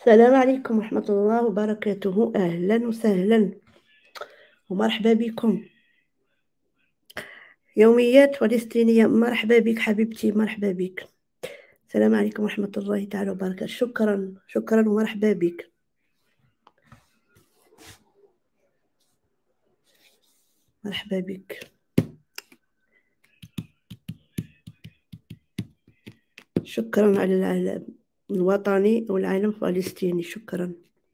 السلام عليكم ورحمة الله وبركاته. أهلا وسهلا ومرحبا بكم. يوميات فلسطينية، مرحبا بك حبيبتي، مرحبا بك. السلام عليكم ورحمة الله تعالى وبركاته. شكرا شكرا ومرحبا بك. مرحبا بك. شكرا على العلم الوطني والعلم الفلسطيني. شكرا.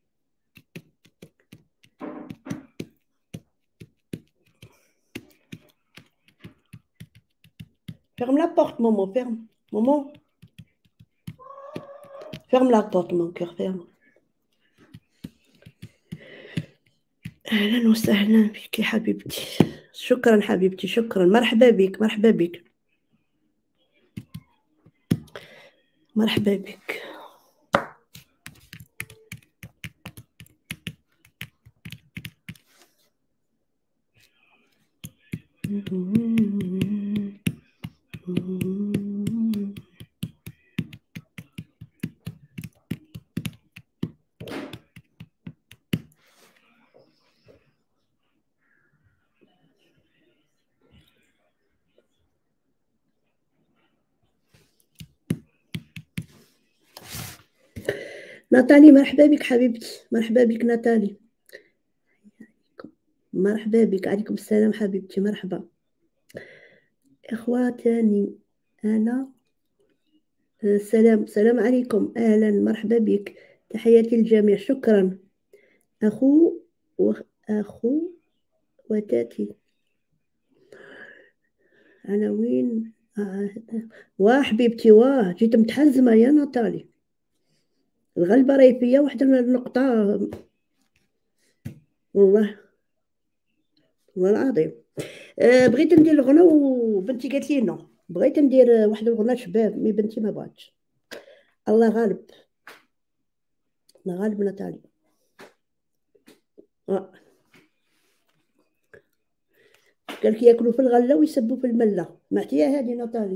Ferme la porte, maman, ferme. Maman, ferme la porte, mon cœur, ferme. أهلا وسهلا بك يا حبيبتي. شكرا حبيبتي، شكرا. مرحبا بك، مرحبا بك، مرحبا بك. ناتالي، مرحبا بك حبيبتي، مرحبا بك ناتالي. مرحبا بك. عليكم السلام حبيبتي، مرحبا. إخواتاني أنا. السلام عليكم، أهلا، مرحبا بك. تحياتي للجميع، شكرا. أخو أخو وتاتي عناوين. واه حبيبتي، واه جيت متحزمة يا ناتالي. الغلبة راهي فيا واحدة النقطة. والله، والله العظيم. بغيت ندير الغنى وبنتي قالت لي نو. بغيت ندير واحد الغنى شباب، مي بنتي ما بغاتش. الله غالب، الله غالب ناتالي. قال لك ياكلوا في الغله ويسبوا في المله. معتيها هذه ناتالي.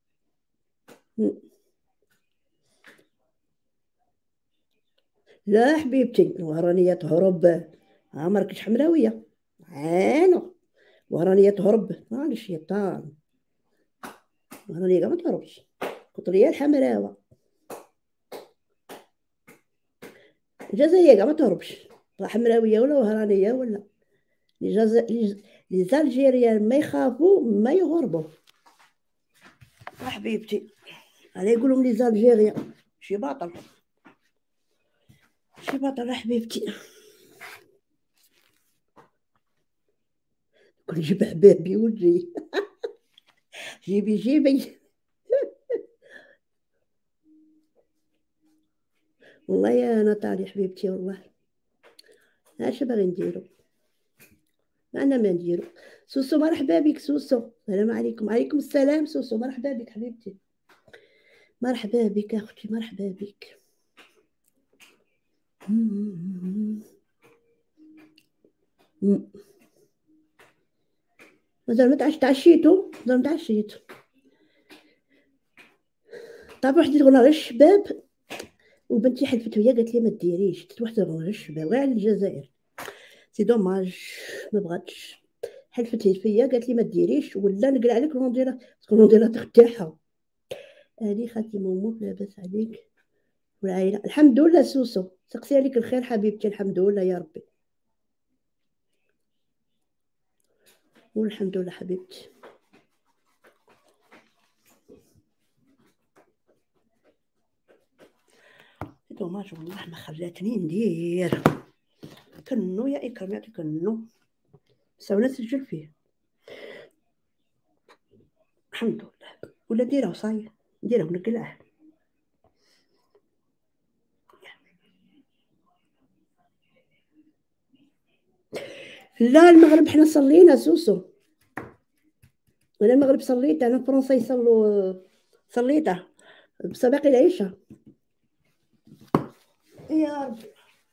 لا حبيبتي، الوهرانيه تهرب. مراكش حمراويه. عانو. وهرانيه تهرب، معليش شيطان. وهرانيه كاع ما تهربش. قطريه الحمراوه. الجزائريه كاع ما تهربش. لا حمراويه ولا وهرانيه ولا. لي زالجيريان ما يخافوا ما يهربوا. حبيبتي، انا يقولوا لي زالجيريان شي باطل. شي باطل حبيبتي. كل جيب حبابي وجي. جيبي جيبي. والله يا ناتالي حبيبتي، والله اش باغي نديرو. انا ما نديرو. سوسو مرحبا بك سوسو. السلام عليكم. عليكم السلام سوسو، مرحبا بك حبيبتي. مرحبا بك اختي، مرحبا بك. مازال ما تعشيتو، مازال ما تعشيت. طاب واحد الغنى غير الشباب. وبنتي حلفت ويا قالت لي ما ديريش. درت واحد الغنى غير الشباب غير على الجزائر. سي دوماج، ما بغاتش. حلفت فيا قالت لي ما ديريش ولا نقلع عليك الكونديلا. الكونديلا تاعها. هذه خالتي مومو، لاباس عليك؟ والعائله الحمد لله. سوسو سقسي عليك الخير حبيبتي، الحمد لله يا ربي. والحمد لله حبيبتي. دوماج والله ما خلاتني ندير. كنو يا اكرام يعطيك كنو. ساونا نسجل فيه. الحمد لله. ولا ديره صاي. نديره ونقلعه. لا المغرب حنا صلينا سوسو. انا المغرب صليت، انا فرنسا يصلوا. صليته بس باقي العشاء. يا ربي.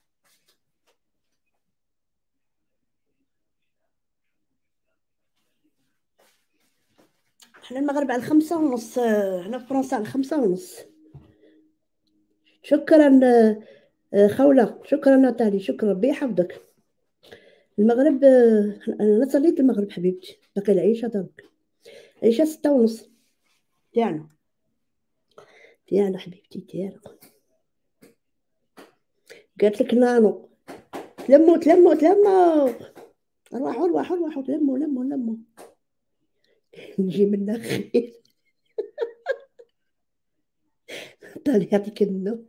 حنا المغرب على 5:30. هنا في فرنسا على 5:30. شكرا. خولة، شكرا ناتالي، شكرا، ربي يحفظك. المغرب انا صليت المغرب حبيبتي، باقي العيشه درك، عيشه 6:30 تاعنا، تاعنا حبيبتي تاعنا. قالت لك نانو تلموا تلموا تلموا، روحوا روحوا روحوا تلموا لموا لموا. نجي منا خير. طال يعطيك النور.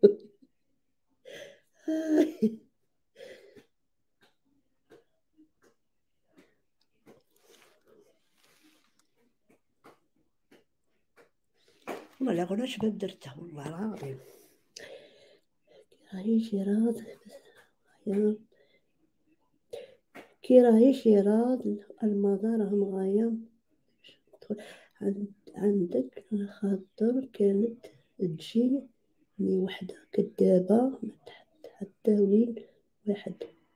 والله غير شباب درتها والله العظيم. راهي شيراز يا كي راهي شيراز المزار هم غاية عندك خاطر كانت تجي مي وحدة كدابة حتى وين واحد،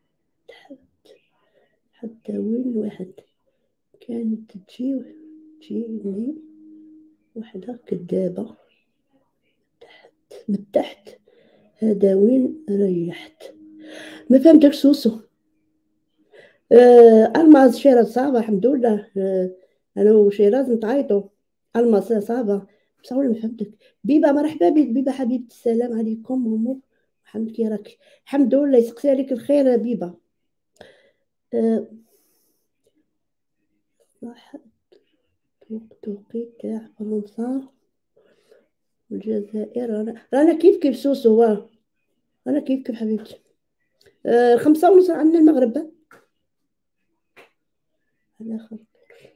حتى وين واحد كانت تجيني وحدة كدابة من تحت، هذا وين ريحت. ما فهمتك سوسو. الماس شيرة صعبة الحمد لله. انا وشيراز نتعيطوا. الماس صعبة بصح ولا ما فهمتك. بيبا مرحبا بك بيبا حبيبتي، السلام عليكم مامو، الحمد كي راك؟ الحمد لله يسقسي عليك الخير بيبا. أه صح. توقيت تاع فرنسا والجزائر، رانا كيف كيف سوسو، انا كيف كيف حبيبتي. 5:30 عندنا المغرب. على خاطر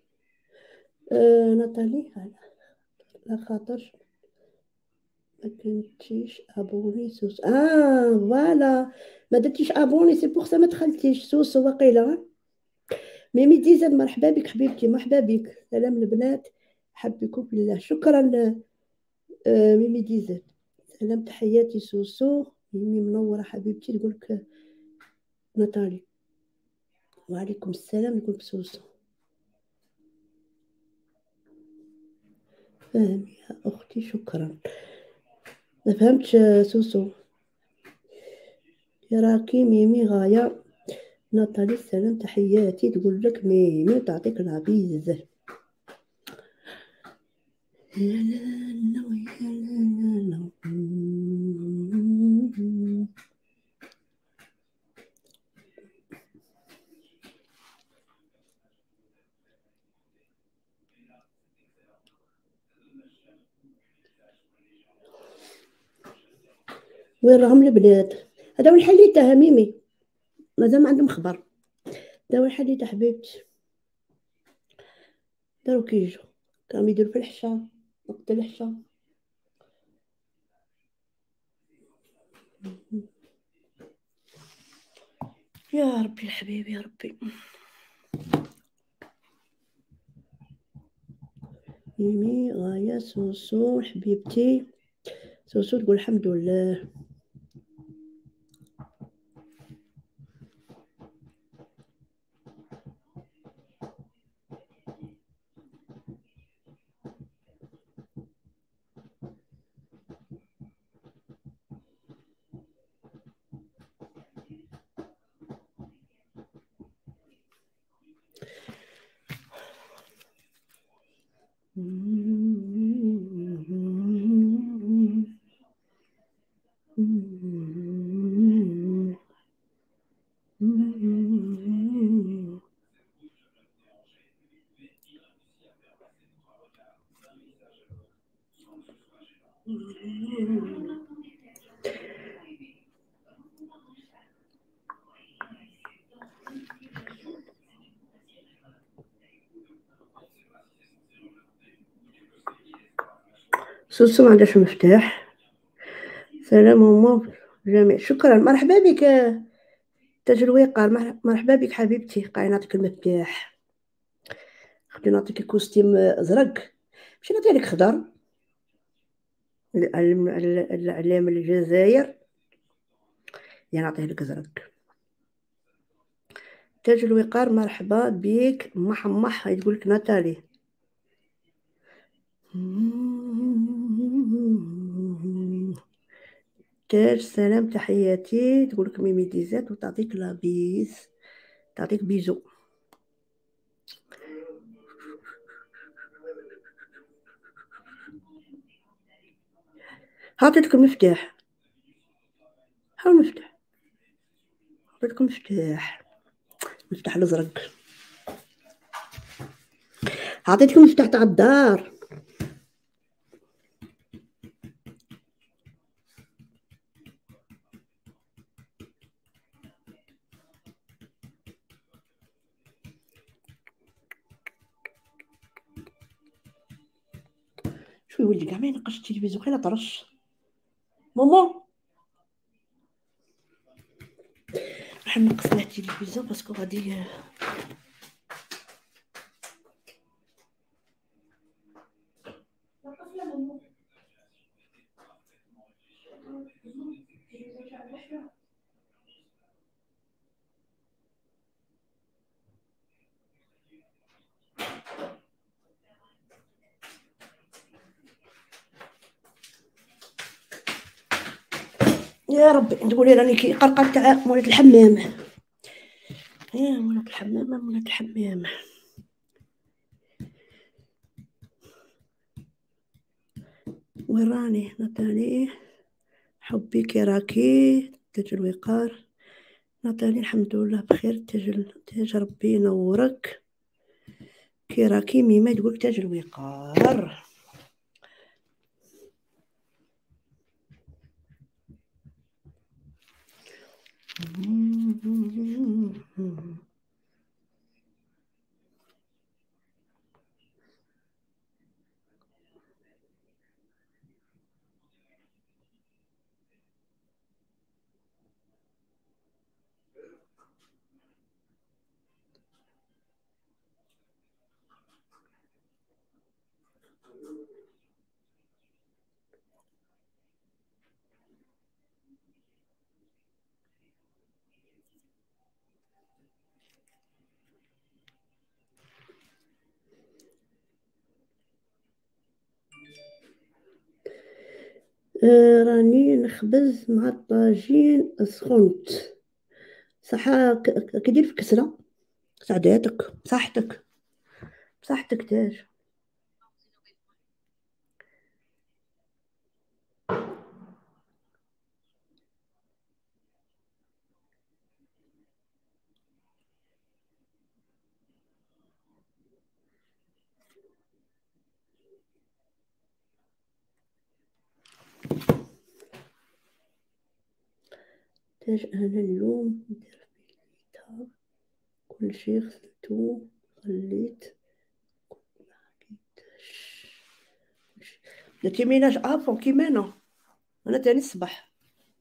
ناتالي، على خاطر ما كنتيش ابوني سوسو. فوالا، ما درتيش ابوني سي بوغ سا ما دخلتيش سوسو واقيلا. ميمي ديزاد مرحبا بك حبيبتي، مرحبا بك، سلام البنات، حبكم بالله، شكرا. ميمي ديزاد، سلام تحياتي سوسو، ميمي منورة حبيبتي، تقولك ناتالي. وعليكم السلام، نقولك سوسو. فاهم يا أختي، شكرا. ما فهمتش سوسو. راكي ميمي غاية ناتالي، السلام تحياتي، تقول لك ميمي تعطيك العبيز. وين راهم البنات؟ هذا وين حليته ميمي؟ مازال ما عندهم خبر. هذا وين حليته حبيبتي؟ دارو كيجو، كانوا يديروا في الحشا، وقت الحشا. يا ربي الحبيب يا ربي. ميمي غاية سوسو حبيبتي، سوسو تقول الحمد لله. سوسو ما عندهاش مفتاح. سلام ماما جميع، شكرا، مرحبا بك تاج الوقار، مرحبا بك حبيبتي، قاعد نعطيك المفتاح. خليني نعطيك كوستيم ازرق، ماشي نعطي لك خضر. العلم الجزائر، يعني نعطيه لك ازرق. تاج الوقار مرحبا بك، محمح يقول لك ناتالي. تاج سلام تحياتي، تقولك ميمي ديزات وتعطيك لابيز، تعطيك بيزو. عطيتك المفتاح، ها المفتاح، عطيتك المفتاح، المفتاح الازرق، عطيتك المفتاح تاع الدار. شو يولي كاع ما ينقش التلفزيون غير طرش. ماما راح نقص له التلفزيون باسكو غادي يا ربي تقولي راني كي قرقرت تاع مولات الحمام. يا مولات الحمام، مولات الحمام. وين راني نطاني حبي كي راكي تاج الوقار. نطاني الحمد لله بخير، تاج ربي ينورك. كي راكي ميمة تقول تاج الوقار. راني نخبز مع الطاجين سخنت. صح كدير في كسرة. سعداتك بصحتك، بصحتك تاج. تاج انا اليوم ندير في كل شي غسلتو خليت درتي ميناج افون كيما انا تاني الصباح.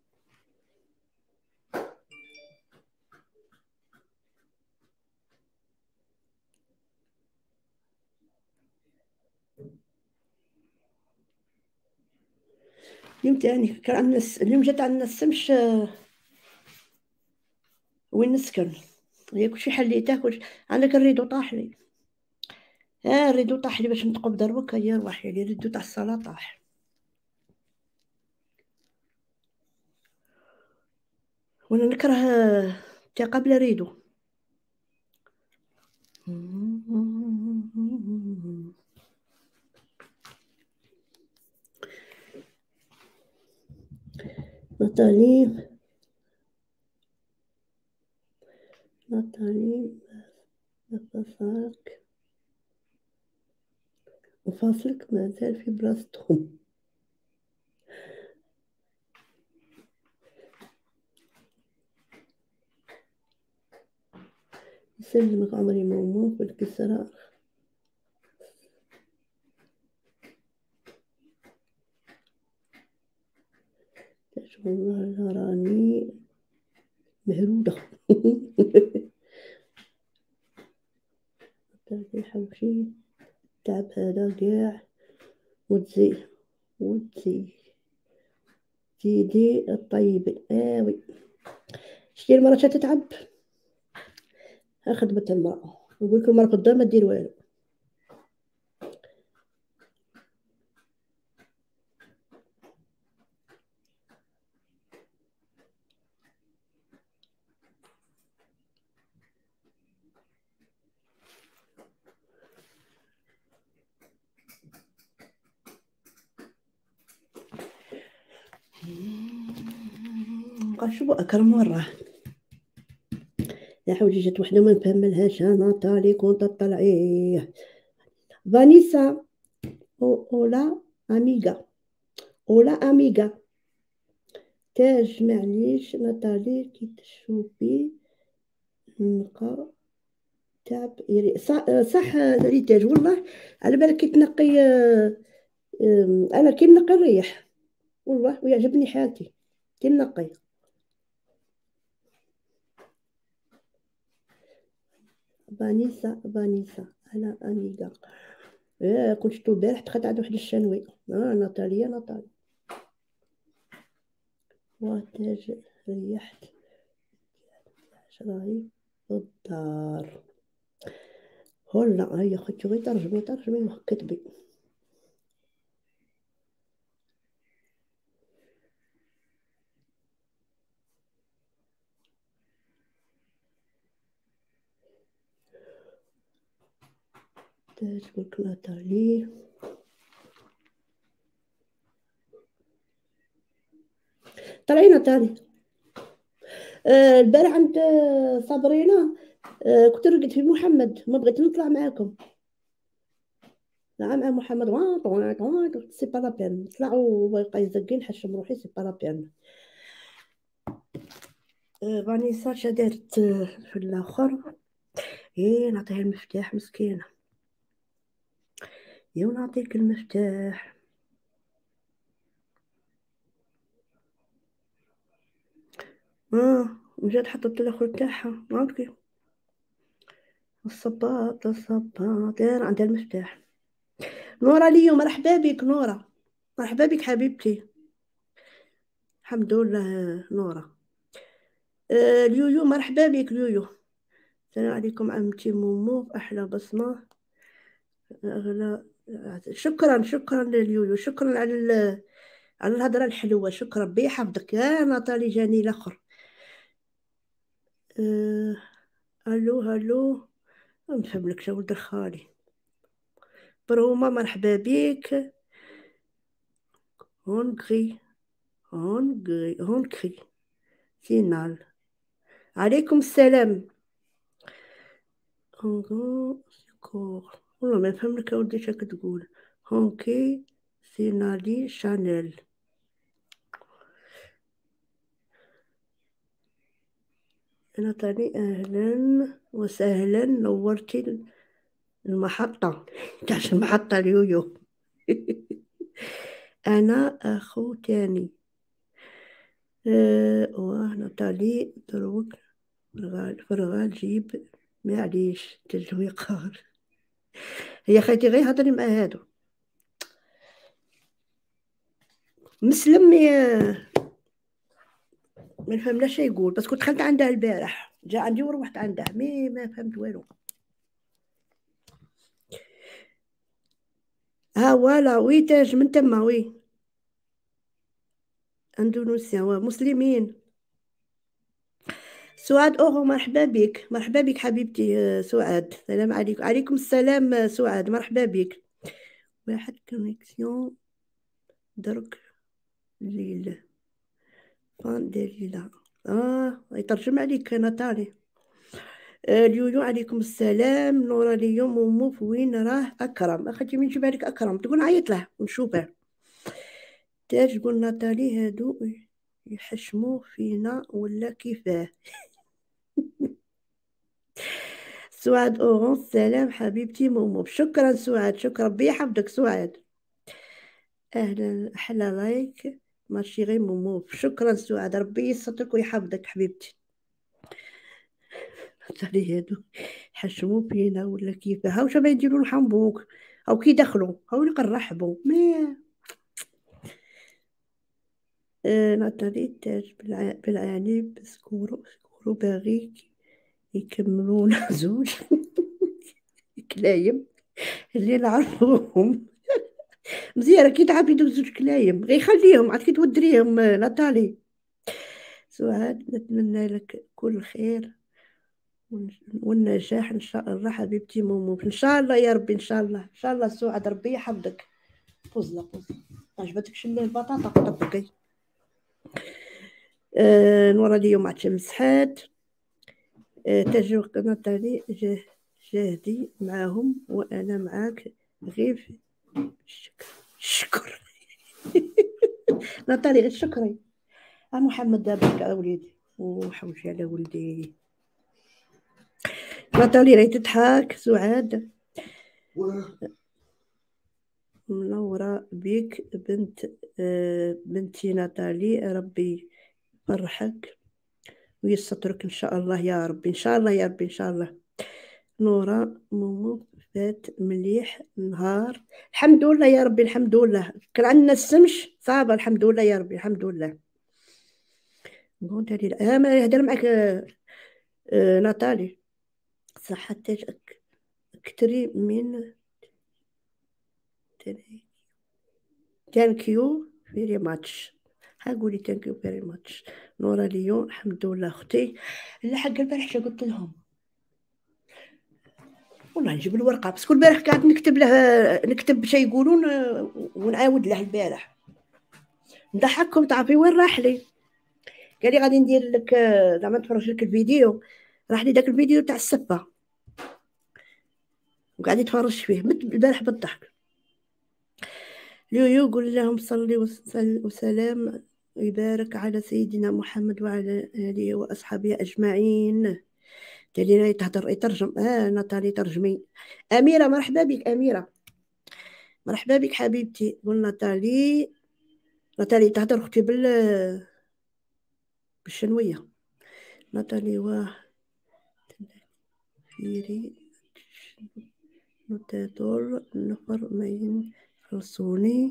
اليوم تاني كان عندنا اليوم جات عندنا السمش. وين نسكن هي كلشي حليته كلشي. عندك الريدو طاح لي. الريدو طاح لي باش نتقب دروك. هي روحي لي الريدو تاع الصاله طاح. وانا نكره الثقه بلا ريدو. نطالي نطالي نفصلك وفاصلك مازال في بلاصتهم. يسلمك عمري مومو في الكسرة. والله راني مهرودة. تاعي حوشي تعب هذا قاع. وتزي زيدي الطيب آوي. شتي المرأة تتعب خدمة المرأة. نقول لك المرأة قدام ما دير والو. نبقى نشوفو أكرم وراه. يا حولي جات وحده ما نفهملهاش ناتالي كنت طلعيه. فانيسا اولا اميغا، اولا اميغا. تاج معليش ناتالي كي تشوفي نلقى تعب صح ريتاج والله. على بالك كي تنقي انا كي نقي نريح والله ويعجبني حالتي كي نقي. فانيسا انا اميغا. كنت شفتو البارح دخلت عند واحد الشنوي. ناتاليا وتاج ريحت راهي في الدار. هلا هيا خوتي غير ترجمي وكتبي. تاج قولك ناتالي. طلعي ناتالي. البارح عند صابرينا. كنت رقدت في محمد ما بغيت نطلع معاكم. مع محمد سي با لا بين طلعوا ويبقى يزقي نحشم روحي سي با لا بين. فانيسا شدارت في الاخر. نعطيها المفتاح مسكينه. ونعطيك المفتاح. وجات حطت الاخر تاعها هاكي. الصباط عندها المفتاح. نورا ليو مرحبا بك نورا. مرحبا بك حبيبتي. الحمد لله نورا. اليويو مرحبا بك اليويو. السلام عليكم عمتي مومو احلى بصمه. اغلى. شكرا لليويو. شكرا على الهضره الحلوه. شكرا ربي يحفظك يا ناتالي جاني الاخر. الو ما نفهملكش يا ولد الخالي. بروما مرحبا بك. هونغري فينال. عليكم السلام. سكور والله ما نفهملك يا ولدي اش راك تقول. هونكي سينالي شانيل. انا تاني اهلا وسهلا نورتي المحطة. تاعش المحطة اليويو. انا اخو تاني. ناتالي دروك فرغال جيب معليش تجويقار. هي خيتي غير هضري مع هادو مسلم ما نفهملاش يقول بس كنت دخلت عندها البارح جا عندي وروحت عندها ما فهمت والو. فوالا وي تاج من تما وي. اندونيسيا مسلمين. سعاد اوغو مرحبا بك مرحبا بك حبيبتي. سعاد السلام عليكم. عليكم السلام سعاد مرحبا بك. واحد كونيكسيون درك ليل فان دليلة. يترجم عليك ناتالي. اليويو عليكم السلام. نورا اليوم ومو وين راه اكرم اخوتي من جيب لك اكرم تقول نعيط له ونشوفه. تاج تقول ناتالي هادو يحشموا فينا ولا كيفاه. سعاد اورون سلام حبيبتي مومو. شكرا سعاد شكرا ربي يحفظك سعاد. اهلا احلى لايك ماشي غير مومو. شكرا سعاد ربي يسترك ويحفظك حبيبتي. ناتالي هادو حشموا فينا ولا كيفاه. هاو شباب يديروا الحنبوك او كي دخلوا هاو اللي قنرحبوا ناتالي تاج بالعنب سكورو باغي يكملون زوج كلايم اللي نعرفوهم. مزيان كي تعرفي دوك زوج كلايم غير خليهم عاد كي تودريهم ناتالي. سعاد نتمنى لك كل خير والنجاح ان شاء الله حبيبتي مومو. ان شاء الله يا ربي ان شاء الله ان شاء الله سعاد ربي يحفظك. فوز عجبتكش البطاطا طبقي. نورا اليوم عاد مسحات. تجو ناتالي جاهدي معاهم وانا معاك غير في الشكر. ناتالي غير الشكري. محمد دابك وليدي وحوشي على ولدي. ناتالي راهي تضحك. سعاد منورة بيك بنتي ناتالي، ربي يفرحك ويسترك ان شاء الله يا ربي، ان شاء الله يا ربي، ان شاء الله. نورة مومو فات مليح نهار. الحمد لله يا ربي، الحمد لله. كان عندنا السمش صعبة، الحمد لله يا ربي، الحمد لله. قلت لي ما يهدر معك ناتالي صح. حتى اكتري من ثانك يو فيري ماتش. قولي ثانك يو فيري ماتش. نورا اليوم الحمد لله اختي. لا حق البارح قلت لهم والله نجيب الورقه، بس كل بارح قاعد نكتب له، نكتب شيء يقولون ونعاود له البارح. نضحككم تعرفي وين راح لي؟ قال لي غادي ندير لك زعما نتفرج لك الفيديو. راح لي داك الفيديو تاع السفه وقاعد يتفرج فيه البارح بالضحك. يو قول لهم صلي وسلام ويبارك على سيدنا محمد وعلى آله وأصحابه أجمعين. تالي تهضر يترجم. ناتالي ترجمي. أميرة مرحبا بك. أميرة مرحبا بك حبيبتي. قول ناتالي. ناتالي تهضر اختي بالشنوية. ناتالي واه فيري نوتادور نفر ماين خلصوني.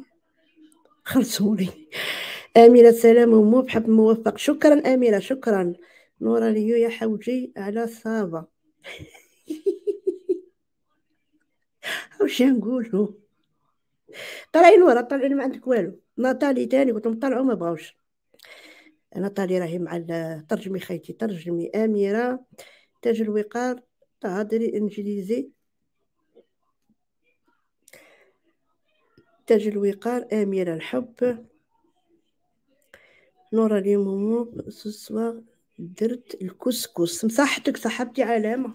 أميرة سلام ومبحب موفق. شكرا أميرة، شكرا. نورا ليو يا حوجي على صابة. واش نقولوا؟ طلعي نورا، طلعي ما عندك والو. ناتالي تاني قلت لهم طلعوا ما بغاوش. ناتالي راهي مع ترجمي خيتي، ترجمي. أميرة تاج الوقار تهضري انجليزي. تاج الوقار أميرة الحب. نورا لي مومو سوسوا درت الكسكس. مصحتك صاحبتي علامة،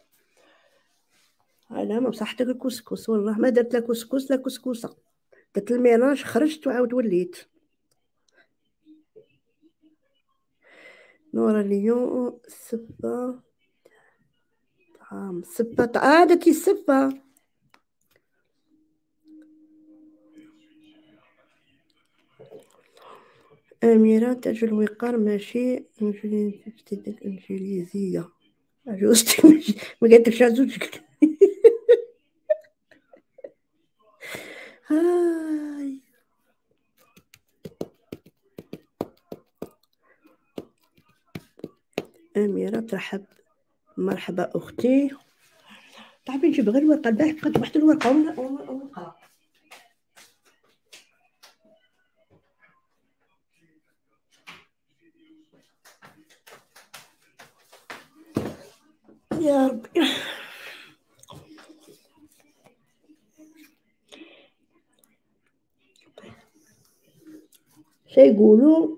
علامة بصحتك الكسكس. والله ما درت لا كسكس لا كسكسة، درت الميلاج خرجت وعاود وليت. نورا اليوم السفة طعام. السفة درتي السفة. أميرة تاج الوقار ماشي إنجليزية. عجوزتي ما قالتلكش عجوزتك. هاي أميرة ترحب. مرحبا أختي. تعرفي نجيب غير الورقة. البارح بقات واحد الورقة ونقرا. يا ربي. يقولوا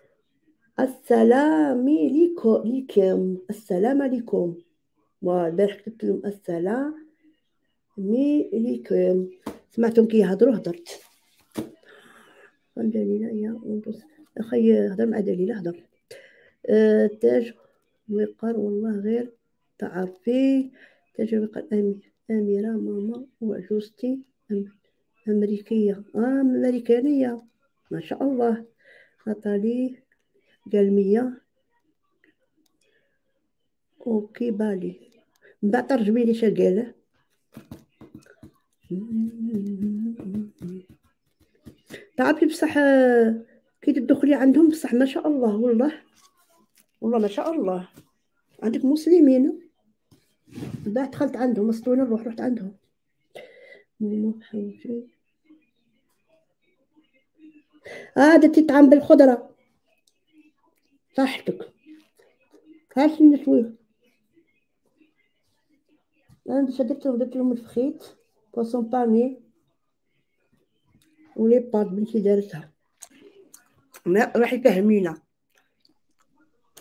السلام عليكم. السلام عليكم. والبارح كتبت لهم السلام عليكم. سمعتهم كي يهضروا هضرت. دليلة يا أخي هضر مع دليلة هضر. تاج وقار والله غير تعرفي. تاج وقار أميرة ماما وعجوزتي أمريكية. أمريكانية ما شاء الله. ناتالي قلمية اوكي بالي. من بعد ترجمي لي شقاله. تعرفي بصح كي تدخلي عندهم بصح ما شاء الله. والله والله ما شاء الله. عندك مسلمين. من بعد دخلت عندهم مسطولة رحت عندهم. هذا تطعم بالخضرة صحتك. هاش نشويه. أنا درت لهم الفخيت بوسون باني ولي بات بنتي دارتها. ما راح يفهمينا.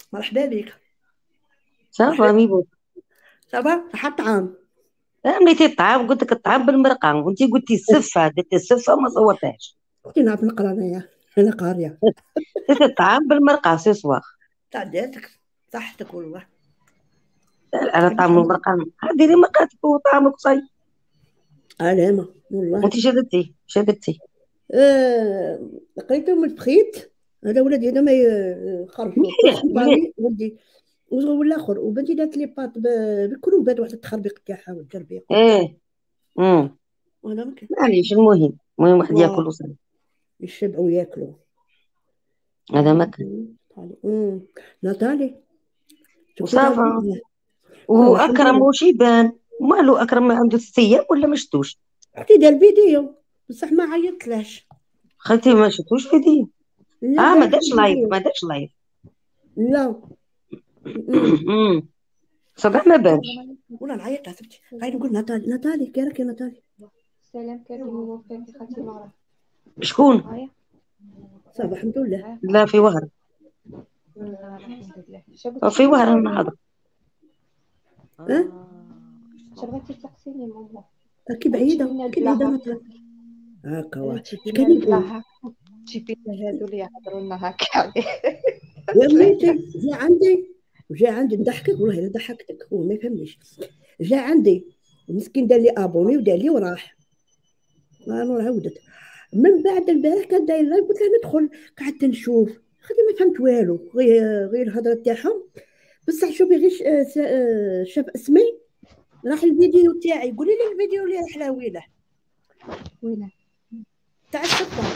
مرحبا بك. صافا مرحبا. ميبو. صافا صحة الطعام. عملتي الطعام، قلت لك الطعام بالمرقه، وانتي قلتي السفه، قلتي السفه ما صورتهاش. كنت نعرف نقرا انايا، انا قاريه. قلت الطعام بالمرقه سي سوا. تعديتك. صحتك والله. على عندك طعام عندك. المرقه، ديري مرقاتك وطعامك صاي. علامة والله. وانتي شدتي. لقيتهم البخيت. هذا ولدي هذا ما يخرجوا مليح مليح. باني ولدي. والاخر وبنتي دارت لي بات بالكروبات، واحد التخربيق تاعها والتربيق. ايه. امم وانا ما كان. معليش، المهم واحد ياكل واه، وصل. يشبعوا وياكلوا. هذا ما كان. أمم. ناتالي. شفتي وصافا. ناتالي. والله الحمد واكرم لله. وش يبان؟ مالو اكرم، ما عنده 6 ايام ولا ما شفتوش؟ اختي دار فيديو بصح ما عيطتلاش. خالتي ما شفتوش فيديو. لا اه، ما دارت لي دارش لايف فيديو. ما دارش لايف. لا. أمم. صباح ما السلام بانش. عليكم. والله نعيط عصبتي، غير نقول ناتالي ناتالي كي راكي ناتالي. السلام كيفك موفقة خالتي نورة؟ شكون؟ معايا؟ صافا الحمد لله. معايا؟ لا، في وهر. الحمد لله. شبغتي في وهر تسقسيني النهضر. اه. شبغتي تسقسيني ماما. راكي تجيبي بعيدة، لنا كي بعيدة بلاها، ناتالي. هاكا واه. تجيبي شكون لنا يقول؟ بلاها، تجيبي لنا هادو اللي يهضروا لنا هكا عليه. يا بنيتي جا عندي. وجا عندي نضحكك والله الا ضحكتك، هو ما يفهمنيش. جا عندي مسكين دار لي ابوني ودار لي وراح. انا عودت. من بعد البارح كان داير لايف، قلت له ندخل. قعدت نشوف. خدي ما فهمت والو، غير الهضره تاعهم. بصح شوفي غير شاف اسمي. راح الفيديو تاعي، قولي لي الفيديو اللي راح له وينه. وينه؟ تاع السفه.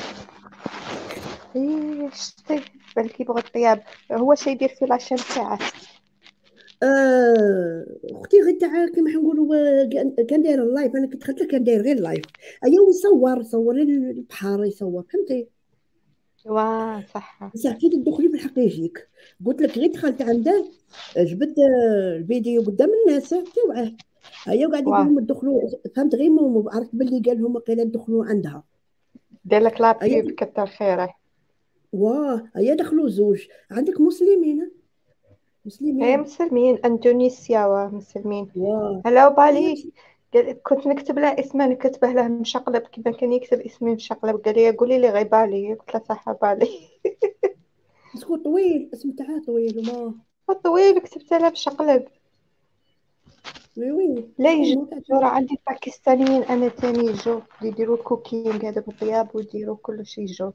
ايه شتي، بلكي بغى الطياب. هو شي يدير في لاشين تاعه. اختي غير تاع كيما نقولوا. كان داير اللايف، انا كنت خدت كان داير غير اللايف. ايوا يصور لي البحر، يصور فهمتي. واه صح. بصح كي تدخلي في الحق يجيك. قلت لك غير دخلت عنده. جبت الفيديو قدام الناس توعه. هيا قاعد يقول واه لهم ادخلوا. فهمت غير مو عرفت باللي قال لهم قيل ادخلوا عندها. دير لك هيا. لابيب كتر خيره. واه هيا دخلوا زوج عندك مسلمين. هي مسلمين. مسلمين اندونيسيا، ومسلمين. واه. هلا هيا. بالي. كنت نكتب له اسمه، نكتبه له مشقلب كيما كان يكتب اسمي مشقلب، قال لي قولي لي غير بالي، قلت له صح بالي. باسكو طويل، اسم تاعه طويل وما. طويل كتبت له مشقلب. وي وي لا شكون يجو. نوع تاع. راه عندي باكستانيين انا تاني يجو اللي يديروا الكوكينغ هذا بالطياب ويديروا كل شيء يجو.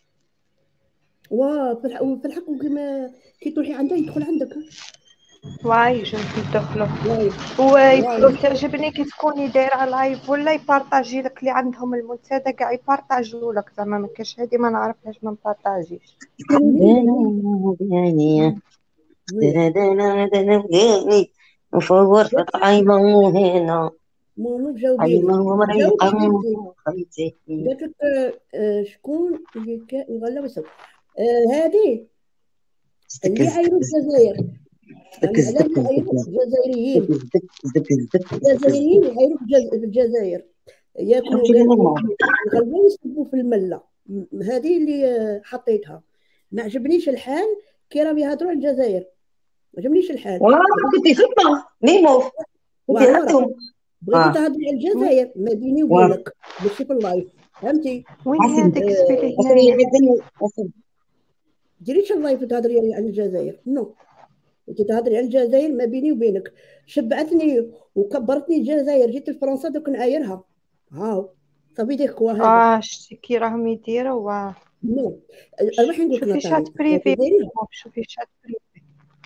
واه في الحق كيما كي تروحي عنده يدخل عندك. واي يجو يدخلوا. واي. واي. وتعجبني كي تكوني دايره لايف ولا يبارطاجي لك اللي عندهم المنتدى كاع يبارطاجوا لك، زعما ما كاش هذه ما نعرفهاش ما نبارطاجيش. مليح مليح. مليح. وفورت جات. عيبه هنا. ماما جاوبيني. عيبه جاوب مريقه حبيبتي. خيتي. قالت لك شكون اللي يغلى ويسوي. هذه زدك اللي زدك عايروا الجزائر. زدك على زدك اللي زدك عايروا زدك الجزائريين. زدك زدك زدك زدك الجزائريين زدك. يعايروا في الجزائر. ياكلوا شوفي ماما. الغلة ويصبوا في الملة. هذه اللي حطيتها. ما عجبنيش الحال. كي راهم يهضروا على الجزائر. ما عجبنيش الحال. والله كنتي ثم ميمو. كنتي ونورة. عندهم. بغيتي اه. تهضري على وين الجزائر ما بيني واه. وبينك. ماشي في اللايف. فهمتي. وين حسن. هذيك آه، سبيلي حسن هنايا؟ يعدني حسن. ديريش اللايف تهضري على الجزائر نو. انت تهضري على الجزائر ما بيني وبينك. شبعتني وكبرتني الجزائر، جيت لفرنسا دوك نعايرها. هاو. صافي ديك كوا هذا. اه شتي كي راهم يديروا واه. نو. روحي نقول لك شوفي شات ناتالي بريفي، دايرين. شوفي شات بريفي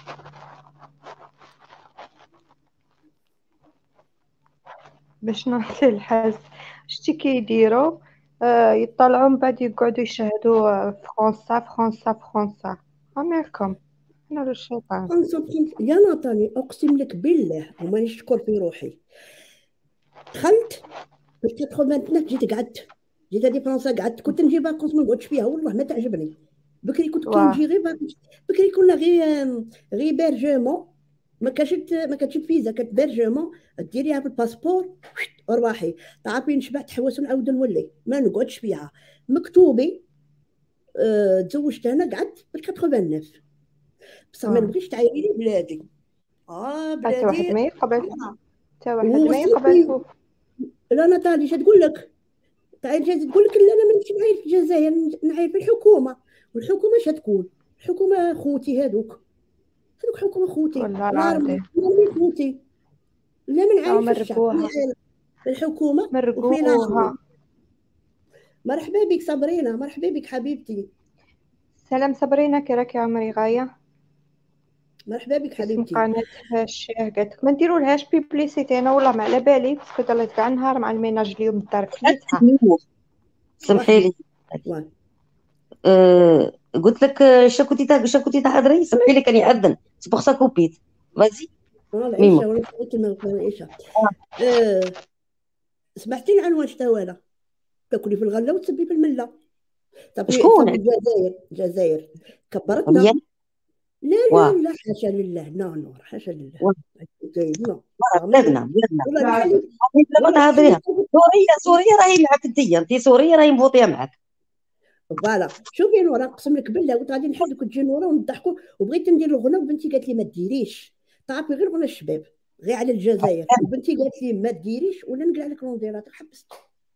باش نعطي الحس. شتي كي يديروا يطلعوا من بعد يقعدوا يشهدوا فرنسا فرنسا فرنسا. اميركم انا الشيطان. يا ناتالي اقسم لك بالله ومانيش نشكر في روحي. دخلت في 89 جيت قعدت. جيت هذه فرنسا قعدت، كنت نجي باكونس ما نقعدش فيها والله ما تعجبني. بكري كنت كي واه نجي غير باكونس. بكري كنا غير بيرجمون. ما كانتش فيزا، كانت بيرجمون. ديريها في الباسبور ارواحي. تعرفي نشبعت حواس ونعاود نولي ما نقعدش فيها. مكتوبي. تزوجت هنا قعدت بال 89. بصح ما نبغيش تعايري لي بلادي. حتى واحد بلادي. ما يقبل، حتى واحد ما وصافي. يقبل. لا ناتالي اش تقول لك؟ جات تقول لك لا انا مانيش نعاير في الجزائر، نعاير في الحكومه. والحكومه اش تكون؟ الحكومه خوتي هذوك حكومه خوتي. والله الله ربي العظيم خوتي. لا من عاير في الشعب، من مرقوها عاير في الحكومه وفي لاهور. مرقوها. مرحبا بك صابرينا، مرحبا بك حبيبتي. سلام صبرينا، كي راكي عمري غاية؟ مرحبا بك اسم حبيبتي. قناتها الشاه قالتك ما نديروا لهاش بيبليسيتي. انا والله ما على بالي باسكو ضليت كاع نهار مع الميناج اليوم الدار كليتها. ميمو سمحي واحد لي. واحد. قلت لك شا كنتي تهضري، سمحي لي كان يأذن سي بوغ سا كوبيت. فازي والله ميمو. العيشه ولا كلمه العيشه. أه. سمعتي العنوان شتا انا؟ تاكلي في الغله وتسبي في المله. صافي شكون صافي. الجزائر هي؟ كبرتنا. لا واه لا لا حاشا لله، نو حاشا لله. واه نو. بلادنا والله نخلي. ما والله تهضريها. نخلي. سوريا راهي معاك انت سوريا راهي مفوطيه معاك. فوالا شوفي نورا، نقسم لك بالله قلت غادي نحدك وتجي نورا ونضحكوا. وبغيت ندير الغنى وبنتي قالت لي ما ديريش. تعرفي غير غنى الشباب، غير على الجزائر. وبنتي قالت لي ما ديريش ولا نقلع لك لونديرات. حبست.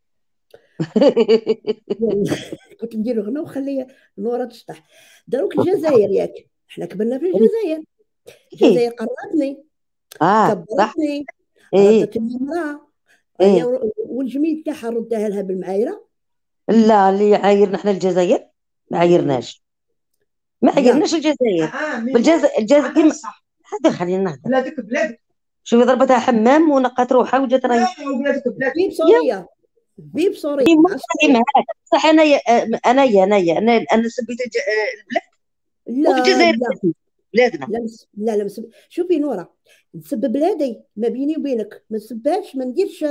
كنت ندير غنى وخلي نورا تشطح. داروك الجزائر ياك، حنا كبرنا في الجزائر. ايه الجزائر قراتني، صح. كبرتني، ايه ردتني امراه. هي ايه والجميل تاعها ردها لها بالمعايره. لا، اللي عايرنا احنا الجزائر ما عايرناش، ما لا عايرناش الجزائر. الجزائر كيما هذا خلينا نهضر. بلادك شوفي ضربتها حمام ونقات روحها وجات راهي في يا بسوريا، في بسوريا ودي مع راهي سوريا. معاك. صح. انا سبيت البلاد لا والجزائر لا بلادنا. لا لا لا شوفي نورا، نسب بلادي ما بيني وبينك، ما نسبهاش، ما نديرش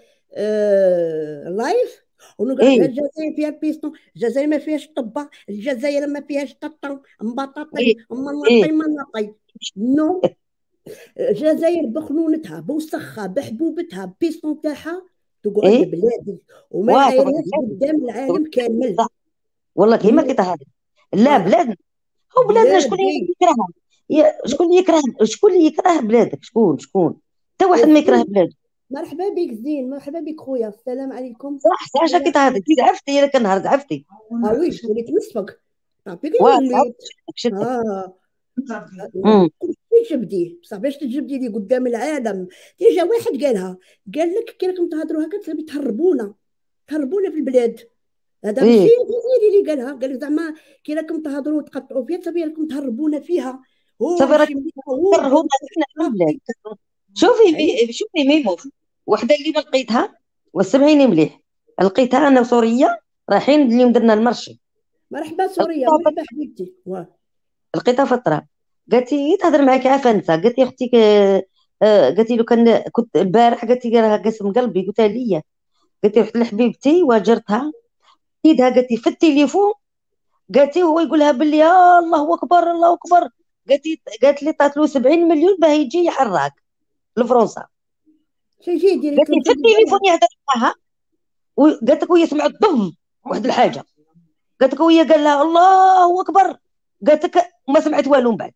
لايف ونقعد ايه الجزائر فيها البيستون، الجزائر ما فيهاش طبة، الجزائر ما فيهاش ططن ايه مبطاطي ايه مناطي مناطي. نو. الجزائر بخنونتها بوسخها بحبوبتها بيستون تاعها تقعد ايه بلادي وما وتقعد نعايرهاش بلادي. قدام العالم كامل. صح والله كيما نو. كتهضر. لا فوالا بلادنا، هو بلادنا. شكون اللي بلادي. يكرهها؟ شكون اللي يكره بلادك؟ شكون حتى واحد ما يكره زين. بلاده. مرحبا بك زين، مرحبا بك خويا، السلام عليكم. صح اش راكي السلام تهضري؟ عليكم. زعفتي الا كان نهار زعفتي. ويش وليت نصفك. تعرفي كي صعبت وليت. شفتك. اه. امم كنت تجبدي بصح باش تجبدي لي قدام العالم. جا واحد قالها، قال لك كي راكم تهضروا هكا تهربونا في البلاد. هذا ماشي ايه الجزائري اللي قالها، قال لك زعما كي راكم تهضروا وتقطعوا فيها صافي راكم تهربونا فيها. هو صافي راك مشي منها هو كرهونا قال فينا في البلاد. صافي. شوفي ايوا. شوفي ميمو، وحده اللي ما لقيتها وسمعيني مليح. لقيتها انا وسوريه رايحين اليوم درنا المرشي. مرحبا سوريا، لقيتها مرحبا حبيبتي. واه. لقيتها في الطراب. قالت لي تهضر معاك عفانسه. قالت لي اختي قالت لي لو كان كنت البارح، قالت لي راها قسم قلبي. قلت لها ليا. قالت لي رحت لحبيبتي واجرتها ايدها. قالت لي في التليفون. قالت لي هو يقول لها باللي يا الله اكبر الله اكبر. قالت لي طات له 70 مليون باه يجي يحرك لفرنسا. شي جي قالت لي في ديريكتور التليفون ديالها. يهضر معاها. وقالت لك وهي سمعت ضم واحد الحاجه. قالت لك وهي قال لها الله اكبر. قالت لك ما سمعت والو من بعد.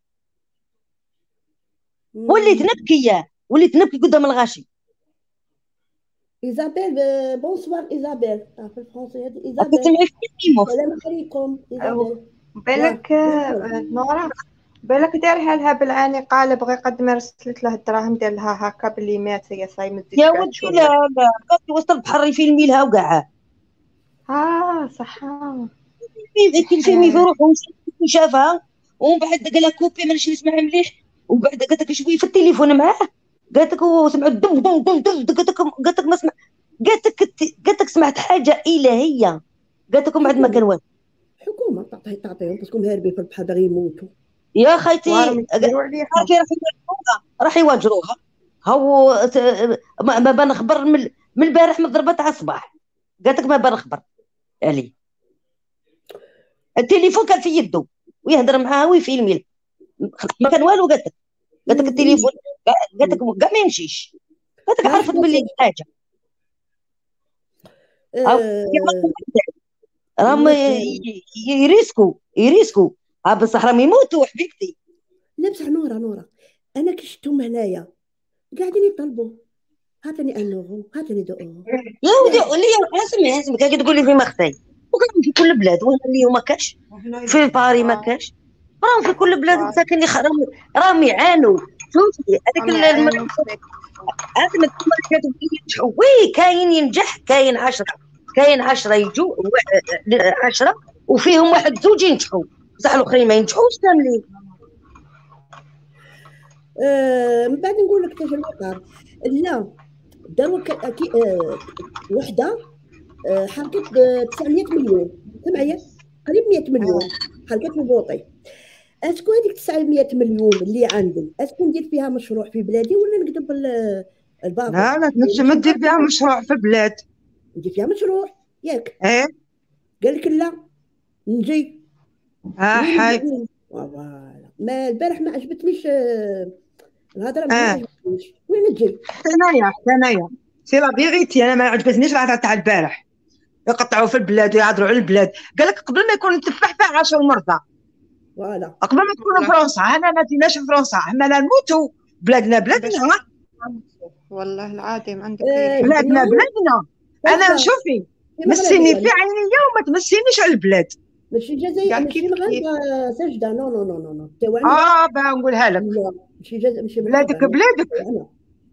وليت نبكي قدام الغاشي. ايزابيل. بونسوار ايزابيل. في الفرنسي هذه ايزابيل. كتسمعي في كيموف. السلام عليكم ايزابيل. واه بالك بونسوار. نورا، بالك دارها لها بالعاني قال بغى قد ما رسلت له الدراهم دير لها هكا باللي مات هي صاي ما يا تزيدش كاع ودي لا تشويه. لا، قالت لي وسط البحر يفيلمي لها وقعها. صح. الفيلم في صحيح. روحه وشافها. ومن بعد قال لها كوبي مانيش نسمع مليح. ومن بعد قالت لك شوي في التليفون معاه. قالت لك هو سمع الدم دم دم دم. قالت لك ما سمع. قالت لك سمعت حاجه الهيه. قالت لك من بعد ما كان حكومة، والو. حكومة تعطيهم باسكم هاربين في البحر باغي يموتوا. يا خيتي وراهم يديروا عليهم. عارفين راح يواجروها. هو ما بنخبر من البارح من ضربت على الصباح. قالت لك ما بنخبر عليه. التليفون كان في يده ويهضر معاها ويفيلمي. ما كان والو. قالت لك التليفون. قالت لك كاع ما يمشيش. قالت لك عرفت مرحبا باللي سيدي. حاجه. آه... راهم يريسكو بصح راهم يموتوا حبيبتي. لا بصح نورة انا كي شفتهم هنايا قاعدين يطلبوا هاتني انوغو هاتني دو اورو. يا ودي قولي يا اسمي كي تقولي في مختي وكان في كل بلاد، وين اليوم ما كاش، في باري ما واه كاش، راهم في كل بلاد واه مساكن راهم يعانوا. شوفي هذيك هم يعانوا صحيح. هذا ما تكون كاتب ينجحوا، وي كاين ينجح، كاين 10، كاين 10 يجوا 10 وفيهم واحد زوج ينجحوا، بصح الاخرين ما ينجحوش كاملين. من بعد نقول لك تاج الوقار. لا داروا وحده حركت ب 900 مليون. سمعي قريب 100 مليون حركت ببوطي. اسكو هذيك 900 مليون اللي عندي اسكو ندير فيها مشروع في بلادي ولا نقدم الباطل؟ لا لا ما دير فيها مشروع في البلاد. ندير فيها مشروع ياك. ايه قال لك لا نجي وين حي نجي؟ فوالا ما البارح ما عجبتنيش الهضره ما اه عجبتنيش وين نجي. حتى انايا سي لا فيغيتي، انا ما عجبتنيش الهضره تاع البارح، يقطعوا في البلاد ويهضروا على البلاد. قال لك قبل ما يكون التفاح فيه 10 مرضى، فوالا قبل ما تكون والله فرنسا. انا ما جيناش فرنسا، حنا نموتوا. بلادنا باش بلادنا والله العظيم عندك أي حق. بلادنا نو بلادنا. انا سجده شوفي في مسيني في مغربيه عينيا وما تمسينيش على البلاد. ماشي الجزائر قال ماشي كيف كيف. مغاربه سجده. نو نو نو نو نو توعنا. نقولها لك، لا ماشي ماشي مغاربه بلادك نو بلادك. توعنا.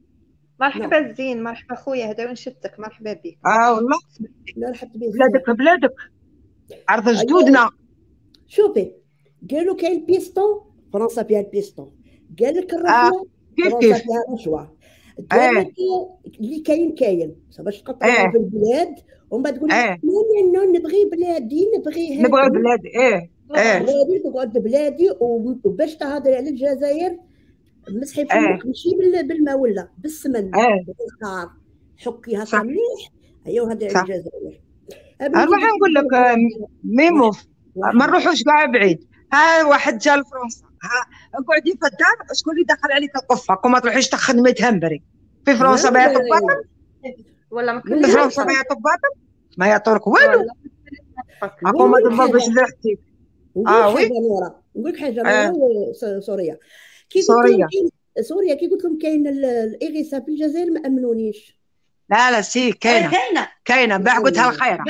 نو مرحبا الزين، مرحبا خويا، هذا وين شفتك، مرحبا بك. والله لا رحبت به بلادك بزاف. بلادك، عرض ايوا جدودنا. شوفي قالوا كاين البيستون فرنسا فيها البيستون. قال لك اه الرشوه كيف فرنسا كيف. فيها رشوه. قال ايه لك اللي كاين باش تقطعوها ايه في البلاد ومن بعد تقول لي ايه لا لا نبغي بلادي نبغي نبغى هذا بلاد. ايه بلادي تقعد بلادي. وباش تهضري على الجزائر مسحي ايه فمك ماشي بالماء ولا بالسمن ايه بالخار. حكي هكا صح مليح. ايوا هذا على صح. الجزائر. اروح بنتي نقول لك ميمو، واحد ما واحد نروحوش كاع بعيد. ها واحد جا لفرنسا، اقعدي في الدار، شكون اللي دخل عليك القفه؟ وما تروحيش تخدمي تهمبري في فرنسا. ما يعطوك باطل، ولا ما في نقول لك فرنسا ما كلفناش يعطوك باطل، ما يعطوك والو. ولا فك. اقوم ما ونقول لك تضربش حاجه لحتي. نقول لك وي حاجه نورا نقول لك حاجه نورا اه سوريا. كي قلت لهم سوريا. كاين سوريا كي قلت لهم كاين الاغاثه في الجزائر ما امنونيش. لا لا سي كاينه كاينه كاينه، باع قلتها الخيره.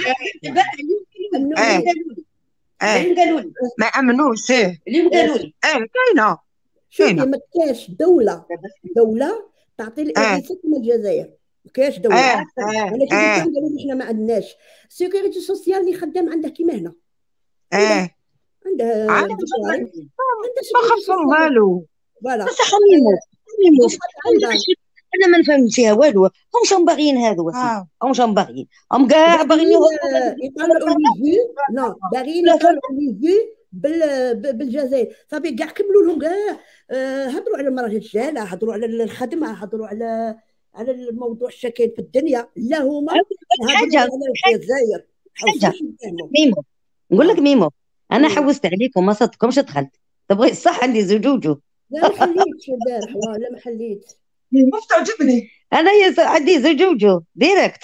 اه امنوني اه اليوم قالوا لي، ما امنوش سي. اليوم قالوا لي كاينه شوفي كاينه. ما كاش دوله تعطي اه الاغاثه كما الجزائر. ما كاش اه دوله. اه انا كي قلت اه لهم قالوا لي احنا ما عندناش سيكوريتي سوسيال اللي خدام عنده كيما هنا. عنده اه عنده عاد دكتوراه عنده ما سيكوريتي خصهم سوسيال. والو. فوالا بصح حميمو عندها. انا ما نفهم فيها والو. هم شنو باغيين هذو وسيدي، هم شنو باغيين، هم كاع باغيين باغيين يهضروا هذا يطلعوا لي فيو. نو باغيين لا يطلعوا لي فيو بالجزائر. صافي كاع كملوا لهم كاع. هضروا على المراه الرجاله هضروا على الخدمه هضروا على الموضوع الشكاين في الدنيا. لا هما هضروا حاجه على الجزائر. حاجه حوسوش نفهموا. ميمو، نقول لك ميمو، انا مم. حوست عليكم ما صدقكمش دخلت. تبغي الصح عندي زجوجو. لا ما حليتش البارح لا ما حليت. ما تعجبني. انا عندي زجوجو ديريكت.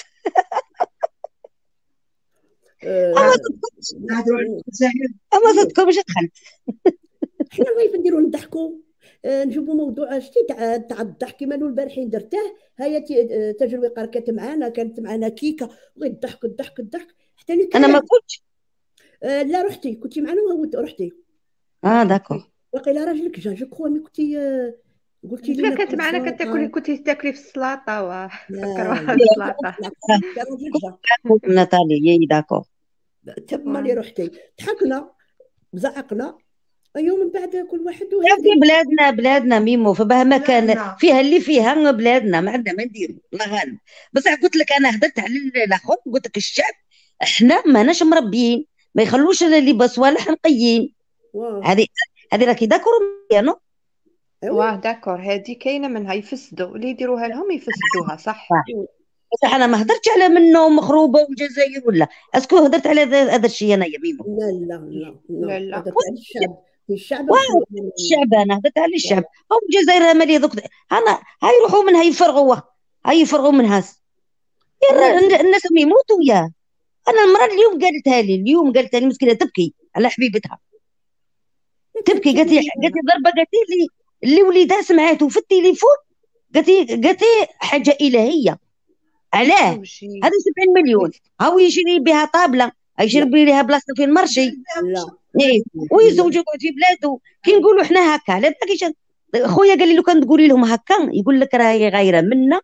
ما آه، صدقكمش نهضروا على الجزائر. ما صدقكمش دخلت. حنا ضيف نديرو نضحكوا. نجيبوا موضوع شتي تاع الضحك كيما نقول البارحين درته. هيا تاج الوقار كانت معنا كيكه غير الضحك الضحك الضحك حتى اللي انا ما كان. كنتش. لا رحتي كنتي معنا رحتي. داكور. باقي راجلك جا جو كخوا مي كنتي قلتي لي لا ناكل كانت معنا كتاكلي، السلطه. كنتي تاكلي في السلطه لا وفكروها لا السلطه. كان راجلك جا. ناتالي يي داكور. تما اللي رحتي ضحكنا زعقنا. ايوه من بعد كل واحد يا وهذه. ودي بلادنا ميمو فمهما كان بلادنا. فيها اللي فيها بلادنا، ما عندنا ما نديرو الله غالب. بصح قلت لك انا هدرت على الاخر، قلت لك الشعب احنا ماناش مربيين، ما يخلوش اللي بصوالح نقيين. واه هذه هذه راكي داكور يانو. واه ايوا داكور، هادي كاينه منها يفسدوا اللي يديروها لهم يفسدوها صح. بصح انا ما هدرتش على منه مخروبه والجزائر ولا اسكو، هدرت على هذا الشيء انا يا ميمو. لا لا لا لا لا لا هذا تاع الشعب. في الشعب واو الشعب، انا هدرت على الشعب. هم الجزائر مالي دوك انا هاي يروحوا منها يفرغوا، هاي يفرغوا منها لا الناس يموتوا يا. انا المراه اليوم قالتها لي مسكينه تبكي على حبيبتها. تبكي. قالت لي ضربه، قالت لي اللي وليدها سمعته في التليفون، قالت لي حاجه الهيه. علاه؟ زوجي هذا 70 مليون، هاو يشري بها طابله، يشري لا بها بلاصه فين مرشي، لا ايه، لا ويزوج يقعد في بلاده. كي نقولوا احنا هكا، على بالك خويا قال لي لو كان تقولي لهم هكا يقول لك راهي غايره منا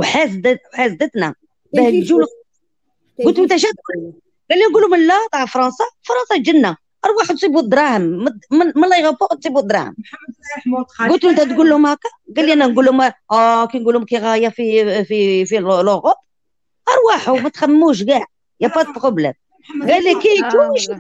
وحاسدتنا باه تيجي تجوا. شوف قلت له تيجي انت شوف شاد؟ قال لي نقول لهم لا، تاع فرنسا جنه، اروحوا تسيبوا الدراهم من الله يغفر تسيبوا الدراهم. قلت له انت تقول لهم هكا؟ قال لي انا نقول لهم كي نقول لهم كي غايه في لوغوب، ارواحوا ما تخموش كاع، يا با بروبليم. قال لي كي يجوا والله.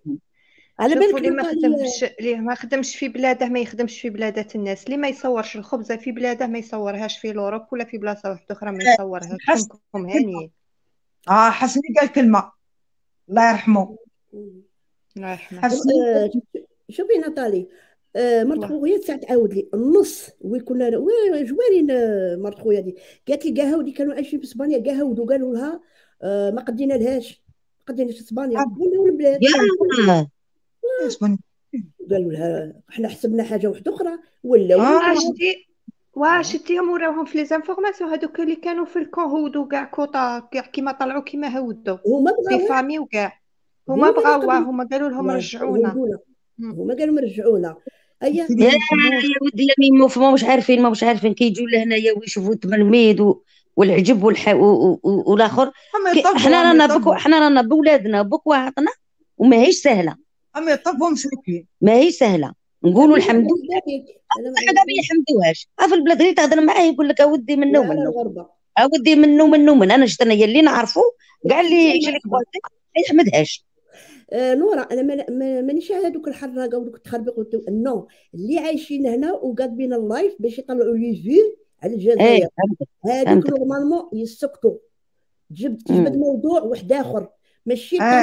على شوفوا بالك اللي ما نطالي. خدمش، اللي ما خدمش في بلاده ما يخدمش في بلادات الناس، اللي ما يصورش الخبزه في بلاده ما يصورهاش في لوروب ولا في بلاصه واحده اخرى ما يصورهاش. حسن كونكم هانيين. حسني قال كلمة، الله يرحمه. الله يرحمه. حسني شوفي نطالي، مرت واه. خويا ساعات تعاود لي النص ويكون جوارين. مرت خويا دي قالت لي كاع هاودي كانوا عايشين في اسبانيا، كاع هاودوا قالوا لها ما قدينا لهاش، ما قديناش اسبانيا ولاو البلاد. يا اسبانيا. قالوا لها احنا حسبنا حاجه واحده اخرى ولاو البلاد. شتيهم وراوهم في لي زانفورماسيون هذوك اللي كانوا في الكون هودو كاع كوطا كاع كيما طلعوا كيما هودوا هما دي بغاو فامي وكاع. هما هما اللي بغاوها، قبلوا. هما قالوا لهم لا رجعونا. هما مم. هما قالوا مرجعونا. ايا يا ودي يا ميمو، ما مش عارفين كي يجوا لهنايا ويشوفوا التمرميد والعجب والاخر. هم يطبوا احنا هم رانا يطبوا احنا رانا بولادنا بكواتنا، وما هيش سهله، هم يطبوا مساكين. ما هيش سهله. نقولوا كملي الحمد على لله، بالك انا حاجه ما يحمدوهاش. في البلاد اللي تهضر معاه يقول لك اودي منه على منه، الغربه اودي منه من انا شفت انا اللي نعرفه كاع اللي يشري مرحبا. بواتي ما يحمدهاش. نورا انا مانيش على هذوك الحراقه ودوك التخربيق نو اللي عايشين هنا وقادبين اللايف باش يطلعوا لي فيو على ايه، الجزائر. فهمتك هذوك فهمتك. نورمالمون يسكتوا. تجبد أمم. موضوع واحد اخر، ماشي اه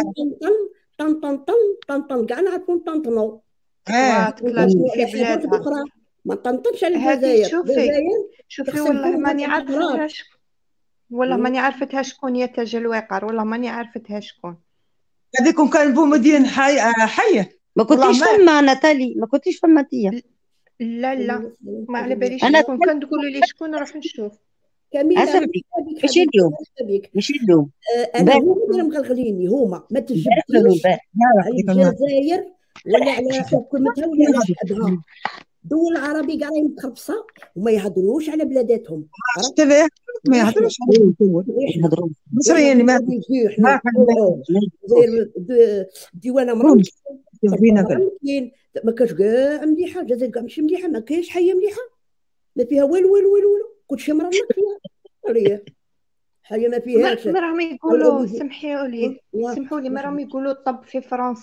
طن كاع نعرفوا نطنطنوا. اه تكلاش نطنطنوا في على حاجه واحده بلادها. اخرى، ما نطنطنش على هذه الجزائر. شوفي الجزائر تغسل والله فمها ماني 3 مرات. عرفتها والله ماني عرفتها شكون يا تاج الوقار، والله ماني عرفتها شكون. هذيكم كان بو مدين حية ما والله كنتيش ما فما ناتالي، ما كنتيش فما تيا. لا ما على باليش انا شكون، كان تقولوا لي شكون نروح نشوف. كميلة اسمعي، مرحبا بك ماشي حبيبتي، اليوم، مرحبا بك. ماشي اليوم، انا امبارح، هما اللي مغلغليني، هما ما قالوا تجبديش امبارح. يعرف على هذيك المرة. الجزائر ولا على حكومتها ولا على شعبها. دول العربي كاع راهي متخربصه وما يهضروش على بلاداتهم. شفت ليه ما يهضروش على الدول يهضروا المصريين ما احنا نطلعوا الجزائر ديوانه مرة فينا مرة مسكين، ما كاش كاع مليحه. الجزائر كاع ماشي مليحه، ما كاينش حيه مليحه، ما فيها والو كلشي مرنك فيها حاجه ما فيهاش. ما راهم يقولوا سمحوا لي ما راهم يقولوا طب في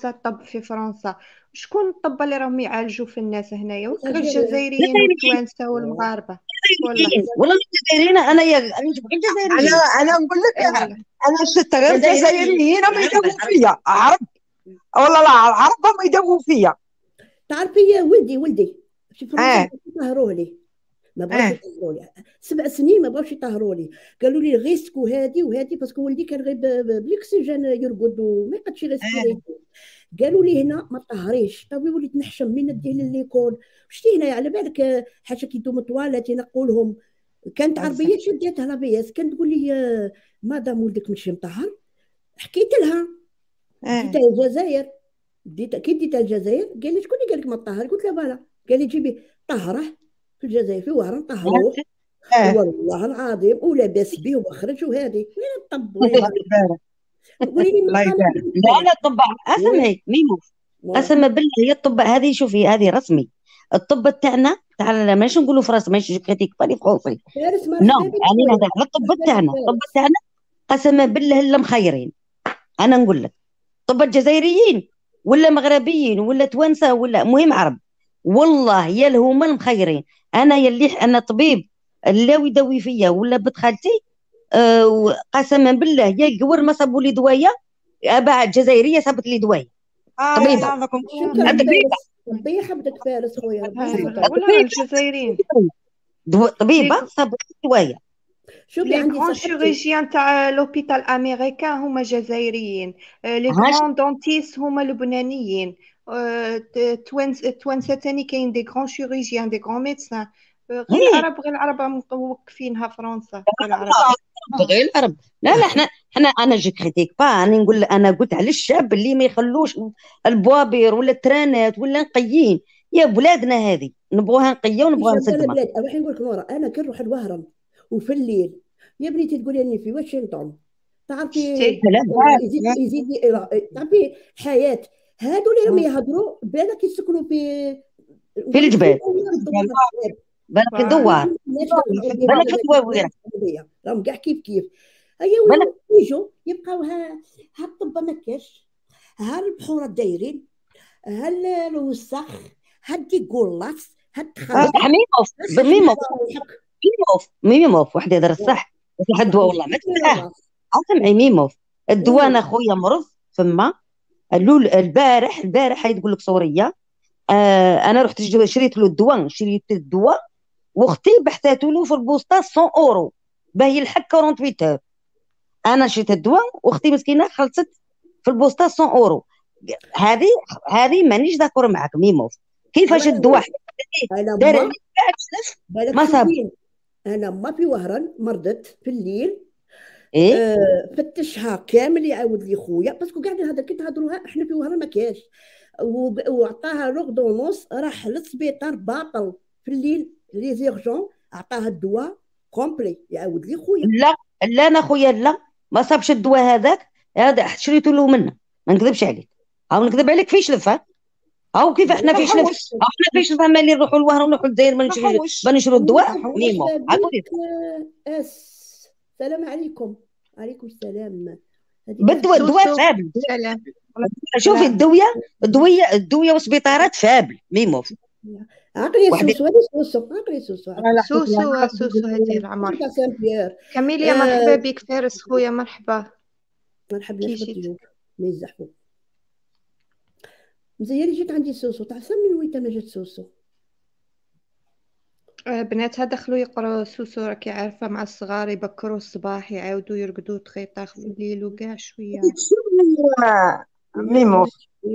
فرنسا. شكون الطب اللي راهم يعالجوا في الناس هنايا؟ غير الجزائريين والتوانسه والمغاربه. والله والله الجزائريين، انا نشوف الجزائريين. انا نقول لك والله انا شفت غير الجزائريين هم يداووا فيا عرب، والله لا العرب هم يداووا فيا. تعرفي يا ولدي في فرنسا طهروا لي، ما بغاوش اه يطهروا لي 7 سنين، ما بغاوش يطهروا لي. قالوا لي غيسك وهادي باسكو ولدي كان غير بالاكسجين يرقد وما يقدش يغسكي. قالوا لي هنا ما طهريش، طبيب وليت نحشم من نديه لليكول. شتي هنا على بالك حاجه كي دوم طوالات نقولهم. كانت عربيه شديتها لابيس، كانت تقول لي مادام ولدك ماشي مطهر. حكيت لها ديتها الجزائر، كي ديتها الجزائر قال لي شكون اللي قال لك ما طهر؟ قلت له فوالا. قال لي جيبي طهره في الجزائر في وهران طهروه والله العظيم ولاباس به وخرج. وهذه وين الطب وين؟ قولي لي الله يبارك. لا الطب اسمعي ميمو، قسما بالله هي الطب هذه، شوفي هذه رسمي. الطب تاعنا ماشي نقولوا في راسي، ماشي كريتيك بالي فرونسي، نو يعني هذا على الطب تاعنا. الطب تاعنا قسما بالله الا مخيرين. انا نقول لك طب الجزائريين ولا مغربيين ولا توانسه ولا مهم عرب، والله يا هما المخيرين. انا طبيب لا يداوي فيا ولا بنت خالتي، قسما بالله يا قور ما صابوا لي دوايه، بعد جزائريه صابت لي دوايه. طبيبه طبيعة حبتك فارس خويا ولا الجزائريين طبيبه صابت لي دوايه. شوفي عندي غران شيروجيان تاع لوبيتال امريكان هما جزائريين، لي غران دونتيس هما لبنانيين، التوانسه ثاني كاين دي غران شيروجيان دي غران ميدسان. غير إيه، العرب موقفينها فرنسا، غير العرب. غير العرب. لا لا، انا جو كريتيك با، انا قلت على الشعب اللي ما يخلوش البوابير ولا الترانات ولا نقيين. يا بلادنا هذه نبغوها نقيه ونبغوها شاب انا مسقمه. بلاد اروح نقول لك نورا، انا كنروح الوهران وفي الليل يا بنيتي تقولي اني في واشنطن، تعرفي شتي لا يزيد تعرفي حياة هادو اللي راهم يهضروا بالك يسكنوا في الجبال، بالك فوالا. ندوار، بالك في الدواويره، راهم كاع كيف بالك. ايوا يجوا يبقاو ها الطب ما كاش، ها البحور دايرين، ها الوسخ، ها الديكولاس، ها التخلف، بصح ميموف ميموف واحد يهضر الصح، بس واحد الدواء والله ما تنفعه. سمعي ميموف، الدواء انا خويا مرض فما البارح هاي تقول لك صوريه. انا رحت شريت له الدواء، واختي بحثته له في البوسطه 100 اورو باهي يلحق 48 اور. انا شريت الدواء واختي مسكينه خلصت في البوسطه 100 اورو. هذه مانيش ذاكر معك ميموف، كيفاش الدواء انا دار ما عليك بالك ما صاب. شوفين، انا ما في وهران مرضت في الليل. ايه فتشها كامل يعاود لي خويا باسكو قاعد هذا كي تهضروها احنا في وهران ما كاش، وعطاها لوغدونوس راح للسبيطار باطل في الليل لي زيرجون، عطاها الدواء كومبلي يعاود لي خويا. لا انا خويا لا ما صابش الدواء هذاك، هذا شريته له منه، ما نكذبش عليك. هاو نكذب عليك فيش لفه، هاو كيف احنا فيش لفه، احنا فيش لفه مالي نروحوا للوهره ونروحوا للداير ما نشروا الدواء ميمو. السلام عليكم. عليكم السلام. الدواء فابل. سلام. شوفي الدويه والسبيطارات فابل ميمو. عقلي سوسو عقلي سوسو هذه العمر. كاميليا مرحبا بك فارس خويا، مرحبا. مرحبا بالضيوف ما يزحفوا. مزيان جيت عندي سوسو، تعرف من وين ما جات سوسو؟ بناتها دخلوا يقراو سوسو، راكي عارفه مع الصغار يبكروا الصباح يعاودوا يرقدوا تخيطاخ في الليل وكاع شويه. ميمو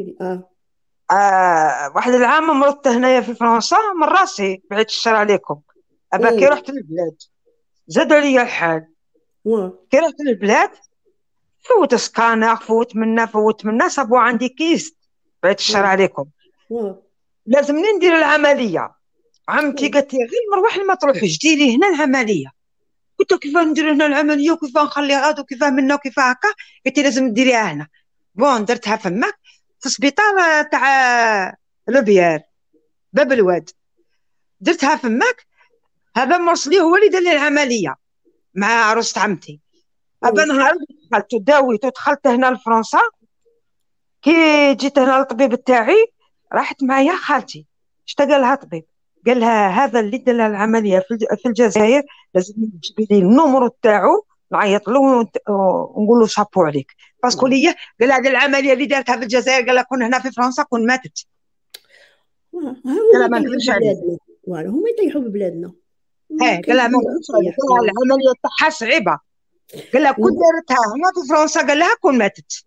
واحد العام مرضت هنايا في فرنسا من راسي بعيد الشر عليكم. كي رحت للبلاد زاد عليا الحال. كي رحت للبلاد فوت سكانر، فوت منا صابوا عندي كيست بعيد الشر عليكم. لازمني ندير العمليه. عمتي قالت لي غير مروح لما تروحيش ديري هنا العمليه. قلت لها كيفاه ندير هنا العمليه وكيفاه نخلي هذا وكيفاه منا وكيفاه هكا. قالت لي لازم ديريها هنا. بون درتها فماك في السبيطار تاع لوبيار باب الواد، درتها فماك. هذا مرسلي هو اللي دار لي العمليه مع عروسة عمتي. نهار دخلت وداويت ودخلت هنا لفرنسا. كي جيت هنا للطبيب تاعي راحت معايا خالتي. شتا قال لها طبيب؟ قال لها هذا اللي دار العمليه في الجزائر لازم تجيبي لي النمر تاعو نعيط له ونقول له شابو عليك باسكو ليا قال هذه العمليه اللي دارتها في الجزائر قال كون هنا في فرنسا كون ماتت. قال ما نكذبش عليك هما يطيحوا ببلادنا. قال لها ما نكذبش عليك، العمليه تاعها صعيبه. قال لها كون دارتها هنا في فرنسا قال لها كون ماتت.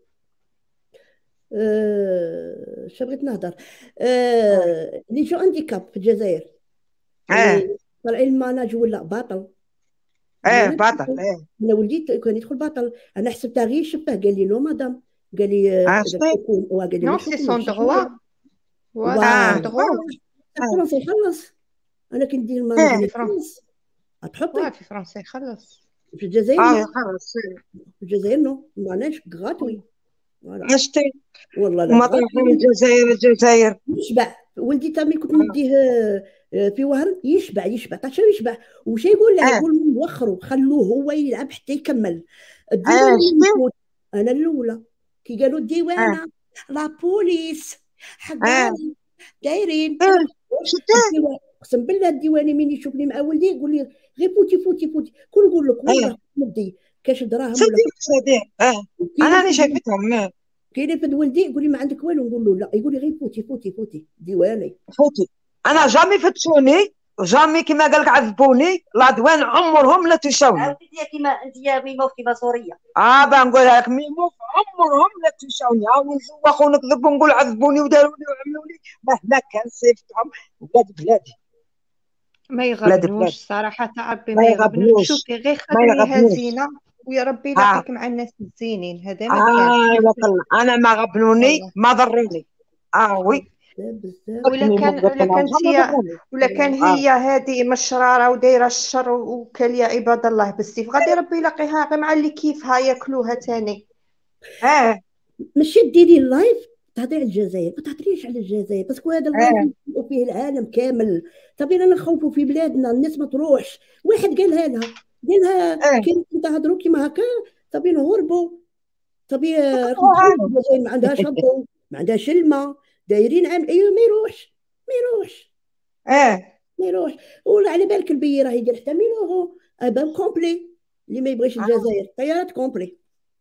شو بغيت نهضر اللي جو هانديكاب في الجزائر طلع المناج ولا باطل. باطل. انا ولدي كان يدخل باطل، انا حسبتها غير شبه. قال لي نو مدام، قال لي قال لي نو سي سون دروا فرنسا يخلص. انا كندير المناج في فرنسا تحطي في فرنسا يخلص، في الجزائر يخلص. في الجزائر نو المناج غراتوي. عشتي والله لا مطرح الجزائر يشبع. ولدي تامي كنت نديه في وهران يشبع تعرف يشبع. وش يقول له؟ يقول وخروا خلوه هو يلعب حتى يكمل الديوان. انا الاولى كي قالوا الديوانه لا بوليس حقاني دايرين اقسم بالله الديواني من يشوفني مع ولدي يقول لي غير فوتي كون نقول لك والله ندي كاش دراهم صديق انا راني شايفتهم. كاين يفد ولدي يقول لي ما عندك والو، نقول له لا، يقول لي غير فوتي ديواني فوتي. انا جامي فتشوني جامي كما قالك عذبوني العدوان عمرهم لا تشاوني. انت كيما انت يا ميمو كيما سوريه. بنقولها لك ميمو عمرهم لا تشاوني. ونزوخ ونكذب ونقول عذبوني وداروا لي وعملوا لي مهما كان صيفتهم. ولاد بلادي ما يغبنوش صراحه ربي، ما يغبنوش. شوفي غير خليها زينه ويا ربي يلاقيك مع الناس الزينين. هذا ما كان انا ما غبنوني ما ضروني. وي ولا كان هي هذه مشراره ودايره الشر وكاليه عباد الله بالسيف، غادي ربي يلاقيها غير مع اللي كيفها ياكلوها تاني. ماشي ديري اللايف تهضري على الجزائر، ما تهضريش على الجزائر باسكو هذا اللايف فيه العالم كامل. طبيعي انا نخوفوا في بلادنا الناس ما تروحش. واحد قالها لها كي تهضروا كيما هكا طبيعي نهربوا. طبيعي الجزائر ما عندهاش الضوء ما عندهاش الماء دايرين عام ما يروحش ما يروح. ولا على بالك البي راه يدير حتى ميلوغو ابان كومبلي اللي ما يبغيش الجزائر طيارات كومبلي.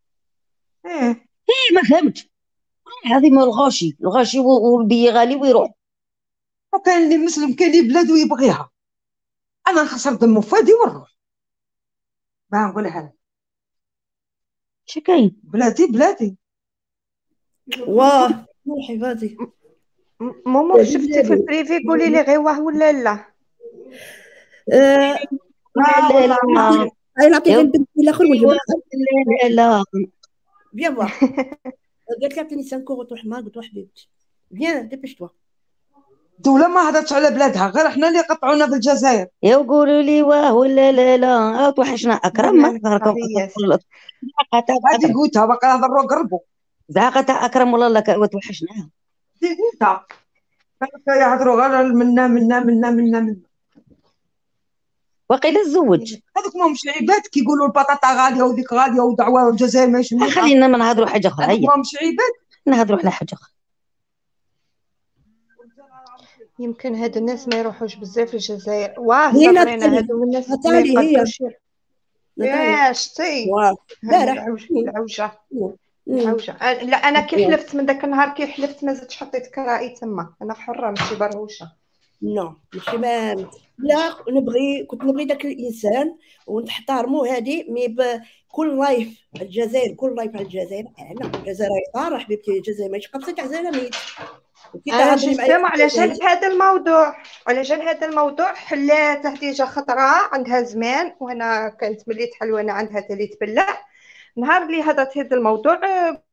ما فهمتش هذه ما الغاشي والبي غالي ويروح. وكان اللي مسلم كان اللي بلادو يبغيها. انا نخسر دم فادي ونروح. نقولها لك شكاين بلادي واه روحي فادي. ماما شفتي في البريفي قولي لي غير واه ولا لا؟ لا نعطيك البنت الاخر ونجيب لا فيان فوا. قالت لي عطيني 5 يورو تروح معاك. قلت له حبيبتي فيان ديبيش توا. الدولة ما هضرتش على بلادها غير احنا اللي قطعونا في الجزائر. يقولوا لي واه ولا لا توحشنا أكرم ما هذه قوتها باقي نهضروا قربوا زعقت أكرم والله لك وتوحشناها. هذه قوتها باقي يهضروا غير منا وقيل الزوج هذوك ما مش عباد كيقولوا البطاطا غاليه وديك غاليه ودعوه والجزائر ما يشموش. خلينا ما نهضروا حاجه اخرى. هذوك ما مش عباد نهضروا على حاجه اخرى. يمكن هاد الناس ما يروحوش بزاف للجزائر. واه زغرينا هادو الناس ما يقدروش. شتي العوجه لا انا كي حلفت من داك النهار كي حلفت ما زدتش حطيت كرائي تما. انا حره ماشي برهوشه. نو ماشي ما لا كنت نبغي داك الانسان ونحترمو هادي مي كل لايف على الجزائر انا الجزائر طار حبيبتي الجزائر ماشي قبصه تاع زلميت. علشان هذا الموضوع حلاته ديجا خطره عندها زمان وانا كانت ملي تحلوانه عندها تالي تبلع. نهار اللي هضرت هذا الموضوع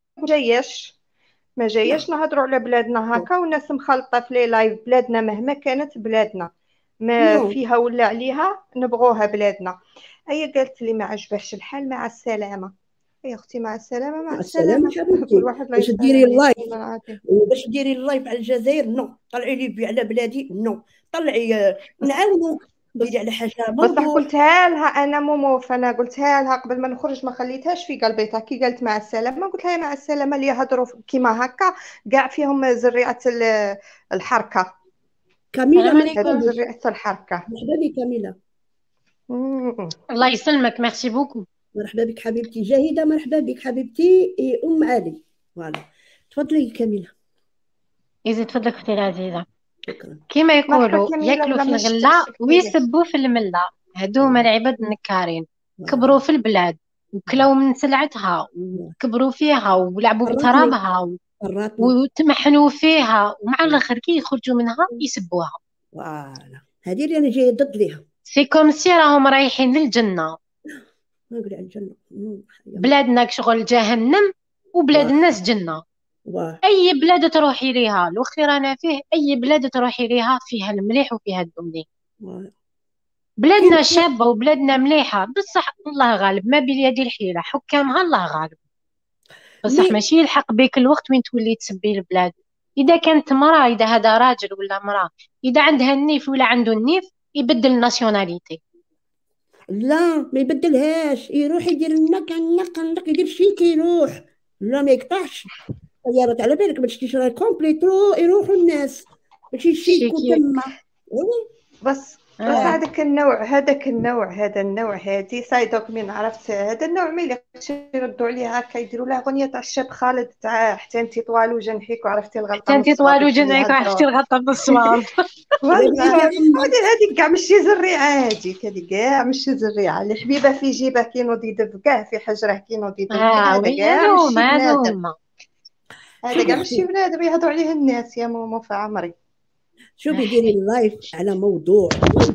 ما جاياش نهضروا على بلادنا هكا والناس مخلطه في لي لايف. بلادنا مهما كانت بلادنا ما فيها ولا عليها نبغوها بلادنا. هي قالت لي ما عجبهش الحال مع السلامه. يا اختي مع السلامه مع السلامه كل واحد باش ديري اللايف على الجزائر نو طلعي لي على بلادي نو طلعي نعاونوك ديري على حاجه بصح قلتها لها انا مومو. فانا قلتها لها قبل ما نخرج ما خليتهاش في قلبيتها. كي قالت مع السلامه قلت لها مع السلامه اللي يهضروا كيما هكا كاع فيهم ذريعه الحركه كاميله. ذريعه الحركه. مرحبا بك كاميله. الله يسلمك ميرسي بوكو. مرحبا بك حبيبتي جاهده. مرحبا بك حبيبتي ام علي. فوالا تفضلي كاميله. يزيد فضلك اختي العزيزه. كيما يقولوا ياكلوا في الغله ويسبوا في المله. هذوما العباد النكارين كبروا في البلاد وكلوا من سلعتها وكبروا فيها ولعبوا بترابها وتمحنوا فيها ومع الاخر كي يخرجوا منها يسبوها. فوالا هذه اللي انا جايه ضد ليها. سي كوم سي راهم رايحين للجنه. نقول على الجنه. بلادنا شغل جهنم وبلاد الناس جنه. اي بلاد تروحي ليها الوخير انا فيه اي بلاد تروحي ليها فيها المليح وفيها الدمني. بلادنا شابه وبلادنا مليحه بصح الله غالب ما باليد الحيله. حكامها الله غالب بصح ماشي يلحق بك الوقت وين تولي تسبي البلاد. اذا كانت مراه اذا هذا راجل ولا مراه اذا عندها النيف ولا عنده النيف يبدل الناسيوناليتي. لا ما يبدلهاش يروح يدير النق يدير شيك يروح. لا ما يقطعش طيارات على بالك ما تشتيش راه كومبليترو يروحوا الناس ماشي شيك تما. بس بس هذاك النوع هذا النوع هادي صايدوك من عرفت هذا النوع ما يليقش يردوا عليه هكا يديروا له اغنيه تاع الشاب خالد تاع حتى انت طوال وجنحيك وعرفتي الغلطه حتى انت طوال وجنحيك وعرفتي الغلطه بالصواب. هذيك كاع ماشي زريعه، هذيك كاع ماشي زريعه. الحبيبه في جيبه كي نوض يدب كاع في حجره كي نوض يدب هذا كاع ماشي بنادم، هذا كاع ماشي بنادم يهضروا عليه الناس يا مومو في عمري. شوفي ديري اللايف على موضوع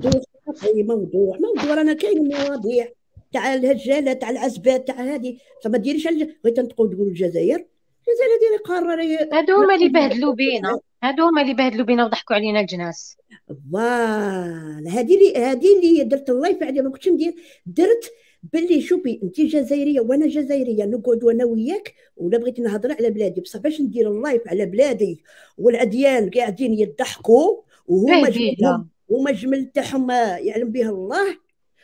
رانا كاين مواضيع تاع الهجاله تاع العزبات تاع هذه، فما ديريش بغيت تقولوا الجزائر ديري قاره. هادو هما اللي بهدلوا بينا وضحكوا علينا الجناس. فوالا هذه اللي درت اللايف عليها، ما كنتش ندير، درت باللي شوفي انت جزائريه وانا جزائريه نقعد انا وياك ولا بغيت نهضر على بلادي، بصح باش ندير اللايف على بلادي والاديان قاعدين يضحكوا وهما جمل تاعهم يعلم بها الله.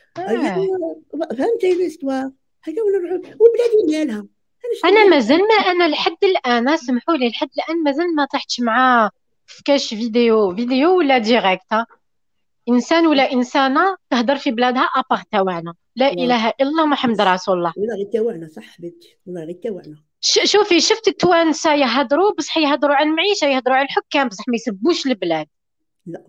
فهمتي الاستوار هكا وبلادي مالها. انا لحد الان سمحوا لي لحد الان مازال ما طحتش مع في كاش فيديو ولا ديريكت انسان ولا انسانه تهضر في بلادها ابار تاعنا. لا اله الا الله محمد رسول الله. والله غير تاعنا صح حبيبتي، والله غير تاعنا. شوفي شفت التوانسه يهضروا بصح يهضروا على المعيشه، يهضروا على الحكام بصح ما يسبوش البلاد. لا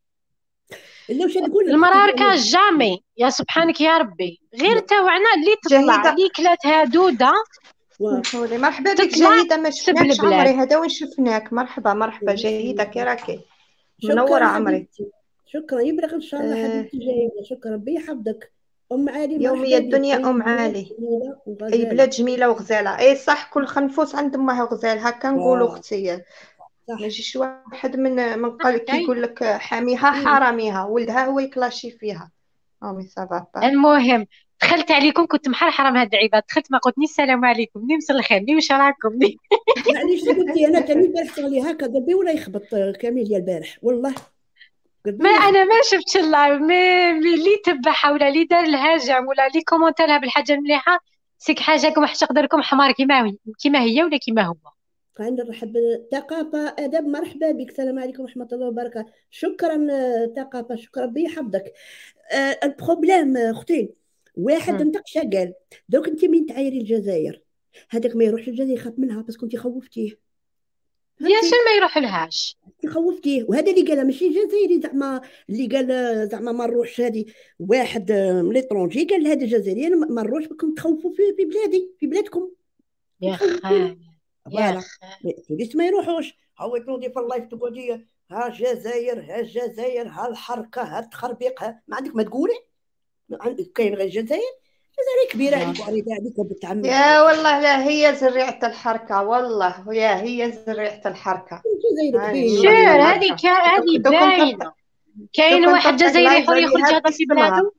واش تقول المراركه جامي يا سبحانك يا ربي، غير تاعنا اللي تطلع اللي كلات هادوده. مرحبا بك جهيده، ما شفناكش عمري هذا وين شفناك. مرحبا جهيده كي راكي؟ منوره عمري. شكرا يبارك ان شاء الله حبيبتي جهيده، شكرا ربي يحفظك. ام علي يوميه الدنيا ام علي. اي بلاد جميله وغزاله، اي صح كل خنفوس عند امها غزال هكا نقولوا اختي. ما يجيش واحد من قال كيقول لك حاميها حراميها، ولدها هو يكلاشي فيها. امي صافا. المهم دخلت عليكم كنت محرحره مع هاد العباد، دخلت ما قلتنيش السلام عليكم ني مسا الخير ني واش راكم ني. معليش حبيبتي انا تاني البارح شغلي هكا قلبي ولا يخبط كامل يا البارح والله. ما انا ما شفتش اللايف مي اللي تبعها ولا اللي دار الهجم ولا اللي كومونتالها بالحاجه المليحه سيك حاجه واحد تقدركم حمار كيما هي ولا كيما هو. نرحب ثقافة أدب، مرحبا بك، السلام عليكم ورحمة الله وبركاته. شكرا ثقافة، شكرا ربي يحفظك. البروبليم أختي واحد نتقشى قال دوك أنت من تعايري الجزائر هذاك ما يروحش الجزائر يخاف منها باسكو أنت خوفتيه. بيان سور ما يروح لهاش خوفتيه، وهذا اللي قالها ماشي جزائري زعما اللي قال زعما ما نروحش. هذه واحد من ليترونجي قال هذا جزائري ما نروحش بكم تخوفوا في بلادي في بلادكم يا خال. فوالا ليش ما يروحوش. هاو تنوضي في اللايف تقولي ها الجزائر ها الحركه ها التخربيق ما عندك ما تقولي عندك كاين غير الجزائر كبيره عليك وعليك بالتعمد. يا والله لا هي زريعه الحركه والله هي زريعه الحركه. شير هذه باينه. كاين واحد جزائري حر يخرج يهضر في بلاده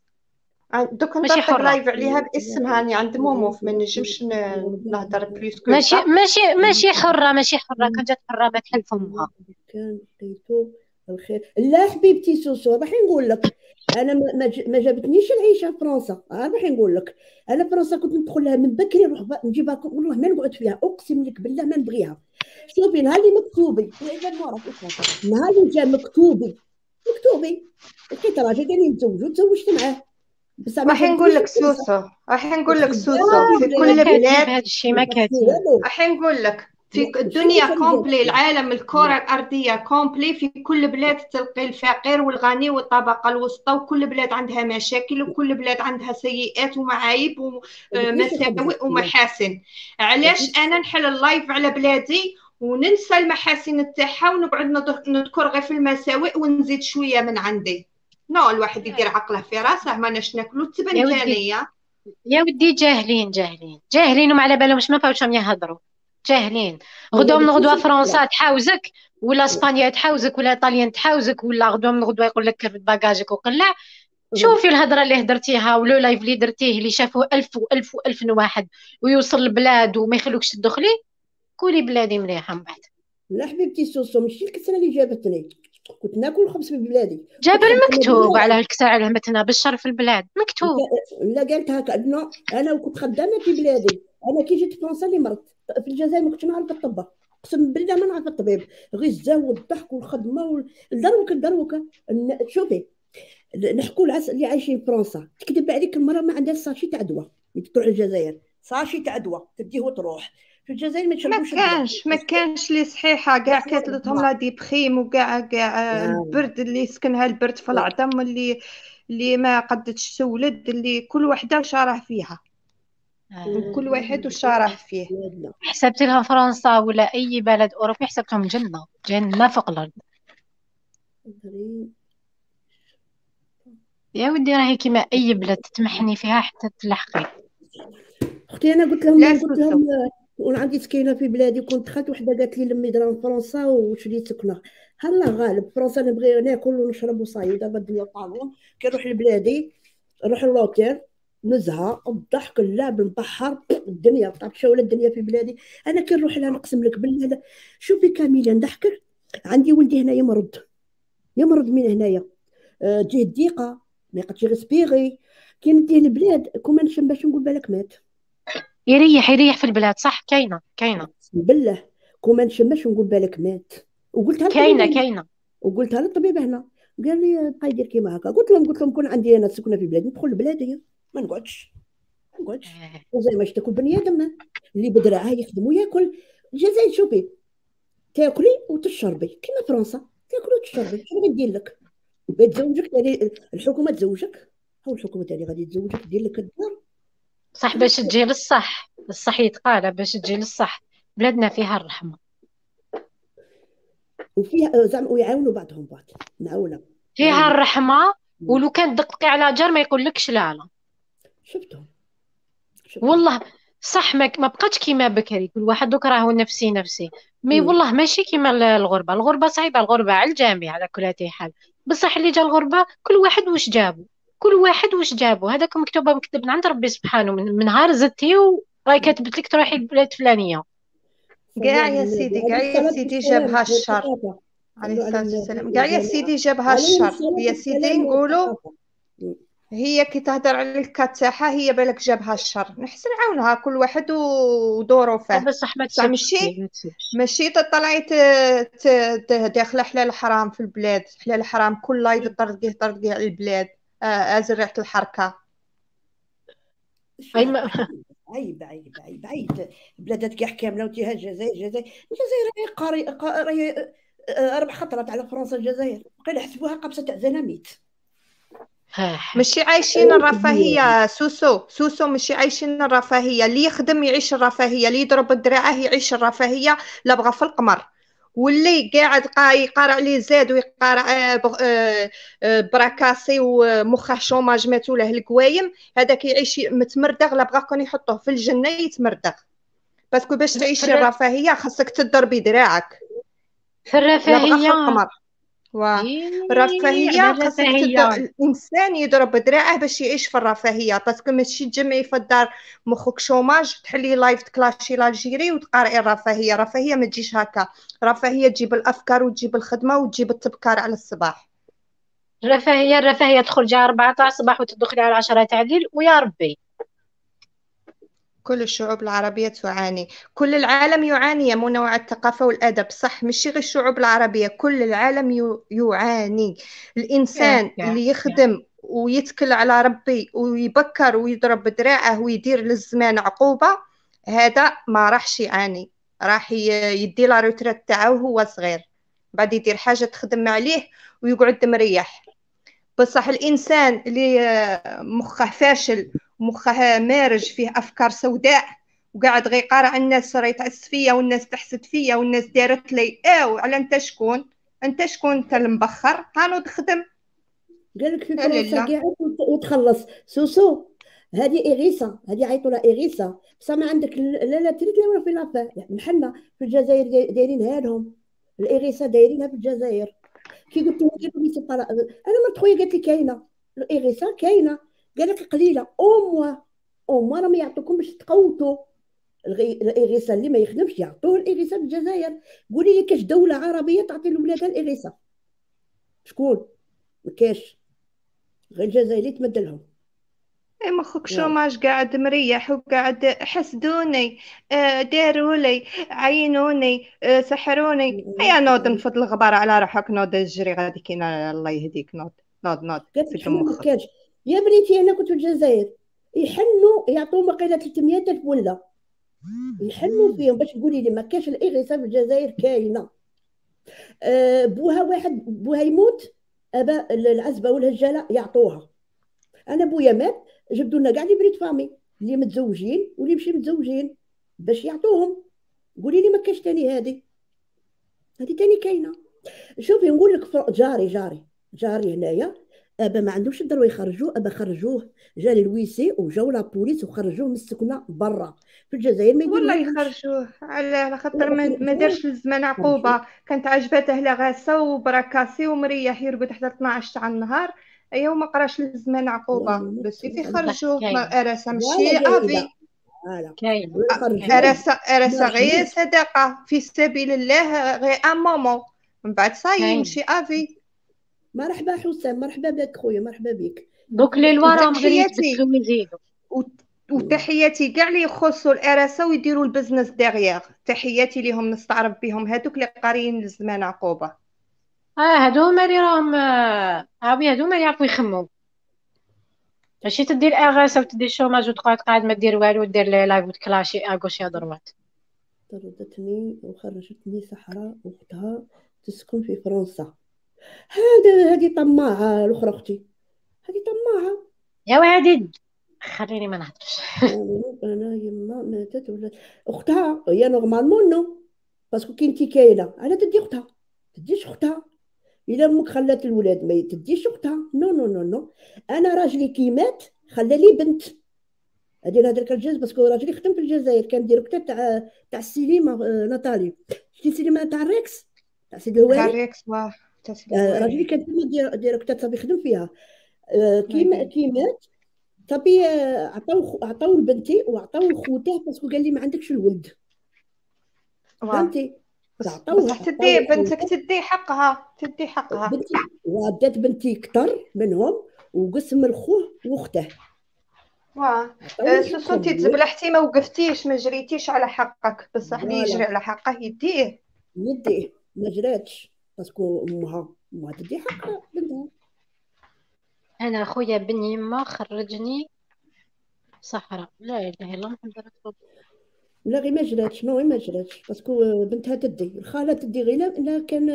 دوك نطلق لايف عليها باسمها راني عند مومو ما نجمش نهضر بليس كو ماشي حره كان جات حره ما تحل فمها. كان لقيتو الخير. لا حبيبتي سوسو راح نقول لك انا ما جابتنيش العيشه في فرنسا. راح نقول لك انا فرنسا كنت ندخل لها من بكري نروح نجيبها والله ما نقعد فيها اقسم لك بالله ما نبغيها. شوفي نهار اللي مكتوبي نهار اللي جا مكتوبي لقيت راجل قال لي نتزوجوا تزوجت معاه. راح نقول لك سوسو في كل بلاد هذا الشيء ما كاتب. راح نقول لك في الدنيا كومبلي العالم الكرة الأرضية كومبلي في كل بلاد تلقي الفقير والغني والطبقة الوسطى وكل بلاد عندها مشاكل وكل بلاد عندها سيئات ومعايب ومساوئ ومحاسن. علاش أنا نحل اللايف على بلادي وننسى المحاسن تاعها ونقعد نذكر غير في المساوئ ونزيد شوية من عندي. الواحد يدير عقله في راسه ما ناش ناكلو التبنجانيه. يا ودي جاهلين وما على بالهمش ما فاوش يهضروا جاهلين. غدوه من غدوه فرنسا تحاوزك ولا اسبانيا تحاوزك ولا ايطاليا تحاوزك ولا غدوه من غدوه يقول لك كرفت باكاجك وقلع. شوفي الهضره اللي هدرتيها ولو لايف اللي درتيه اللي شافوه 1000 و1000 واحد ويوصل البلاد وما يخلوكش تدخلي قولي بلادي مليحه من بعد. لا حبيبتي سوسو ماشي الكسره اللي جابتني كنت ناكل الخبز في بلادي. جاب المكتوب على الكسر على همتنا بالشر في البلاد مكتوب. لا قالت هكا انا وكنت خدامه في بلادي. انا كي جيت فرنسا اللي مرضت في الجزائر ما كنتش نعرف الطب اقسم بالله ما نعرف الطبيب غير الزاو والضحك والخدمه والدروكه شوفي نحكوا العس اللي عايشين في فرنسا، تكذب عليك المراه ما عندها ساشي تاع دواء تروح للجزائر، ساشي تاع دواء تديه وتروح. في الجزائر ما ما تشربوش كانش لي صحيحه كاع كاتلتهم لا دي بخيم، وكاع البرد اللي يسكنها البرد في العظم، اللي ما قدتش تولد، اللي كل وحده وشارح فيها، وكل واحد وشارح فيه. حسبت لها فرنسا ولا اي بلد اوروبي حسبتهم جنه جنه فوق الارض. يا ودي راهي كيما اي بلاد تتمحني فيها حتى تلحقي. اختي انا قلت لهم وانا عندي سكينه في بلادي، كنت دخلت وحده قالت لي لمي درهم فرنسا وشريت سكنه. هلا غالب فرنسا نبغي ناكل ونشرب وصاي، دابا الدنيا طاغون. كي نروح لبلادي نروح للوتيل نزهه الضحك اللعب البحر الدنيا تعرف ولا الدنيا في بلادي. انا كي نروح لها نقسم لك بالله شوفي كامله نضحك. عندي ولدي هنايا يمرض من هنايا، تجيه الضيقه ما يقدرش يغسبيغي. كي نديه البلاد كون ما نشمش نقول بالك مات. يريح في البلاد صح. كاينه بالله كون ما نشمش نقول بالك مات. وقلتها كاينه وقلتها للطبيب هنا، قال لي بقى يدير كيما هكا. قلت لهم كون عندي انا سكنه في بلادي ندخل لبلادي ما نقعدش وزي ما تاكل بني ادم اللي بدراعه يخدم وياكل. الجزائر شوفي تاكلي وتشربي كيما فرنسا، تاكلي وتشربي. شنو غيدير لك؟ بتزوجك يعني الحكومه تزوجك، او الحكومه تاعي غادي تزوجك دير لك الدار صح باش تجي الصح يتقال باش تجي للصح. بلادنا فيها الرحمه وفيها زعما ويعاونوا بعضهم بعض معاونه فيها الرحمه. ولو كان دققي على جار ما يقولكش لا. شفتهم والله صح. ما بقاتش كيما بكري كل واحد دوك راهو نفسي مي والله ماشي كيما الغربه صعيبه. الغربه على الجميع على كل حال. بصح اللي جا الغربه كل واحد واش جابو هذاك مكتوبه من عند ربي سبحانه. من نهار زدتي وراهي كاتبت لك تروحي البلاد فلانيه. كاع يا سيدي جابها الشر عليه الصلاه والسلام. كاع يا سيدي جابها الشر. يا سيدي نقولوا هي كي تهدر على الكات تاعها هي بالك جابها الشر. نحسن نعاونها كل واحد ودورو فيه. بصح ما ماشي تطلعي داخله حلال حرام في البلاد. حلال حرام كل لايف طردقيه على البلاد. ازرعه الحركه. عيب بلادات كاع كامله وتيها الجزائر راهي 4 خطرات على فرنسا. الجزائر قيل حسبوها قبصه تاع زناميت. ماشي عايشين الرفاهيه سوسو ماشي عايشين الرفاهيه. اللي يخدم يعيش الرفاهيه، اللي يضرب الدراعه يعيش الرفاهيه. لا بغى في القمر، واللي قاعد يقارع لي زاد ويقارع براكاسي ومخه شوماج ماتوا له القوايم، هذاك يعيش متمردغ. لا بغا كون يحطوه في الجنه يتمردغ. باسكو باش تعيشي الرفاهيه خاصك تضربي دراعك في الرفاهيه. لا بغا في القمر. الرفاهيه خاصك الانسان يضرب دراعه باش يعيش في الرفاهيه. باسكو ماشي تجمعي في الدار مخك شوماج تحلي لايف تكلاشي لالجيري وتقارئي الرفاهيه ما تجيش هكا. رفاهيه تجيب الافكار وتجيب الخدمه وتجيب التبكار على الصباح. الرفاهيه تخرجي على 4 تاع الصباح وتدخلي على 10 تاع الليل ويا ربي. كل الشعوب العربية تعاني، كل العالم يعاني يا منى. الثقافة والأدب صح ماشي غير الشعوب العربية، كل العالم يعاني. الإنسان اللي يخدم ويتكل على ربي ويبكر ويضرب دراعه ويدير للزمان عقوبة، هذا ما راحش يعاني. راح يدي لا روتريت تاعو وهو صغير، بعد يدير حاجة تخدم عليه ويقعد مريح. بصح الإنسان اللي مخه فاشل مخها مارج فيه افكار سوداء وقاعد غير قارع الناس راه يتعس فيا والناس تحسد فيا والناس دارت لي وعلى انت شكون انت المبخر هانو تخدم. قالك في فرنسا كاع وتخلص سوسو. هذه إغيسة، هذه عيطوا لها إغيسة. بصح ما عندك لا تريد ولا في لافا. يعني حنا في الجزائر دايرينها لهم الإغيسة، دايرينها في الجزائر. كي قلت لهم انا مرت خويا قالت لي كاينه الإغيسة كاينه. قال لك قليله او ما راهم يعطوكم باش تقوتوا الإغيسة. اللي ما يخدمش يعطوه الإغيسة في الجزائر. قولي لي كاش دوله عربيه تعطي لولادها الإغيسة؟ شكون؟ ما كاش، غير الجزائر اللي تمدلهم. مخك شوماج قاعد مريح وقاعد حسدوني داروا لي عينوني سحروني. يا نوض نفض الغبار على روحك، نوض الجري غادي كاين الله يهديك. نوض ناض قالت سد الحنه ما مخك. كانش. يا بنيتي انا كنت في الجزائر يحنوا يعطوا مقيله 300,000 ولا يحنوا فيهم باش تقولي لي ما كاش الاغاثه في الجزائر كاينه. بوها واحد بوها يموت ابا العزبه والهجاله يعطوها. انا بويا مات جبدوا لنا كاع لي بريد فامي اللي متزوجين واللي ماشي متزوجين باش يعطوهم. قولي لي ما كاش تاني هذه تاني كاينه. شوفي نقول لك جاري هنايا ابا ما عندوش يقدروا يخرجوه ابا خرجوه جا للويسي وجاو لابوليس وخرجوه من السكنه برا في الجزائر ما يديروا والله لهمش. يخرجوه على خاطر ما دارش الزمان عقوبه. كانت عجبته لاغاسه وبراكاسي ومريح يرقد حتى 12 تاع النهار. ايوا ما قراش الزمان عقوبه بس يخرجوه. ما اراسه ماشي افي. كاين اراسه غير صدقه في سبيل الله غير ان مومون من بعد صاي ماشي افي. مرحبا حسام مرحبا بك خويا مرحبا بك. دوك لي لوا راهم غير يتبدلوا ويزيدوا. وتحياتي كاع اللي يخصوا الاراسه ويديروا البزنس ديغيغ. تحياتي ليهم نستعرف بهم هذوك اللي قاريين الزمان عقوبه. هادو هما اللي راهم هاوي هادو ما يعرفوا يخموا. ماشي تدير اغاثه وتدير شوماج وتقعد قاعد ما دير والو ودير لي لايف وتكلاشي اغوش يا دروات. طردتني وخرجتني صحراء اختها تسكن في فرنسا. هذه طماعه الاخرى اختي هذه طماعه. يا وادي خليني ما نهضرش. انا يما ماتت ولا اختها هي نورمالمون نو باسكو كي انتي كاينه على تدي اختها تديش اختها. الا امك خلات الولاد ما تديش اختها. نو نو نو نو. انا راجلي كي مات خلى لي بنت هادي نهضر الجزائر باسكو راجلي خدم في الجزائر كان ديريكتور تاع السينما ناتالي. شتي السينما تاع الريكس تاع سيدي تاع الهواري. الريكس راجلي كان ديريكتور صافي يخدم فيها. كي مات صافي عطاو لبنتي وعطاو لخوته باسكو قال لي ما عندكش الولد. فهمتي بصح تدي بنتك تدي حقها بنتي ودات بنتي كتر منهم وقسم الخوه واخته. سوسو انتي تزبلحتي ما وقفتيش ما جريتيش على حقك بصح اللي يجري على حقه يديه ما جراتش باسكو امها تدي حقها بنتها. انا خويا بن يما خرجني صحراء لا اله الا الله محمد رسول الله. لا غير ما جراتش ما جراتش باسكو بنتها تدي الخاله تدي غير لا كان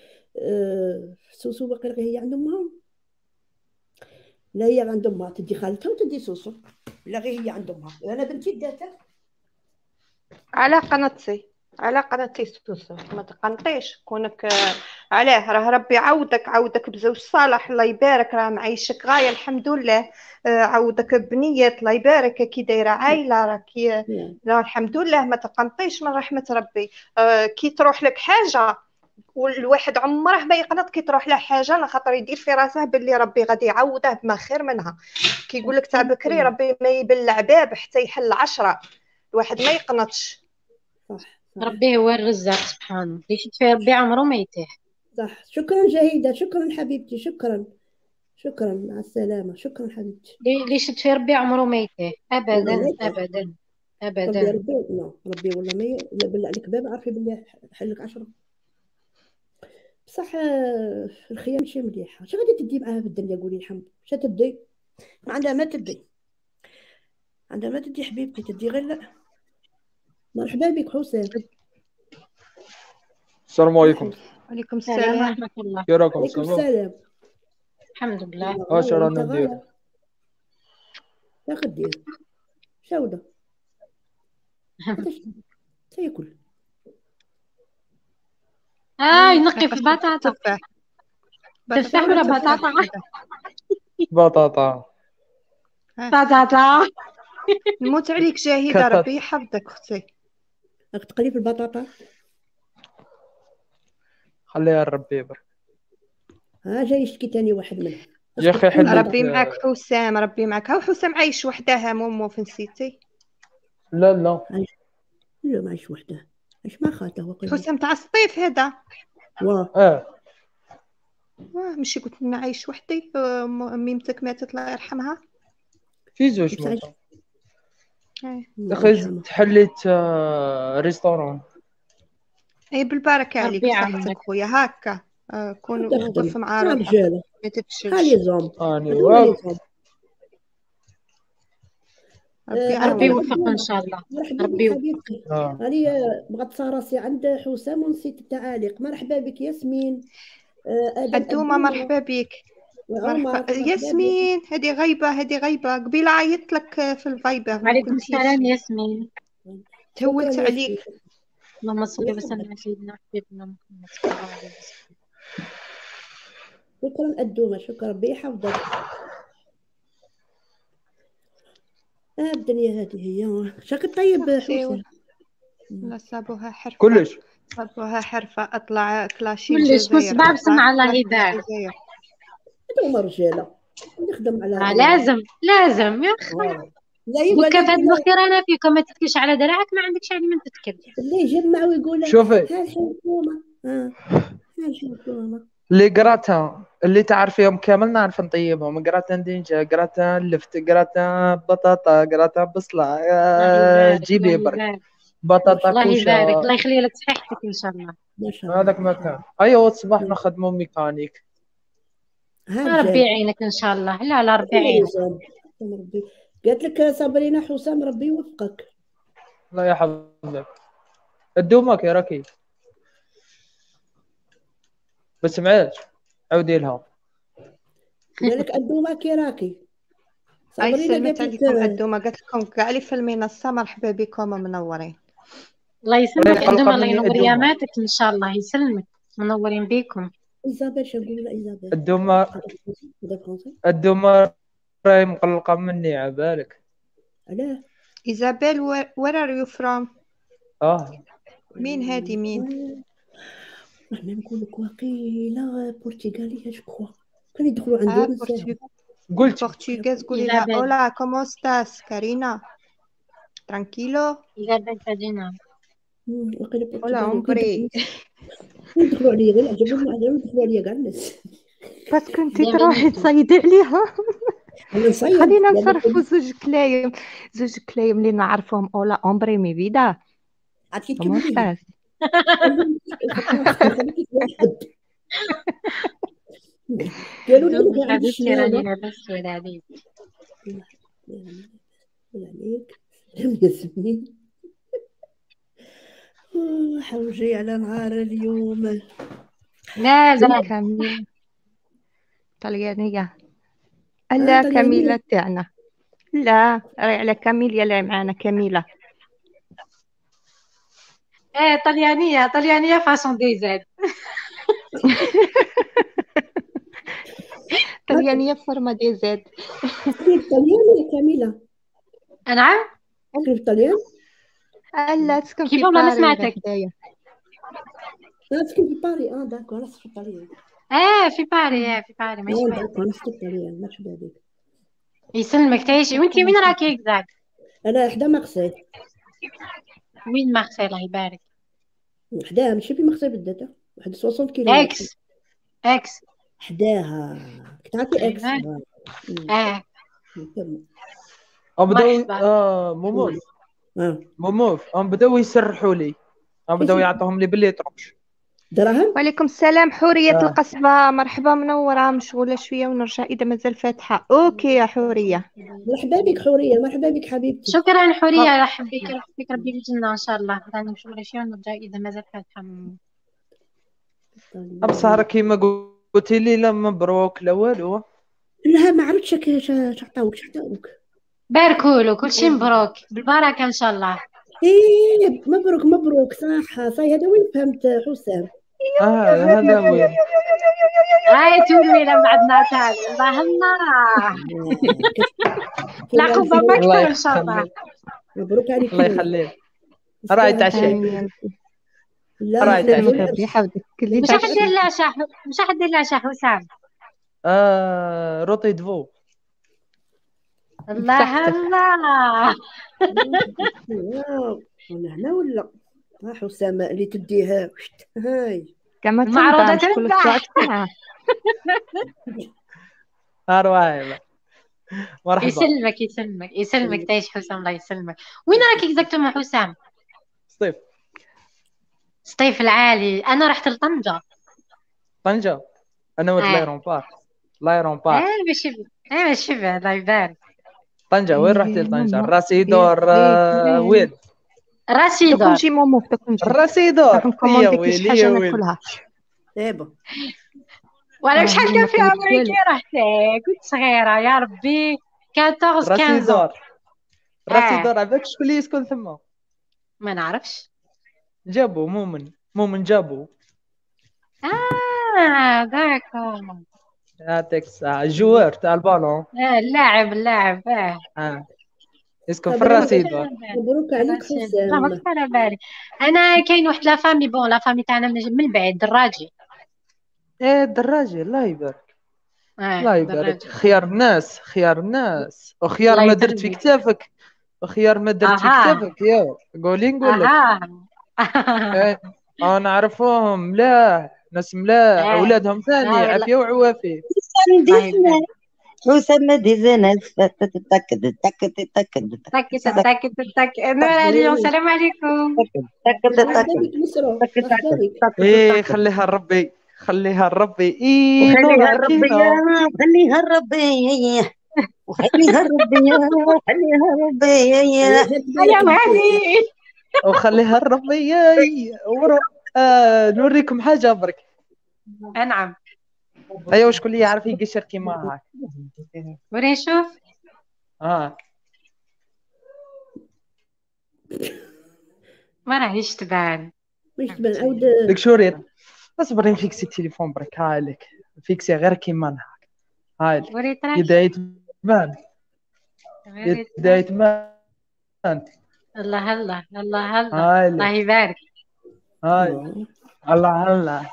سوسو باقي غير هي عند امها. لا هي عند امها تدي خالتها وتدي سوسو. لا غير هي عند امها. انا بنتي داتها على قناتي سوسو ما تقنطيش كونك علاه. راه ربي عودك بزوج صالح الله يبارك. راه معيشك غايه الحمد لله. عودك بنية الله يبارك كي دايره عائله راكي راه الحمد لله. ما تقنطيش من رحمه ربي. كي تروح لك حاجه والواحد عمره ما يقنط كي تروح له حاجه لخاطر يدير في راسه باللي ربي غادي يعوضه بما خير منها. كي يقول لك تاع بكري ربي ما يبلع باب حتى يحل 10. الواحد ما يقنطش. صح. ربي هو الرزاق سبحانه اللي شفت فيه ربي عمره ما يتيه. صح. شكرا جهيدة شكرا حبيبتي شكرا مع السلامة. شكرا حبيبتي. اللي شفت فيه ربي عمره ما يتيه ابدا ابدا ابدا. ربي والله ما يبلع عليك باب عارفي بالله حلك 10. بصح الخيام ماشي مليحة. اش غادي تدي معاها في الدنيا قولي الحمد. اش تدي ما عندها ما تدي حبيبتي تدي غير لا. مرحبا بك حسين. السلام عليكم. وعليكم السلام ورحمة الله. كي راكم؟ عليكم السلام. الحمد لله. اش رانا ندير؟ اش دير شاوده تاكل. ينقي في البطاطا. تفاح ولا بطاطا؟ بطاطا. نموت عليك جاهدة ربي يحفظك اختي. راك تقلي في البطاطا خليها ربي يبارك. جاي يشتكي تاني واحد منهم يا اخي حل ربي معك حسام ربي معك. هاو حسام عايش وحدها مومو في نسيتي. لا لا ما عايش وحده اش ما خاته وقيل حسام تاع الصيف هذا. ماشي قلت لنا عايش وحدي. ميمتك ماتت الله يرحمها. في زوج ماتوا. اخي تحليت ريستورون. اي بالبركه عليك صحتك خويا. هكا كون تخدم وقف مع مع روحك رجاله، ما تفشلش. خلي زوم راني هذوما لي واقف. زوم. ربي ربي يعاونك. يوفق ان شاء الله. مرحبا ربي بك يوفق. حبيبتي. آه. راني بغات راسي عند حسام ونسيت التعاليق. مرحبا بك ياسمين. ادم الدومه مرحبا بك. وعمر مرحبا مرحبا بك. ياسمين. هذه غايبه قبيله عيطت لك في الفايبر ما وعليكم كنتيش، السلام ياسمين. تهولت شكرا عليك. ياسمين. اللهم صل الله وسلم يحفظك. على سيدنا حبيبنا محمد صلى الله عليه وسلم. شكرا الدومه، شكرا ربي يحفظك. الدنيا هذه هي. شكل طيب اختي حسام. لا صابوها حرفه، كلش صابوها حرفه. اطلع كلاشي كلش الجزائر، بصبع اطلع بسمع الله كلاشي يبارك. الجزائر. هذوما رجاله نخدم على لازم يا اخي. لا يقول وكفات الخير انا فيكم، ما تتكلش على دراعك، ما عندكش علي من تتكل. اللي يجمع ويقول شوفي ها الحكومه ها الحكومه اللي قراتها اللي تعرفيهم كامل نعرف نطيبهم. قراتها دينجا، قراتها لفت، قراتها بطاطا، قراتها بصلة، جيبي برك بطاطا الله يبارك. كوشة. الله يخلي لك صحيحتك ان شاء الله. ما شاء الله. هذاك ما كان. ايوه الصباح نخدموا ميكانيك. ربي يعينك ان شاء الله. لا ربي يعينك. ربي قالت لك صابرينا حسام ربي يوفقك. الله يحفظك. الدومة كي راكي بس معاش عودي لها. قال لك الدومه كي راكي اي صابرينا سلمت قالت لك عليكم الدومه، قالت لكم كاع اللي في المنصه مرحبا بكم منورين. الله يسلمك عندهم. الله مني ينور الدومة. ياماتك ان شاء الله. يسلمك. منورين بكم. ايزابيل. شنو نقول لها ايزابيل؟ الدومة راهي مقلقة مني عبالك. علاه ايزابيل where are you from؟ مين هذه مين؟ احنا نقول لك وقيله برتغاليه جو كان يدخلوا عندهم قلت برتغاز. قولي لها اولا كومو ستاس كارينا ترانكيلو. ايزابيل فادينا. وقيله ولا عمري يدخلوا عليا غير عجبهم يدخلوا عليا كاع الناس. باسكو انت تروحي تصيدي عليها. خلينا نصرفوا زوج كلايم اللي نعرفهم. اولا عمري مي فيدا عرفتي كومو ستاس. قالوا لي ما حبيبتي راني لاباس ولا عليك. عليك ياسمين. حوجي على نهار اليوم. لا كاميلا طليانية. لا كاميلا تاعنا. لا راهي على كاميليا اللي معانا كاميلا. طليانية فاسون دي زاد. طليانية فورما دي زاد. كيف طليان كاميلا؟ نعم كيف طليان؟ لا تسكن في كيف والله ما باري سمعتك. لا تسكن في باري. داكور في طليان. في باري. في باري ماشي داكور في طليان ماشي بالك. يسلمك تعيشي. وانتي وين راكي كذاك؟ انا حدا مقصد. وين مارسيل الله يبارك؟ حداها ماشي في مقصد بالذات. واحد 60 كيلو. اكس حداها كتعرفي اكس. بداو موموف بداو يسرحوا لي. بداو يعطوهم لي باللي يطرقش دراهم. وعليكم السلام حورية القصبة. مرحبا منورة. مشغولة شوية ونرجع إذا مازال فاتحة. أوكي يا حورية. مرحبا بك حورية. مرحبا بك حبيبتي. شكرا حورية. رحب بك ربي الجنة إن شاء الله. راني مشغولة شوية ونرجع إذا مازال فاتحة. بصح كيما قلتي لي لا مبروك لا والو. لا ما عرفتش عطاوك. باركولو كلشي مبروك بالبركة إن شاء الله. مبروك صح. صاي هذا وين فهمت حسام. هذا وين. هاي تولي بعدنا تاعي. اللهم العقوبة مكتوب إن شاء الله. مبروك عليك. الله يخليك. راهي تعشي. لا ربي يحفظك. مش حد يدير العشاء حسام. روطي دفو. الله وانا هنا ولا حسام اللي تديها هاي كما المعروضة تنبع. أرواحي. مرحبا. يسلمك تعيش حسام. الله يسلمك. وين راكي اكزاكتومون حسام؟ سطيف العالي. انا رحت لطنجة. طنجة انا ولد لايرون بار ماشي بعد الله يبارك. طنجة وين رحتي لطنجة؟ الراسيدور وين؟ راسيدور تاكلشي مومو تاكلشي الراسيدور يا ويلي يا ويلي ناكلها دابا وانا شحال كان في عمري كي رحت كنت صغيره يا ربي 14 15. الراسيدور عباك شكون اللي يسكن ثما؟ ما نعرفش. جابو مومن جابو. داكو يعطيك الصحة. الجوار تاع البالون. اللاعب يسكن في الراسيدور. مبروك عليك حسام. ما على بالي انا كاين واحد لا فامي تاعنا من بعيد دراجي. الدراجي الله يبارك. الله يبارك. خيار الناس وخيار ما درت في كتافك يا قولي نقول لك. انا نعرفوهم ملاح، ناس ملاح، اولادهم ثاني عافيه وعوافي. حسام ديزانا السلام عليكم. ايه خليها لربي خليها لربي وخليها لربي نوريكم حاجه برك. نعم. ايوا شكون اللي يعرف يقشر كيما هاك؟ وري نشوف. ما راهيش تبان. واش تبان عاود داك شوريت. اصبري نفيكسي التليفون برك. هايلك فيكسي غير كيما هاك. هايلك بداية تبان. الله الله يبارك. هاي الله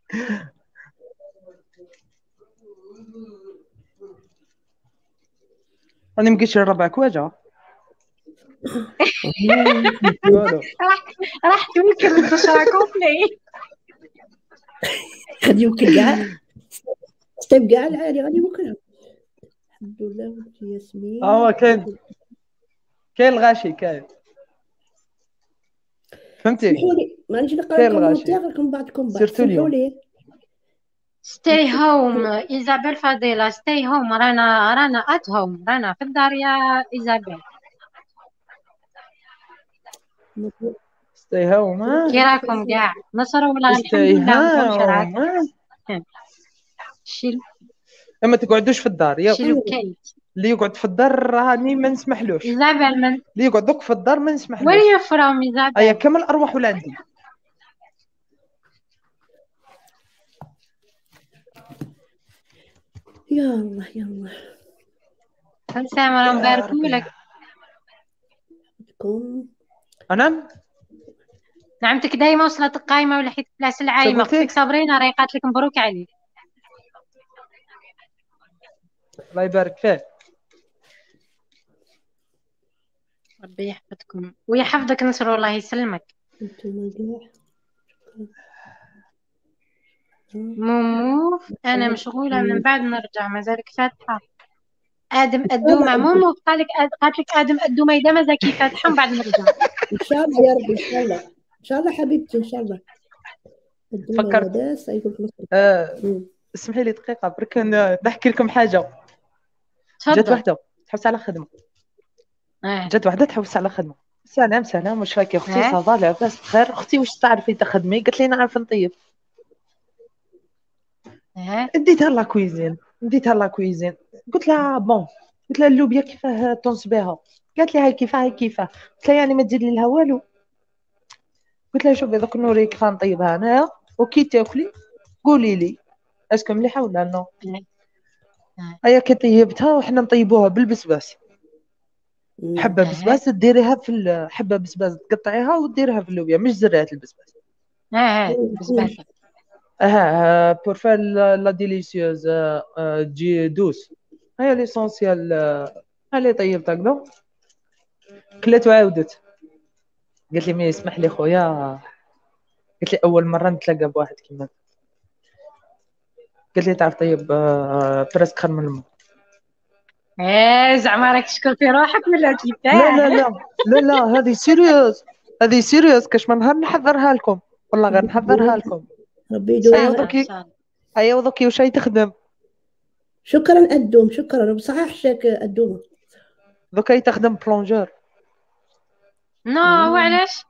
راني مقشر ربع كواجه. راح توكل البشرة كومبلي. غادي يوكل كاع ستيب كاع العالي غادي يوكلها. الحمد لله ولدي ياسمين. كاين الغاشي كاين فهمتي. ما نجي نقرا كومنتير بعضكم سيرتو اليوم. stay home إيزابيل فضيلة stay home. رانا at home. رانا في الدار يا إيزابيل. stay home. كي راكم كاع نصر ولا الحمد لله وانتم شراكم. ما تقعدوش في الدار يا شلوكيت. اللي يقعد في الدار راني ما نسمحلوش. إيزابيل اللي يقعد دوك في الدار ما نسمحلوش. وين يفرم إيزابيل؟ ايا كامل ارواح ولا عندي. يا الله حسام راه مباركولك. انا نعمتك دايما وصلت قايمه ولا حيت بلاصه العايمه. اختك صابرين راه قالت لك مبروك عليك. الله يبارك فيك. ربي يحفظكم ويحفظك نصر الله يسلمك. مومو انا مشغوله من بعد نرجع مازالك فاتحه. ادم الدومه مومو قالت لك ادم الدومه اذا مازالك فاتحه من بعد نرجع. ان شاء الله يا ربي ان شاء الله حبيبتي ان شاء الله. فكرت اسمحي لي دقيقه برك نحكي لكم حاجه. جات وحده تحوس على خدمه. جات وحده تحوس على خدمه. سلام واش راكي اختي؟ صافا لاباس بخير اختي واش تعرفي تخدمي؟ قالت لي نعرف نطيب. ديتها لا كويزين قلت لها بون. قلت لها اللوبيا كيفاه تنصبيها؟ قالت لي هاي كيفاه قلت لها يعني ما تزيد لها والو. قلت لها شوفي دوك نوريك كيفاه نطيبها انايا وكي تاكلي قولي لي اسكو مليحه ولا نو. هيا كي طيبتها وحنا نطيبوها بالبسباس. حبه بسباس ديريها في حبه بسباس تقطعيها وديريها في اللوبيا مش زرعات البسباس. بسباس بور فار لا ديليسيوز جي دوس. هيا ليسونسيال اللي طيبت هكذا. كلات وعاودت قالت لي ما يسمح لي خويا. قالت لي اول مره نتلاقى بواحد كيما قالت لي تعرف طيب براسك خير من الماء. زعما راك تشكر في روحك ولا كيفاه؟ لا هذه سيريوس كاش ما نهار نحضرها لكم والله غير نحضرها لكم. ربي يدوم ايوا دوكي واش راهي تخدم؟ شكرا الدوم، شكرا بصح حشاك الدومه. دوكا هي تخدم بلونجور. نو وعلاش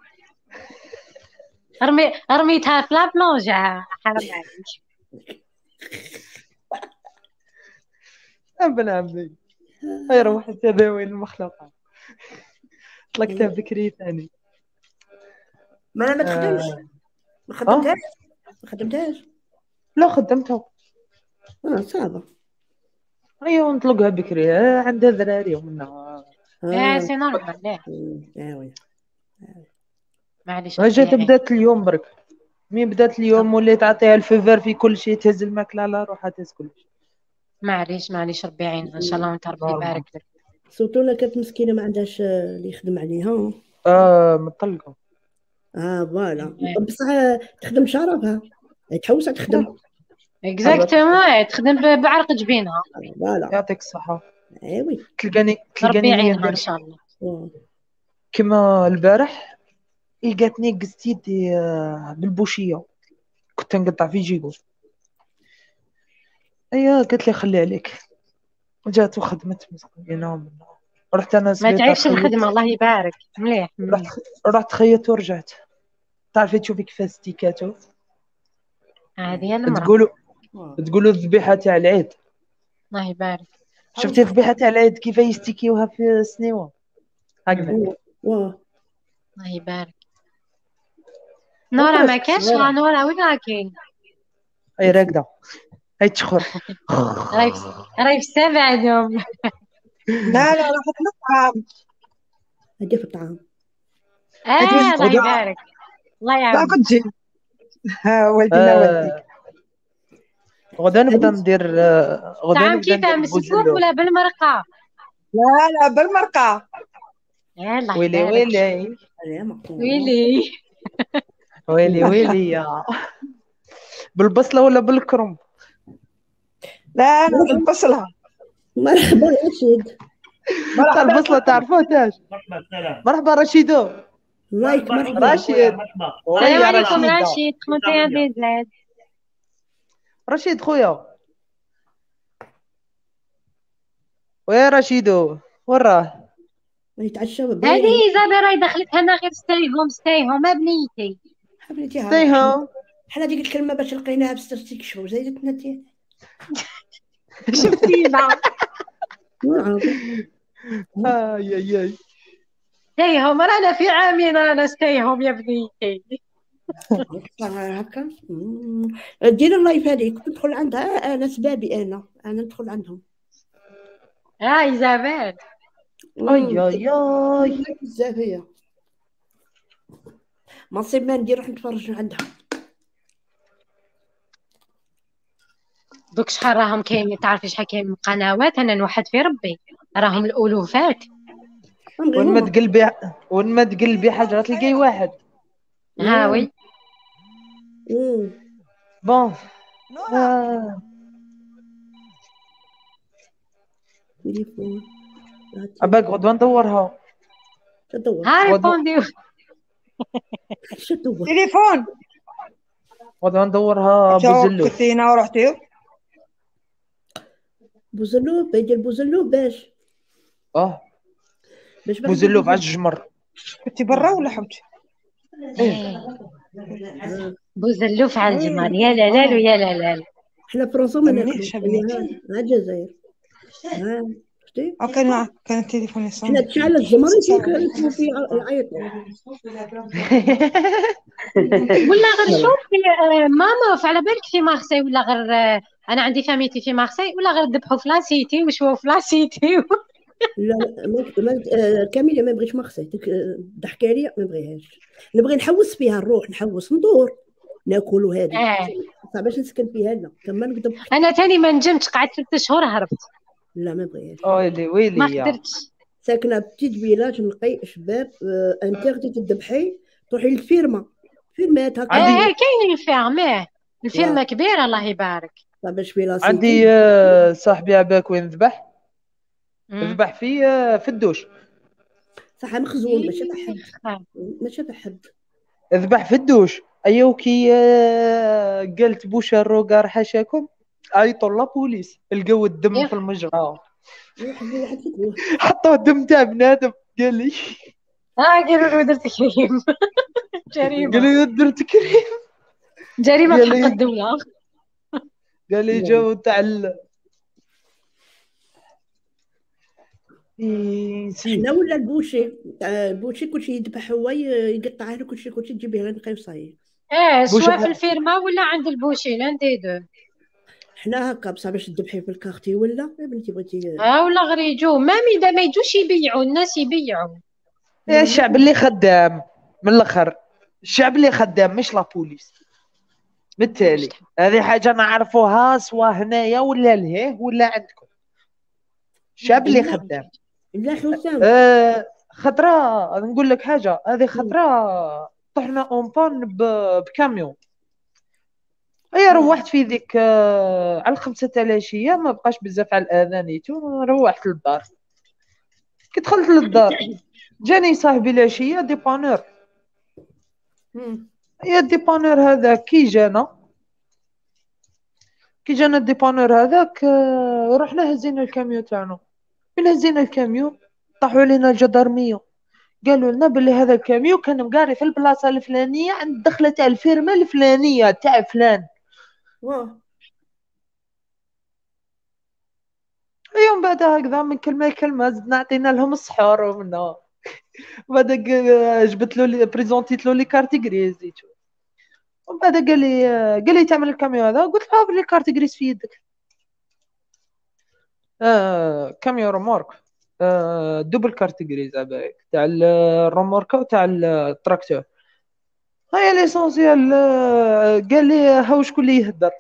رميتها في لا بلونجا، حرام عليك. ابن عمي هاي روح تداوي المخلوقات. طلقتها بكري ثاني. ما انا ما تخدمش، ما خدمتهاش. لا خدمتها. صعبه. ايوا نطلقها بكري، عندها ذراري ومنها. سي نورمال. لا وي معليش جات ربي بدات اليوم برك. مين بدات اليوم وليت تعطيها الفيفر في كل شيء، تهز الماكله على روحها تهز كل شيء. معليش ربي يعينها ان شاء الله، وانت ربي يبارك لك. سورتو لا كانت مسكينه ما عندهاش اللي يخدم عليها. مطلقه. فوالا بصح تخدم شرفها، تحوس تخدم. اكزاكتومون تخدم بعرق جبينها. فوالا يعطيك الصحه. وي تلقاني ربي هي يعينها ندير ان شاء الله. كما البارح لقاتني قست يدي بالبوشيه، كنت نقطع في جيبو. ايوا قالت لي خلي عليك، جات وخدمت مسكينه. رحت انا ما سبيطار تعيبش الخدمه، الله يبارك. مليح. رحت خيط ورجعت. تعرفي تشوفي كيفاش ستيكاتو هذه المرة تقولوا الذبيحه تاع العيد. الله يبارك. شفتي الذبيحه تاع العيد كيف يستيكيوها في السنيوه هكذا. الله يبارك. نورا ما كاش؟ نورا وين راكين؟ اي راكده هاي تشخر. راهي في السابع اليوم. لا راحت للطعام. هدي في الطعام. الله يبارك. الله يعاون. لا كنت جي. والدينا والديك. غدا نبدا ندير طعام كيفاه مسكوك ولا بالمرقه؟ لا بالمرقه. الله ويلي يبارك. ويلي ويلي ويلي يا بالبصله ولا بالكرنب؟ لا انا بالبصله. مرحبا رشيد. مرحبا البصله تعرفوه تاج. مرحبا رشيدو. لايك مرحبا رشيد. السلام عليكم رشيد. 31 بيزاد. رشيد خويا. ويا رشيدو وين راه؟ يتعشى هذه ايزابيل راهي دخلتها لنا غير ستاي هوم بنيتي. حبيبتي ستاي هوم. حنا ديك الكلمه باش لقيناها بسترتيك شهور زايدتنا ديال. شفتينا. ياي ستاي هوم رانا في عامين، رانا ستاي هوم يا بنيتي. هكا دير اللايف هذيك ندخل عندها انا سبابي، انا ندخل عندهم. ايزابيل. اي بزاف هي ما نصيب ما ندير نروح نتفرج عندها. دوك شحال راهم كاين، تعرفي شحال كاين من قنوات، انا نوحد في ربي راهم الالوفات. وين ما تقلبي حاجه تلقاي واحد. وي بون تليفون اباك غدوه ندورها. ريبونديو. تليفون غدوه ندورها. بوزلو كنتينا ورحتي بوزلوب يدير بوزلوب باش بوزلوب على الجمر. كنتي برا ولا حبتي؟ بوزلوف على الجمر. يا لا ويا لا. حنا فرنسا ما ناكلوش مع الجزائر. شفتي كان التليفون يصون. حنا تشعل الجمر يكون فيه العيط. ولا غير شوفي ماما على بالك في مارسي ولا غير انا عندي فاميتي في مارسي ولا غير ذبحوا في لاسيتي وشواو في لاسيتي. لا كاميليا ما بغيتش مارسي، ضحكه ليا ما بغيهاش. نبغي نحوس فيها نروح نحوس ندور ناكلوا هذه باش نسكن فيها. لا كما نقدر انا تاني ما نجمتش، قعدت 6 شهور هربت. لا ما بغيهاش. ويلي ما قدرتش. ساكنه بتيت فيلاج نقي شباب انتردي تذبحي تروحي للفيرما فيرمات هكا. كاين الفيرما كبيره الله يبارك. باش في لاسيتي عندي صاحبي عباك وين ذبح في الدوش. صح مخزون ماشي بحد. ذبح في الدوش ايوا كي قالت بوشا الروكار حاشاكم عيطوا لابوليس لقاو الدم في المجرى حطوا الدم تاع بنادم قال لي قالوا له درت كريم جريمه قال لي درت كريم جريمه في حق الدوله قال لي جاو تاع شنو ولا البوشي البوشي كلشي يذبح هو يقطع له كلشي تجيبيه غير صايي سواء في الفيرما ولا عند البوشي لان دي دو حنا هكا بصح باش تذبحي في الكارتي ولا بنتي بغيتي ولا غير يجوا اذا ما يجوش يبيعوا الناس يبيعوا يا الشعب اللي خدام من الاخر الشعب اللي خدام مش لابوليس بالتالي هذه حاجه نعرفوها سواء هنايا ولا لهيه ولا عندكم الشعب اللي خدام لا حسام خطره نقول لك حاجه هذه خطره طحنا اونبان بكاميون هي روحت في ذيك على 5 العشيه ما بقاش بزاف على الاذانيتو روحت للدار كي دخلت للدار جاني صاحبي العشيه ديبانور يا الديبانور هذا كي جانا الديبانور هذاك رحنا هزينا الكاميون تاعنا من هزينا الكاميون طاحوا علينا الجدرميه قالوا لنا بلي هذا الكاميون كان مقاري في البلاصه الفلانيه عند دخله تاع الفيرما الفلانيه تاع فلان يوم بعد هكذا من كلمه لكلمه زدنا عطينا لهم السحور ومنا بعد جبت له بريزونتيت له لي كارتي غريزي ومن بعد قال لي تعمل الكاميون هذا قلت له بلي كارتي غريز في يدك كاميون رومورك دوبل كارتي غريز عباك تاع الروموركا وتاع التراكتور هاي ليسونسيال قال لي هاو شكون اللي يهدر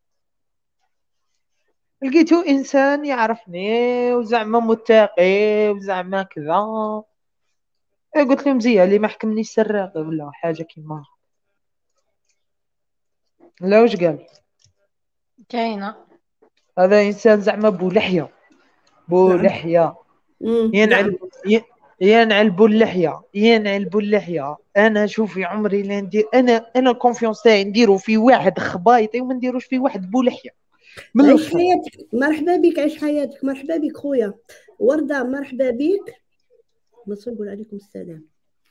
لقيتو انسان يعرفني وزعما متقي وزعما كذا قلت له مزيان اللي ما حكمنيش سراق ولا حاجه كيما لا واش قال كاينه هذا انسان زعما بو لحيه ينعل بو اللحيه انا شوفي عمري لا ندير انا الكونفيونس تاعي نديرو في واحد خبايطي وما نديروش في واحد بو لحيه عيش حياتك مرحبا بك عيش حياتك مرحبا بك خويا ورده مرحبا بك نصر نقول عليكم السلام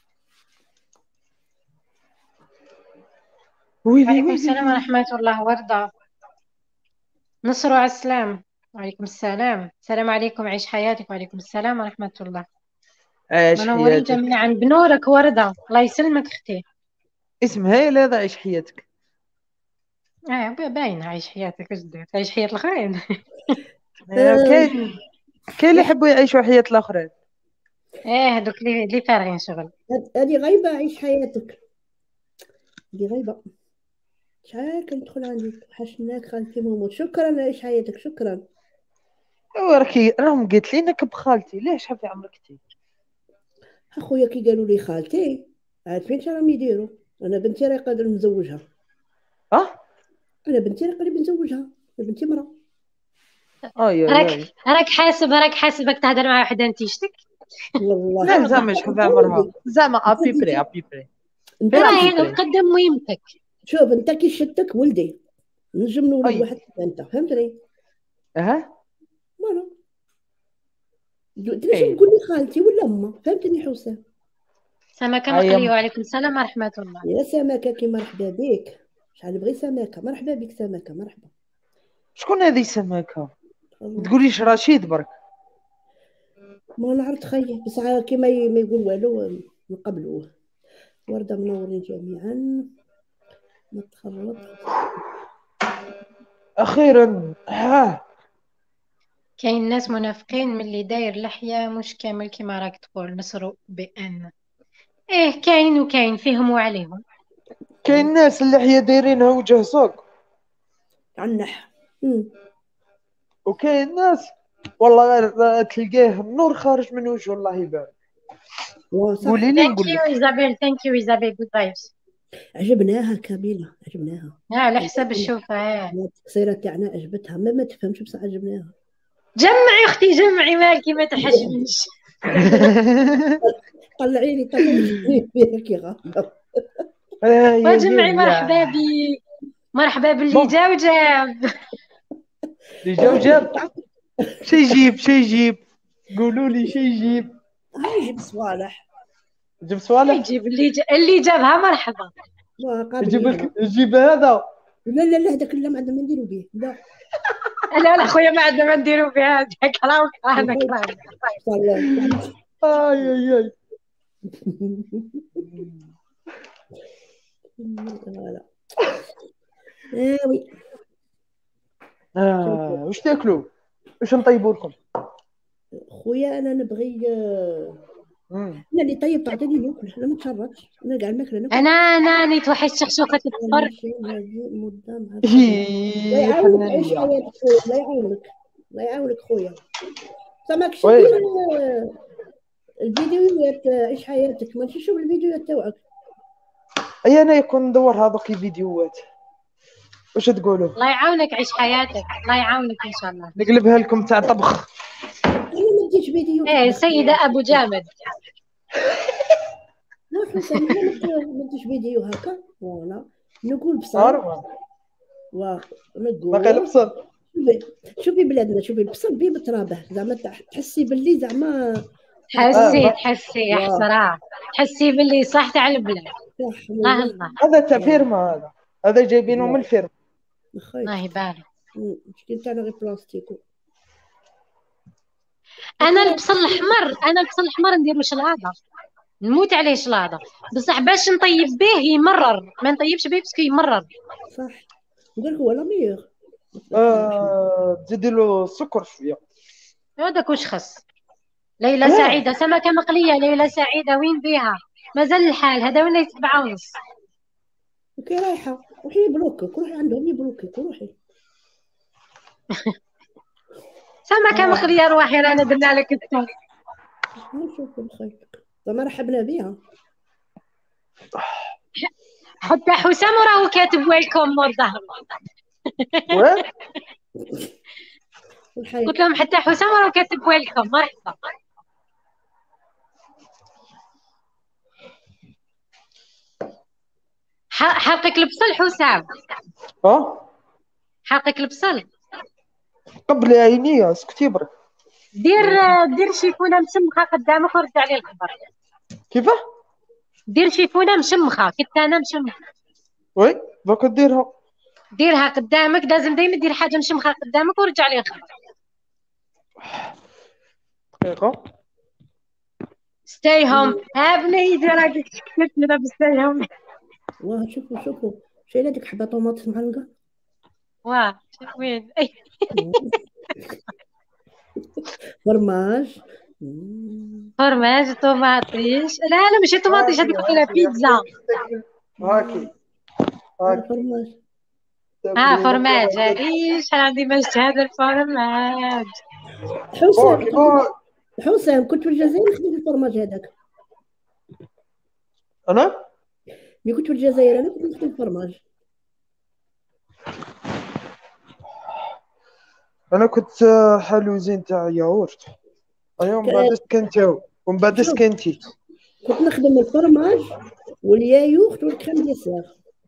وعليكم السلام ورحمه الله ورده نصر على السلام وعليكم السلام السلام عليكم عيش حياتك وعليكم السلام ورحمه الله منورين جميعا بنورك ورده الله يسلمك اختي اسمها هي لا عيش حياتك باينه عيش حياتك واش دير عيش حياه الاخرين كاين اللي يحبوا يعيشوا حياه الاخرين هذوك اللي فارغين شغل هذه غايبه عيش حياتك هذه غايبه شحال كندخل عندك حشناك خالتي مومو شكرا عيش حياتك شكرا راهم قلت لي انك بخالتي ليش حبي عمرك تي اخويا كي قالوا لي خالتي عارفين اش راهم يديروا انا بنتي راه قادر نزوجها انا بنتي راه قريب نزوجها بنتي مرا راك حاسبك تهضر مع وحده نتيشتك والله لا زعما شحال عمرها زعما ابي بري راهي نقدم مهمتك شوف انت كي شتك ولدي نجم نولد واحد انت فهمتني فوالا تنجم تقول لي خالتي ولا امه فهمتني حسام سمكه مقليه وعليكم السلام ورحمه الله يا سمكه كي مرحبا بك شحال بغي سمكه مرحبا بك سمكه مرحبا شكون هذه سمكه تقوليش رشيد برك ما نعرف خيي بس كيما ما يقول والو نقبلوه ورده منورين جميعا ما تخرب اخيرا كاين ناس منافقين من اللي داير لحيه مش كامل كيما راك تقول نصروا بان كاين وكاين فيهم وعليهم كاين ناس اللحيه دايرينها وجه سوق عنح وكاين ناس والله غير تلقاه النور خارج من وجهه الله يبارك قولي لي نقول لك ثانك يو ايزابيل جود فايبس عجبناها كامله عجبناها على حساب الشوفه القصيره تاعنا عجبتها ما تفهمش بصح عجبناها جمعي اختي جمعي مالكي ما تحشميش طلعي لي فيك يا غاده وجمعي مرحبا بك، مرحبا باللي جا وجاب. اللي جا وجاب. شي يجيب قولوا لي شي يجيب. يجيب صوالح. يجيب صوالح. يجيب اللي جابها مرحبا. يجيب هذا. لا هذاك لا ما عندنا ما نديرو به. لا خويا ما عندنا ما نديرو به هذاك. راهو انا اي فوالا. وي. واش تاكلوا؟ واش نطيبوا لكم؟ خويا انا نبغي انا اللي طيب تعطيني ناكل. انا ما تشربتش. انا كاع الماكله ناكل. انا نيت واحد الشخشوخه الفطر. الله يعاونك. عيش حياتك خويا. الله يعاونك. الله يعاونك خويا. سماكش دير الفيديوهات. عيش حياتك ماشي شوف الفيديوهات تاعك. اي انا يكون ندور هذوك الفيديوهات. واش تقولوا؟ الله يعاونك. عيش حياتك. الله يعاونك ان شاء الله. نقلبها لكم تاع طبخ. انا ما نديش فيديو. سيدة ابو جامد. لا حسن ما نديش فيديو هكا. وانا نقول بصل. ونقول باقي البصل. شوفي بلادنا. شوفي البصل بيه بترابه زعما تحسي باللي زعما تحسي حسرة. تحسي باللي صح تاع البلاد. الله هذا تاع فيرما. هذا جايبينه من الفيرما. الله يبارك. المشكل تاعنا غير بلاستيكو. انا البصل الاحمر نديرو شلاضه. نموت عليه شلاضه بصح باش نطيب به يمرر. ما نطيبش به باسكو يمرر. صح. ندير هو لا ميور. تزيدي له السكر شويه. هذاك واش خص. ليلى سعيده سمكه مقليه. ليلى سعيده وين بيها؟ مازال الحال هذا وين 7:30. كي رايحه روحي بلوكك. روحي عندهم يبلوكك. روحي سمكه مقليه. روحي رانا درنا لك الثوم. نشوف الخير زعما رحبنا بها. حتى حسام راهو كاتب ويلكم مور ظهر. قلت لهم حتى حسام راهو كاتب ويلكم مرحبا. حرقك البصل حسام. حرقك البصل قبل عينيا. اسكتي برك. دير شيفونه مشمخه قدامك ورد عليه الخبر. كيفاه؟ دير شيفونه مشمخه. كنت انا مشمخه. وي باك ديرها قدامك. لازم دايما دير حاجه مشمخه قدامك ورجع عليه الخبر. دقيقه. ستاي هوم. بنيتي راك كتبت لنا بستاي هوم. شوفوا شايله ديك حبه طوماط معلقه. وين فرماج طوماطيش. لا ماشي طوماطيش. هذيك قلنا بيتزا. هاكي فرماج. هذه شحال عندي ما شفت هذا الفرماج. حسام كنت في الجزائر نخدم في الفرماج هذاك. انا ملي كنت في الجزائر انا كنت نخدم في الفرماج. انا كنت حلوزين تاع ياغورت. ومن بعد سكنتو ومن بعد سكنتي. كنت نخدم الفرماج واليايوخت والكريم ديسير.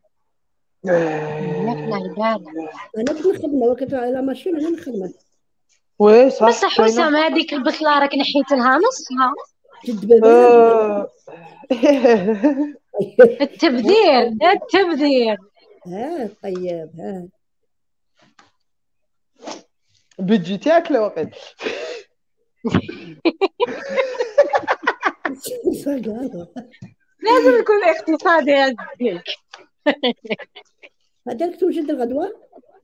انا كنت نخدمها وكنت على ماشين. انا نخدمها. وي صح. بصح حسام هذيك البصله راك نحيت لها نصها. التبذير. طيب بيجي تاكله وقت. لازم يكون اقتصادي هذيك. هذاك توجد الغدوه.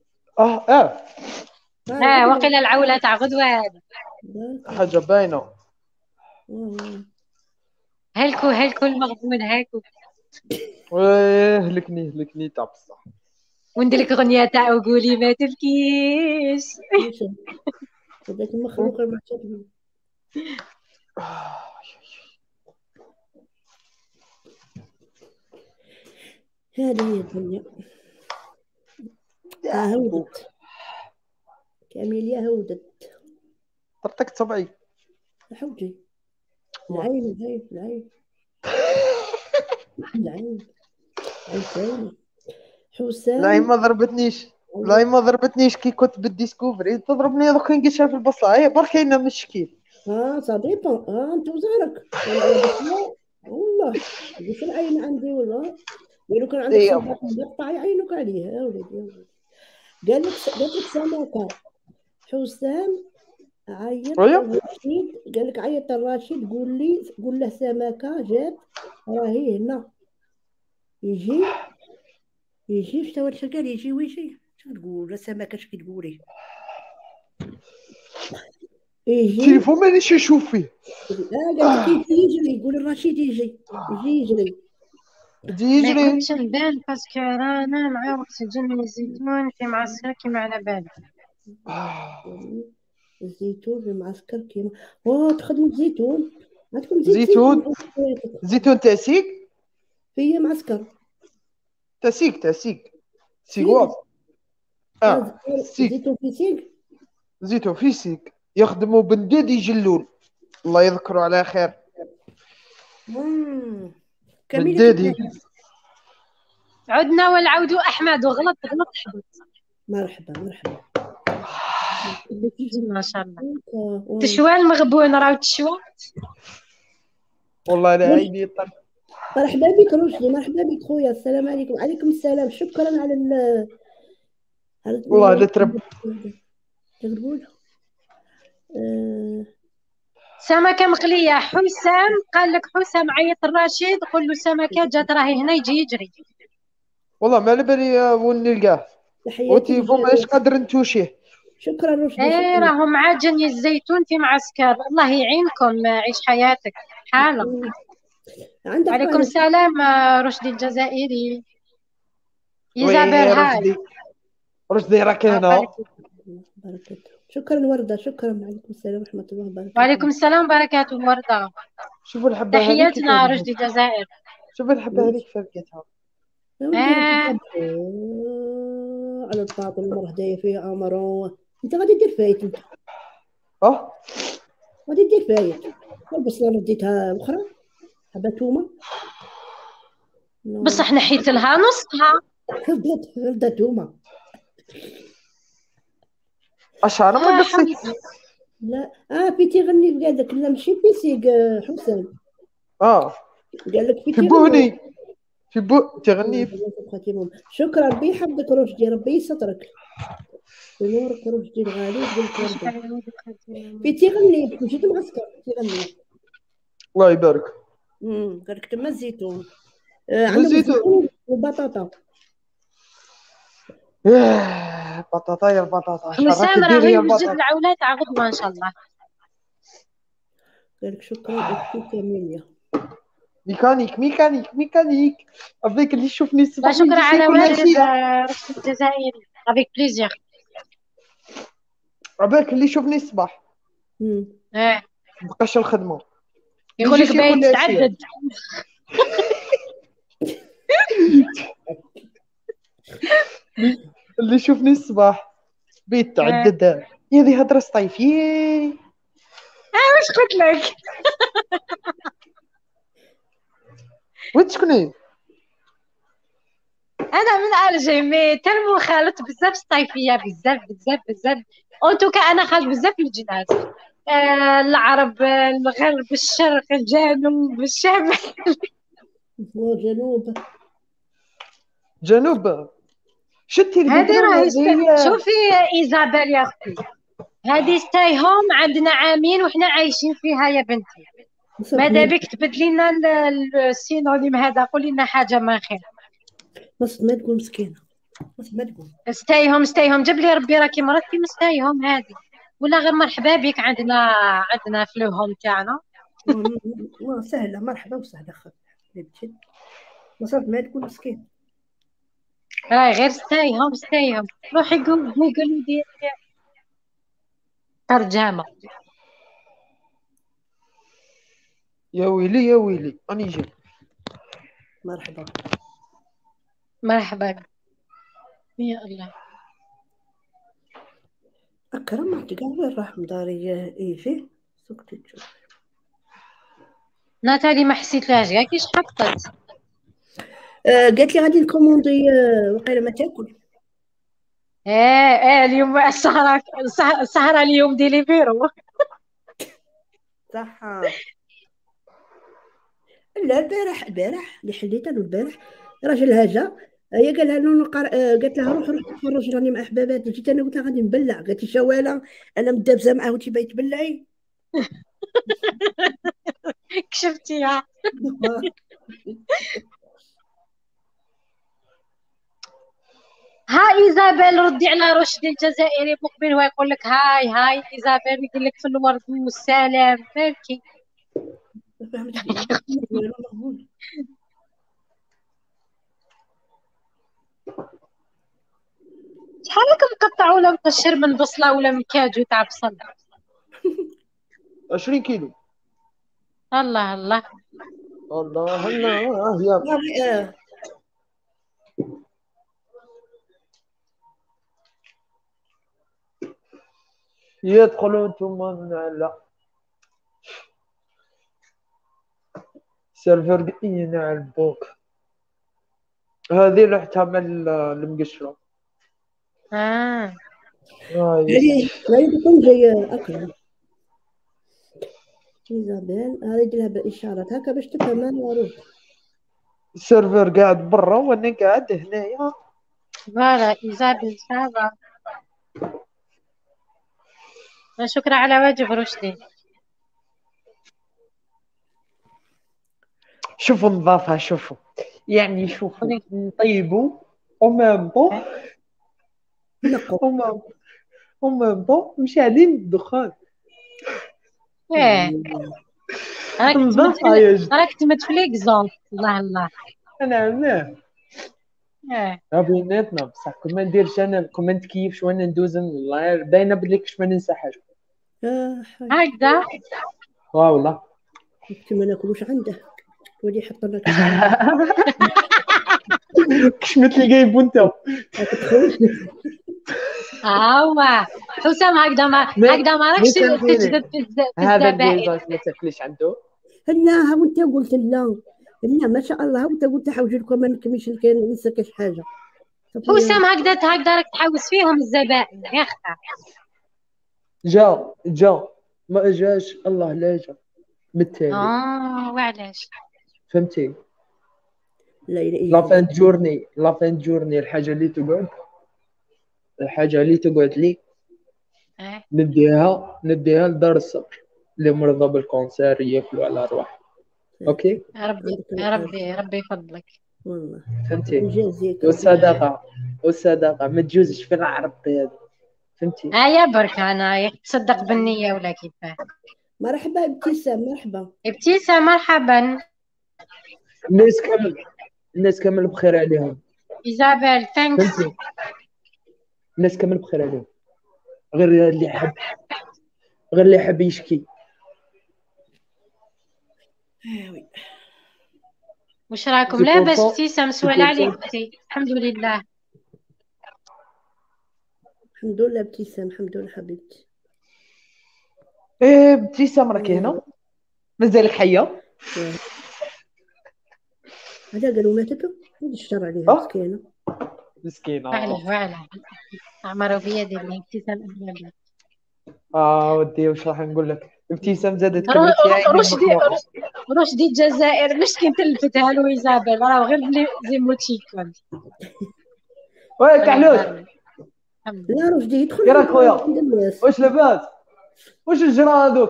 وقيل العولة تاع غدوه هذا حاجه باينه. هلكو المغبون هاكو. هلكني تاع بصح. وندير لك اغنيه تاع وقولي ما تبكيش. هذاك المخلوق المعتاد. هذه هي الدنيا. هودت كاميليا هودت. طرطقت صبعي. حوجي العين. عاوتاني حسام لا ما ضربتنيش، لا ما ضربتنيش كي كنت بالديسكوفري، تضربني دوك نقيسها في البصله، هي برك كاينه مشكل. صديقة انت وزارك انا على بسمة والله قلت العين عندي والله. لو كان عندك اي صباط مقطع يعينوك عليه يا ولدي يا ولدي. قالت لك سمكة حسام عيط ويا الرشيد، قال لك عيط الرشيد قول له سمكة جات راهي هنا يجي اش توا قال يجي ويجي شو تقول سمكة اش تقولي يجي. التليفون مانيش نشوف فيه. قالت لك يجي يجري يقول الرشيد يجي يجري يجي ما يجري. يكونش نبان باسكو رانا مع وقت الجن الزيتون في معسكر كيما على بالك. الزيتون في المعسكر كيما تخدموا الزيتون عندكم زيتون زيتون تاسيق في معسكر تاسيق سيغواب. زيتون في سيق زيتون في سيق يخدموا بندادي جلول الله يذكره على خير. بندادي عدنا والعود احمد وغلط حبط. مرحبا ما شاء الله. تشوى المغبون راهو تشوى والله لا عيني مرحبا بك رشدي، مرحبا بك خويا. السلام عليكم. وعليكم السلام. شكرا على والله لا ترب تقول سمكة مقلية. حسام قال لك حسام عيط الرشيد قول له سمكة جات راهي هنا يجي يجري. والله ما على بالي وين نلقاه والتليفون ماش قادر نتوشيه. شكرا رشدي. راهم مع جني الزيتون في معسكر. الله يعينكم عيش حياتك حالة. عليكم السلام رشدي الجزائري. إيزابيل هاي رشدي راك هنا. شكرا وردة. شكرا. عليكم السلام ورحمة الله وبركاته. وعليكم السلام وبركاته وردة. شوفوا الحبة هذيك تحياتنا رشدي الجزائر. شوفوا الحبة هذيك فرقتها على الباطل المرة هدايا فيها أمر. أنت غادي دير فايت أنت. غادي دير فايت. البصلة رديتها الأخرى حبة تومة بصح نحيت لها نصها. ردت تومة. أشعر ما قصيت. لا بيتي غني بقالك. لا ماشي بيسيق حسام. قال لك في بوني تغني. شكرا ربي يحفظك رشدي. ربي يسترك بنورك رشدي الغالي. بيتي غني مشيت معسكر تغني. الله يبارك. قال لك تما الزيتون عندهم زيتون وبطاطا. بطاطا يا البطاطا. حسام راه يوجد العولات تاع غدوه ان شاء الله. قال لك شكرا اختي كاميليا. ميكانيك افيك اللي يشوفني الصباح. شكرا على والد رشدي الجزائري افيك بليزير. عبالك اللي يشوفني الصباح مبقاش الخدمه يقول لك باين تتعدد. اللي يشوفني الصباح بيت تعدد. يا ذي هضره صيفيه. واش قلت لك؟ وين تكوني؟ انا من الجيمي ترمو خالط بزاف الصيفيه بزاف اونتوكا. انا خالط بزاف الجنات. العرب الغرب الشرق الجنوب الشمال. جنوب شتي هذه راهي شوفي ايزابيل يا اختي. هذه ستاي هوم عندنا عامين وحنا عايشين فيها يا بنتي. ماذا بك تبدلي لنا السينونيم هذا. قولي لنا حاجه ما خير. بس ما تقول مسكينه. بس ما تقول ستاي هوم. جاب لي ربي راكي مرتي من ستاي هوم هذه ولا غير مرحبا بك عندنا في الهوم تاعنا. سهله. مرحبا وسهلا حبيبتي. وصلت ما تقول مسكين. راهي غير ستاي هوم. روحي جوجل وديري ترجمه. يا ويلي راني جاي. مرحبا يا الله. أكرم عندي كاع وين راح مداري يجي سكتي ناتالي ما حسيت لهاش كاع كيش حطت. قالت لي غادي نكوموندي وقيله ما تاكل. اليوم السهرة اليوم ديليفيرو. صح. لا البارح اللي حليت انا البارح راجلها جا، هي قال لها قالت لها روح تفرج راني مع احباباتي. جيت انا قلت لها غادي نبلع، قالت لي شواله انا مدابزه معاه وانت باغي تبلعي. كشفتيها. ها ايزابيل ردي على رشدي الجزائري مقبل، هو يقول لك هاي ايزابيل يقول لك في الورد والسلام مالكي. شحال لك مقطع ولا مقشر من بصله ولا من كاجو تاع بصل؟ 20 كيلو. الله الله الله الله يا يدخلوا انتم لا سيرفر ينعلبوك. هذه رحتها من المقشرة. هذه تكون جاية أكل. إيزابيل أريد لها بإشارات هكا باش تفهم أنا رد. السيرفر قاعد برا وانا قاعد هنايا. فوالا إيزابيل سافا. شكرا على واجب رشدي. شوفوا نظافة، شوفوا يعني شوفوا نطيبوا ومامبو ومامبو مشاهدين الدخان. نظافة يا جدع. راك تمت في ليكزون. الله الله. انا بيناتنا بصح كون ما نديرش انا كون ما نتكيفش وانا ندوز والله باينه بلي كش ما ننسى حاجه هكذا. والله كي ما ناكلوش عنده ولي يحط لنا كش مثل جايب انت. حسام هكذا ما راكش تجذب في هذا الجايزات ما تاكليش عنده. لا وانت قلت لا ما شاء الله وانت قلت حوجي لكم ما نكملش كاين نسى كاش حاجه. حسام هكذا راك تحوس فيهم الزبائن يا اختي. جا ما جاش الله لا جا بالتالي. وعلاش فهمتي؟ لا فان جورني الحاجه اللي تقعد لي نديها لدار الصبر اللي مرضى بالكونسير ياكلوا على ارواح. اوكي ربي يفضلك والله. فهمتي؟ والصدقه ما تجوزش في العرب هذا. فهمتي؟ يا برك انا تصدق بالنيه ولا كيفاه. مرحبا ابتسام. مرحبا. الناس كامل بخير عليهم. إيزابيل ثانكس. الناس كامل بخير عليهم غير اللي حب يشكي. وش راكم؟ لاباس ابتسام؟ سؤال عليك اختي. الحمد لله ابتسام. الحمد لله حبيبتي. ابتسام راكي هنا مازالك حيه. هذا قالوا ماتت الشر عليها مسكينه. وعلى عمرو بيدي اللي ابتسام أهلا. ودي وش راح نقول لك؟ ابتسام زادت رشدي الجزائر مش كي تلفتها له إيزابيل راه غير بلي زي موتشيكون. وين كحلوش؟ لا رشدي يدخل كيراك خويا؟ واش لاباس؟ واش الجرا هذوك؟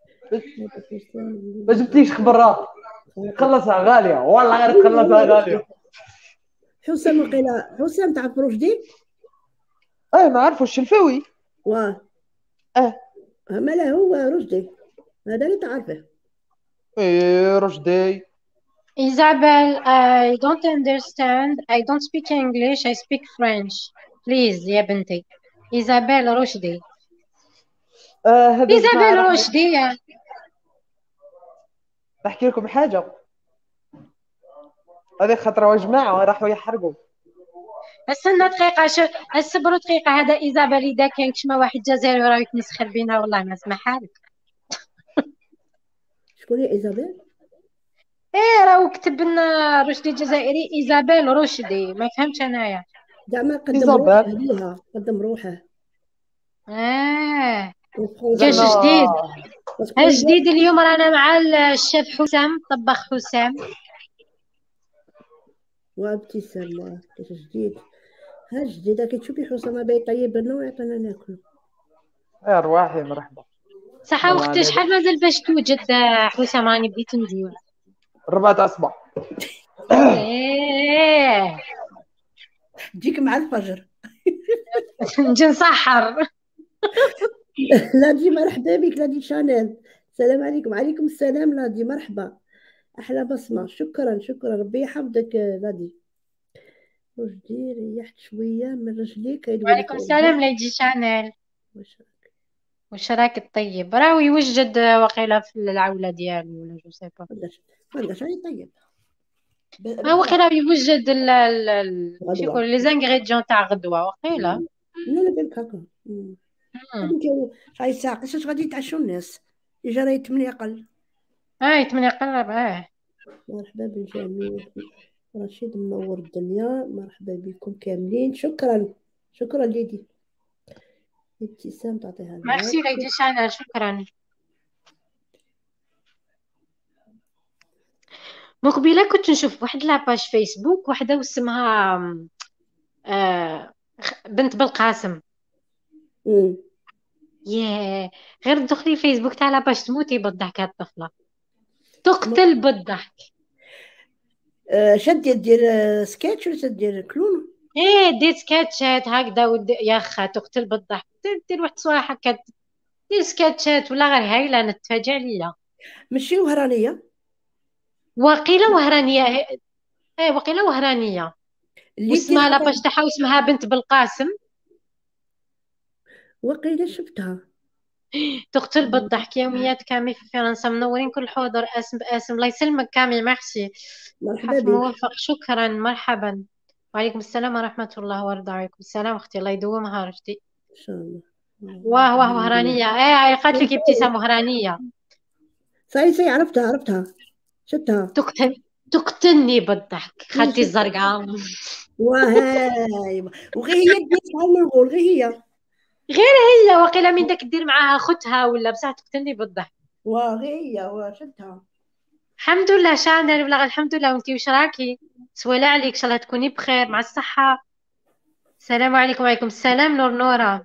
ما جبتيش خبرات خلصها غاليه والله غير تخلصها غاليه. حسام وقيلا حسام تعرف رشدي؟ ما عرفوا الشلفاوي. ما لا هو رشدي هذا اللي تعرفه. رشدي. Isabel, I don't understand. I don't speak English. I speak French. Please يا بنتي. Isabel رشدي. Isabel رشدي. نحكي لكم حاجه. هذه خطره وجماعه راحوا يحرقوا. استنى دقيقه اصبروا دقيقه. هذا إيزابيل اذا كان كشما واحد جزائري راه يتمسخر بينا والله ما سمح لك. شكون هي إيزابيل؟ راه كتب لنا رشدي الجزائري ايزابيل رشدي، ما فهمتش انايا. زعما قدم روحه ليها، قدم روحه. كاش زعما جديد. ها جديد اليوم رانا مع الشيف حسام، طباخ حسام وابتسام. كاش جديد، ها جديده كي تشوفي حسام باي طيب لنا ويعطينا ناكلو. يا رواحي مرحبا. صح اختي، شحال مازال باش توجد حسام؟ راني بديت نجوع. 4 أصبع. تجيك مع الفجر. نجي نسحر. نادي مرحبا بك نادي شانيل، السلام عليكم. وعليكم السلام نادي، مرحبا، احلى بصمه. شكرا شكرا، ربي يحفظك نادي. واش دير؟ ريحت شويه من رجليك. وعليكم السلام ليدي شانيل، واش راك طيب؟ راهو يوجد وقيله في العوله ديالو ولا جو سي با. ما عندهاش راني طيب. وقيله يوجد شو يقول لي زانغريديون تاع غدوه وقيله. لا بالك هكا. انت شاي ساعه اش غادي يتعشوا الناس؟ يجي راهي 8 اقل. 8 قرب. مرحبا بالجميع. رشيد منور الدنيا، مرحبا بكم كاملين. شكرا شكرا ليدي. ابتسام تعطيها ميرسي ليدي شانيل، شكرا. مقبله كنت نشوف واحد لاباج فيسبوك وحده واسمها بنت بالقاسم. ياه، غير تدخلي فيسبوك تاع لاباج تموتي بالضحك. هاد الطفله تقتل بالضحك. شد دير سكيتش ولا دير كلون؟ دير سكيتشات هكذا يا خا تقتل بالضحك. دير واحد الصراحه دير سكيتشات ولا غير هايله نتفاجئ عليا. ماشي وهرانيه؟ وقيله وهرانيه. وقيله وهرانيه. واسمها لاباج تاعها واسمها بنت بالقاسم. وقيله شفتها. تقتل بالضحك. يوميات كامي في فرنسا، منورين كل حضور. اسم باسم. الله يسلمك كامي، ميرسي. مرحبا بك. موفق، شكرا، مرحبا. وعليكم السلام ورحمه الله وبركاته. وعليكم السلام اختي، الله يدومها رشدي. ان شاء الله. واه وهرانيه. قالت لك ابتسام وهرانيه. ساي عرفتها شفتها. تقتلني بالضحك خالتي الزرقاء. وهاي وغير هي دير شحال نقول غير هي وقيله من داك دير معاها اختها ولا بصح تقتلني بالضحك. وغير هي شفتها. الحمد لله شانل ولا الحمد لله. وانتي واش راكي؟ سوالة عليك، ان شاء الله تكوني بخير مع الصحه. السلام عليكم. وعليكم السلام نورة.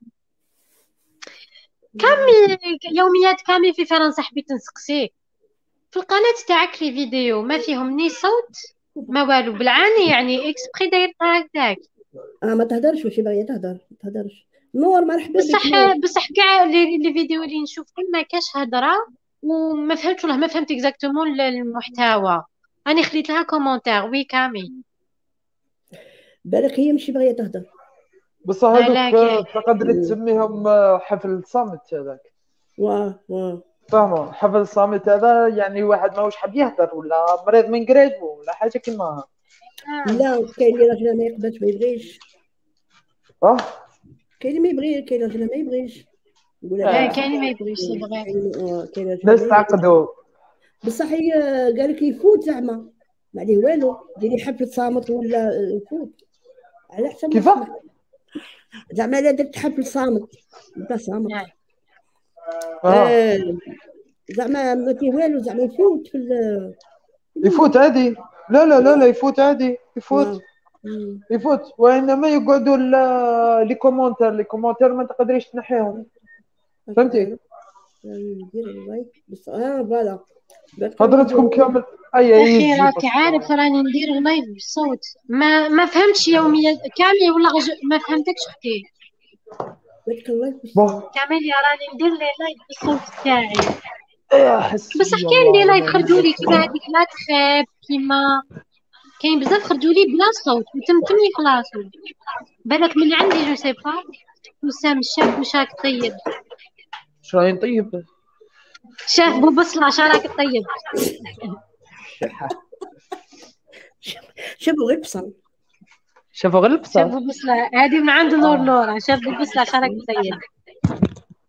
كامي يوميات كامي في فرنسا. حبيت نسقسيك في القناه تاعك لي فيديو ما فيهم ني صوت ما والو، بالعاني يعني اكسبري دايرها هكذاك. ما تهدرش واش باغيه تهدر، ما تهدرش. نور مرحبا بك. بصح كاع لي فيديو اللي نشوفهم ما كاش هضره وما فهمتش والله، ما فهمت اكزاكتومون المحتوى. راني خليت لها كومونتير. وي كامي بالك هي ماشي باغيه تهدر. بصح هذوك تقدري تسميهم حفل صامت هذاك. واه فاهمه. حفل صامت هذا يعني واحد ماهوش حاب يهدر ولا مريض من قريبو ولا حاجه كيما. لا كاين اللي راجل ما يقبلش ما يبغيش. كاين اللي ما يبغي، كاين راجل ما يبغيش. كاين اللي ما يبغيش يبغي. كاين ناس تعقدوا. بصح هي قال لك يفوت زعما ما عليه والو. ديري حفله صامت ولا يفوت على حسب كيفاش زعما لا درت حفل صامت انت صامت. زعما ما فيه والو، زعما يفوت في يفوت عادي. لا يفوت عادي. يفوت وانما يقعدوا لي كومونتير ما تقدريش تنحيهم. فهمتي؟ ندير اللايك بس فوالا هضرتكم كامل. اخي راكي عارف راني ندير اللايف بالصوت. ما فهمتش يوميا كامل ولا ما فهمتكش اختي. كامل يا راني ندير لي لايف بالصوت تاعي. بصح كاين لي لايف خرجوا لي كيما هذيك لا تخيب، كيما كاين بزاف خرجوا لي بلا صوت وتمتمني خلاص. بالك من عندي جو سي با. وسام الشاب واش راك طيب؟ واش راهي نطيب؟ شاف بو بصله اش راك طيب؟ شافوا غير بصل. شافوا غير البصل. شافوا بصله هذه من عند نورة. شافوا بصله اش راك طيب؟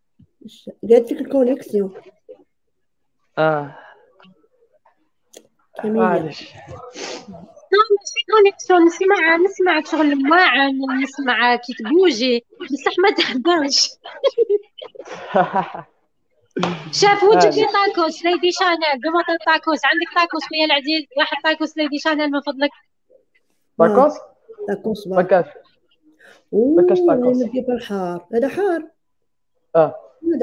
قالت لك الكونيكسيون. معليش ماشي كونيكسيون، نسمع شغل واعن، نسمع كي تبوجي بصح ما تهدرش. شاف وجهك لي طاكوس ليدي شانيل، قبل طاكوس عندك طاكوس خويا العزيز، واحد طاكوس ليدي شانيل من فضلك. طاكوس طاكوس ما كاش طاكوس. نجيب الحار، هذا حار هذا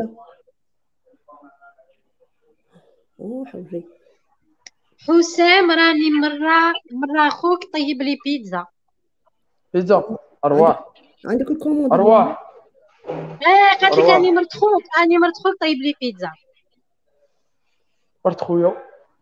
حوجي. حسام راني مرة خوك طيب لي بيتزا. ارواح عندك الكوموند ارواح. قالت لك اني مرت خوك طيب لي بيتزا. مرت خويا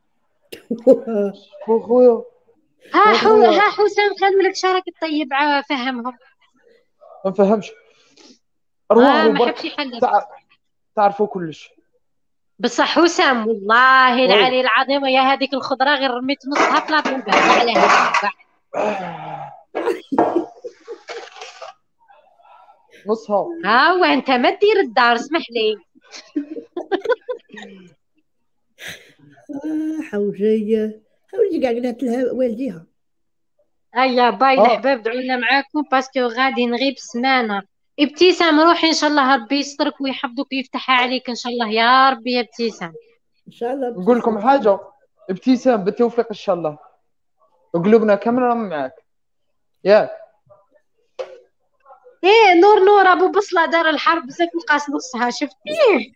ها حسام قالوا لك شارك الطيب، فهمهم. ما فهمش. ارواح ما حبش يحلف. تعرفوا كلش بصح حسام والله العلي العظيم يا هذيك الخضره غير رميت نصها في لابوبه عليها نصها. ها وانت ما دير الدار اسمح لي. حوجي كاع قالت لها والديها ايا باي الحباب دعوا لنا معاكم باسكو غادي نغيب سمانه. ابتسام روحي ان شاء الله ربي يسترك ويحفظك ويفتحها عليك ان شاء الله يا ربي يا ابتسام. ان شاء الله. نقول لكم حاجه، ابتسام بالتوفيق ان شاء الله، وقلوبنا كامله معاك ياك. نور ابو بصله دار الحرب بزاف نقاس نصها شفتيه.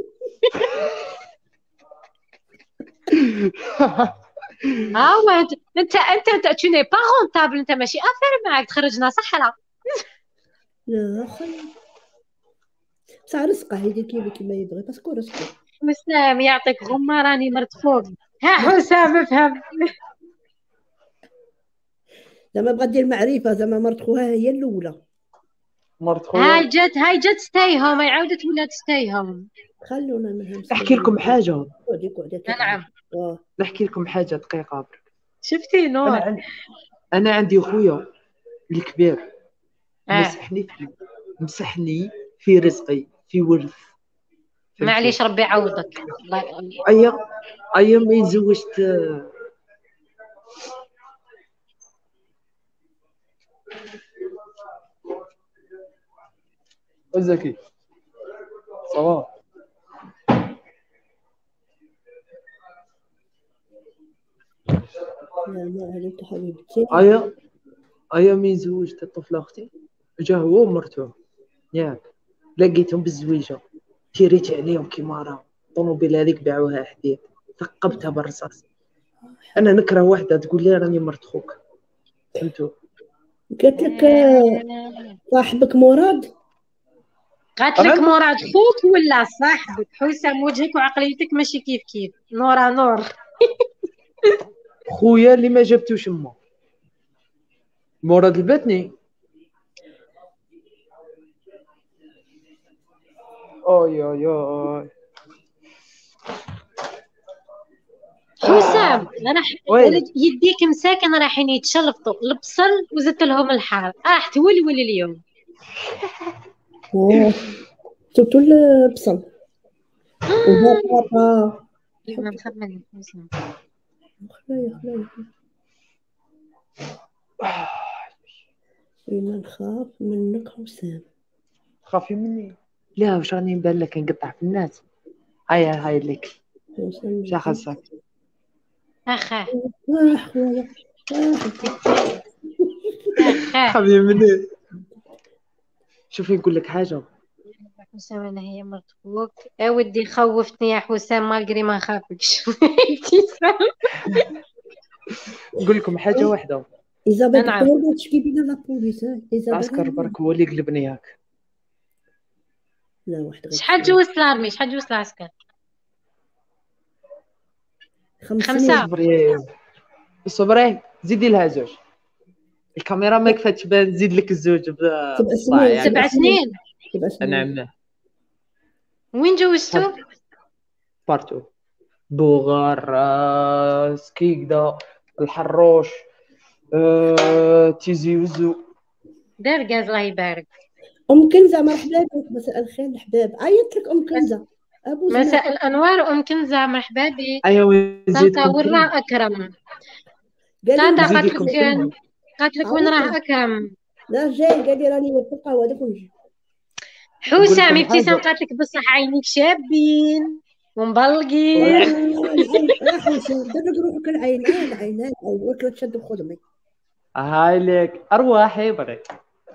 انت tu n'es pas rentable، انت ماشي افير معاك تخرجنا صح لا؟ لا خلي بصح رزقه يدير كيما يبغي باسكو رزقه. حسام يعطيك غمه راني مرت فوق. ها حسام افهم. زعما بغات دير معرفه، زعما مرت خوها هي الاولى. مرت خويا هاي جات ستاي هوم، عاودت ولات ستاي هوم. خلونا منهم. نحكي لكم حاجه. نعم نحكي لكم حاجه دقيقه برك. شفتي نور؟ انا عندي خويا الكبير مسحني في رزقي في ورث. معليش ربي يعوضك. ايام ما تزوجت زكي صباح. لا عليك حبيبتي. ايام ما زوجت الطفله اختي جا هو ومرته ياك، لقيتهم بالزويجه تيريت عليهم كيما راه الطوموبيل هذيك باعوها حديد، ثقبتها بالرصاص. انا نكره وحده تقول لي راني مرت خوك، فهمتوا؟ قالت لك صاحبك مراد؟ قالت لك مراد خوك ولا صاحبك؟ حسام وجهك وعقليتك ماشي كيف نور. خويا اللي ما جبتوش امه مراد البتني. اوي حسام راح يديك مساكن رايحين يتشلفطوا البصل وزدت لهم الحار، تولول اليوم. شفتوا البصل وبابا ما نخمن حسام. خلاي ما نخاف منك حسام. تخافي مني؟ لا واش راني نبان لك نقطع في الناس. هاي لك شا خاصك اخا خافي مني. شوفي نقول لك حاجه حسام، انا هي مرت خوك. ودي خوفتني يا حسام مالغري ما نخافكش. نقول لكم حاجه واحده. اذا بدك تشكي بينا لابوليس. عسكر برك هو اللي قلبني هاك. لا واحد غير شحال جوز الارمي، شحال جوز العسكر؟ 5. صبري زيدي لها 2. الكاميرا ما كفاتش بان نزيد لك 2 7 سنين. نعم. وين جوزتو؟ بارتو بوغار سكيكدا الحروش تيزي وزو دار غاز الله يبارك. ام كنزه مرحبا بك. مساء الخير الحباب. عيطت لك ام كنزه. ابو مساء الانوار ام كنزه، مرحبا بك. ايوا طاطا نزيدكم وين كريم. راه اكرم؟ قال لي طاطا قالت نزيدكم لك كريم. وين راه اكرم؟ لا جاي، قال لي راني في القهوه هذاك ونجي. نقول حسام لكم ابتسام حاجه. قالت لك بصح عينيك شابين ومبلقين. العين حسام دابا روحك العين، العين وكل تشد بخدمي. هاي لك ارواحي برك.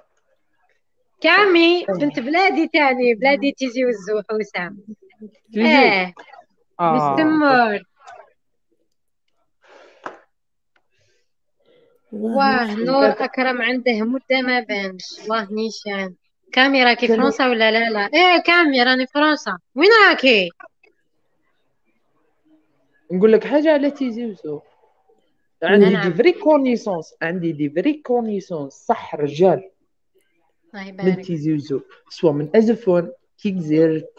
كامي بنت بلادي تاني، بلادي تيجي وزو حسام. تيجي بالسمور. واه نور اكرم عنده مده ما بانش. واه نيشان كامي راكي فرنسا ولا لا؟ ايه كامي راني فرنسا. وين راكي؟ نقول لك حاجه على تيزي وزو. عندي دي فري كونيسونس، عندي دي فري كونيسونس صح رجال من تيزي وزو، سواء من ازفون كي زرت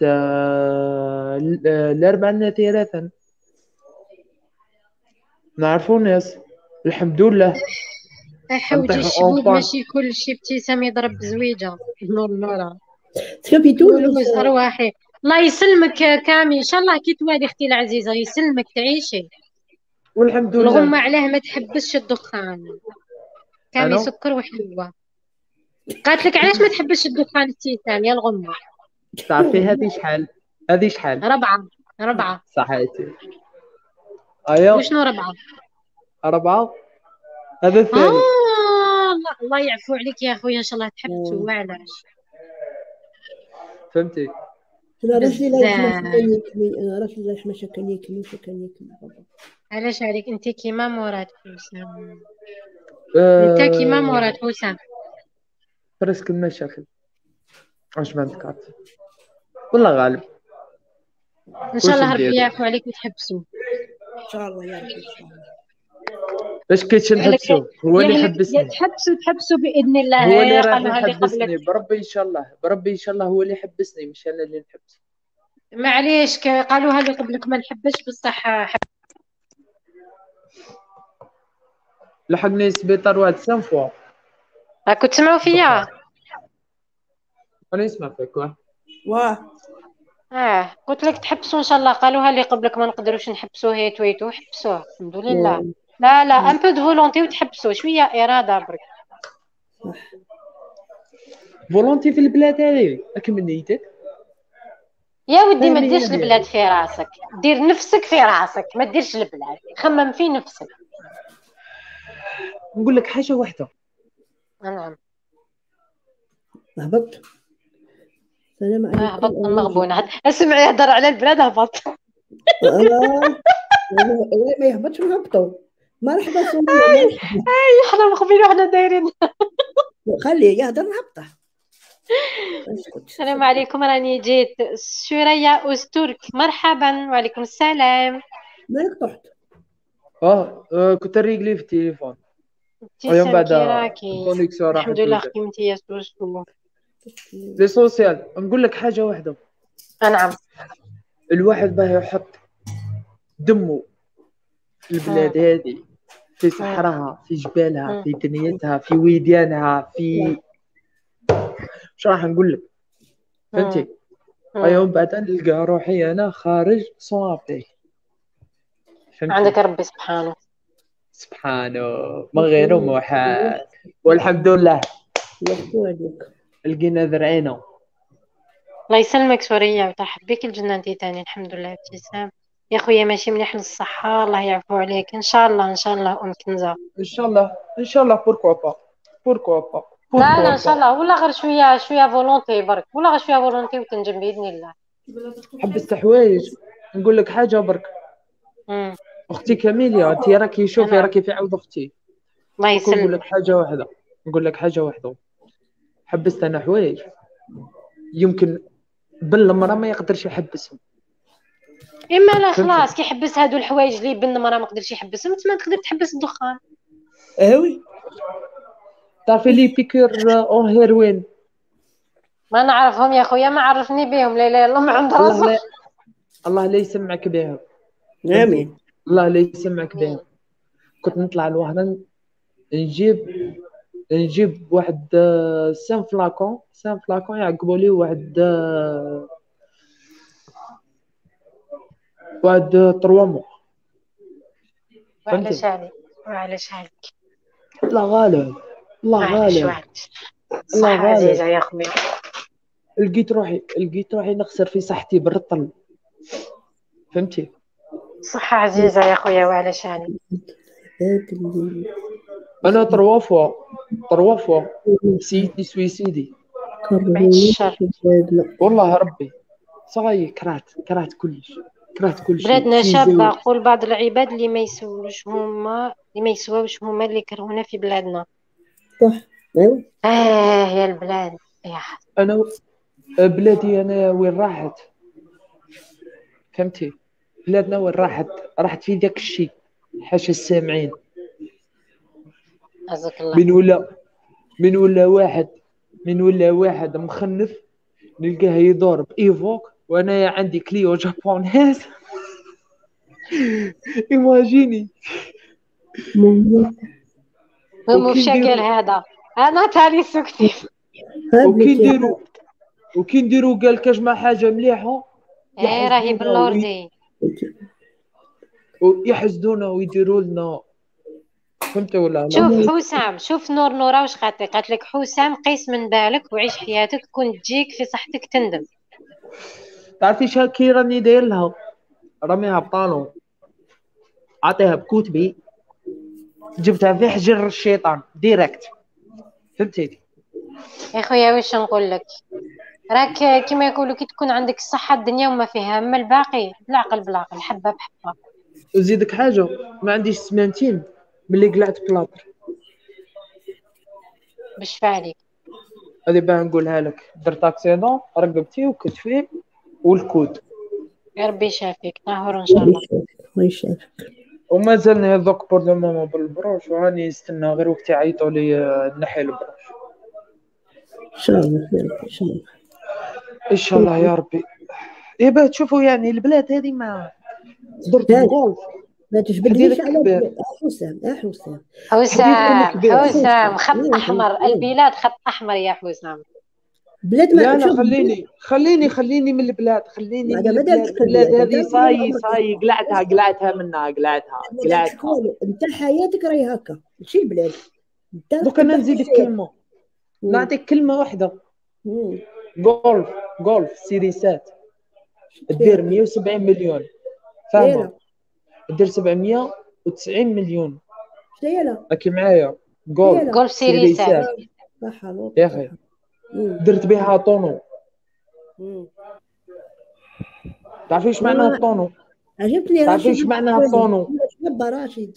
الاربع ثلاثا نعرفوا ناس الحمد لله. حوجي الشبوب ماشي كل شي ابتسام يضرب بزويجه. نورا تبي تونس ارواحي. الله يسلمك كامي، ان شاء الله كي توالي اختي العزيزه يسلمك تعيشي والحمد لله. الغمه علاه ما تحبسش الدخان. كامي سكر وحلوه. قالت لك علاش ما تحبسش الدخان التيتان يا الغمه؟ تعرفي هذه شحال؟ هذه شحال؟ 4 صحيتي. ايوه وشنو 4؟ 4 هذا الثاني. الله يعفو عليك يا خويا، ان شاء الله تحبسوا. وعلاش؟ فهمتي؟ راجلي لا يحمشكني، راجلي لا يحمشكني بابا. علاش عليك انت كيما مراد حسام؟ انت كيما مراد حسام فرسك المشاكل واش ما عندك والله غالب. ان شاء الله ربي يعفو عليك وتحبسوا ان شاء الله يا ربي ان شاء الله. باش كيتش نحبسوا هو اللي يحبسني. تحبسوا باذن الله. هو اللي راح يحبسني بربي ان شاء الله، بربي ان شاء الله هو اللي يحبسني مش انا اللي نحبس. معليش قالوها لي قبلك ما نحبش بصح لحقني السبيطار واحد 5 فوا. راكو تسمعوا فيا؟ انا نسمع فيك واه قلت لك تحبسوا ان شاء الله. قالوها لي قبلك ما نقدروش نحبسوا هي تويتو حبسوه الحمد لله. لا ان بو دو فولونتي وتحبسوا شويه اراده برك. فولونتي في البلاد هذه اكمل نيتك يا ودي ما ديرش البلاد في راسك، دير نفسك في راسك، ما ديرش البلاد، خمم في نفسك. نقول لك حاجه واحده. نعم هبط. السلام عليكم. هبط المغبونه. اسمعي يهضر على البلاد هبط. ما يهبطش نهبطوا. مرحبا احنا مخبين وحنا دايرين. خليه يهضر نهبطه. السلام عليكم، راني جيت. سوريا أسترك مرحبا. وعليكم السلام. مالك طحت؟ كنت ريقلي في التليفون. اليوم بعد الكونيكسيون راح. الحمد لله خدمتي يا سوسو. لي سوسيال نقول لك حاجه واحده. نعم. الواحد باه يحط دمه في البلاد هذه، في صحراها، في جبالها، في دنيتها، في ويديانها، في واش راح نقول لك فهمتي؟ اليوم بعد نلقى روحي انا خارج صوابي. عندك ربي سبحانه ما غيره محال. والحمد لله لقينا ذرعينا. الله يسلمك سوريا وترحب بك الجنة انتي تاني. الحمد لله ابتسام يا خويا ماشي مليح للصحة. الله يعفو عليك ان شاء الله. ان شاء الله ام كنزة ان شاء الله بوركوا با لا ان شاء الله. ولا غير شويه فولونتي برك، ولا غير شويه فولونتي وتنجم باذن الله. حبست حوايج. نقول لك حاجه برك. اختي كاميليا انت راكي شوفي راكي في عود اختي. الله يسلمك. نقول لك حاجه واحده. حبست انا حوايج يمكن بالمرة ما يقدرش يحبسهم. اما لا خلاص كي يحبس هادو الحوايج اللي بالمرة ما قدرش يحبسهم تما تقدر تحبس الدخان. وي تعرفي لي بيكور اون هيروين؟ ما نعرفهم يا خويا، ما عرفني بهم. لا لا الله ما عند راسك. الله لا يسمعك بهم. امين. الله لا يسمعك بهم. كنت نطلع لوهران نجيب واحد 5 فلاكون يعقبوا لي واحد واحد 3 مو. وعلاش عليك وعلاش عليك الله غالب، الله غالب، وعلاش الله صح غالب. عزيزة يا خويا. لقيت روحي نخسر في صحتي بالرطل، فهمتي؟ صح عزيزة يا خويا وعلاش عليك. انا 3 فوا سيدي سويسيدي بعد الشر. والله ربي صاي كرهت كلش بلادنا شابة. قول بعض العباد اللي ما يسواوش هما اللي كرهونا في بلادنا. صح. ايوا يا البلاد يا حسن. انا بلادي انا وين راحت، فهمتي؟ بلادنا وين راحت في داك الشيء، حاشا السامعين. عزك الله. من ولا واحد مخنف نلقاه يدور بإيفوك وانا عندي كليو جابونيز. ايماجيني مشاكل هذا انا تالي سكتي. وكي نديرو قال كاجمع حاجه مليحه راهي باللوردي ويحسدونا ويديروا لنا، فهمت ولا لا؟ شوف حسام، شوف نورة واش قالت لك. حسام قيس من بالك وعيش حياتك، كون تجيك في صحتك تندم. تعرفي شاكي راني داير لها، رميها بطالون، عطيها بكتبي، جبتها في حجر الشيطان ديريكت، فهمتي؟ يا خويا واش نقول لك، راك كيما يقولوا كي تكون عندك الصحة الدنيا وما فيها، اما الباقي بالعقل حبة بحبة. وزيدك حاجة، ما عنديش سمانتين ملي قلعت بلاطر. باش فعليك هذه باه نقولها لك، درت اكسيدون رقبتي وكتفي والكود. يا ربي يشافيك طاهر ان شاء الله. الله يشافيك. وما زلنا هذوك بور لو مومون بالبروش، وهاني نستنى غير وقت يعيطوا لي نحي البروش. ان شاء الله يا ربي ان شاء الله ان شاء الله يا ربي. ايه باه تشوفوا يعني البلاد هذه ما درت الجولف ما تجبدنيش على حسام خط احمر، البلاد خط احمر يا حسام. بلاد ما لا خليني من البلاد، خليني من البلاد هذه صاي قلعتها منها قلعتها. انت حياتك راهي هكا ماشي البلاد. دوك انا نزيدك كلمه، نعطيك كلمه واحده. جولف سيريسات دير 170 مليون، فاهمه؟ دير 790 مليون. راكي معايا؟ جولف سيريسات يا اخي درت بها طونو. تعرفي ايش معنى الطونو؟ عجبتني. تعرفي ايش معنى الطونو؟ راشد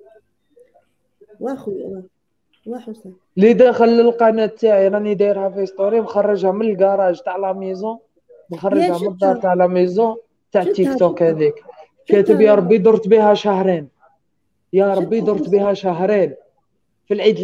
واخويا وحسن اللي داخل للقناه تاعي راني دايرها في ستوري، مخرجها من الكراج تاع لا ميزون، مخرجها من الدار تاع لا ميزون تاع تيك توك. هذيك كاتب يا ربي درت بها شهرين، يا ربي درت بها شهرين في العيد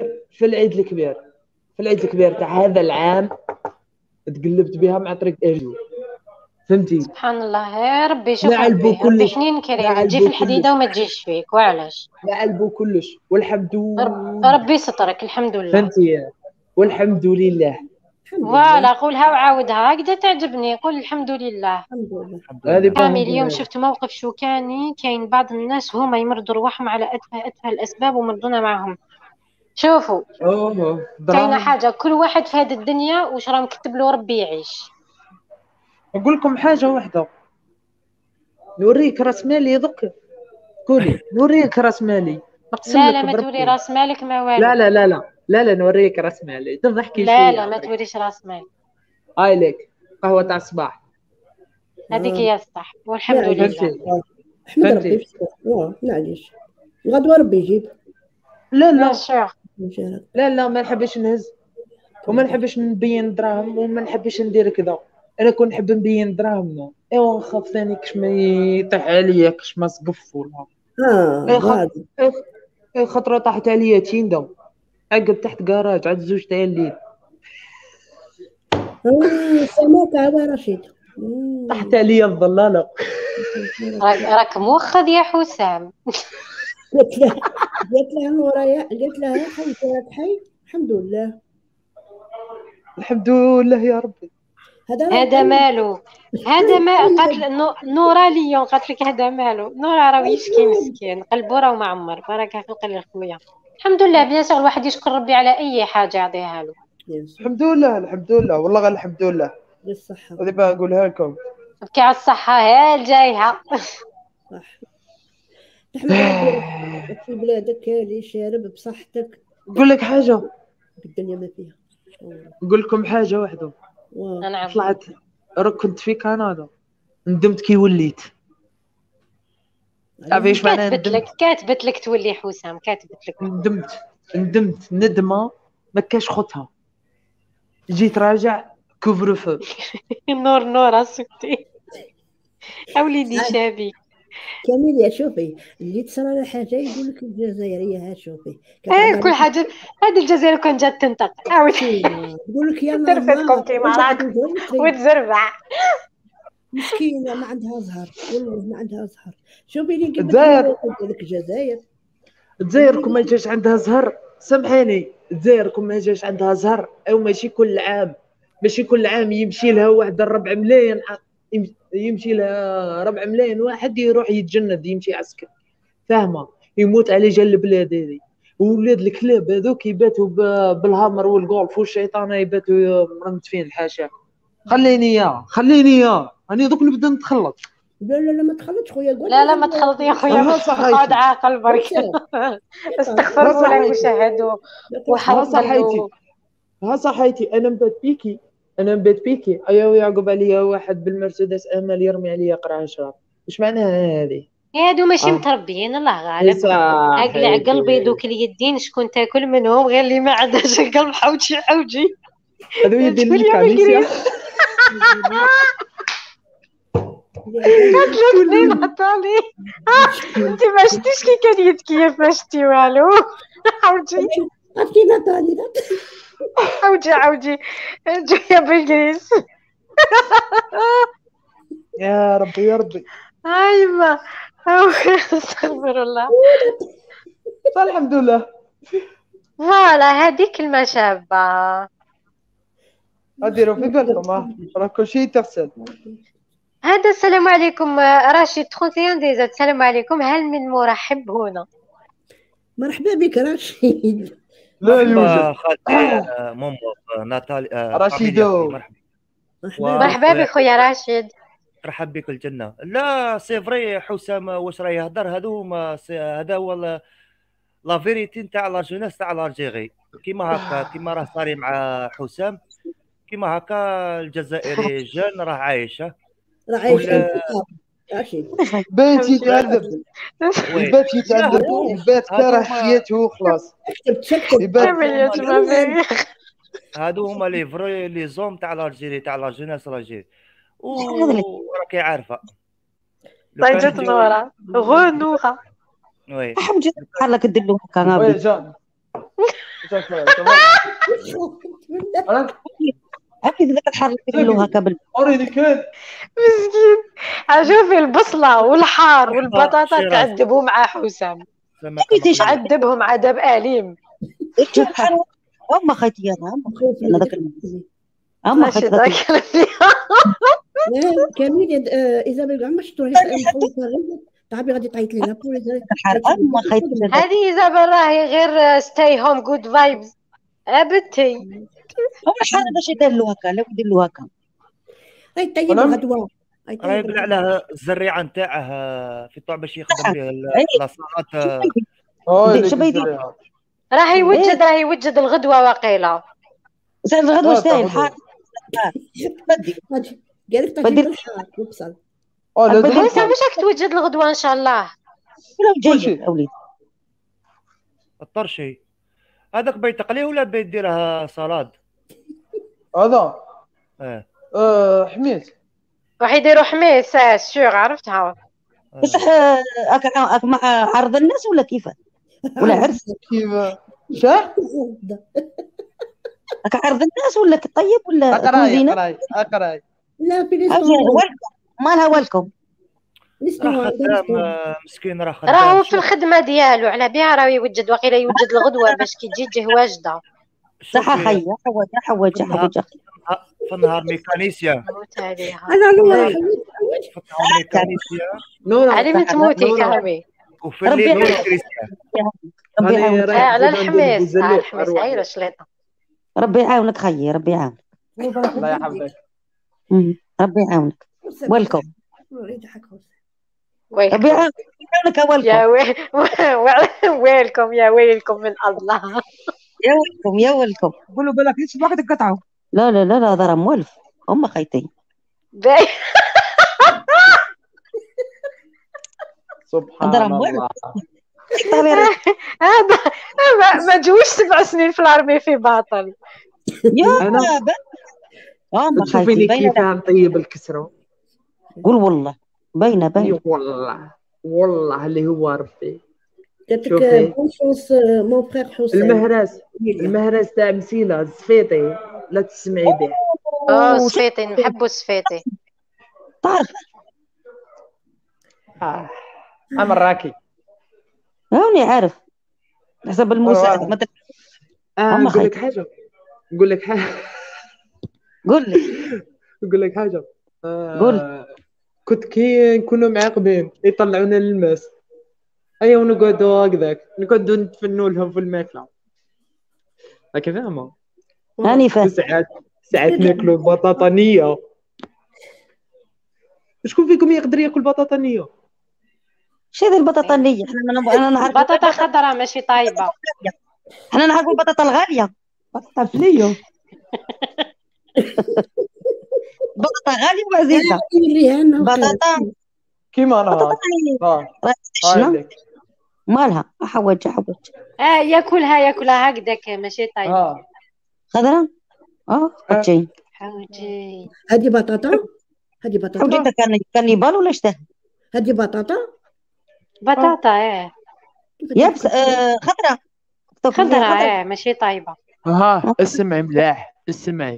الكبير تاع هذا العام تقلبت بها مع طريق اجو، فهمتي؟ سبحان الله يا ربي. شوف ربي حنين كريم، تجي في الحديده وما تجيش فيك وعلاش. لعلبو كلش والحمد لله. ربي سترك الحمد لله، فهمتي؟ والحمد لله. فوالا قولها وعاودها هكذا تعجبني. قول الحمد لله. كامل اليوم شفت موقف شوكاني، كاين بعض الناس هما يمرضوا رواحهم على اتفه الاسباب ومرضونا معهم. شوفوا كاينه حاجه، كل واحد في هذه الدنيا واش راه مكتب له ربي يعيش. نقول لكم حاجه واحده، نوريك راس مالي دوك. قولي نوريك راس مالي. لا ما توري راس مالك ما والو. لا نوريك راس مالي تضحكي شويه. لا ما توريش راس مالك. هاي لك قهوه تاع الصباح هذيك هي الصح والحمد لله. احمد ربي معليش غدوه ربي يجيب. لا ما نحبش نهز وما نحبش نبين دراهم وما نحبش ندير كذا. انا كون نحب نبين دراهم ايوا نخاف ثاني كش ما يطيح عليا كش ما سقف ولا خطره طاحت عليا تيندا عقب تحت كراج عاد 2 تاع الليل. سماك عبا رشيد طاحت عليا الظلاله. راك موخذ يا حسام. قلت لها نوريا، قلت لها حي الحمد لله الحمد لله يا ربي. هذا مالو، هذا ما قالت نورا ليون، قالت لك هذا مالو. نورا راه يشكي مسكين قلبو راه معمر، بارك خلق لي خويا. الحمد لله بيان سور الواحد يشكر ربي على اي حاجه يعطيها له. الحمد لله الحمد لله والله غير الحمد لله. بالصحه هذه بقى نقولها لكم. بكي على الصحه ها الجايها. صح. تحمد ربي في بلادك اللي شارب بصحتك. نقول لك حاجه الدنيا ما فيها. نقول لكم حاجه واحده. نعم. طلعت كنت في كندا، ندمت كي وليت. تعرفي ايش معنى ندمت؟ كاتبت لك تولي حسام، كاتبت لك. ندمت ندمه ما كاش خطها. جيت راجع كوفر فو. نور سكتي اوليدي شابي كاميليا. شوفي اللي تصرى له حاجه يقول لك الجزائريه. ها شوفي كل حاجه. هذه الجزائر كون جات تنطق تقول لك يا ترفتكم كيما وتزربع. مسكينه ما عندها زهر، والله ما عندها زهر. شوفي اللي قلت لك الجزائر كون ما جاش عندها زهر، سامحيني، الجزائر كون ما جاش عندها زهر او ماشي كل عام يمشي لها واحد 4 ملايين، يمشي لها 4 ملايين واحد يروح يتجند، يمشي عسكر، فاهمه؟ يموت على جال البلاد هذه. وولاد الكلاب هذوك يباتوا بالهامر والغولف والشيطانه يباتوا مرمتفين الحاشا. خليني انا دوك نبدا نتخلط. لا ما تخلطش خويا. لا ما تخلط يا خويا، اقعد عاقل برك. استغفر الله المشاهد وحرص صحيتي. انا نبات بيكي ايوا يعقب عليا واحد بالمرسيدس امل يرمي عليا قرعه شراب. ايش معناها هذه؟ هادو ماشي متربيين الله غالب. اقلع قلبي دوك اليدين شكون تاكل منهم غير اللي ما عندهاش قلب. حوجي هذو يدين الكنيسه. قالت لك عطاني انت ما شفتيش كي كان يتكيف ما شفتي والو. حوجي حوجي جايه بالجريس. يا ربي ايوا استغفر الله. الحمد لله. فوالا هذيك المشابه. اديروا في بالكم راه كل شيء تفسد. هذا السلام عليكم راشد 31 ديزا. السلام عليكم، هل من مرحب هنا؟ مرحبا بك رشيد. لا يوجد. ماما ناتالي رشيدو. مرحبا بك خويا راشد. ترحب بك الجنه. لا سي فري حسام واش راه يهضر هذا هو لا فيريتي نتاع لا جونيس تاع الجيري. كيما هكا كيما راه صاري مع حسام، كيما هكا الجزائري جان راه عايشه. بات يتعذب بات كاره حياته وخلاص. هادو هما لي فري لي زوم تاع الجيري تاع لا جونيس لاجيري. وراكي عارفه طيجت نورا غنوها. وي حمجي بحال هكا دير له هكا. وي جان هكا ذاك الحر دير له هكا اوريدي كان مسكين. شوفي البصله والحار والبطاطا تعذبوا مع حسام. عذبهم عذاب اليم. هما خيتيانها انا ذاك اما خيتيانها. كامل ايزابيل عمرك شفتوها تعبي غادي تعيط لنا هذه ايزابيل راهي غير ستاي هوم جود فايبز ابتي. هو شحال باش يدير له هكا. لا يدير له هكا طيب غدوه راه يقلع له الزريعه نتاعه في الطوع باش يخدم به لاصالات. راه يوجد الغدوه وقيله. زين الغدوه شتاهي الحار قالك تجيب الحار وبصل. واش راك توجد الغدوه ان شاء الله. ولا جاي اوليدي الطرشي هذاك بيتقليه ولا بيديرها صلاد؟ هذا حميد راح يديروا حميد سيغ عرفتها. بصح هاك مع عرض الناس ولا كيفاه ولا عرس كيفاه شاه هاك عرض الناس ولا طيب ولا اقراي لا في مالها والكم مسكين راهو في الخدمه ديالو على بها راه يوجد وقيله يوجد الغدوه باش كي تجي واجده. صح خيا حواجه في النهار ميكانيسيان. موت عليها. انا نورا في النهار ميكانيسيان نورا علي من تموتي كامي. وفي الليل ربي كريستيان. ربي انا يعاونك رايح على زيد ندير الحماس، على بوزلوق الحماس اروح عايرة شليطة. ربي يعاونك خيي، ربي يعاونك. الله يحفظك. ربي يعاونك. ويلكم. ربي يعاونك يا ويلكم. ويلكم يا ويلكم من الله. يا ويلكم يا ويلكم. قولوا بالك ليش الواحد يقطعوا. لا لا لا لا، هذا راه مولف. هم خيتين. باي. سبحان هذا راه الله. مولف. هذا ما جوش 7 سنين في الارمي في باطل. يا انا هم تشوفيني خيتين. كيف نطيب الكسرة. قول والله باينه باينه. والله اللي هو ربي. قالت شوفي. لك بون شونس مون فخ حسين. المهرس تاع مسيلة الزفيطي لا تسمعي به. صفيتي نحبوا صفيتي. تعرف انا راكي هوني عارف حسب المساعدة مثلا. نقول لك حاجة نقول لك حاجة قول لي نقول لك حاجة قول. كنت كي نكونوا معاقبين يطلعونا للماس، ايوا ونقعدوا هكذاك نقعدوا نتفنوا لهم في الماكلة، راكي فاهمة؟ راني فاهم. ساعات ناكلوا البطاطا نية. شكون فيكم يقدر ياكل بطاطا نية؟ شي هذه البطاطا النية؟ انا نعرف بطاطا خضراء ماشي طايبة. انا نعرف البطاطا الغالية. بطاطا فلية. بطاطا غالية وعزيزة. بطاطا كيما بطاطا شنو مالها؟ حوج ياكلها هكذاك ماشي طايبة. خضراء حوجي. هذه بطاطا حوجي كان يبال ولا اشتهى؟ هذه بطاطا يابس خضراء ماشي طايبة. اسمعي ملاح اسمعي.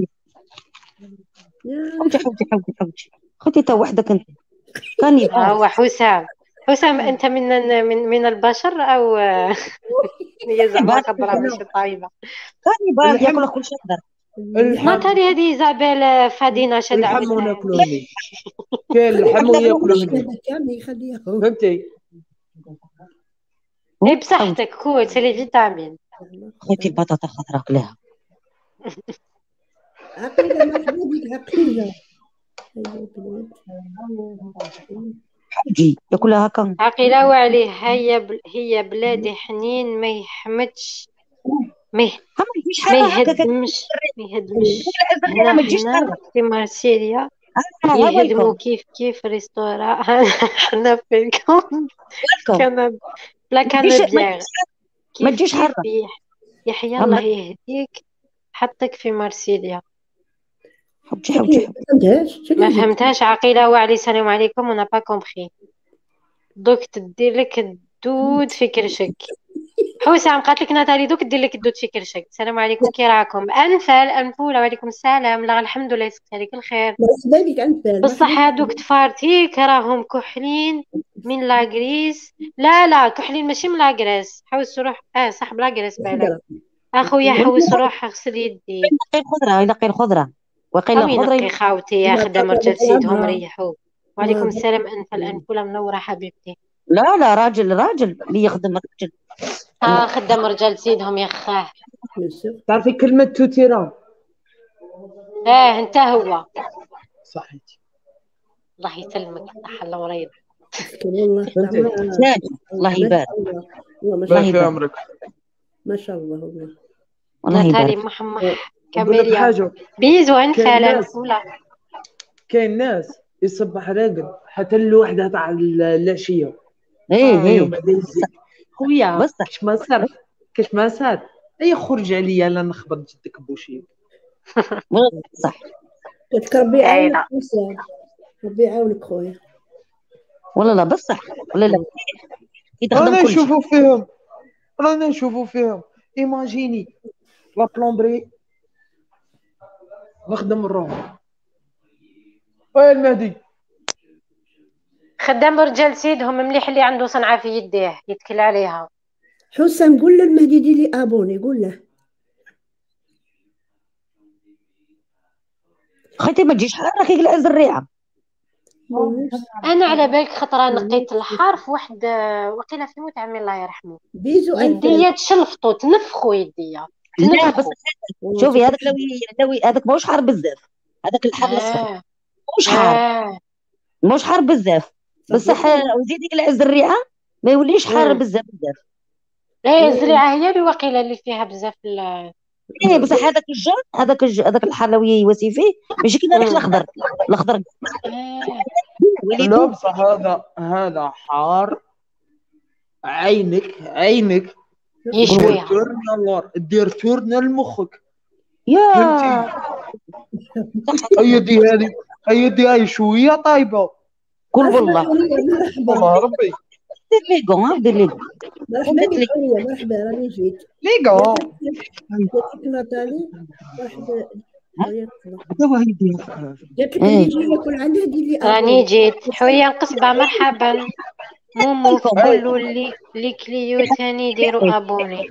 حوجي خذي تا وحدك انت. كان يبال. هو حسام انت من البشر او هي زعما خضراء ماشي طايبة. كان يبال ياكل كل شيء خضر. ما تالي هذه إيزابيل فادينا شدعوا الحم وناكلوني. كاين الحم وياكلوني. فهمتي؟ بصحتك كول سي لي فيتامين. خوتي البطاطا خضراء كلها. عقيلة حوجي ياكلها هكا. عقيلة وعليه هي بلادي حنين ما يحمدش ما يهدمش هنا في مارسيليا يهدموا كيف ريستورا. حنا فيكم كان بلا كندير ما تجيش حرة. يحيى الله يهديك حطك في مارسيليا. حوجي ما فهمتهاش عقيلة وعلي السلام عليكم ونا با كومبخي. دوك تدير لك الدود في كرشك. حسام قالت لك ناتالي دوك دير لك الدود في كرشك. السلام عليكم كي راكم؟ انفوله وعليكم السلام. لا الحمد لله يسقط عليك الخير. بصح هادوك تفارتيك راهم كحلين من لاغريس. لا كحلين ماشي من لاغريس. حوس روح صح بلاغريس بالك اخويا. حوس روح اغسل يدي. ينقي الخضرة وقيل الخضرة ينقي خاوتي يا خدام رجال سيدهم ريحوا. وعليكم السلام الانفوله منوره حبيبتي. لا راجل اللي يخدم الرجل. خدام رجال سيدهم يا خاه. تعرفي كلمة توتيرا؟ انت هو صحيتي. الله يسلمك صح الله وريض. الله يبارك. الله في عمرك. ما شاء الله والله. ناتالي محمد كاميريا بيزو فعلا ولا كاين ناس يصبح راقد حتى الوحدة تاع العشية. خويا بس كاش ما صار اي خرج عليا لا نخبط جدك بوشي. صح ربي يعاونك ربي يعاونك خويا. ولا لا بصح ولا لا رانا نشوفوا فيهم ايماجيني لا بلومبري نخدم الروح. وين المهدي خدام رجال سيدهم مليح اللي عنده صنعة في يديه يتكل عليها. حسام قول له المهدي دي لي ابوني قول له. خيتي ما تجيش حار راكي قلع الزريعه. انا على بالك خطره نقيت الحار في واحد وقيله في موت عمي الله يرحمه، بيزو يديا تشلفطو تنفخو يديا لا بس تنفخو. شوفي هذاك لو هذاك ماهوش حار بزاف، هذاك الحار الاصفر مش حار، مش حار بزاف بصح وزيدي قلع الزريعه ما يوليش حار بزاف. لا الزريعه هي اللي وقيله اللي فيها بزاف ايه بصح هذاك الجون هذاك الحار لو يواسي فيه ماشي كيما داك الاخضر لا بصح هذا حار عينك يشويها دير تورنا لمخك يا هي هاي شويه طايبه قول والله ربي دير ليغون دير ليغون مرحبا راني جيت ليغون جاتك ناتالي واحد راني جيت حويه القصبه مرحبا مومو كلو اللي كليو ثاني ديروا ابوني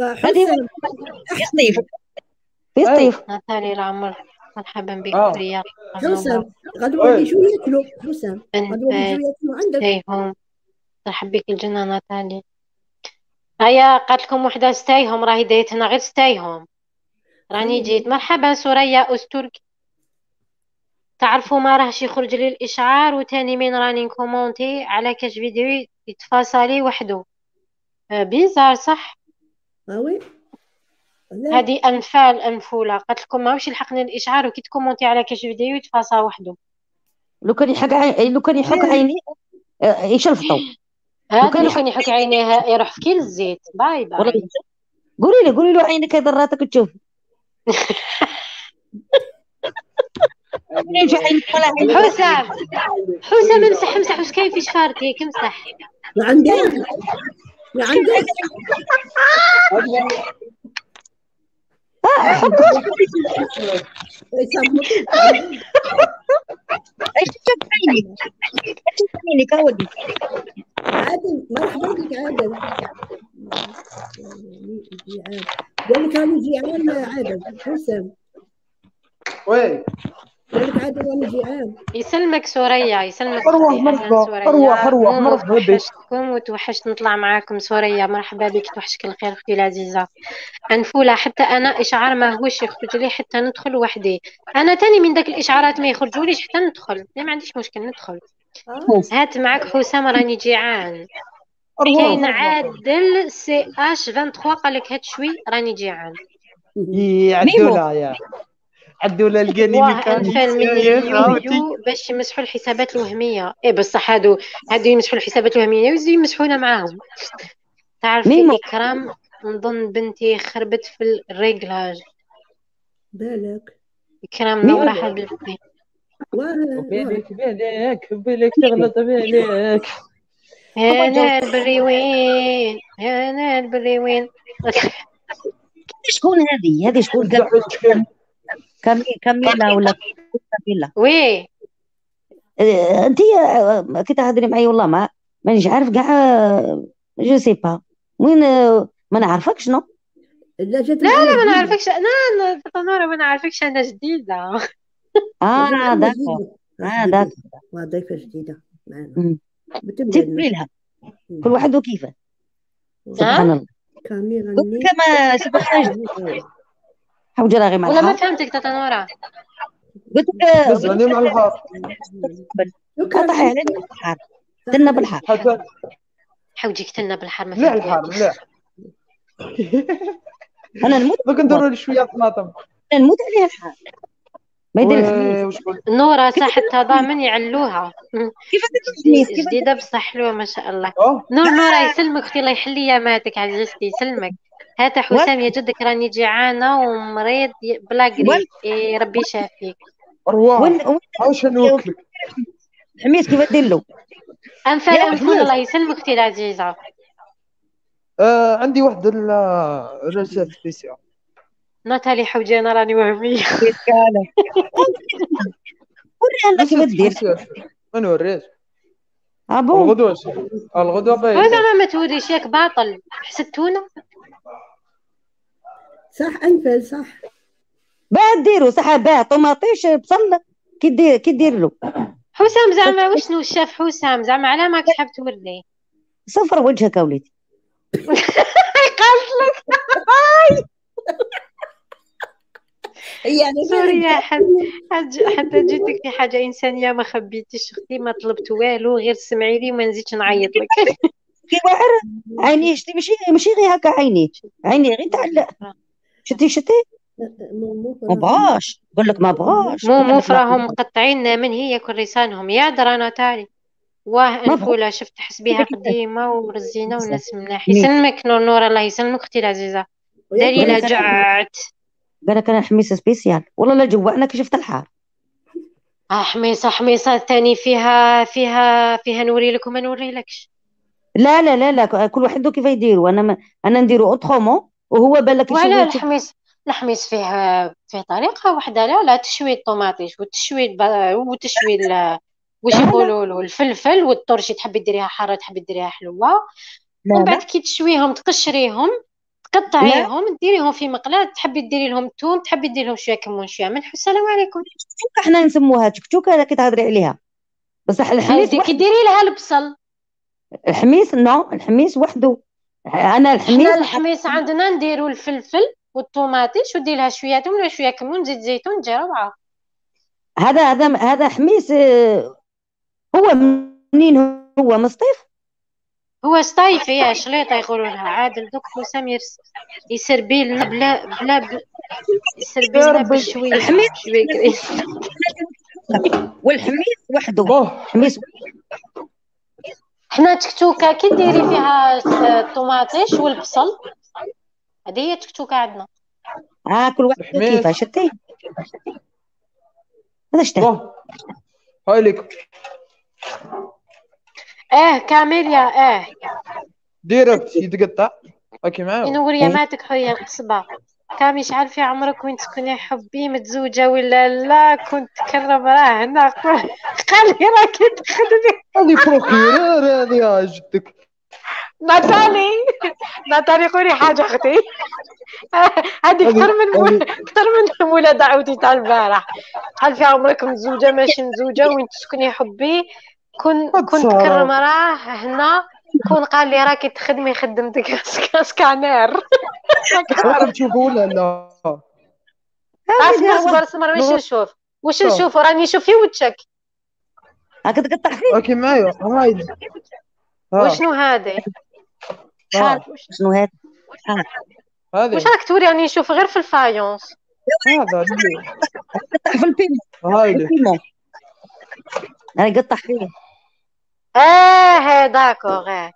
في الصيف ناتالي العمر مرحبا بك حوريه حسام غدوه شو ياكلوا حسام غدوه شو ياكلوا عندك مرحبا بك الجنه ناتالي. هيا قالت لكم وحده ستايهم راهي دايت هنا غير ستايهم راني جيت. مرحبا سوريا أسترك. تعرفوا ما راهش يخرج لي الاشعار وتاني من راني نكومونتي على كاش فيديو يتفاصلي وحده بيزار صح. وي هذه انفال انفوله قالت لكم ماهوش يلحقني الاشعار وكي تكومونتي على كاش فيديو يتفاصل وحده. لو كان يحك عيني يشلفطو هذا لو كان يحك عينيه يروح في كيل الزيت. باي باي. قولي له عينك هي ضراتك تشوف حسام امسح واش كاين في شفارتك امسح. ما عندك ايش عيني كودي عادل مرحبا بك عادل قال لك راني جيعان عادل حسام وي قال لك عادل راني جيعان. يسلمك سوريا يسلمك مرحبا توحشتكم وتوحشت نطلع معاكم سوريا. مرحبا بك توحشك الخير اختي العزيزه انفوله. حتى انا اشعار ما هوش يخرج لي حتى ندخل وحدي. انا تاني من داك الاشعارات ما يخرجوليش حتى ندخل ما عنديش مشكل ندخل. هات معك حسام راني جيعان. كاين عادل سي اش 23 قال لك هات شوي راني جيعان. عدولا القاني ميكانيكي باش يمسحوا الحسابات الوهميه. بصح هادو يمسحوا الحسابات الوهميه ويزيدوا يمسحونا معاهم. تعرفي اكرام نظن بنتي خربت في الريغلاج. بالك اكرام نورا حبيبتي بالك تغلط بالك. انا البريوين شكون هذه شكون كاميلا ولا كاميلا؟ وي انت كي تهضري معايا والله ما مانيش عارف كاع جو سي با وين ما نعرفكش شنو. لا ما نعرفكش انا تنورة ما نعرفكش انا جديده. داك ضيفه جديده معنا تبري لها كل واحد وكيفه سبحان الله. كاميرا كما سبحان الله حوجه راغي مع ولا ما فهمتك تنورة. قلت لك بزاني مع الحار قطعي على الحار تنا بالحار حوجيك تنا بالحار ما لا الحار لا انا نموت باغي نديروا لي شويه طماطم نموت عليها الحار ما يدير نورا صح التضامن يعلوها كيف جديده بصح حلوه ما شاء الله. نورا يسلمك اختي الله يحلي ياماتك عزيزتي يسلمك. هات حسام يا جدك راني جيعانه ومريض بلا قريب ربي يشافيك. واش نوكلك حميس كيف دير له انفال الله يسلمك اختي العزيزه. عندي واحد الرسالة سبيسيال. ناتالي حوجي انا راني وهميه. ورينا كيف دير. ما نوريش. بون الغدوه باين. هذا ما توريش ياك باطل حسدتونا. صح انفل صح. باه ديرو صح، باه طوماطيش بصل كي دير له. حسام زعما وشنو شاف حسام زعما على ماكش حاب توريه؟ صفر وجهك وليدي. قالت لك يعني سوري يا حتى جيتك في حاجه انسانيه ما خبيتيش اختي، ما طلبت والو غير سمعي لي وما نزيدش نعيط لك. كي واعر عيني شتي ماشي غير هكا، عيني غير تعلق. شتي ما بغاش، نقول لك ما بغاش. مو فراهم مقطعين من هي كل لسانهم يا درانا تالي. واه انفوله شفت حسبيها قديمه ورزينه والناس ملاح. يسلمك نور الله يسلمك اختي العزيزه، داري لا جعت. بالك انا حميصه سبيسيال والله لا جوعنا كي شفت الحار. حميصه ثاني فيها نوري لك وما نوري لكش. لا لا لا لا، كل واحد كيف يديروا. انا نديرو اوترومون وهو بالك ولا الحميص فيه طريقه واحده. لا تشوي الطوماطيش وتشوي واش يقولوا له الفلفل والطرشي، تحبي ديريها حاره تحبي ديريها حلوه. ومن بعد كي تشويهم تقشريهم تقطعيهم ديريهم في مقلاة، تحبي ديري لهم ثوم تحبي ديري لهم شويه كمون شويه ملح. والسلام عليكم. احنا نسموها تشكتوكه هذا كي تهضري عليها، بصح الحميص كي ديري لها البصل. الحميص وحده. انا الحميص عندنا نديروا الفلفل والطوماطيش ودير لها شويه ثوم ولا شويه كمون زيت زيتون تجي روعه. هذا حميص. هو منين هو مسطيف؟ هو سطايف يا شليطه يقولوا لها. عادل دوك حسام يسربي لنا بلا يسربي لنا بشويه شويه. والحميص وحده. حميص حنا تكتوكه كي ديري فيها الطوماطيش والبصل، هذه هي تكتوكه عندنا. كل واحد كيفاش شتي. هذا شتي هاي لك كاميليا ديريكت يتقطع هاكي معاه. ينور يماتك حيا القصبه. كامي شحال في عمرك وين تكوني حبي متزوجه ولا لا؟ كنت تكرم راه هنا خلي راكي تخدمي. هذه بروكيرور هذه يا جدك. ناتالي قولي حاجه اختي. هذه اكثر من ولاد عودي تاع البارح. شحال في عمرك متزوجه ماشي متزوجه وين تسكني حبي؟ كنت تكرم راه هنا. كون قال لي راكي تخدمي خدمتك سكانير. راكي تشوفوا ولا لا؟ اصبر واش نشوف راني نشوف في وجهك هاك تقطع فيه. اوكي معايا هايد. وشنو هذا؟ شنو هذا؟ واش راك توري؟ راني نشوف غير في الفايونس. هذا قطع في البيمون. هايدي انا قطع فيه. داكوغ.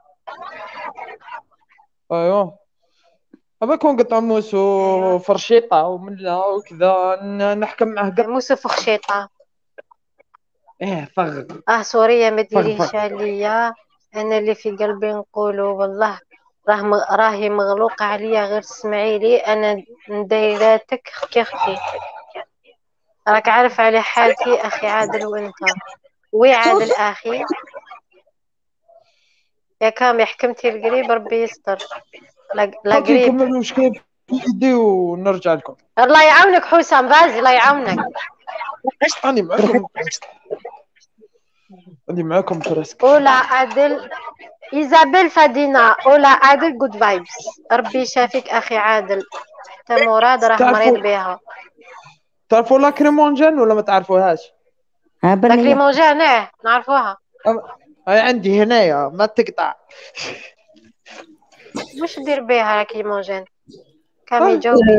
ايوه ابا كون قطع موس وفرشيطه ومنلا وكذا نحكم معه قطع موس وفرشيطه. فغ. سوريه ما ديريش عليا انا اللي في قلبي نقوله والله. راهي مغلوقه عليا غير اسمعي لي. انا نديراتك اختي راك عارف على حالتي اخي عادل. وانت وي عادل اخي يا كامي حكمتي القريب ربي يستر. لا قريب نكمل المشكل في يدي ونرجع لكم. الله يعاونك حسام بازي الله يعاونك. أني معكم ترسك. أولا عادل إيزابيل فادينا. أولا عادل جود فايبس. ربي يشافيك أخي عادل. حتى مراد راه مريض بها. تعرفوا لا كريمونجان ولا ما تعرفوهاش؟ لا كريمونجان نعرفوها. هاي عندي هنايا ما تقطع. واش دير بها لا كريمونجان؟ كامي جاوبي.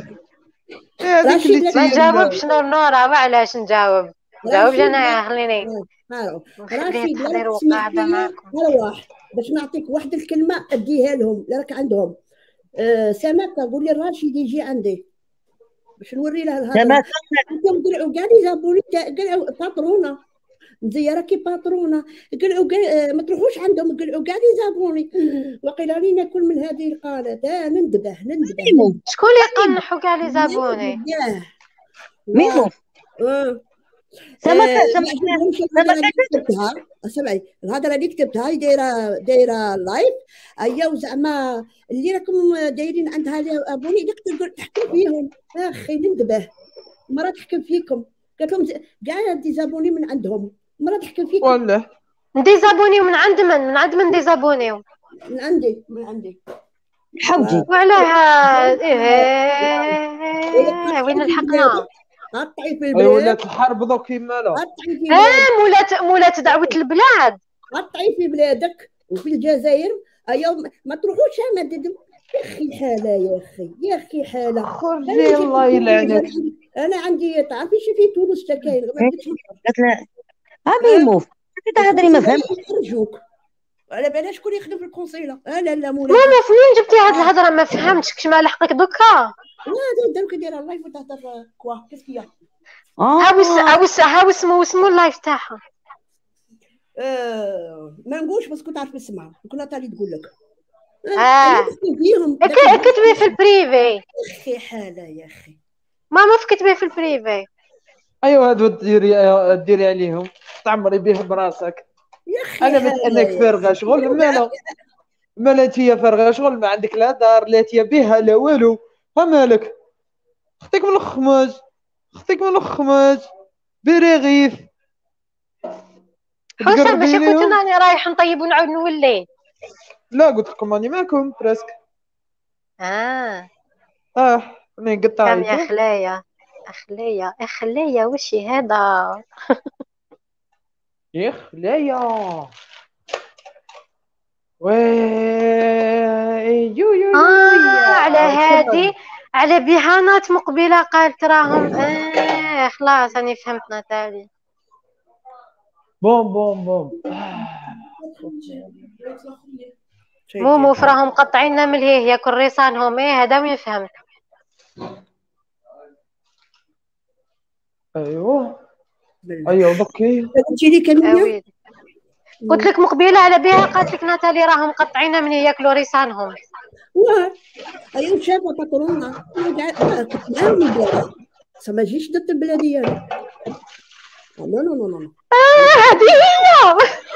ما نجاوبش نورا. وعلاش نجاوب انا خليني راشد قاعده معكم. واحد باش نعطيك واحد الكلمه اديها لهم راك عندهم. سمك قول لي راشد يجي عندي باش نوري له هذا. انتم قلعوا كاع لي جابوني قلعوا باطرونه مزيه راكي باطرونه. قلعوا ما تروحوش عندهم قلعوا كاع لي جابوني. وقيل لي ناكل من هذه القالات. نندبه شكون اللي قنحوا كاع لي جابوني؟ ميمو سما سمعي الهضره اللي كتبتها دايره لايف ايا زعما اللي راكم دايرين عندها ابوني اللي تحكم فيهم اخي نندبه مرة تحكم فيكم قالت لهم كاع ديزابوني من عندهم مرة تحكم فيكم والله ديزابونيو من عند من ديزابونيو من عندي حوجي وعلاه وين لحقنا قطعي في اي البلاد ولات الحرب دوك كيما لا قطعي في بلادك مولات دعوة البلاد قطعي في بلادك وفي الجزائر اليوم ما تروحوش مدد يا اخي حاله يا اخي حاله خرجي الله يلعنك. انا عندي تعرفي شي في تونس شكاين ما بديتش قالت لها هذه موف تهضري ما فهمت ارجوك على بالها شكون يخدم في القنصله انا لا مولا ماما فين جبتي هاد الهضره ما فهمتش كش ما لحقك دوكا لا دروك دايره اللايف وتهضر كوا كيفيا هاو اسمو اللايف تاعها ما نقولش بس كنت عارف اسمها كنا تالي تقول لك فيهم كتبي في البريفي اخي حاله يا اخي ماما كتبي في البريفي ايوا هادو ديري عليهم تعمري به براسك يا اخي انا انك فارغه شغل مالا انتيا فارغه شغل ما عندك لا دار لا تيا بها لا والو مالك خطيك من الخماج برغيف حسن باش كنت راني رايح نطيب ونعاود نولي لا قلت لكم راني معكم برسك راني قطعت يا خلايا وشي هذا يا خلايا على هادي على بيهانات مقبله قالت راهم خلاص راني فهمت نتالي بوم مومو فراهم مقطعيننا من هيه ياكل ريصانهم هذا وين فهمت ايوه دوكي قلتي كلمه قلت لك مقبله على بها قالت لك ناتالي راهم مقطعيننا من ياكلوا ريصانهم ايوه شافه باترونا معاهم ما جيش ضد البلديه لا هذه هي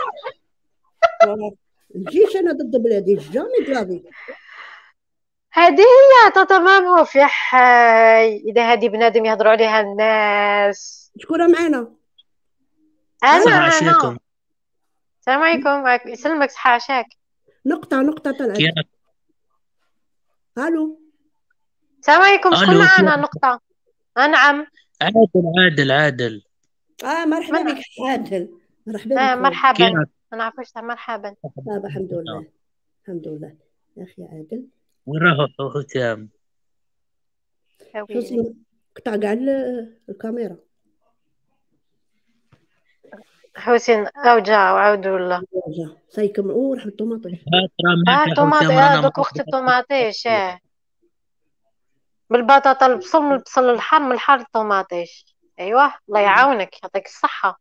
نجيش انا ضد بلادي جامي كلافي هذه هي تمام في حي اذا هذه بنادم يهضروا عليها الناس شكون معنا انا السلام عليكم يسلمك صحه عشاك نقطه طلعت الو السلام عليكم شكون معنا نقطه نعم عادل مرحبا بك عادل مرحبا مرحبا انا عرفتش مرحبا الحمد لله يا اخي عادل وين راهو حسام قطع كاع الكاميرا حسين اوجع وعاود ولا سايكم وراح الطوماطيش دوك وقت الطوماطيش بالبطاطا البصل من البصل الحار من الحار الطوماطيش ايوه الله يعاونك يعطيك الصحه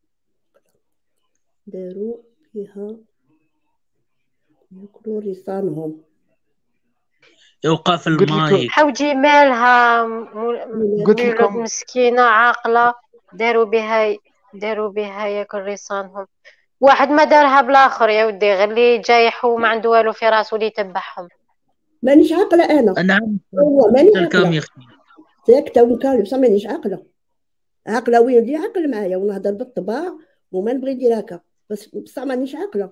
داروا فيها ياكلوا ريصانهم يوقف الماي حوجي مالها مسكينه عاقله داروا بها ياكل ريصانهم واحد ما دارها بالاخر يا ودي غير اللي جايح وما عنده والو في راسو اللي يتبعهم مانيش عاقله انا هو مانيش عاقله ساكته ومكالمه بصح مانيش عاقله وين عاقل معايا ونهضر بالطباع وما نبغي ندير هكا بصح مانيش عاقله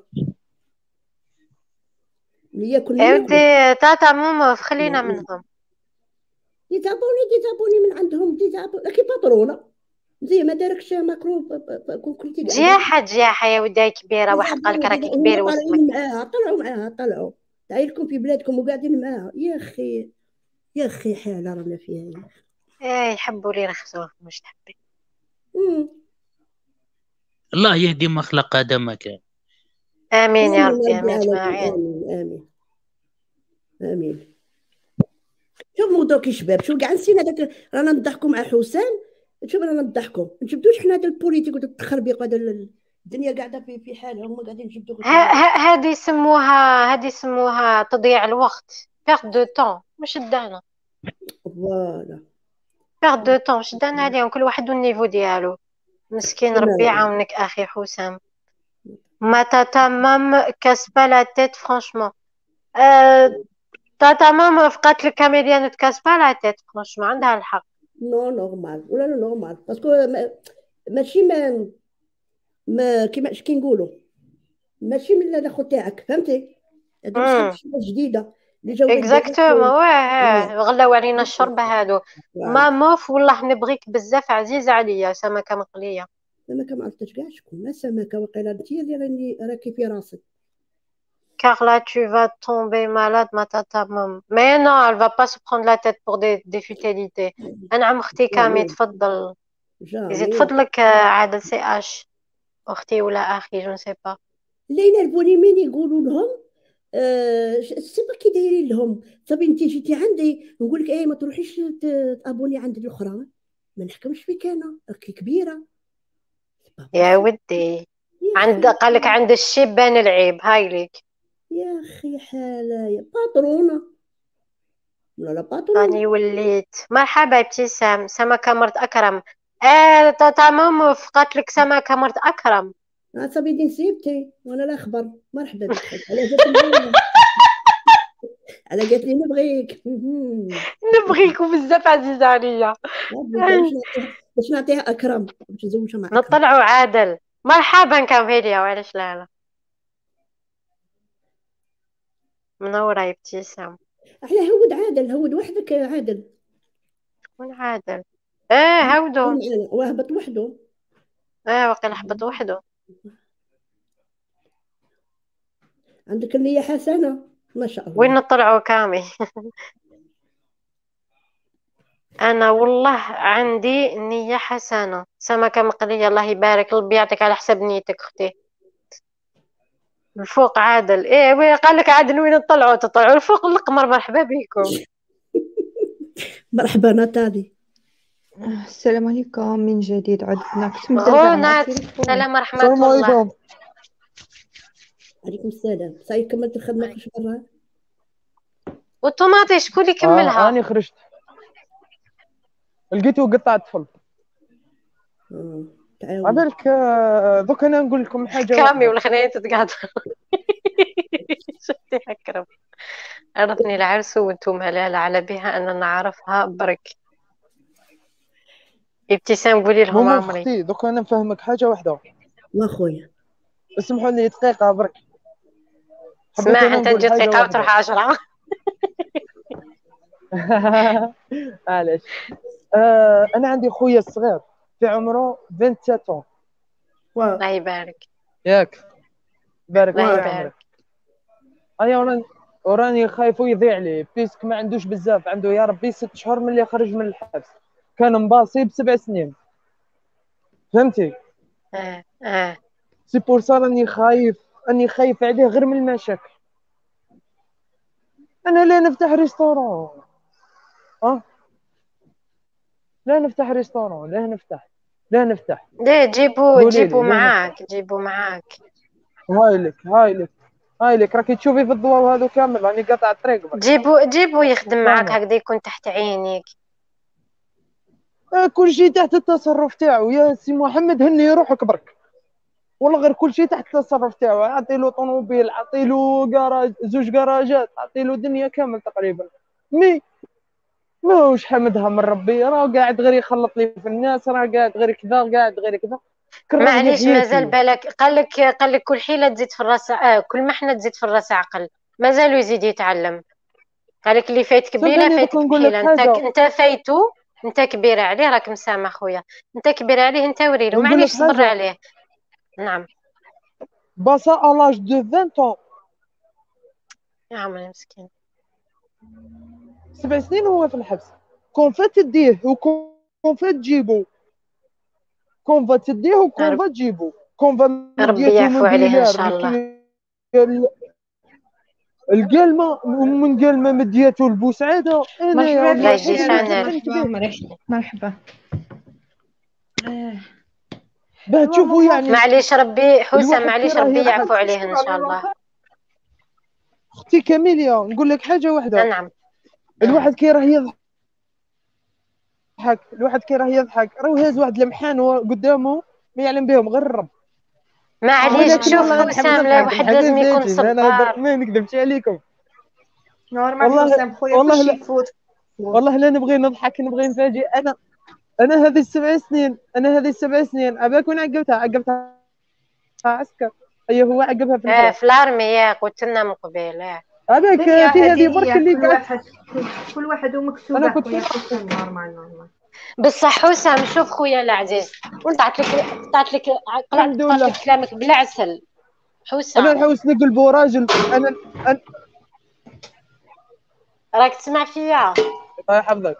اللي ياكل ودي تاتا ماما خلينا منهم ديزابوني من عندهم كي باترونه زي ما داركش مكروب كنتي جاحه يا وداي كبيره واحد قال لك راكي كبيره واسمك طلعوا دايركم في بلادكم وقاعدين معاها يا اخي حاله رانا فيها يحبوا لي يرخصوا مش تحبي الله يهدي ما خلق ادمك امين يا ربي امين امين شوف موضوع شباب شو قاعد نسينا داك رانا نضحكوا مع حسام شوف رانا نضحكوا ما نجبدوش حنا هذا البوليتيك وهذا التخربيق هذا الدنيا قاعده في حالها هما قاعدين يجبدوا هذه يسموها تضييع الوقت perte de temps مش دانا فوالا perte de temps مش دانا عليهم كل واحد والنيفو ديالو مسكين ربي يعاونك اخي حسام. ما تاتا مام كاس با لا تيت فرانشمون. تاتا مام فقات الكاميليا نتكاس با لا تيت فرانشمون، عندها الحق. نو نورمال ولا لا نورمال باسكو ماشي كيما كي نقولوا ماشي من الاخو تاعك، فهمتي؟ هادو صحاب جديده اللي جاو اكزاكتومون. واه غلاو علينا الشربه هادو. ماموف والله نبغيك بزاف، عزيزه عليا سمكه مقليه. سمكه ما عرفتش كاع شكون سمكه، وقيلا انت اللي راني راكي في راسك. Car là, tu vas tomber malade, ma tata maman. Mais non, elle va pas se prendre la tête pour des futilités. أنا أختي كامي تفضل. يزيد فضلك عادل سي اش أختي ولا أخي جو نسي با. لينا البوليمين يقولوا لهم سيبا كي دايرين لهم صافي انت جيتي عندي نقول لك ما تروحيش تابوني عند الاخرى، ما نحكمش فيك انا راكي كبيره يا ودي. قال لك عند الشيب بان العيب، هاي ليك يا اخي حاله يا باطرونه ولا باطرونه. راني وليت مرحبا ابتسام. سمكه مرت اكرم. تاتا ماما فقات لك سمكه مرت اكرم. صافي دي نسيبتي وانا لا خبر. مرحبا بك. على قالت لي نبغيك. نبغيك بزاف عزيزه عليا. باش نعطيها اكرم باش نزوجها مع نطلعوا عادل. مرحبا كاميليا وعلاش لا. منوره ابتسام. احنا هود عادل، هود وحدك عادل. شكون عادل؟ هودو وهبط وحده. وقيل هبط وحده. عندك النية حسنة ما شاء الله. وين نطلعوا كامي؟ أنا والله عندي نية حسنة. سمكة مقلية الله يبارك، ربي يعطيك على حسب نيتك أختي. الفوق عادل. وين قال لك عادل وين نطلعوا؟ تطلعوا الفوق القمر. مرحبا بكم. مرحبا ناتالي. السلام عليكم من جديد. عدنا كنت متابعة. السلام ورحمة الله. عليكم السلام. صاي كملت الخدمة في شهر والطوماطي شكون اللي كملها؟ أنا خرجت لقيته قطع الطفل. عبالك دوك أنا نقول لكم حاجة. كامي والخناية تتقعد. شفتي أكرم عرفني العرس وانتم لا على بها أنا نعرفها برك. ابتسام قولي لهم عمري. اختي دوك انا نفهمك حاجه واحده. واخويا اسمحوا لي دقيقه برك. اسمع انت تجي دقيقه وتروح 10. علاش انا عندي خويا الصغير في عمره 27 الله يبارك. ياك بارك الله يبارك. ايا وراني خايف يضيع لي بيسك ما عندوش بزاف، عنده يا ربي 6 شهور من اللي خرج من الحبس، كان مباصي ب7 سنين فهمتي. سي بور سا راني خايف عليه غير من المشاكل. انا لا نفتح ريستورون لا نفتح ريستورون لا نفتح ليه جيبوا معاك. هاي لك راكي تشوفي في الضوء وهذا كامل راني قاطع الطريق. جيبوا يخدم معاك هكذا يكون تحت عينيك. كل شيء تحت التصرف تاعو يا سي محمد. هني روحك برك والله غير كل شيء تحت التصرف تاعو. اعطي له طوموبيل، اعطي له كراج، 2 كراجات، اعطي له دنيا كامل تقريبا. ماهوش حمدها من ربي، راه قاعد غير يخلط لي في الناس، راه قاعد غير كذا. معليش مازال بالك قال لك كل حيله تزيد في الراس كل محنه تزيد في الراس عقل. مازالو يزيد يتعلم. قال لك اللي فايت كبيره فايتك بحيله. انت فايتو، انت كبيره عليه راك مسامح خويا. انت كبيره عليه انت وريلو معليش صبر عليه. نعم باسا الاج دو 20 يا عمري مسكين 7 سنين هو في الحبس. كون فات تديه وكون فات تجيبو، كون فات تديه وكون فات تجيبو، كون فات ربي يعفو عليه ان شاء الله. القلمه ومن قلمه مدياتو البوسعاده. مرحبا لا يجيش انا. مرحبا باه تشوفوا يعني. معليش ربي حسام معليش ربي يعفو عليه ان شاء الله. اختي كاميليا نقول لك حاجه واحده. نعم. الواحد كي راه يضحك راه هاز واحد المحان قدامه ما يعلم بهم غير الرب. معليش شوف حسام، لا واحد لازم يكون صبار. ما نكذبش عليكم نورمال حسام خويا كلشي يفوت. والله لا نبغي نضحك، نبغي نفاجئ. انا هذه السبع سنين اباك وين عقبتها عسكر. ايوه هو عقبها في البلاد في الارمي ياك قلت لنا من قبيل. هذاك في هذه برك اللي كل واحد ومكتوبه. انا كنت نورمال. بصح حسام شوف خويا العزيز، قطعت لك كلامك بالعسل. حسام انا نحوس نقلب راجل. انا راك تسمع فيا؟ الله يحفظك.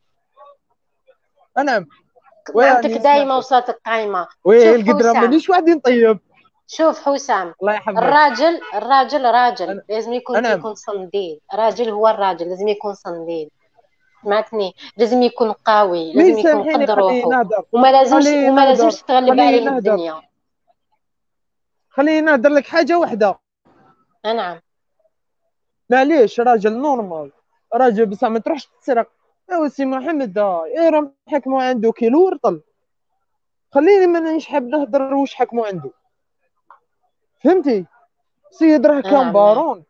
نعم كلمتك دايما وصلتك قايمه. وي القدره مانيش واحد طيب. شوف حسام، الله يحفظك. الراجل لازم يكون صنديد. الراجل هو الراجل لازم يكون صنديد، سمعتني؟ لازم يكون قوي، لازم يكون قد روحه، وما لازمش تغلب عليه الدنيا. خليني نهضر لك حاجه واحده. نعم معليش راجل نورمال، راجل بصح ما تروحش تسرق. يا سي محمد راه حكموا عنده كيلو ورطل. خليني مانيش حاب نهضر واش حكموا عنده، فهمتي؟ سيد راه كان بارون،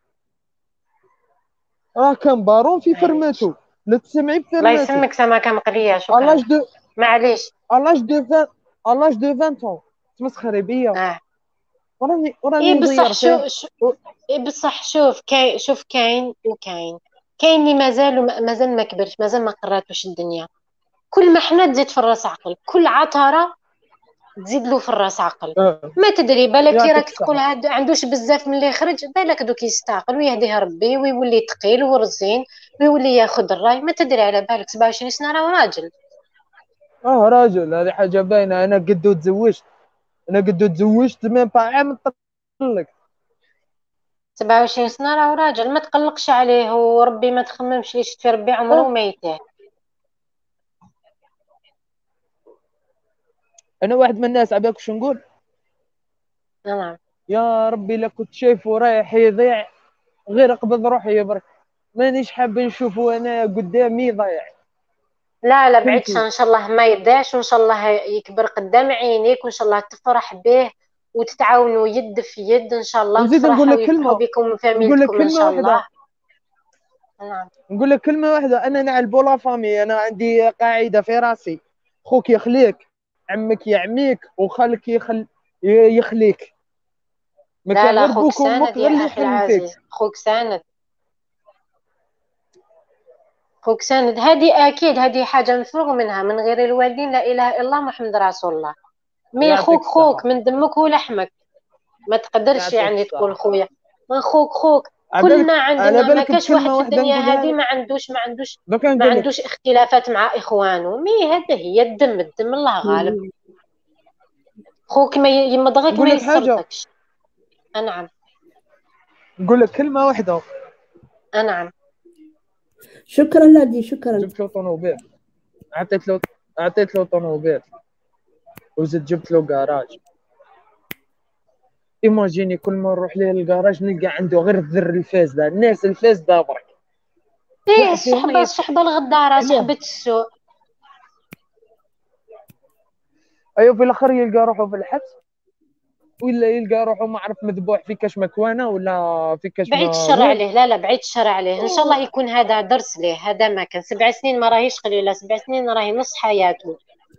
في فرماتو. لا تسمعي بفرماتو. الله يسلمك سماكه مقليه. شكرا. معليش الاج دو 20 تمسخري بيا. وراني بصح بصح شوف كاين اللي مازال ما كبرش، مازال ما قراتوش الدنيا. كل ما حنا تزيد في الراس عقل، كل عطره تزيد له في الراس عقل. ما تدري بالك كي راك تقول هاد عندوش بزاف من اللي يخرج، بالك دوك يستعقل ويهديه ربي ويولي ثقيل ورزين ويولي ياخذ الراي. ما تدري على بالك 27 سنه راه راجل. راجل، هذه حاجه باينه. انا قدو تزوجت من عام طلقت. 27 سنه راه راجل، ما تقلقش عليه وربي ما تخممش ليش في ربي عمره ما يتاه. انا واحد من الناس عباك واش نقول. نعم يا ربي لا كنت شايفه رايح يضيع غير قبض روحي برك. مانيش حاب نشوفه انا قدامي ضايع. لا بعيدش ان شاء الله ما يضيعش، وان شاء الله يكبر قدام عينيك، وان شاء الله تفرح به وتتعاونوا يد في يد ان شاء الله، وتفرحوا ويفرحوا بكم وفاميلتكم ان شاء الله. نعم نقول لك كلمه واحده. انا نعلبو لا فامي. انا عندي قاعده في راسي: خوك يخليك، عمك يعميك، وخالك يخليك. ما كان غير بوك وامك غير اللي يحلم فيك. خوك ساند هذه اكيد، هذه حاجه مفروغ منها. من غير الوالدين لا اله الا الله محمد رسول الله. مي خوك من دمك ولحمك، ما تقدرش يعني تقول خويا من خوك. كلنا عندنا، ما كاش واحد في الدنيا هذه ما عندوش اختلافات مع اخوانه. مي هذا هي الدم الله غالب. خوك ما يمضغك ما يسرطكش. نعم نقول لك كلمه واحده. نعم شكرا لادي. شكرا. جبت له طوموبيل، عطيت له طوموبيل، وزدت جبت له كراج. ايماجيني كل ما نروح ليه الكراج نلقى عنده غير الذر الفاسده. الناس الفاسده برك. صحبه الغداره، صحبه السوء. ايوه في الاخر يلقى روحه في الحبس، ولا يلقى روحه ما عرف مذبوح في كاش مكوانه ولا في كاش. بعيد الشر عليه. لا بعيد الشر عليه. ان شاء الله يكون هذا درس ليه. هذا ما كان 7 سنين ما راهيش قليله. 7 سنين راهي نص حياته.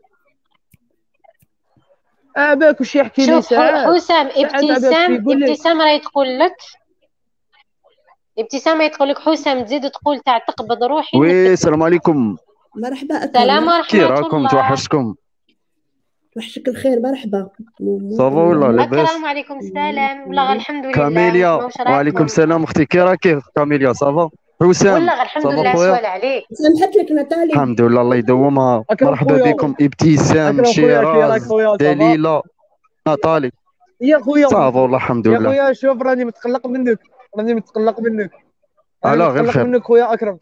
باك وش يحكي لي ساعات. حسام ابتسام راهي تقول لك، ابتسامه تقول لك حسام تزيد تقول تاع تقبض روحي. وي السلام عليكم. مرحبا. السلام ورحمه كي راكم؟ توحشتكم. وحشك الخير. مرحبا. صافا ولا لاباس؟ السلام عليكم. السلام. والله الحمد لله. كاميليا وعليكم السلام اختي. كي راكي كاميليا؟ صافا. حسام والله الحمد لله. سؤال عليك. سامحت لك نتالي. الحمد لله الله يدومها. مرحبا بكم ابتسام، شيراز، دليله، نطالي. يا خويا صافا والله الحمد لله. يا خويا شوف راني متقلق منك. علاه غير خير منك خويا اكرم.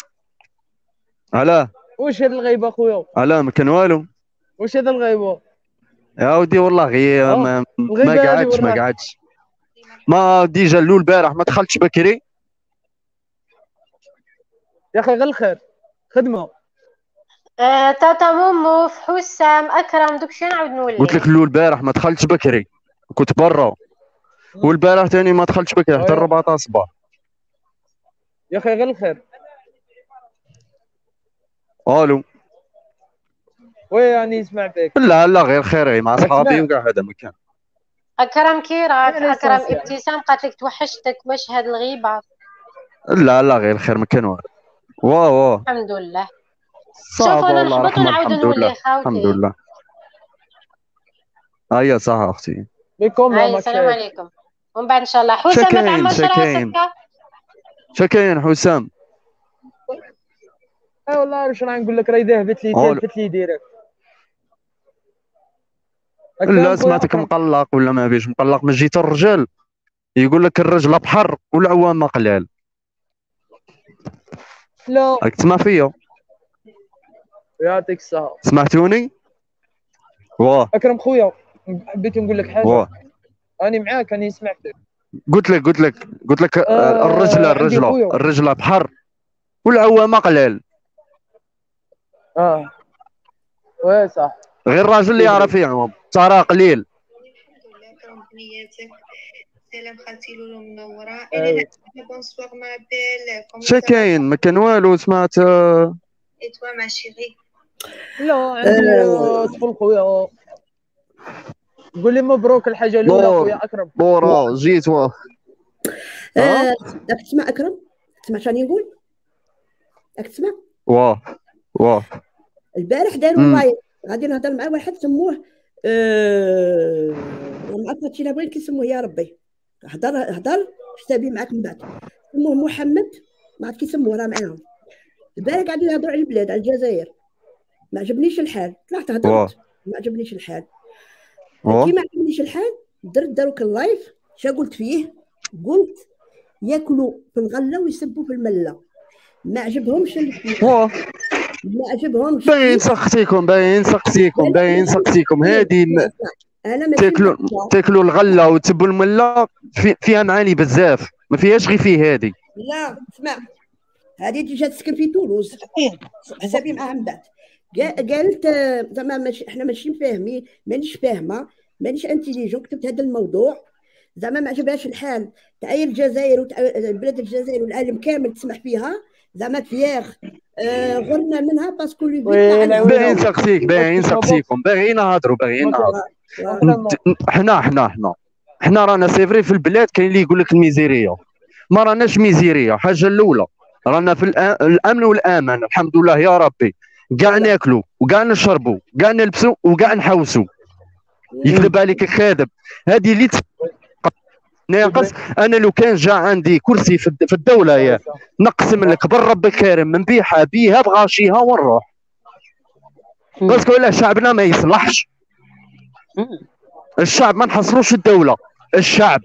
علاه واش هاد الغيبه خويا؟ علاه ما كان والو. واش هذا الغيبه يا ودي؟ والله غير ما قعدتش. ما ديجا الاول البارح ما دخلتش بكري يا اخي. غير الخير خدمه. تاتا مومو في حسام اكرم دوكشي نعاود نولي. قلت لك الاول البارح ما دخلتش بكري كنت برا، والبارح ثاني ما دخلتش بكري حتى 4 تاع الصباح. يا اخي غير الخير. الو وي يعني يسمع بك. لا لا غير خير مع صحابي وكاع هذا مكان. اكرم كي راك؟ اكرم ابتسام قالت لك توحشتك مشهد الغيبه. لا لا غير خير ما كان والو. واه الحمد لله. صافا انا والله نحبط ونعاود نولي خاوتي. الحمد لله. هيا صح اختي. بكم السلام عليكم. ومن بعد ان شاء الله حسام ما تعمرش راسك. شكاين حسام. اي والله واش راه نقول لك، راهي ذهبت لي ديريكت. لا سمعتك مقلق ولا ما بيش مقلق؟ من جيت الرجال يقول لك الرجل بحر والعوامه قلال. لا راك تسمع فيا؟ يعطيك الصحة. سمعتوني؟ واه اكرم خويا حبيت نقول لك حاجه. راني معاك، راني نسمع فيك. قلت لك الرجل بحر والعوامه قلال. وي صح. غير الراجل اللي يعرف يعوم ترى قليل. سلام خالتي لولو منوره. انا بونسوار ما بيل. شكاين ما كان والو سمعت. اي توا ما شيري. لا عندي طفل خويا. قول لي مبروك الحاجه الاولى خويا اكرم. بورا جيت واه. راك تسمع اكرم؟ تسمع شنو نقول؟ راك تسمع؟ واه البارح داروا لايف غادي نهضر مع واحد سموه ما عرفتش انا بغيت كيسموه يا ربي. هضر حسابي معاك من بعد. سموه محمد ما عرفت كيسموه راه معاهم. البارح قاعدين يهضروا على البلاد على الجزائر. ما عجبنيش الحال طلعت هضرت ما عجبنيش الحال. كي ما عجبنيش الحال دروك اللايف شا قلت فيه؟ قلت ياكلوا في الغله ويسبوا في المله. ما عجبهمش ما عجبهمش. باين سقسيكم هذه تاكلوا الغله وتسبوا المله فيها معاني بزاف، ما فيهاش غير فيه هذه. لا اسمع، هذه ديجا تسكن في تولوز حسابي معاها من بعد. قالت زعما ماشي احنا ماشي فاهمين، مانيش فاهمه، مانيش انتيليجون. كتبت هذا الموضوع زعما ما عجبهاش الحال تاع الجزائر بلاد الجزائر والعالم كامل تسمح فيها زعما فياغ غرنا منها باسكو لي باين سقسيكم باغيين نهضروا حنا رانا سيفري في البلاد. كاين اللي يقول لك الميزيريه، ما راناش ميزيريه. حاجه الاولى رانا في الامن والامان الحمد لله يا ربي. كاع ناكلوا وكاع نشربوا كاع نلبسوا وكاع نحوسوا. يكذب عليك كاذب. هذه اللي ناقص. انا لو كان جا عندي كرسي في الدوله يا نقسم لك بالرب الكريم نبيعها بيها بغاشيها ونروح. باسكو لا شعبنا ما يصلحش. الشعب ما نحصلوش الدوله. الشعب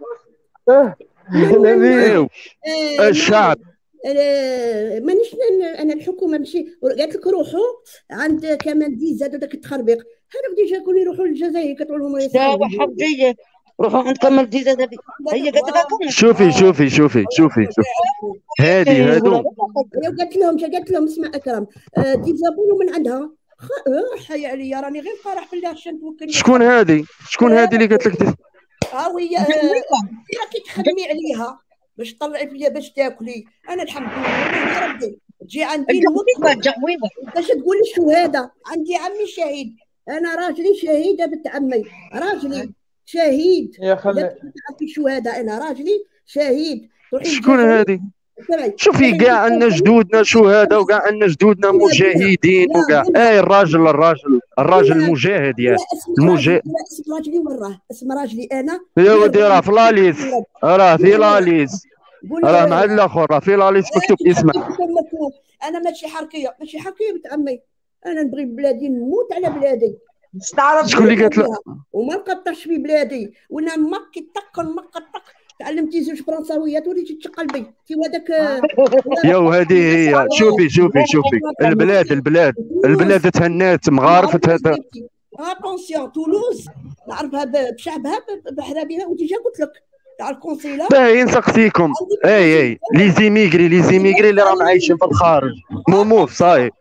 الشعب مانيش انا الحكومه ماشي قالت لك روحوا عند كمال دي زادوا داك التخربيق. هذوك ديجا كون يروحوا للجزائر كتقول لهم دابا حبيه روحوا عند كمال دي زاد. هي قالت لك شوفي هذه هادو قالت لهم اسمع اكرم ديجا بولو من عندها حي عليا راني غير فرح بالله عشان توكلني. شكون هذه اللي قالت لك؟ هي راكي تخدمي عليها باش تطلعي فيا باش تاكلي. انا الحمد لله يا ربي تجي عندي باش تقولي الشهاده. عندي عمي شهيد، انا راجلي شهيده بنت عمي، راجلي شهيد يا خلي في الشهاده. انا راجلي شهيد. شكون هذه؟ شوفي كاع عندنا جدودنا شهداء وكاع عندنا جدودنا مجاهدين وكاع. الراجل المجاهد يا المجاهد. اسم راجلي وراه اسم راجلي انا يا ودي راه في لاليس، راه في لاليس، راه مع الاخر راه في لاليس مكتوب اسمه. انا ماشي حركيه بنت عمي. انا نبغي بلادي نموت على بلادي. شكون اللي قالت له؟ وما نقطعش في بلادي وانا مكي طق تعلمتي زوج فرنساويات وليتي تقلبي في هذاك يا وهذه هي. شوفي البلاد تهنات مغارفه هذا. اتونسيون تولوز نعرفها بشعبها بحرابها وديجا قلت لك تاع القنصله. باين سقسيكم اي لي زيميغري اللي راهم عايشين في الخارج موموف صاي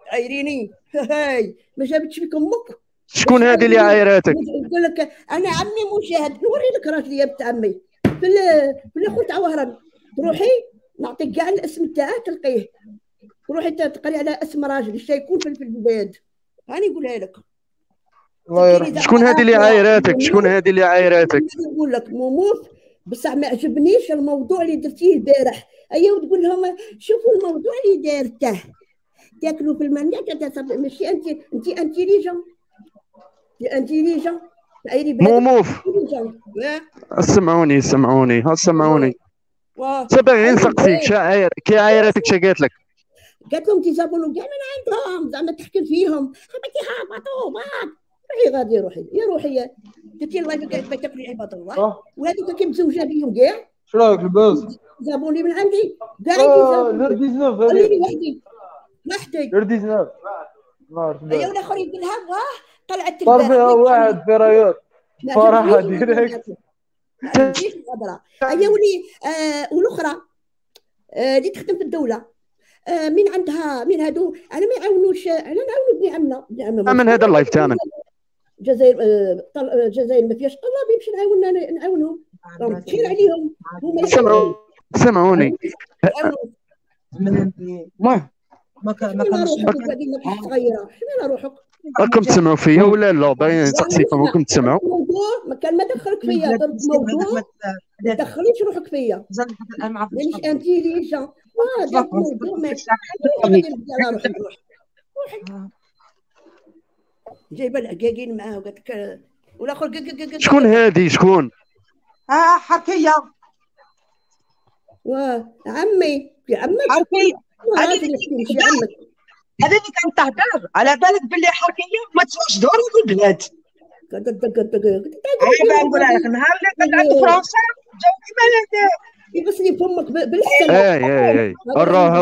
عايريني هاي ما جابتش فيك امك. شكون هذه اللي عايراتك؟ يقول لك انا عمي مشاهد، نوري لك راجلي يا بنت عمي في الاخر تاع وهران، تروحي نعطيك كاع الاسم تاعه تلقيه، تروحي تقري على اسم راجل اش يكون في البلاد، راني نقولها لك. شكون هذه اللي عايراتك؟ شكون هذه اللي عايراتك؟ نقول لك موموث بصح ما عجبنيش الموضوع اللي درتيه البارح. ايا وتقول لهم شوفوا الموضوع اللي دارته، تاكلوا في المنيا ماشي انت انتيليجون موموف. سمعوني سبعين سقسيك كي عايراتك شا قالت لك؟ قالت لهم تيزابونوا كاع من عندهم زعما تحكي فيهم حبيتي هابطوا بعض. روحي روحي درتي الله يبارك تاكلي عباد الله، وهذوك كي مزوجه بيهم كاع. شراك لباس؟ جابوني من عندي كاع يجيبوني. 19 هذيك وحدي 19 ايوا الاخر يقول لها واه طلعت صار فيها واحد في رايات فرحه ديريكت. ما تجيش الهضره. ايوا ولي والاخرى اللي تخدم في الدوله من عندها من هادو انا ما يعاونوش، انا نعاونوا ابن عمنا من هذا اللايف تامن الجزائر ما فيهاش طلاب يمشي نعاونهم راهم خير عليهم. سمعوني ما كانش صغيره حنا روحك راكم تسمعوا فيا ولا لا؟ باين نسقسيكم راكم تسمعوا. ما كان ما دخلك فيا درت موضوع ما دخليش روحك فيا مانيش انتيليجون. درت موضوع ما جايبه العقاقين معاه وقالت لك والاخر شكون هذه؟ شكون؟ حركيه عمي يا عمك حركيه هذه اللي كانت تهدر على بالك باللي حركيه ما تسواش دور في البلاد. انا بنقول لك نهار اللي قعدت في فرنسا جاو كيما هذا يغسلي فمك بالحسن. اي نروحوا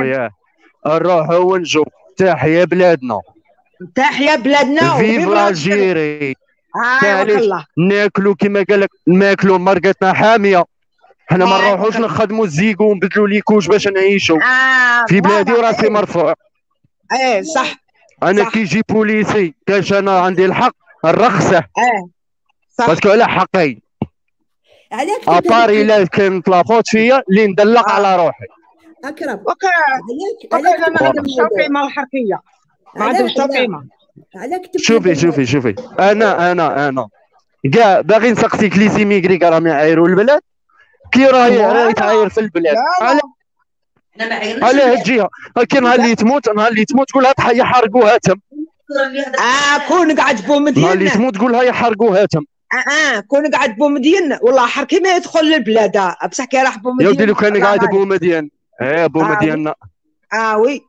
ونجو تحيا بلادنا فيف الجيري. ناكلوا كما قال لك ناكلوا مرقتنا حاميه، حنا ما نروحوش نخدموا الزيكو ونبدلوا لي كوش باش نعيشوا في بلادي وراسي مرفوع. صح. انا كي يجي بوليسي كاش انا عندي الحق نرخصه صح باسكو على حقي. اباري الا كانت لافوت فيا اللي ندلق على روحي. اكرم علاش ما عندهمش قيمه الحركيه، ما عندهمش قيمه. شوفي انا كاع باغي نسقسيك لي سيميغري كاع راهم يعايروا البلاد كي راهي تعاير في البلاد على هاد الجهه. كي نهار اللي تموت تقولها تحيا حرقوها تم. كون قاعد بومدين نهار اللي تموت تقولها يحرقوها تم. كون قاعد بومدين والله حركي ما يدخل للبلاد بصح كي راح بومدين يا ودي لو كان قاعد بومدين بومدين وي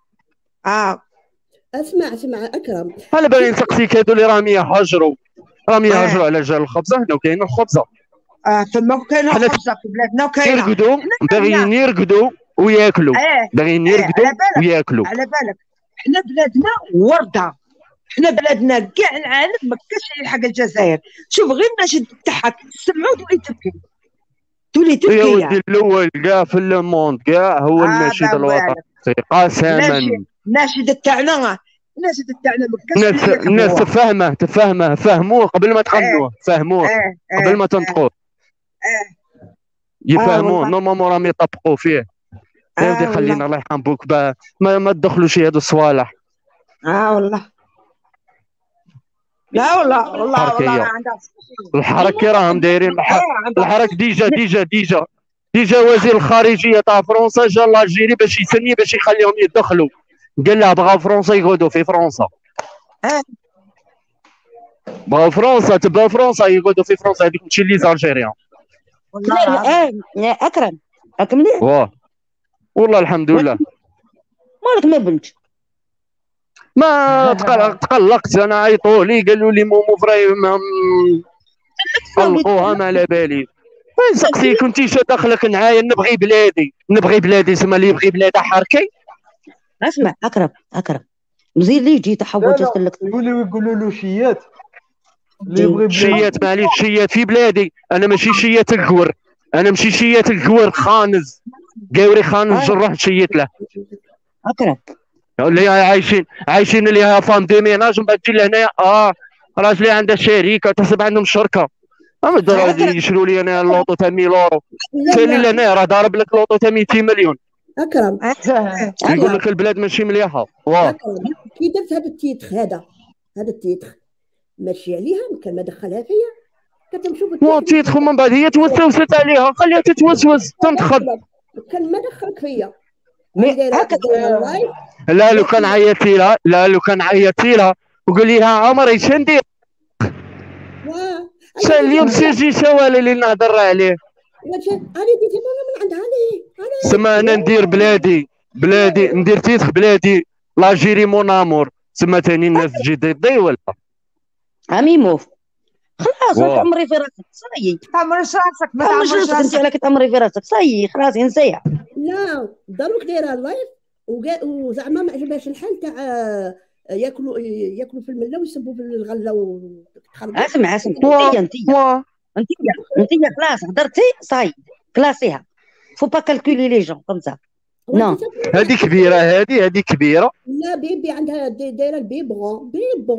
اسمع اكرم انا باغي نسقسيك هادو اللي راهم يهاجروا على جال الخبزه. هنا كاين الخبزه تما كاين الخبزه في بلادنا وكاين باغيين يرقدوا وياكلوا باغيين يرقدوا وياكلوا. على بالك حنا بلادنا ورده، حنا بلادنا كاع العالم ما كاش حق الجزائر. شوف غير الناشد تاعك سمعوا تولي تبكي يا ودي الاول كاع في الموند كاع هو الناشد الوطني قسما. الناشد تاعنا ما كاش الناس تفهمه فهموه قبل ما تغنوه، فهموه قبل ما تنطقوه يفهموه. نورمالمون راهم يطبقوا فيه. يا ودي خلينا الله يرحم بوك ما تدخلوش هادو الصوالح. والله لا والله الحركه راهم دايرين الحركه ديجا وزير الخارجيه تاع فرنسا جا لالجيري باش يسني باش يخليهم يدخلوا، قال له بغاو فرنسا يقعدوا في فرنسا. بغاو فرنسا تبغى فرنسا يقعدوا في فرنسا. هذيك ماشي لي زالجيريان والله. يا اكرم راك مليح والله الحمد لله. مالك ما بنتش ما تقلقت انا. عيطوا لي قالوا لي مومو فراي طلقوها ما على بالي. نسقسيك كنتي شا دخلك نعايا نبغي بلادي سما اللي يبغي بلاده حركي. اسمع اكرم مزير لي جي تحوج لك يقولوا له شيات شيات معليش شيات في بلادي. انا ماشي شيات الكور، انا ماشي شيات الكور خانز قاوري خانز نروح نشيت له. اكرم اللي عايشين اللي فام دو ميناج، ومن بعد تجي لهنايا راجلي عندها شركه تحسب عندهم شركه، يشروا لي انا اللوطو تاع 1000 يورو. ثاني لهنا راه ضارب لك لوطو تاع 200 مليون. اكرم يقول لك البلاد ماشي مليحه. كي درت هذا التيتر هذا التيتر ماشي عليها، كان ما دخلها فيا كتمشوف التيتر ومن بعد هي توسوست عليها، خليها تتوسوس تنتخب. كان ما دخلك فيا لا لو كان عيطتي لها وقول لها عمري شندير اليوم سيجي شوالي اللي نهضر عليه. انا ديت من عند علي سما انا ندير بلادي ندير تيتر بلادي لاجيري مون امور. سما ثاني الناس تجي ضدي ولا عميموف خلاص تعمري في راسك صاي. تعمريش راسك ما تعمريش راسك انت على كتعمري في راسك صاي خلاص انسيها. لا ضروك دايره اللايف وزعما ما عجبهاش الحال تاع ياكلوا في المله ويسبوا في الغله وتخربوا. اسمع انت خلاص هضرتي صاي كلاسيها فو با كالكولي لي جون كوم سا. نو هذه كبيره هذه كبيره. لا بيبي عندها دايره البيبغون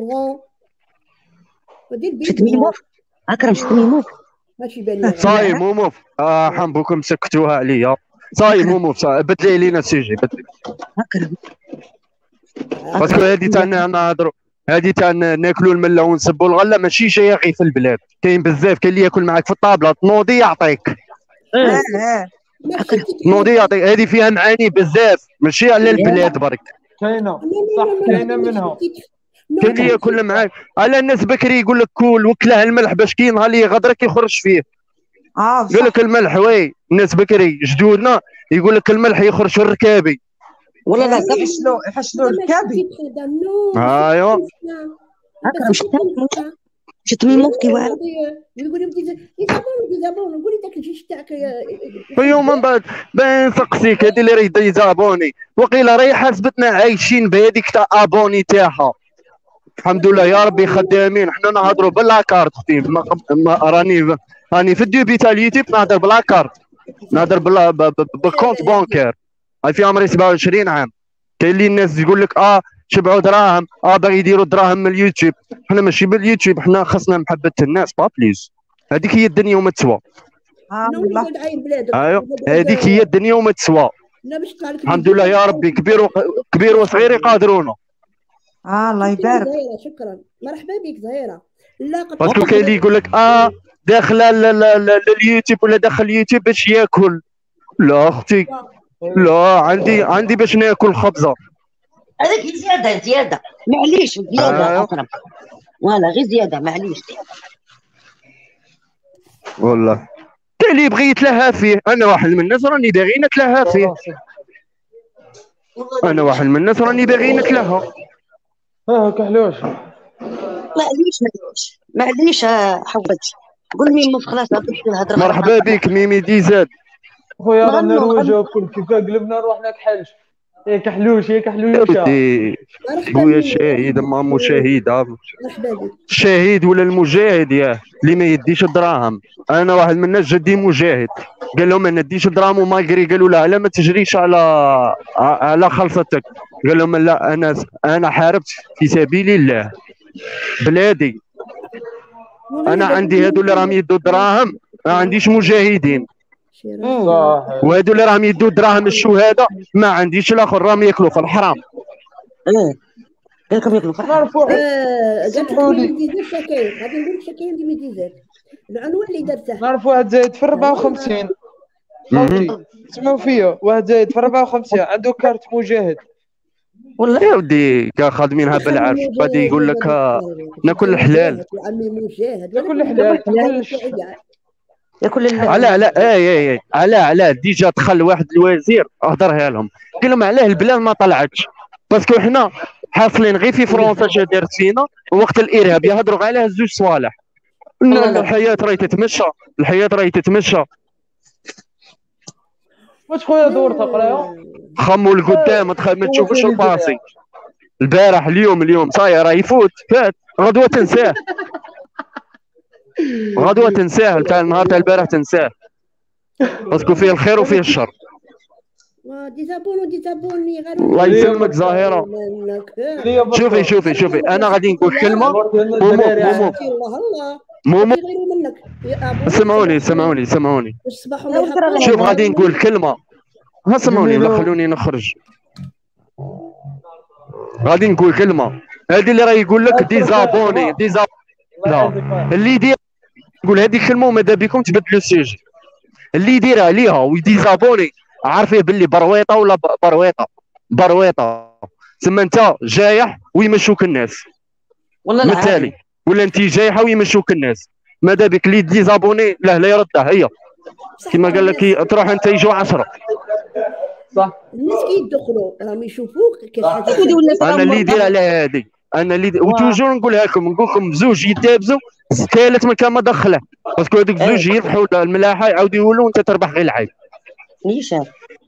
شت ميموف اكرم شت ميموف ماشي بالي صاي موموف حنبوكم سكتوها عليا. صاي موموف بدلي لينا السيجي بدلي اكرم باسكو هذه تاع نهضروا هذه تاع ناكلوا المله ونسبوا الغله ماشي جايه غير في البلاد. كاين بزاف كاين اللي ياكل معاك في الطابله تنوضي يعطيك نوضي يعطيك. هذه فيها معاني بزاف ماشي على البلاد برك. كاينه صح كاينه منها. كاين اللي ياكل معاك على الناس بكري يقول لك كول وكله الملح باش كي نهار اللي يغدرك يخرج فيه. يقول لك الملح وي الناس بكري جدودنا يقول لك الملح يخرج في الركابي ولا لا يحشلوا الركابي. ايوا اكرم شت ميموف كي واعر يقول لي يزابون نقول داك الجيش تاعك يوم من بعد نسقسيك هذه اللي راه يزابوني وقيله راهي حاسبتنا عايشين بهذيك تاع ابوني تاعها. الحمد لله يا ربي خدامين حنا نهضروا باللاكارت اختي. راني في الديبي تاع اليوتيوب نهضر باللاكارت نهضر بالكونت بانكير. هاي في عمري 27 عام. كاين اللي الناس يقول لك شبعوا دراهم باغي يديروا دراهم من اليوتيوب. حنا ماشي باليوتيوب حنا خاصنا محبه الناس با بليز. هذيك هي الدنيا وما تسوى. ايوا هذيك هي الدنيا وما تسوى. الحمد لله يا ربي كبير وصغير يقادرونا. الله يبارك. شكرا مرحبا بك زهيره. لا باسكو كاين اللي يقول لك داخله اليوتيوب ولا داخل اليوتيوب باش ياكل. لا اختي لا عندي باش ناكل خبزه. هذيك زياده معليش زياده اكرم ولا غير زياده معليش والله. كاين اللي يبغي يتلهى فيه. انا واحد من الناس راني باغي نتلهى فيه. انا واحد من الناس راني باغي نتلهى. كحلوش معليش حوج قول ميمو خلاص عطيك الهضره. مرحبا بك ميمي ديزاد. خويا رانا نروجو وكل كيف قلبنا روحنا كحلش. يا كحلوش بويا شاهد مامو شهيده الشهيد ولا المجاهد اللي ما يديش الدراهم. انا واحد من الناس جدي مجاهد قال لهم ما نديش الدراهم وماغري قالوا لا لا ما تجريش على خلصتك. قال لهم لا انا حاربت في سبيل الله بلادي. انا عندي هادو اللي راهم يدوا الدراهم ما عنديش مجاهدين. وهادو اللي راهم يدوا دراهم الشهداء ما عنديش الاخر راهم ياكلوا في الحرام. قالكم ياكلوا في الحرام. غادي نقول شكاين دي ميديزات العنوان اللي درته. نعرف واحد زايد في 54 سمعوا فيا. واحد زايد في 54 عنده كارت مجاهد. والله يا ودي خادمينها بالعرف. غادي يقول لك ناكل الحلال. عمي مجاهد ناكل الحلال ياكل على ديجا دخل واحد الوزير هضرها لهم قال لهم علاه البلاد ما طلعتش باسكو حنا حاصلين غير في فرنسا جا دارت فينا وقت الارهاب يهضروا عليها زوج صوالح. الحياه راهي تتمشى واش خويا دور تقراها خموا لقدام ما تشوفوش الباصي. البارح اليوم صاير راه يفوت فات غدوه تنساه تاع النهار تاع البارح تنساه باسكو فيه الخير وفيه الشر. ديزابوني الله يسلمك زهيرة. شوفي انا غادي نقول كلمة. مومو سمعوني شوف غادي نقول كلمة. سمعوني لا خلوني نخرج. غادي نقول كلمة هذه اللي راه يقول لك ديزابوني لا اللي يدير نقول هذه الكلمة وماذا بكم تبدلوا السوجي اللي يديرها ليها ويديزابوني عارفيه باللي برويطه ولا برويطه تما انت جايح ويمشوك الناس والله مثالي ولا انت جايحه ويمشوك الناس ماذا بك اللي ديزابوني لا يردها هي كما قال لك تروح انت يجوا 10 صح الناس كيدخلوا راهم يشوفوك كاين حاجه انا اللي يدير على هذه انا اللي وتوجور نقولها لكم نقول لكم بزوج يتابزوا الثالث ما كان ما دخله باسكو هذوك بزوج يربحوا الملاحه يعاودوا يولوا وانت تربح غير العيب نيشان.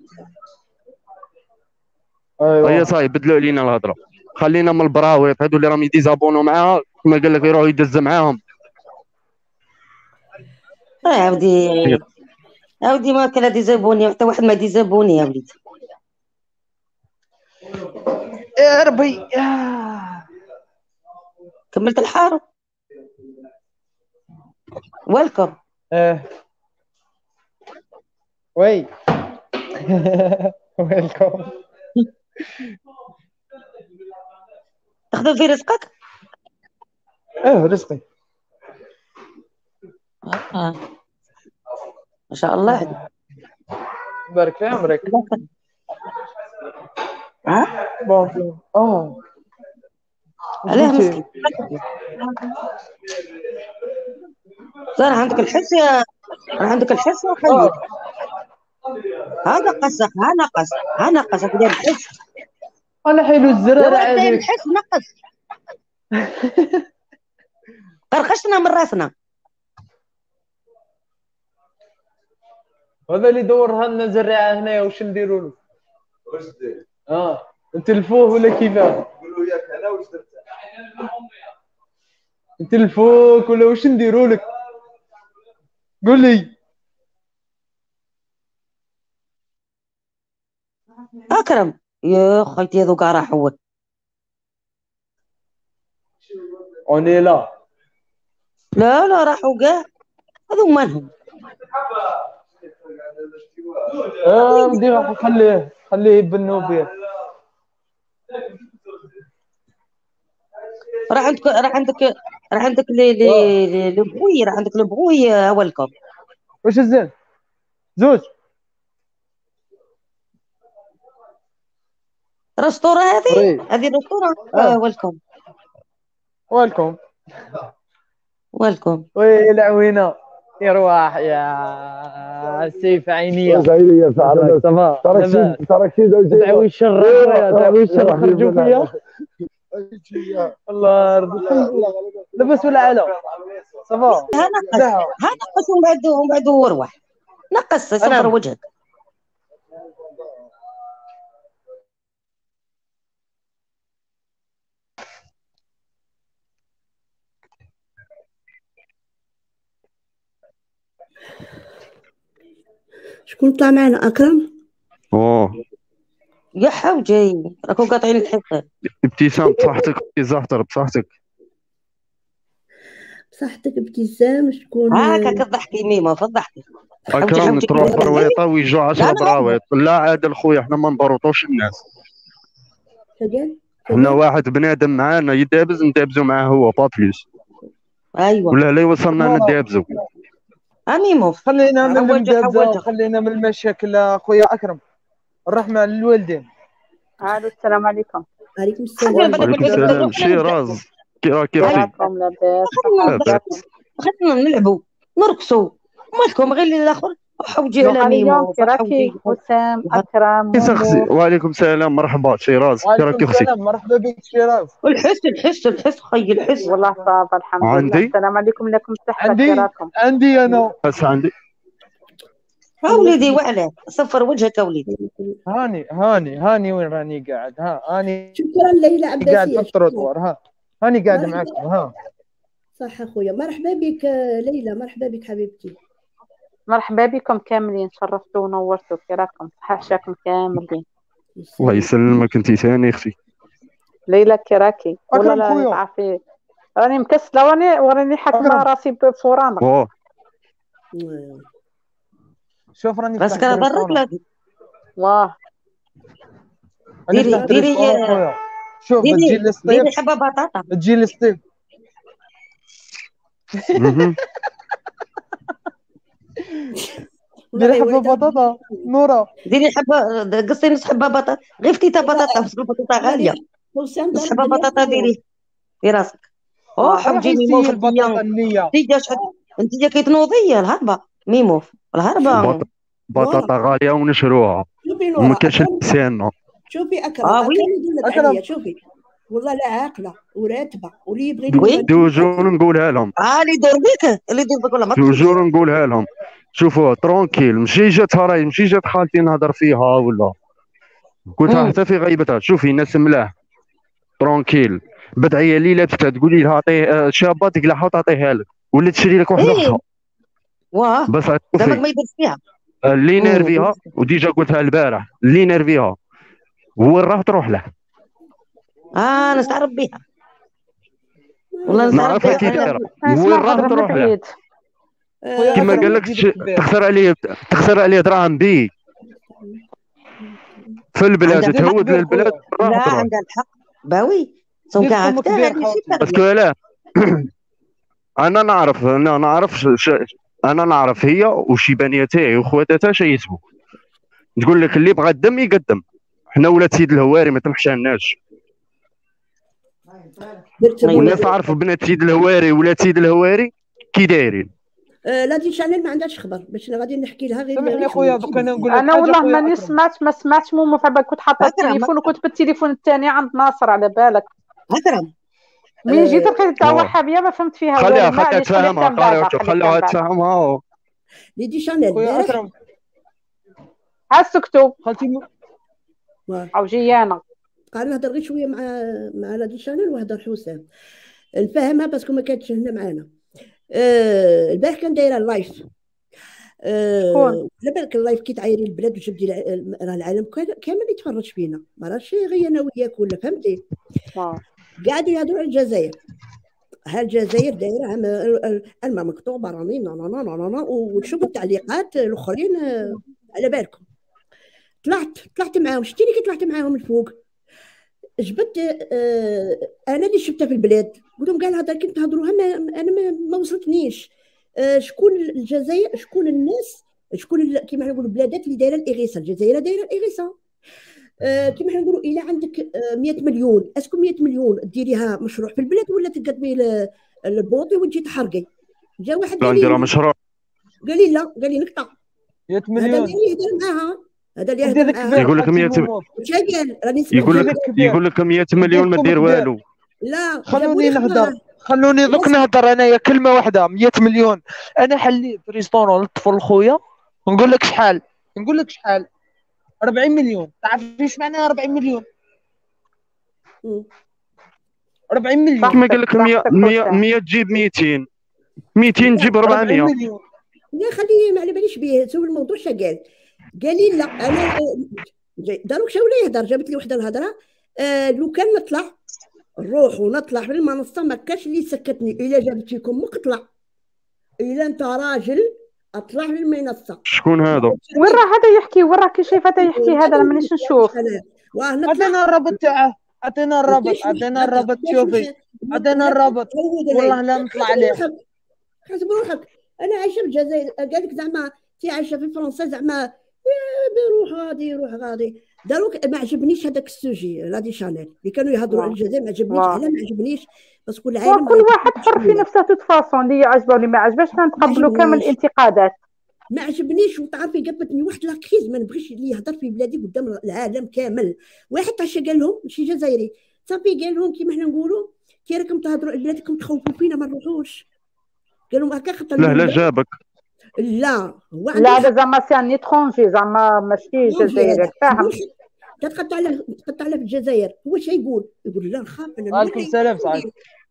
ايوا هي صاي بدلوا علينا الهضره خلينا من البراويط هذو اللي راهم يديزابونوا معاها كما قال لك يروحوا يدز معاهم. عاودي ما كان ديزابوني حتى واحد ما ديزابوني يا وليدي يا ربي. كملت الحاره. ويلكم. وي ويلكم. تخدم في رزقك؟ رزقي. ما شاء الله. بارك في عمرك. بون. علاه مسكين. صار عندك الحس يا خيي. هذا قصك ها نقص ديال الحس. انا حلو الزرار عادي. الحس نقص. قرقشنا من راسنا. هذا اللي دورها لنا زريعه هنايا واش نديروا له؟ واش دير؟ نتلفوه ولا كيفاه؟ قولوا ياك انا واش درت؟ نتلفوك ولا واش نديروا لك؟ قول لي. اكرم يا خيتي هذو كاع راحوا. اوني لا راحوا كاع هذو مالهم. ودي خليه يبنوا به. راح عندك البغوي راح عندك البغوي ويلكم. واش الزين زوج رستورة هذه رستورة. ويلكم. وي العوينه يرواح يا سيف عينيه. تعوي الشر خرجوا فيا. الله يرضي. لبس ولا على صافا. نقص ومن بعد وروح نقص صفر وجهك. شكون طلع معنا اكرم؟ يا حوجي راكم قاطعين الحصه. ابتسام بصحتك زهتر بصحتك ابتسام. شكون هاكا كضحكي ميمه فضحكي. اكرم تروح برويطه ويجوا 10 براويط. لا عادل خويا حنا ما نبروطوش الناس. حنا واحد بنادم معانا يدابز ندابزو معاه هو با بليس. ايوا ولا لا يوصلنا ندابزو. ميمو خلينا من المدابزه خلينا من المشاكل اخويا اكرم. الرحمه للوالدين. السلام عليكم. وعليكم السلام. وعليكم السلام. شيراز كيفك؟ خلينا نلعبوا نرقصوا مالكم غير الاخر حوجي على ميمو. كيراكي وسام اكرم وعليكم السلام مرحبا شيراز. كيراكي اختي؟ مرحبا بك شيراز. الحس خي الحس. والله صافا الحمد لله. السلام عليكم لكم صحه كيراكم. عندي انا بس عندي وليدي وعلى صفر وجهك وليدي. هاني وين راني قاعد؟ هاني شكرا ليلى عباسية قاعد في التروطوار. هاني قاعده معكم. صح اخويا. مرحبا بك ليلى. مرحبا بك حبيبتي. مرحبا بكم كاملين، شرفتوا ونورتوا. كي راكم؟ صحة عشاكم كاملين. الله يسلمك انت ثاني اختي ليلى كي راكي؟ والله لا تعرفي راني مكسله وراني حاكمه راسي بفرانه. شوف راني راسك على برا. واه ديري شوف تجي لي سطيف، ديري حبه بطاطا، تجي لي سطيف. ديري حبه بطاطا نورا، ديري حبه، قصي نص حبه بطاطا، غير فتيته بطاطا، بس البطاطا غاليه. نص حبه بطاطا ديري في راسك. حجيني موف البطاطا النيه. انت كي تنوضي الهربه ميموف الهربه بطاطا غاليه ونشروها وما كاينش نسينا. شوفي اكرم شوفي والله لا عاقله وراتبه واللي يبغي توجور نقولها لهم. اللي يدور بك ولا ما توجور نقولها لهم. شوفوا ترونكيل، ماشي جات خالتي نهضر فيها ولا قلتها حتى في غيبتها. شوفي ناس ملاح ترونكيل. بدعيه لي لابسه تقولي لها عطيه شابه تقلعها وتعطيها لك ولا تشري لك واحده اخرى. واه بس دابا ما يدير فيها اللي نيرفيها، وديجا قلتها البارح، اللي نيرفيها هو راه تروح له. نستعرف بها والله، نعرفها كي دايره وين راه تروح له. كما قال لك تخسر عليه دراهم بي في البلاد، تهود للبلاد. لا عندها الحق باوي سونك هكذا. باسكو لا انا نعرف هي وشيبانيه تاعي وخواتاتها شيسمو. تقول لك اللي بغى الدم يقدم. حنا ولاد سيد الهواري ما تمحشاناش. والناس تعرف بنات سيد الهواري ولاد سيد الهواري كي دايرين. لا دي شانيل ما عندهاش خبر باش غادي نحكي لها غير. سمعني خويا دوك انا نقول لك انا والله ماني ما سمعتش مو فعلا. كنت حاطه التليفون وكنت بالتليفون الثاني عند ناصر على بالك. من جيت لقيت وحابيه ما فهمت فيها. خليها تفهمها. دي شانيل اكرم هاسكتو خالتي او جيانا قال نهضر غير شويه مع لا دي شانيل وهضر حسام نفهمها باسكو ما كانتش هنا معانا. البارح كان دايره اللايف. على بالك اللايف كي تعايري البلاد وتجبدي راه العالم كامل يتفرج فينا، ما راهش غير انا وياك ولا فهمتي. قاعدوا يهضروا على الجزائر. الجزائر دايره الماء مقطوع براني وتشوفوا التعليقات الاخرين على بالكم. طلعت معاهم. شتيني كي طلعت معاهم الفوق جبت انا اللي شفتها في البلاد. قلت لهم قال هذا كنت تهضروها انا ما وصلتنيش. شكون الجزائر، شكون الناس، شكون كيما نقولوا البلادات اللي دايره الاغاثه. الجزائر دايره الاغاثه. كيما نقولوا الا عندك 100 مليون اسكو 100 مليون ديريها مشروع في البلاد ولا تقدمي البوطي وتجي تحرقي. جا واحد قال لي مشروع، قال لي لا، قال لي نقطع 100 مليون. هذا اللي يهضر معاها، هذا اللي يهضر معاها يقول لك 100 يقول لك 100 مليون ما دير والو. لا خلوني دوك نهضر انايا كلمه واحده. 100 مليون انا حليت ريستورون للطفل خويا. نقول لك شحال 40 مليون. تعرف ايش معنى 40 مليون؟ 40 مليون كما قال لك 100 تجيب 200 تجيب 400 مليون. لا خليه ما على باليش به. سول الموضوع شا قال لي لا انا داروك شا ولا يهضر. جابت لي وحده الهضره. لو كان نطلع نروح ونطلع في المنصه ما كاش اللي سكتني. الا جابت فيكم مقطلع، الا انت راجل اطلع للمنصه. شكون هذا؟ وين راه هذا يحكي؟ وين راك شايف هذا يحكي؟ هذا انا مانيش نشوف. عطينا الرابط تاعه، عطينا الرابط شوفي، عطينا الرابط. والله لا نطلع عليه. حسب روحك. انا عايشه في الجزائر. قال لك زعما تي عايشه في فرنسا زعما روح غادي. داروك ما عجبنيش هذاك السوجي لا دي شانيل اللي كانوا يهضروا على الجزائر. ما عجبنيش. علاه ما عجبنيش؟ بس كل عالم كل واحد حر في نفسه تتفاصون. اللي يعجبه واللي ما عجبش نتقبلوا كامل الانتقادات. ما عجبنيش. وتعرفي قبتني واحد لاكريز ما نبغيش اللي يهضر في بلادي قدام العالم كامل. واحد تاع قال لهم ماشي جزائري صافي، قال لهم كيما حنا نقولوا كي راكم تهضروا على بلادكم تخوفوا فينا ما نروحوش. قال لهم هكا خاطر لا جابك. لا هو لا هذا زعما سي ان ايترونجي زعما ماشي جزائري. فاهم؟ تقطع على في الجزائر. هو اش يقول لا نخاف انا. وعليكم السلام سعيد.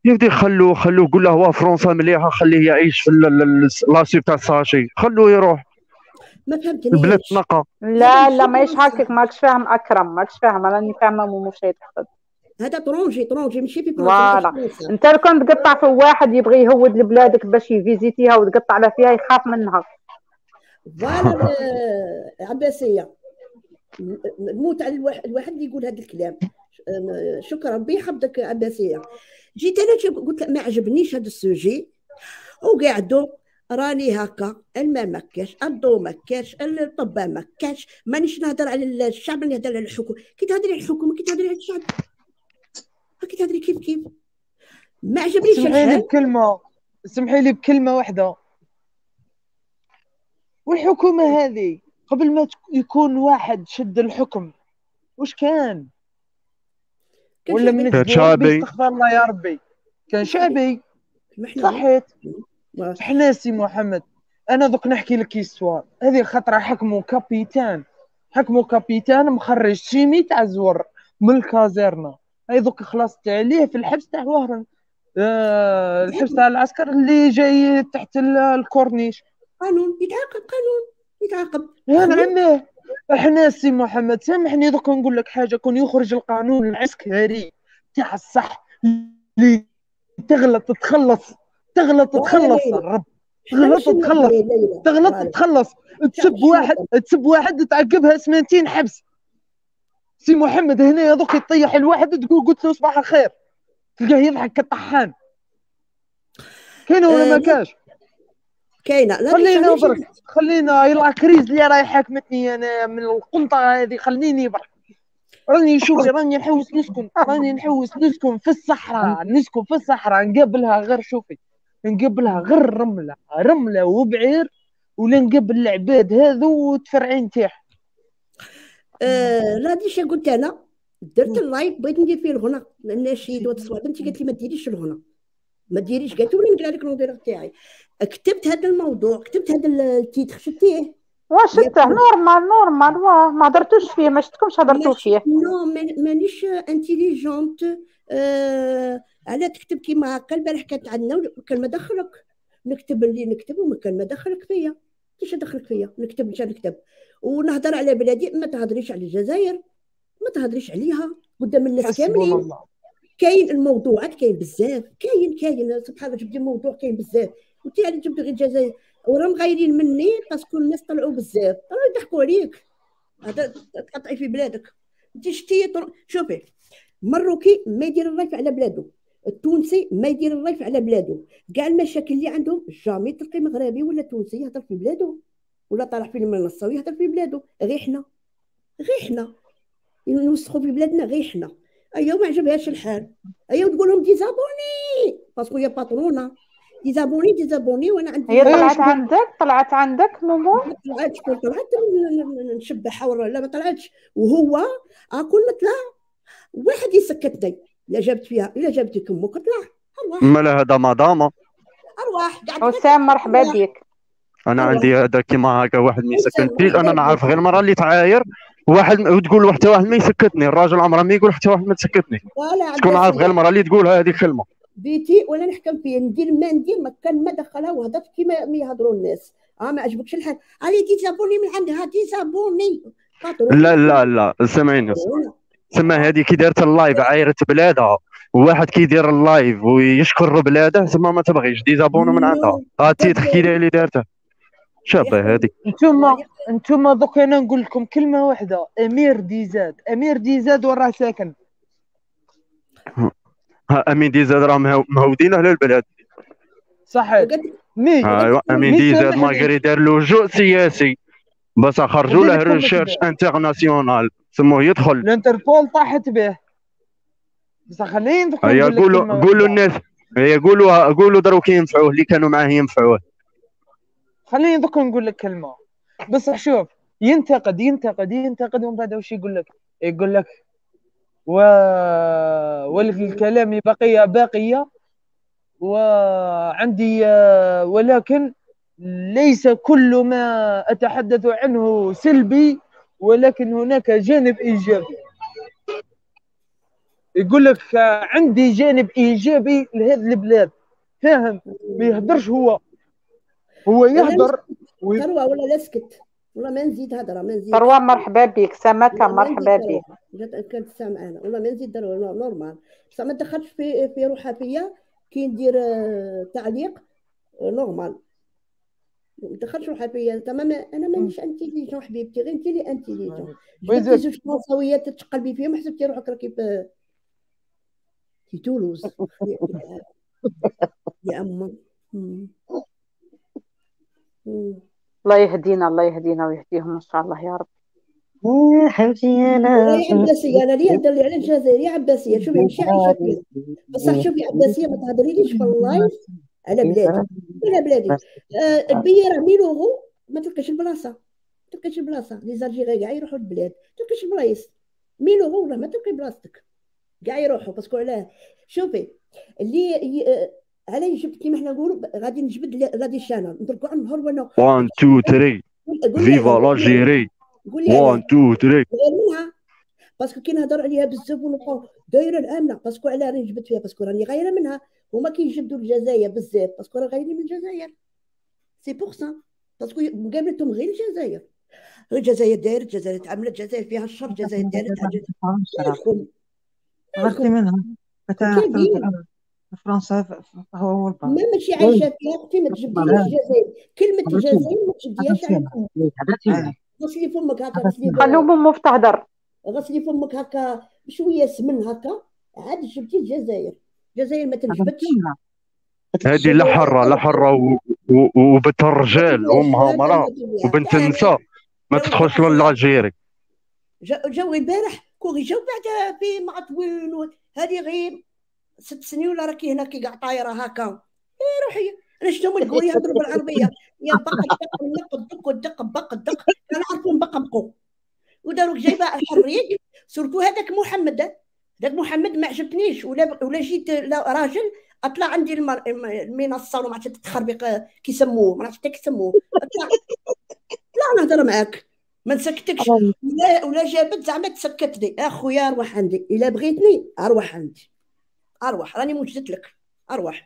يا ودي خلوه قول له هو فرنسا مليحه، خليه يعيش في لاسيب تاع الساشي، خلوه يروح. ما فهمتنيش. البلاد تنقى. لا ماهيش هكاك، ماكش فاهم اكرم، ماكش فاهم، راني فاهمه مو مش يتحدث. هذا طرونجي ماشي في فرنسا. انت لو كنت تقطع في واحد يبغي يهود لبلادك باش يفيزيتيها وتقطع على فيها يخاف منها. فوالا عباسيه نموت على الواحد اللي يقول هذا الكلام. شكرا بيحفظك عباسيه. جيت انا قلت ما عجبنيش هذا السوجي، وقعدوا راني هكا الماء ما كاش، الضوء ما كاش، الطب ما كاش، مانيش نهضر على الشعب، راني نهضر على الحكومه. كي تهضري على الحكومه كي تهضري على الشعب، كي تهضري كيف ما عجبنيش الحال. سمحي لي بكلمه واحده. والحكومه هذه قبل ما يكون واحد شد الحكم واش كان ولا من شعبي؟ استغفر الله يا ربي، كان شعبي. صحيت. حنا سي محمد انا دوك نحكي لك هيستوار. هذه الخطره حكموا كابيتان مخرج شيمي تاع الزور من الكازيرنا. هاي دوك خلصت عليه في الحبس تاع وهران، الحبس تاع العسكر اللي جاي تحت الكورنيش. قانون يتعاقب. يا نعمه احنا سي محمد سامحني دوك نقول لك حاجه، كون يخرج القانون العسكري تاع الصح اللي تغلط تخلص الرب، تغلط تخلص، تسب واحد تعقبها سنتين حبس. سي محمد هنا دوك يطيح الواحد تقول قلت له صباح الخير تلقاه يضحك كالطحان. كاينه ولا ما كاش؟ كاينه. خلينا يلا كريز اللي راهي حاكمتني انا من القنطه هذه، خليني برك راني شوفي راني نحوس نسكن في الصحراء نقابلها غير شوفي نقابلها غير رمله وبعير، ولا نقابل العباد هذو وتفرعين تاح. لا ديش قلت انا درت اللايف بغيت ندير فيه الغنى النشيد والتصوير. بنتي قالت لي ما ديريش الغنى ما ديريش، قالت لي نقرا لك المدير تاعي. كتبت هذا الموضوع، كتبت هذا التيتر شتيه واش شته نورمال ما هضرتوش فيه، ما شفتكمش هضرتوا فيه. نو مانيش انتيليجونت. على تكتب كيما هكا. البارح كانت عندنا وكان ما دخلك نكتب اللي نكتب وما كان ما دخلك فيا. كيش دخلك فيا نكتب ونهضر على بلادي. ما تهضريش على الجزائر، ما تهضريش عليها قدام الناس كاملين. كاين الموضوعات كاين بزاف، كاين سبحان الله جبدي موضوع كاين بزاف. قلت لي جبت غير الجزائر وراهم غايرين مني باسكو الناس طلعوا بزاف راهم يضحكوا عليك. هذا تقطعي في بلادك. انت شتي شوفي المروكي ما يدير الريف على بلادو، التونسي ما يدير الريف على بلادو. كاع المشاكل اللي عندهم جامي تلقي مغربي ولا تونسي يهضر في بلادو ولا طالع في المنصه ويهضر في بلادو. غير حنا نوسخوا في بلادنا غير حنا. ايوا ما عجبهاش الحال. ايوا تقول لهم ديزابوني باسكو يا باترونا ديزابوني وانا عندي. هي طلعت عندك مومو؟ ما طلعتش. طلعت نشبح ولا لا ما طلعتش. وهو كل ما طلع واحد يسكتني. لا جابت فيها الا جابتك امك طلع ارواح. مالا هذا مدام ارواح وسام مرحبا بك. انا عندي هذا كيما هكا واحد ما يسكتنيش. انا نعرف غير المراه اللي تعاير واحد وتقول حتى واحد ما يسكتني. الراجل عمره ما يقول حتى واحد ما تسكتني. شكون عارف غير المراه اللي تقول هذه الكلمه بيتي ولا نحكم فيه. ندير ما كان ما دخلها وهضرت كيما ما يهضروا الناس. ما عجبكش الحال علي تيزابوني من عندها تيزابوني. لا سمعيني سما هذه كي دارت اللايف عايرت بلادها، وواحد كيدير اللايف ويشكر بلاده سما ما تبغيش ديزابونو من عندها. تحكي لي اللي دارته شابه هذه. انتم دوك انا نقول لكم كلمه واحده. امير ديزاد وراه ساكن. امين ديزاد راه مهودين على البلاد. صحيح. امين ديزاد ماغري دار له جو سياسي بس خرجوا له ريشيرش انترناسيونال سموه يدخل. الانتربول طاحت به. بس خلينا قولوا الناس قولوا دروك ينفعوه اللي كانوا معاه ينفعوه. خليني دوك نقول لك كلمه بس. شوف ينتقد ومن بعد واش يقول لك والكلام باقيه وعندي ولكن ليس كل ما اتحدث عنه سلبي ولكن هناك جانب ايجابي. يقول لك عندي جانب ايجابي لهذه البلاد، فاهم؟ ما يهدرش هو يهدر ثروة ولا لا اسكت والله ما نزيد هضره ما نزيد. ثروة مرحبا بك. سمكة مرحبا بك. كانت سامعانا والله ما نزيد نورمال، بصح ما تدخلش في روحها فيا كي ندير تعليق نورمال، ما تدخلش روحها فيا تماما. انا مانيش انتيليجون حبيبتي، غير انت اللي انتيليجون. جبتي زوج فرنساويات تتقلبي فيهم حسبتي روحك راكي في تولوز يا أمه. الله يهدينا الله يهدينا ويهديهم ان شاء الله يا رب. يا حبيبتي انا يا عباسيه انا اللي يهدر لي على الجزائر يا عباسيه. شوفي ماشي عايشه فيها بصح شوفي عباسيه ما تهضريليش في اللايف على بلادي على بلادي. البيره ميلوغو ما تلقاش البلاصه، ما تلقاش البلاصه. لي زالجيري كاع يروحوا للبلاد ما تلقاش البلايص. ميلوغو ولا ما تلقاي بلاصتك كاع يروحوا باسكو علاه. شوفي اللي علاه جبت كيما حنا نقولوا غادي نجبد غادي الشانل ندركوا على النهار وانا 1 2 3 فيفا لاجيري 1 2 3 غير منها باسكو كي نهضر عليها بزاف ونبقاو دايره الامنه باسكو علاه راني جبت فيها باسكو راني غايره منها. هما كيجبدوا الجزائر بزاف باسكو راه غايرين من الجزائر سي بوغ سا باسكو مقابلتهم غير الجزائر. الجزائر دايره الجزائر تعملت الجزائر فيها الشر الجزائر دايره غرتي منها فرنسا هو البعض ما ماشي عايشه فيها اختي ما تجبديش الجزائر. كلمه الجزائر ما تجبديهاش عليكم. غسلي فمك هكا خلوهم مو تهدر. غسلي فمك هكا بشويه سمن هكا عاد جبتي الجزائر. الجزائر ما تنجبدش. هذه لا حره لا حره وبنت الرجال امها مراه وبنت النساء ما تدخلش للجيري. جاو البارح كوري جاو بعد في معطوين هذه غير 6 سنين ولا راكي هنا كي كاع طايره هكا. روحي انا شفتهم الكوري يهضروا بالعربيه يا بق الدق الدق بق الدق انا عارفهم بقمقوا وداروك جايبه الحريق سورتو هذاك محمد. هذاك محمد ما عجبتنيش ولا جيت راجل اطلع عندي المنصه ولا ما عرفت تخربق كيسموه ما عرفت كيسموه لا نهضر معاك ما نسكتكش ولا جابت زعما تسكتني. اخويا اروح عندي الا بغيتني اروح عندي اروح راني موجدت لك اروح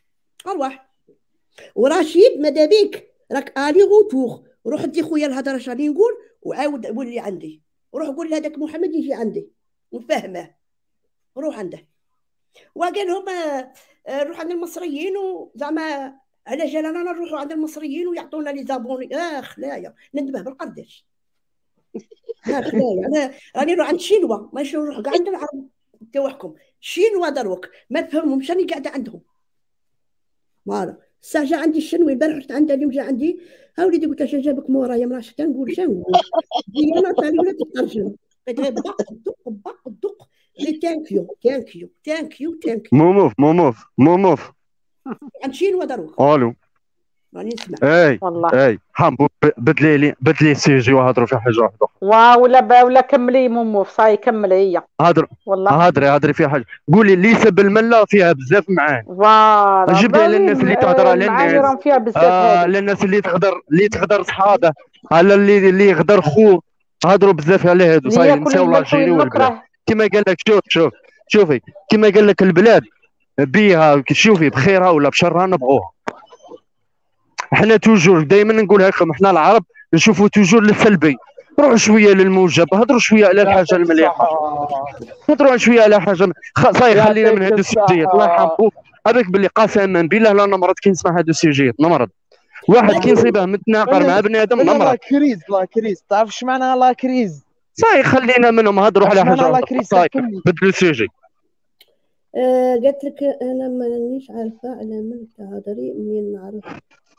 ورشيد ماذا بيك راك الي غوتوغ. روح دي خويا الهضره اش راني نقول وعاود ولي عندي. روح قول لهذاك محمد يجي عندي ونفهمه. روح عنده وقال لهم نروح عند المصريين وزعما على جالنا نروحوا عند المصريين ويعطونا لي زابوني. خلايا ندبه بالقرداش. خلايا انا راني نروح عند شينوا ماشي نروح كاع عند العرب تاعكم. شينوا دروك ما تفهمهمش راني قاعده عندهم. فوالا الساعه جا عندي الشنوي البارح رحت عندها اليوم جا عندي. ها وليدي قلت اش جابك مورايا ما عرفتش نقول شنو هي انا ثاني ولا تترجم قلت غير بق الدق غير ثانك يو موموف عند شينوا دروك. الو راني نسمع. اي حامبو بدلي السيجي وهضروا في حاجه واحده. ولا كملي موموف صاي كملي هي هضري في حاجه. قولي اللي سب المله فيها بزاف معاني. جيبها للناس اللي تهضر على الناس فيها بزاف للناس اللي تهضر صحابه على اللي يهضر خوه. هضروا بزاف على هادو صاي نساو لاجيري والبلاد كما قال لك. شوفي كما قال لك البلاد بيها شوفي بخيرها ولا بشرها نبغوها. احنا توجور دائما نقولها لكم احنا العرب نشوفوا توجور السلبي. روحوا شويه للموجب هضروا شويه على الحاجه المليحه هضروا شويه على حاجه صاي خلينا من هادو السجيات. الله يحفظك هذاك باللي قسما بالله لا نمرض كي نسمع هادو السجيات نمرض. واحد كي نصيبه متناقر مع بنادم نمرض. لا كريز تعرف اش معناها لا كريز؟ صاي خلينا منهم هضروا على حاجه صاي بدلوا السجي. قالت لك انا مانيش عارفه على من تهضري منين نعرف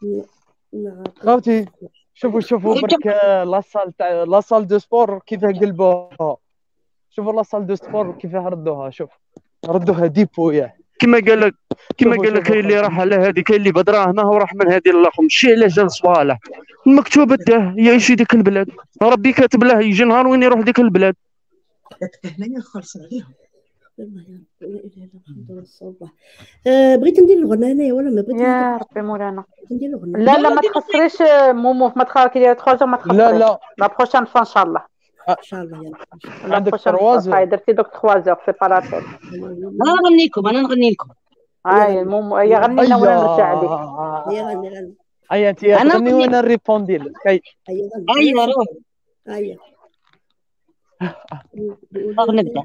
خوتي. شوفوا برك لاصال دو سبور كيف قلبوها. شوفوا لاصال دو سبور كيف ردوها. شوف ردوها ديبو كما قال لك كاين اللي راح على هذه كاين اللي بدراهمه وراح من هذه للاخر ماشي على جال صوالح مكتوب ده يعيش ديك البلاد ربي كاتب له يجي نهار وين يروح ديك البلاد. هنايا خلص عليهم بغيت ندير الغنى انايا ولا ما بغيت يا ربي مولانا ندير الغنى. لا ما تخسريش موموف ما تخسري 3 jours ما تخسريش. لا بروشان فوا ان شاء الله. ان شاء الله يلا عندك 3 زور درتي دوك 3 زور سيباراتيل. انا نغني لكم هاي هي غنينا وانا نرجع لك. هي غني هيا انت تغني وانا نريبوندي لك. هيا روح هيا نبدا.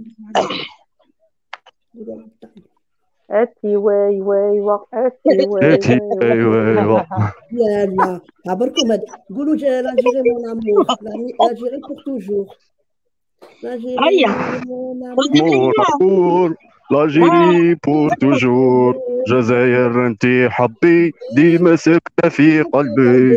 اتي واي واي اتي واي واي يلا عبركم قولوا لاجيري مون امور لاجيري بور توجور هيا مون امور لاجيري بور توجور جزائر انت حبي ديما ساكنه في قلبي.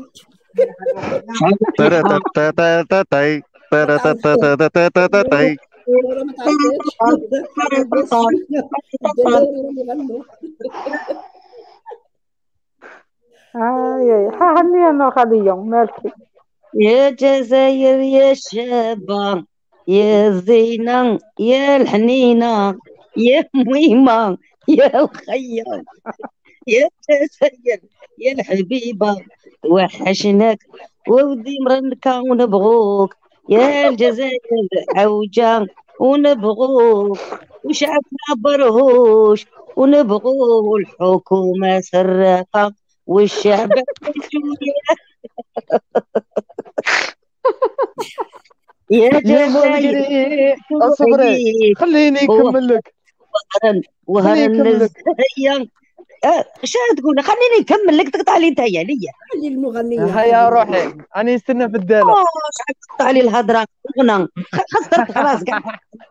هاني انا غاديه مالكي. يا جزائر يا شابة يا زينة يا الحنينة يا مهمة يا الخيال يا جزائر يا الحبيبة توحشناك ودي مرنكا ونبغوك يا الجزائر عوجة ونبغوك وشعبنا برهوش ونبغو الحكومة سراقة والشعب يا جزائر اصبري خليني نكمل لك وهرن الزيان اش تقول؟ خليني نكمل لك، تقطع لي انت هي ليا. خلي المغنيه هيا روحي انا نستنى في الداله. شحال تقطع لي الهضره غنى خسرت خلاص كاع.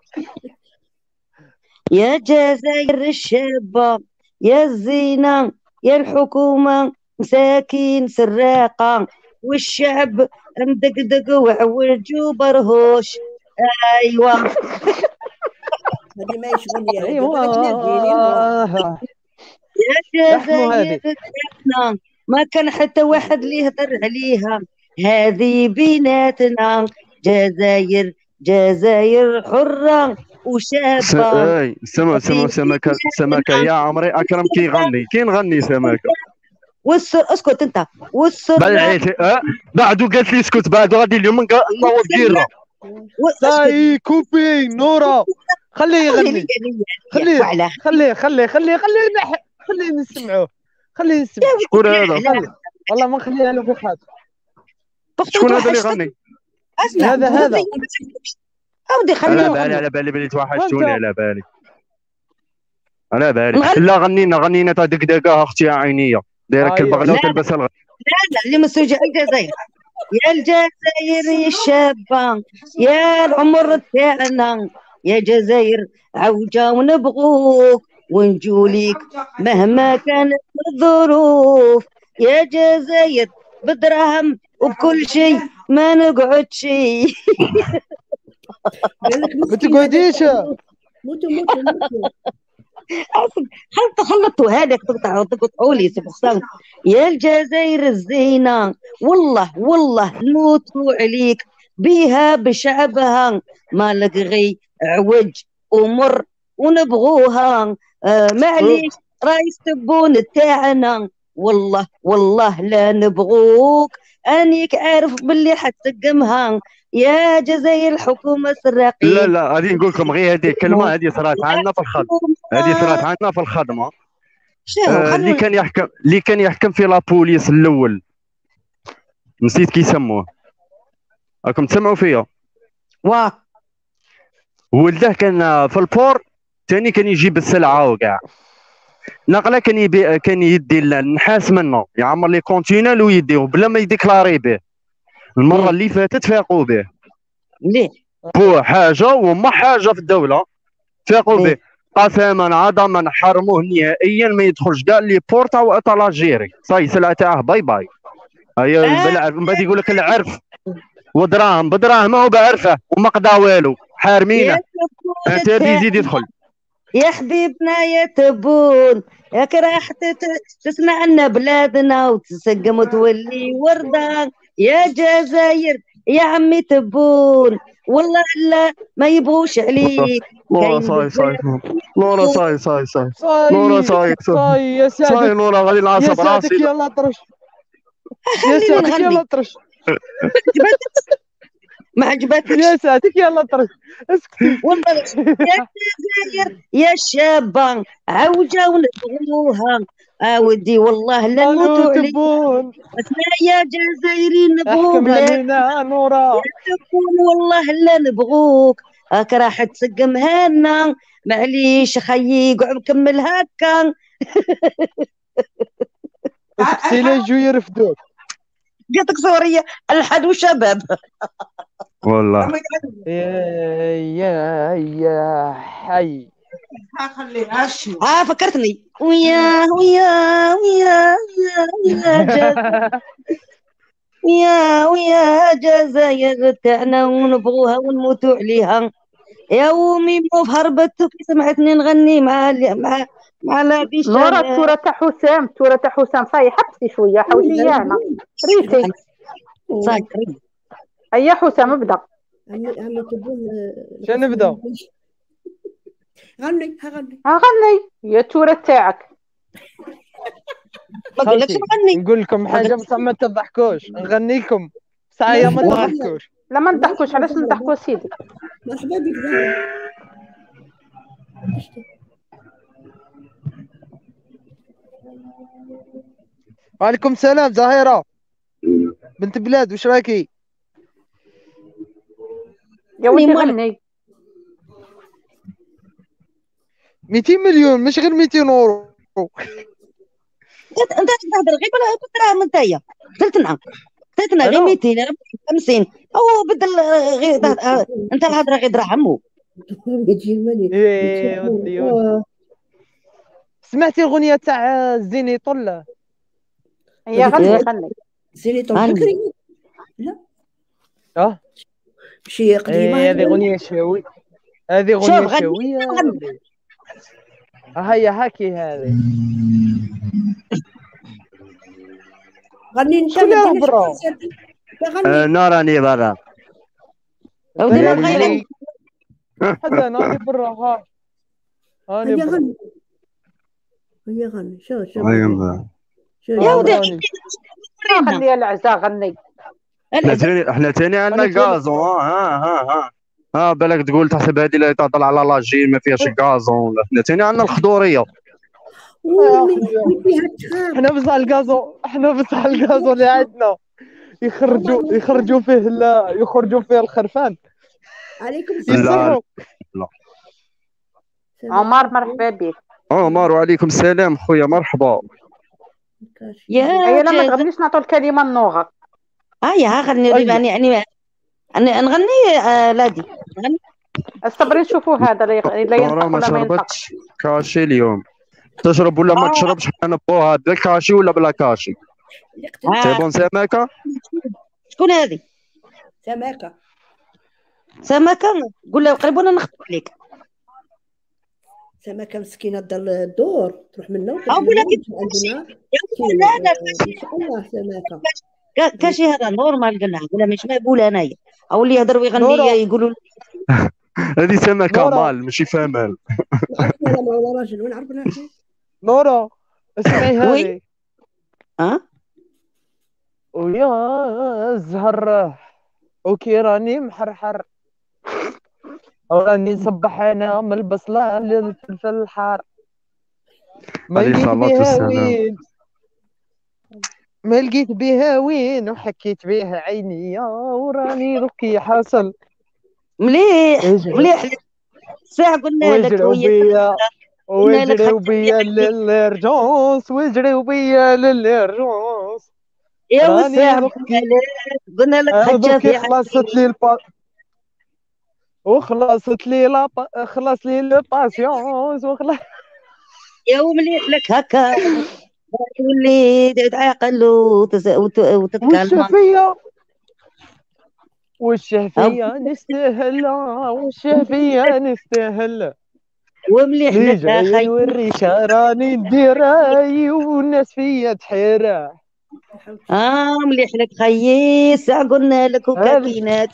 يا جزائر الشابه يا الزينه يا الحكومه مساكين سراقه والشعب مدقدق وعوج وبرهوش. ايوا هذه ما يشغل ايوا يا جزائر ما كان حتى واحد اللي يهضر عليها، هذه بيناتنا جزائر جزائر حرة وشابة. سمكة يا عمري أكرم كي نغني سمكة. اسكت انت بعدو قالت لي اسكت، بعدو غادي اليوم نوض جيرة. ساي كوبي نورا خليه يغني. خليه نسمعوه. شكون هذا؟ والله ما نخليها له في خاطر. شكون هذا اللي يغني؟ هذا اودي خليه. على بالي توحشتوني. على بالي لا غنينا تاع دقدقه اختي يا عينيه دايرك البغله وتلبس الغد. لا اللي مسوجه الجزائر. يا الجزائر يا الشابه يا العمر تاعنا يا جزائر عوجه ونبغوك ونجوليك مهما كانت الظروف. يا جزائر بدراهم وبكل شيء ما نقعد شيء. ما تقعديش. موتوا خلطوا هذاك تقطعوا لي سبحان. يا الجزائر الزينه والله نموتوا عليك بها بشعبها ما لقغي عوج ومر ونبغوها. معليش رايس تبون تاعنا والله لا نبغوك. انيك عارف باللي حتسقمها يا جزائر الحكومه السراقين. لا غادي نقول لكم غير هذه الكلمه هذه صرات عندنا في الخدمه. اللي كان يحكم في لابوليس الاول نسيت كي يسموه، راكم تسمعوا فيا؟ ولده كان في البور ثاني كان يجيب السلعه وكاع نقله كان يدي النحاس منه يعمر لي كونتينال ويديه بلا ما يديكلاري به. المره اللي فاتت فاقوا به ليه بو حاجه وما حاجه في الدوله فاقوا به قسما عظما حرموه نهائيا ما يدخلش كاع لي بورتا واطالاجيري صاي سلعه تاعه باي. هيا من بعد يقول لك العرف ودراهم بدراهم هو بعرفه وما قضى والو حارمينه. انت يزيد يدخل يا حبيبنا يا تبون ياك راح تسمع لنا بلادنا وتسقم وتولي ورده. يا جزائر يا عمي تبون والله لا ما يبغوش عليك. لورا صاي لورا غادي نعصب راسي. يلا طرش يا ساتك يلا طرش. ما عجبتكش؟ يا ساتك يلا طرش اسكتي. والله يا الجزائر يا الشابة عوجة ونبغوها ودي والله لا نموتوا عليك. اسمع يا جزائري نبغوا احكم بلاد علينا نورا تكون والله لا نبغوك هاك راح تسقمها لنا معليش خيي قعد مكمل هكا. سيلا جو يرفدوك قلتك سورية الحد وشباب والله يا حي. فكرتني ويا ويا ويا ويا جزائر ويا جزائر تاعنا ونبغوها ونموتوا عليها. يومي مو في هربتك سمعتني نغني مع لابي نورا التورة تاع حسام صاي حبسي شويه حوشي انا ريتي صاي. هيا حسام ابدا. عمي تبون شنو نبدا؟ غني هي التورة تاعك. ما قلتش نغني. نقول لكم حاجه بصح ما تضحكوش نغني لكم ساعه ما تضحكوش. لا ما نضحكوش علاش نضحكوا سيدي. مرحبا بك زهرة. وعليكم السلام زهيرة بنت بلاد واش راكي؟ يا ولدي غني. 200 مليون مش غير 200 اورو. انت تهضر غير بالدراهم نتايا قلتنا غير 250 او بدل غير انت الهضره غير دراهم. ايه ودي سمعتي الاغنيه تاع الزينيطول؟ هي غني زينيطول بكري لا شي قديمه. هذه اغنيه شاوي هذه اغنيه شاويه هيا هاكي هذه غني انت شنو برا. انا راني برا ودي ما بغيت حتى انا راني برا. ها هاني غني هي غني شوف يا ودي خليها العزا غني. احنا ثاني عندنا غازون. ها بالك تقول تحسب هذه اللي تهضر على لاجين ما فيهاش غازون. احنا ثاني عندنا الخضوريه. احنا بصح الغازون اللي عندنا يخرجوا فيه الخرفان. عليكم السلام. لا عمر مرحبا بك. عمر وعليكم السلام خويا مرحبا. يا لا ما تغنيش نعطوا الكلمه النوغه. هيا غني يعني نغني لادي نغني. الصبرين شوفوا هذا لا ينطق ما شربتش كاشي اليوم. تشرب ولا ما تشربش؟ حنا نبوها بالكاشي ولا بلا كاشي؟ سي بون سمكه. شكون هذه؟ سمكه قول له قريب وانا نخطب عليك. سمكه مسكينه دار الدور تروح منه اقول لك لا ان شاء الله سمكه كاشي هذا نورمال قلنا ولا مش مقبول انايا او اللي يهضر ويغني يقولوا هذه سمكه مال ماشي فمال. والله راجل وين عرفنا نورا اسمعي هذه. ويا الزهر وكي راني محرحر راني نصبح انا من البصله للفلفل الحار. ما لقيت بها وين وحكيت بها عيني وراني ركي حاصل مليح ساعة قلنا لك ويجريو بيا للرجونس يا وسام قلنا لك حجة خلصت لي وخلصت لي خلص لي الباسيونس يا مليح لك هكا تولي تعقل وتتكلم. والشهفية نستاهل ومليح لك اخي والريشه راني نديراي والناس فيا تحيره. مليح لك خيي ساعة قلنا لك وكاكينات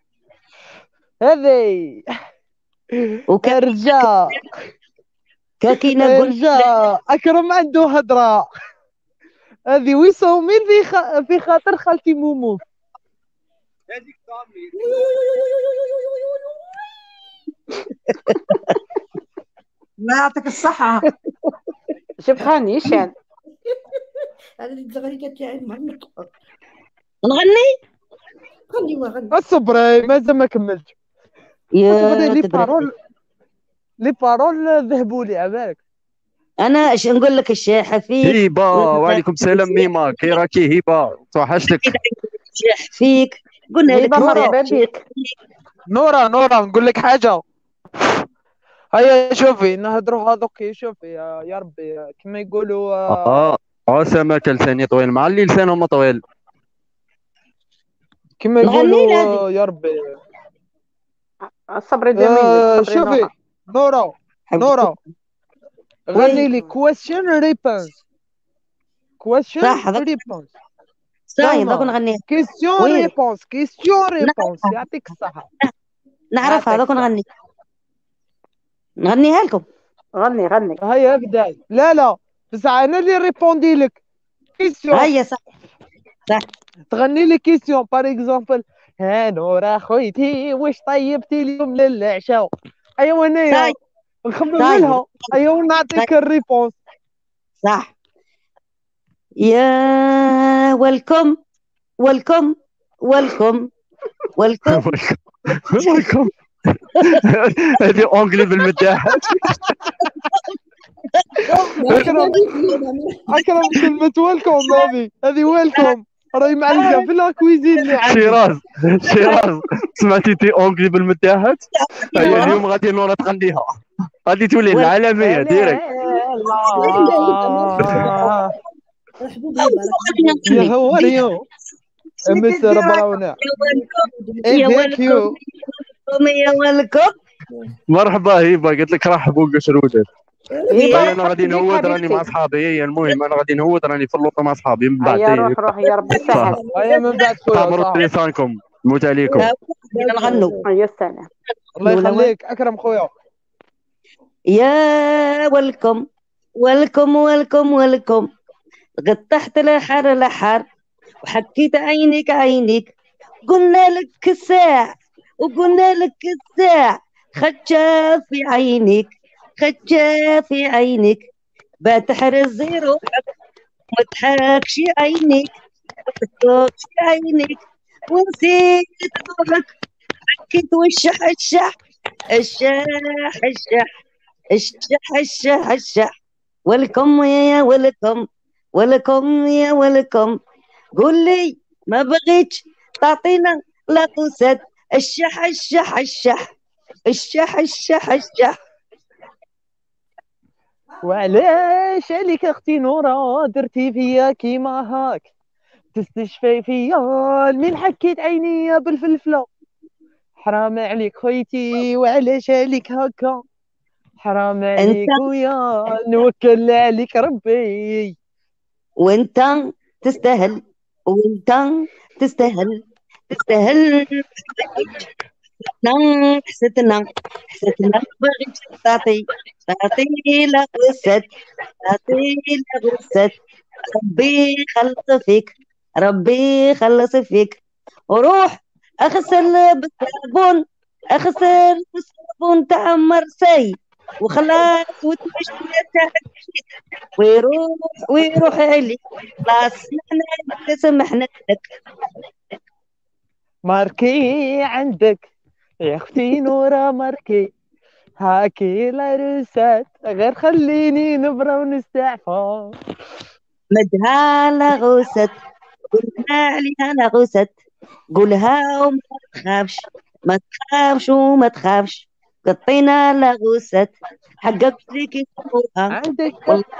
هذي وكرجا كاكينة قلنا اكرم عنده هضره. هذه ويصومين في خاطر خالتي مومو. الله يعطيك الصحة. جبتها نيشان. هذه الزغريده تاعي معلقه. نغني غني وغني. اصبري مازال ما كملتش. يا لي بارول ذهبوا لي عبالك. انا اش نقول لك الشاحه فيك هبه. وعليكم السلام ميما، كي راكي هبه؟ توحشتك. الشاح فيك قلنا لك مرحبا بك. نورا نقول لك حاجه. هيا شوفي نهضروا هذوك. شوفي يا ربي كما يقولوا سمك لساني طويل مع اللي لسانهم طويل كما يقولوا يا ربي. صبري جميل. شوفي نورا غني لي question ريبونس. صحيح دوك نغنيها. كيستيون ريبونس. يعطيك الصحة. نعرفها دوك نغنيها لكم. غني. هيا ابداي. لا بس انا اللي ريبوندي لك كيستيون. هيا صح تغني لي كيستيون بار اكزومبل. ها نورا خويتي واش طيبتي اليوم للعشاء؟ ايوا انايا نخمم لها. ايوا نعطيك الريبونس. صح. يا ويلكم هذه اونجلي بالمداحات. اكرم كلمة ويلكم. هذه ويلكم راهي معلقة في لاكويزين. شيراز سمعتي تي اونجلي بالمداحات؟ هي اليوم غادي نورا تغنيها، غادي تولي العالمية ديريكت. يا هو ريو مستر براونا. ويلكم. مرحبا هبه. قلت لك رحبوا قشرودة. انا غادي نهود راني مع اصحابي. المهم انا غادي نهود راني في اللوطه مع اصحابي من بعد. روح يا ربي سهل. هيا من بعد تامروا لسانكم موت عليكم. نغنوا. يا سلام. الله يخليك اكرم خويا. يا ويلكم قطحت الحر وحكيت عينيك قلنا لك الساع خدشة في عينيك بتحرز روحك ومتحكش عينيك ونسيت روحك حكيت الشح ولكم قول لي ما بغيتش تعطينا لاقوسات الشح. وعلاش عليك اختي نورا درتي فيا كيما هاك؟ تستشفي فيا من حكيت عينيا بالفلفله. حرام عليك خويتي وعلاش عليك هكا؟ حرام عليك ويا نوكل عليك ربي. وانت تستاهل حسيتنا بغيت تعطي لغوسات ربي خلص فيك وروح اغسل بالصابون تاع مرسي وخلاص وتمشي ويروح عليك خلاص سمحنا لك. ماركي عندك يا اختي نورا ماركي هاكي العروسات غير خليني نبرة ونستعفى. مدها لغوست قلنا عليها لغوست قولها وما تخافش قطينا لغوست حقك فيك عندك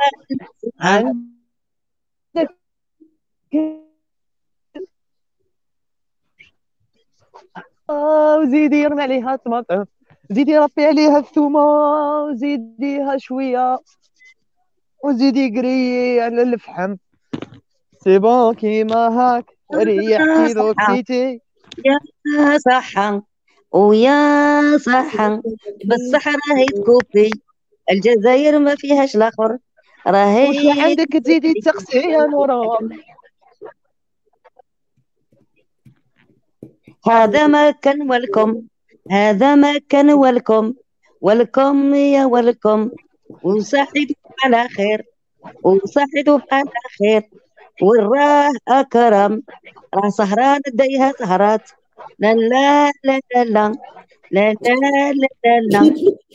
وزيدي رمي عليها طماطم زيدي ربي عليها الثومة وزيديها شوية وزيدي قري على الفحم. سي بون كيما هاك ريحتي ذوكيتي. يا صحة ويا صحة بصح راهي تكوفي الجزائر ما فيهاش الاخر راهي. وش عندك تزيدي تسقسي يا نورا؟ هذا ما كان ولكم، هذا ما كان ولكم، ولكم يا ولكم، وصحيتوا على خير، وصحيتوا على خير، وراه أكرم راه سهران دايها سهرات، لا لا لا لا لا لا لا لا لا.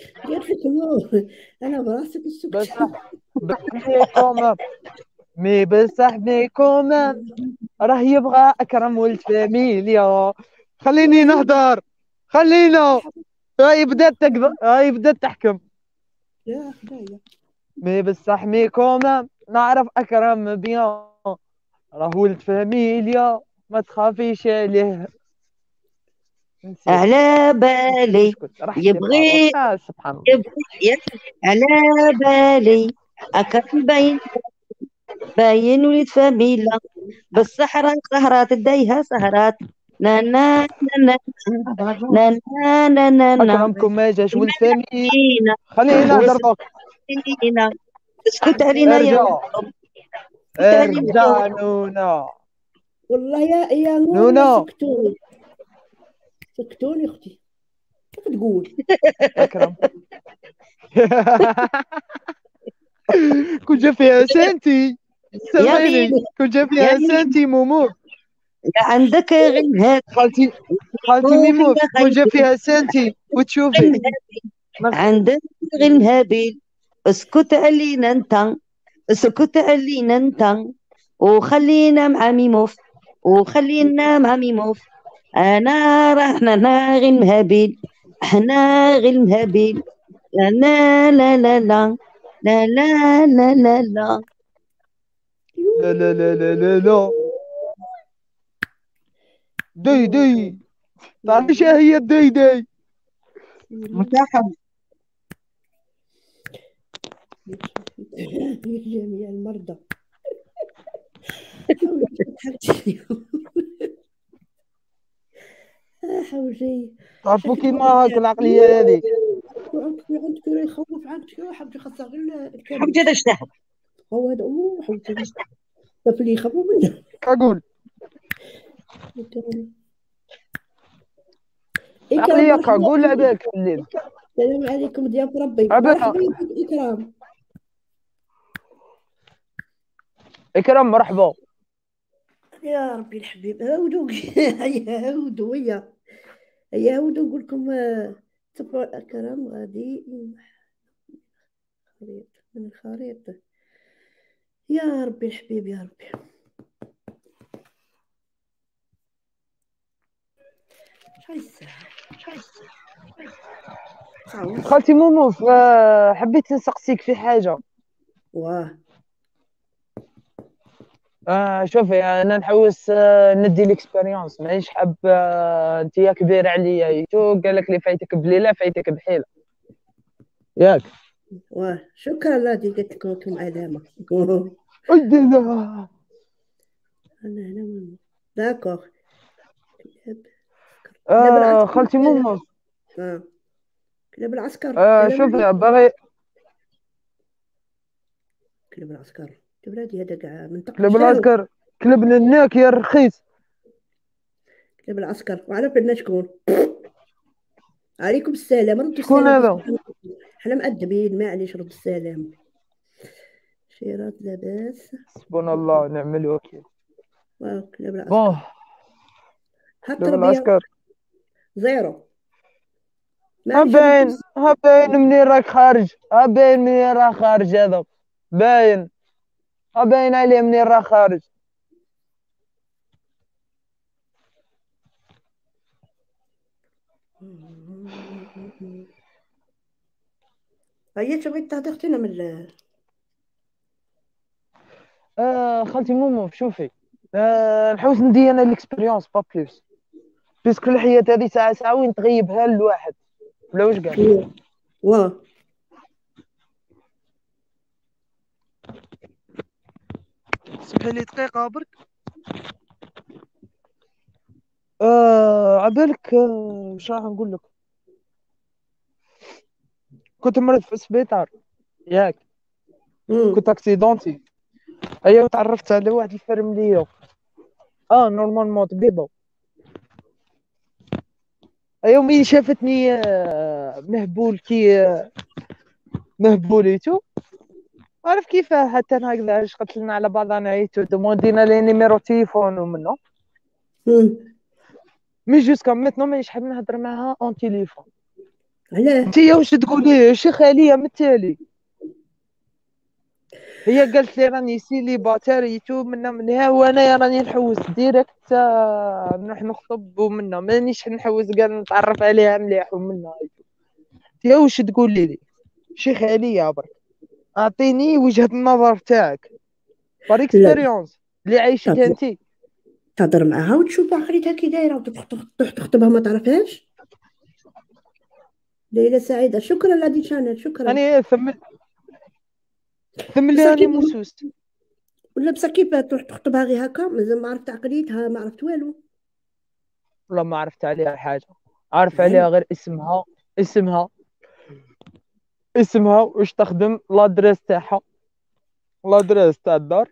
انا براسك السكت. بصح بيكم راه يبغى اكرم ولد فاميليا. خليني نهضر، خلينا. هاي بدات تكذب، هاي بدات تحكم. يا خدايا بصح ميكم نعرف اكرم بيان، راه ولد فاميليا ما تخافيش عليه. على بالي يبغي سبحان الله. يبغي على بالي أكرم باين ولد فاميلا، بصح راه سهرات دايها سهرات، نا نا نا نا نا نا نا نا. اكرمكم ما جاش ولد فاميلا. خلينا نهضر دوك. اسكت علينا يا ولد. ارجع نونا. والله يا نونا سكتوني سكتوني اختي. كيف تقول؟ اكرم كنت جا فيها سنتي، سامحيني كنت جا فيها سنتي مومو. عندك غير هاد خالتي ميمو كنت جا فيها سنتي وتشوفي. عندك غير مهابيل. اسكت علينا انت، اسكت علينا انت، وخلينا مع ميموف، وخلينا مع ميموف. احنا غير مهابيل، احنا غير مهابيل، لا لا لا لا لا لا لا لا لا لا لا لا لا لا لا لا. دي دي تعرفي شنو هي الدي دي؟ منتخب جميع المرضى. حوجي تعرفوا كيما هاك العقليه هذه. عندك يخوف، عندك حبتي خاصها غير الكلام. حبتي هذا اشتاحب هو هذا حبتي اللي يخافوا منه. اقول عقليه كاقول لعبك في الليل. السلام عليكم ضياف ربي. مرحبا بك إكرام. إكرام مرحبا يا ربي الحبيب. هاودو هاودو هيا هاودو نقول لكم تبع إكرام غادي خريط من الخريط. يا ربي الحبيب يا ربي. خالتي مومو حبيت نسقسيك في حاجه. واه شوفي انا نحوس ندي ليكسبيريونس، مانيش حاب انت يا كبير عليا يتو قال لك لي فايتك بليله فايتك بحيله ياك. واه شكرا لا دي قلت لكم علامه. انا هنا داكوغ. خالتي مومو كلاب العسكر. شوفي باغي كلاب العسكر بلادي هذا كاع منطقه كلاب العسكر. كلاب الناك يا رخيص. كلاب العسكر وعلى بالنا شكون. عليكم السلام. ردوا شكون هذا؟ حنا مأدبين معليش. رد السلام. شيرات لاباس. حسبنا الله ونعم الوكيل. كلاب العسكر. بون كلاب العسكر زيرو. باين منين راك خارج. باين منين راه خارج هذا. باين باين عليه منين راه خارج. هيا تبغي تهضرتينا من خالتي مومو شوفي نحوس ندي انا الاكسبيريونس با بلوس بيسكو الحياة هذه ساعة وين تغيبها الواحد ولا واش قال. واه سمحي لي دقيقة برك. عبالك واش راح نقول لك. كنت مريض في السبيطار ياك. كنت اكسيدونتي. ايوا تعرفت على واحد الفرمليه نورمالمون طبيبه. يومين شافتني مهبول كي مهبوليتو، عارف كيفاه حتى هكذا علاش قتلنا على بعضنا عيتو دوموندينا لي نيميرو تليفون ومنه مي جوسكا ميتنو مانيش حاب نهضر معاها اون تليفون. علاه انت واش تقولي شي خاليه مثالي؟ هي قالت لي راني سيليباتاريتو منا منها، وانا راني نحوس ديريكت نروح نخطب ومنا مانيش نحوس قال نتعرف عليها مليح ومنا. انت واش تقولي لي شي خاليه؟ برك اعطيني وجهه النظر تاعك بار اكسبيريونس اللي عايشتها انت. تهضر معاها وتشوف عقليتها كي دايره وتروح تخطبها ما تعرفهاش. ليلى سعيده شكرا لهادي شانل شكرا. انا ثم اللي راني مسوس ولا بصح كيف تروح تخطبها غير هكا مازال ما عرفت عقليتها ما عرفت والو. والله ما عرفت عليها حاجه، عارف عليها غير اسمها واش تخدم لادريس تاعها لادريس تاع الدار.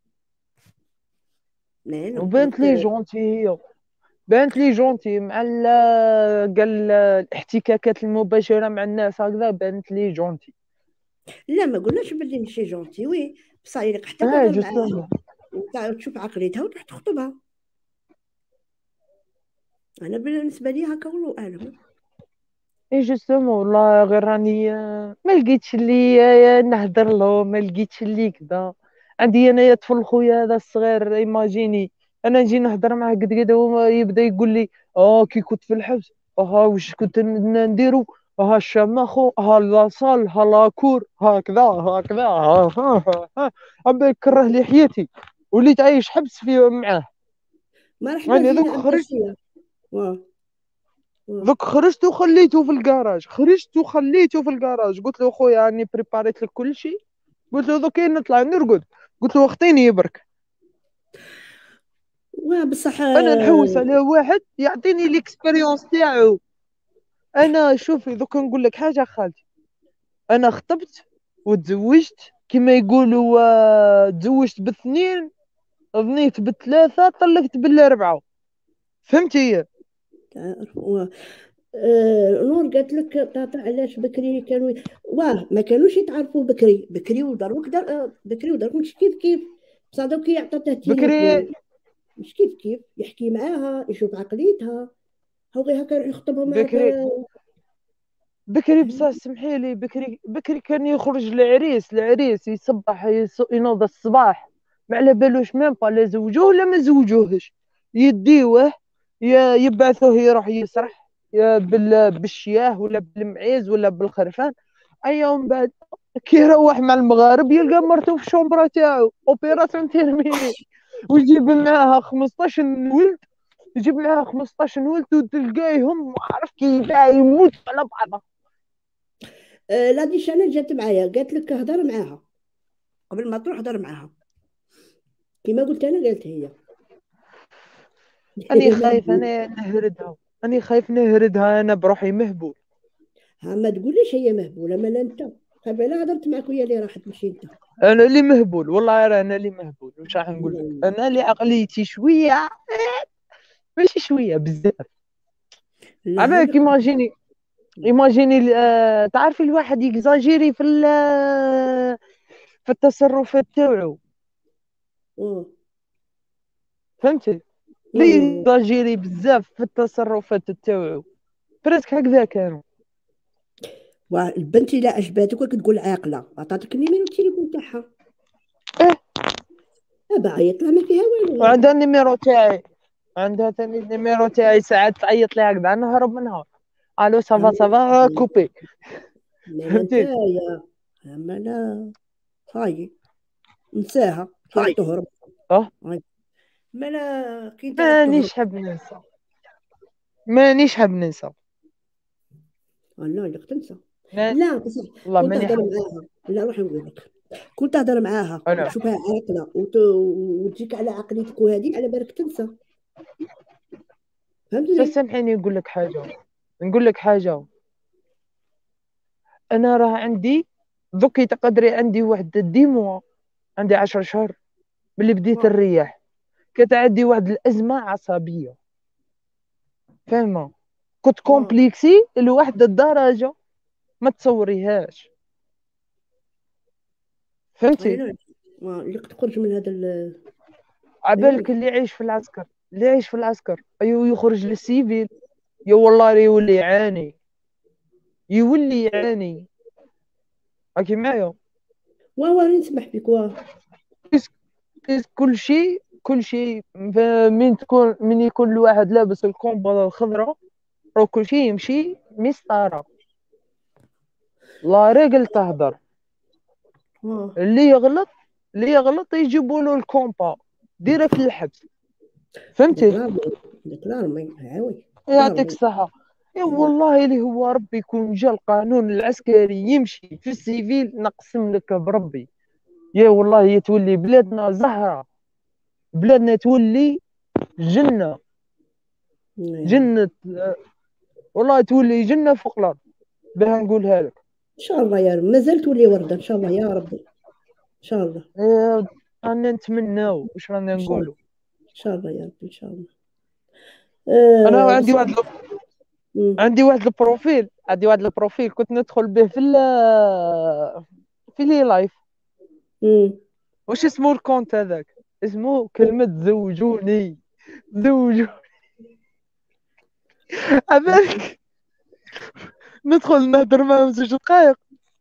وبانت لي جونتي هي بانت لي جونتي مع قال الاحتكاكات المباشره مع الناس هكذا بانت لي جونتي. لا ما قلناش بلي ماشي جونتي وي بصح الا حتى تهضر معاها وتشوف عقليتها وتروح تخطبها. انا بالنسبه لي هكا والله اعلم. اي جوستومون والله غير راني ما لقيتش اللي نهضر له، ما لقيتش اللي كذا. عندي انايا طفل خويا هذا الصغير ايماجيني انا نجي نهضر معاه قد قد هو يبدا يقول لي كي كنت في الحبس واش كنت نديرو الشماخو لاصال لاكور هكذا ابدا يكره لي حياتي وليت عايش حبس فيه معاه. مرحبا يعني بك خرجت دوك خرجت وخليته في الكراج قلت له خويا راني بريباريت لك كل شيء. قلت له دوك نطلع نرقد. قلت له وقتيني برك بصح انا نحوس على واحد يعطيني ليكسبيريونس تاعو. انا شوفي دوك نقول لك حاجه خالتي، انا خطبت وتزوجت كما يقولوا تزوجت باثنين ظنيت بالثلاثه طلقت بالاربعه فهمتي. نور قالت لك طاطا علاش بكري كانوا ما كانوش يتعرفوا بكري ودروك بكري ودروك مش كيف بصح دوك يعطيها التليفون مش كيف يحكي معاها يشوف عقليتها هو غير هكا يروح يخطبها معاها بكري بصح سمحي لي بكري كان يخرج العريس يصبح ينوض الصباح ما على بالوش ميم با لا زوجوه ولا ما زوجوهش يديوه يبعثوه يروح يسرح بالشياه ولا بالمعيز ولا بالخرفان. يوم بعد كي يروح مع المغارب يلقى مرته في الشومبرا تاعو اوبيراسيون تيرميني ويجيب معاها 15 ولد وتلقايهم ما عرف كيف يموت على بعضها. لا دي شانل جات معايا قالت لك هضر معاها قبل ما تروح هضر معاها كيما قلت انا قالت هي أنا خايف نهردها أنا بروحي مهبول. ما تقوليش هي مهبولة مالا أنت قبل هضرت معك ويا اللي راحت ماشي أنت. أنا اللي مهبول والله أنا اللي مهبول واش راح نقول لك. أنا اللي عقليتي شوية ماشي شوية بزاف. عبالك ايماجيني تعرفي الواحد يكزاجيري في التصرفات تاعو فهمتي لي يكزاجيري بزاف في التصرفات تاعو برسك هكذا كانوا. البنت الا عجباتك وكتقول عاقله عطاتك النيميرو التليفون تاعها دابا يطلع ما فيها والو. وعندها النيميرو تاعي عندها ثاني النيميرو تاعي ساعات تعيط لي هكذا نهرب منها الو صافا كوبي فهمتي. لا هاي نساها كي تهرب مالا كي مانيش حاب ننسى والله اللي تنسى لا بصح كنت تهضر معاها لا روح نقول لك كنت تهضر معاها وتشوفها عاقله وتجيك على عقليتك وهذه على بالك تنسى فهمتني. سامحيني نقول لك حاجه انا راه عندي دوكي تقدري عندي واحد ديموا عندي 10 شهور ملي بديت الرياح كانت عندي واحد الازمه عصبيه فاهمه كنت كومبليكسي لواحد الدرجه ما تصوريهاش، فهمتي؟ اللي تخرج من هذا عبالك اللي يعيش في العسكر، اللي يعيش في العسكر ايوا يخرج للسيفيل، يا والله يولي يعاني، يولي يعاني. راكي معايا؟ نسمح بك. كل شيء من يكون الواحد لابس الكومبلا الخضراء راه كل شيء يمشي مسطره، لا رجل تهدر. اللي يغلط يجيبوا له الكومبا ديريكت للحبس، فهمتي؟ يعطيك الصحة. يا والله اللي هو ربي يكون جا القانون العسكري يمشي في السيفيل نقسم لك بربي، يا والله يتولي بلادنا زهرة، بلادنا تولي جنة، جنة والله تولي جنة فوق الأرض، بها نقولها لك إن شاء الله يا رب. مازال تولي وردة إن شاء الله يا ربي، إن شاء الله. أنا نتمناو واش رانا نقولوا إن شاء الله يا رب إن شاء الله. أنا عندي واحد البروفيل كنت ندخل به في لي لايف. واش اسمه الكونت هذاك؟ اسمه كلمة زوجوني. عبالك ندخل نهضر معاهم 2 دقايق،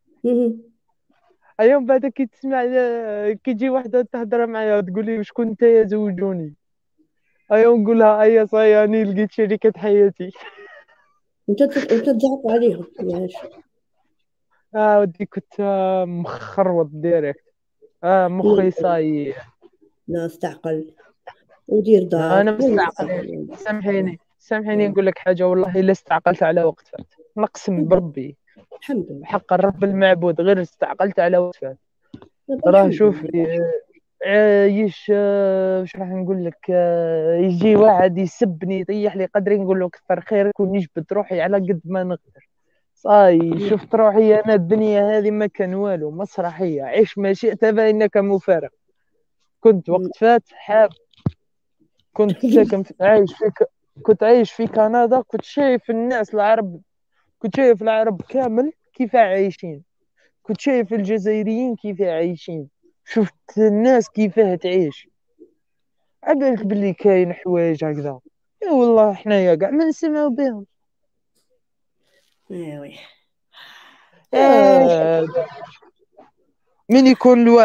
ايام بعد كي تسمع كيجي وحده تهضر معايا تقول لي شكون انت يا زوجوني، ايام نقول لها ايا صاياني لقيت شريكة حياتي. انت تزعق عليهم ياش؟ ودي كنت مخروط ديريكت، مخي صايح. لا استعقل ودير دار. انا مستعقل. سامحيني نقول لك حاجه، والله الا استعقلت على وقت فات، نقسم بربي الحمد لله حق الرب المعبود غير استعقلت على وقت فات. راه شوف عايش واش راح نقول لك، يجي واحد يسبني يطيح لي قدري نقول له كثر خيرك ونجبد روحي على قد ما نقدر. صاي شفت روحي انا الدنيا هذه ما كان والو، مسرحيه عيش ما شئت فانك مفارق. كنت وقت فات حاب، كنت ساكن كنت عايش في كندا، كنت شايف الناس العرب، كنت شايف العرب كامل كيف عايشين، كنت شايف الجزائريين كيف عايشين، شفت الناس كيفاه تعيش. عبالك باللي كاين حوايج هكذا يا والله حنايا كاع ما نسمعوا بهم. وي من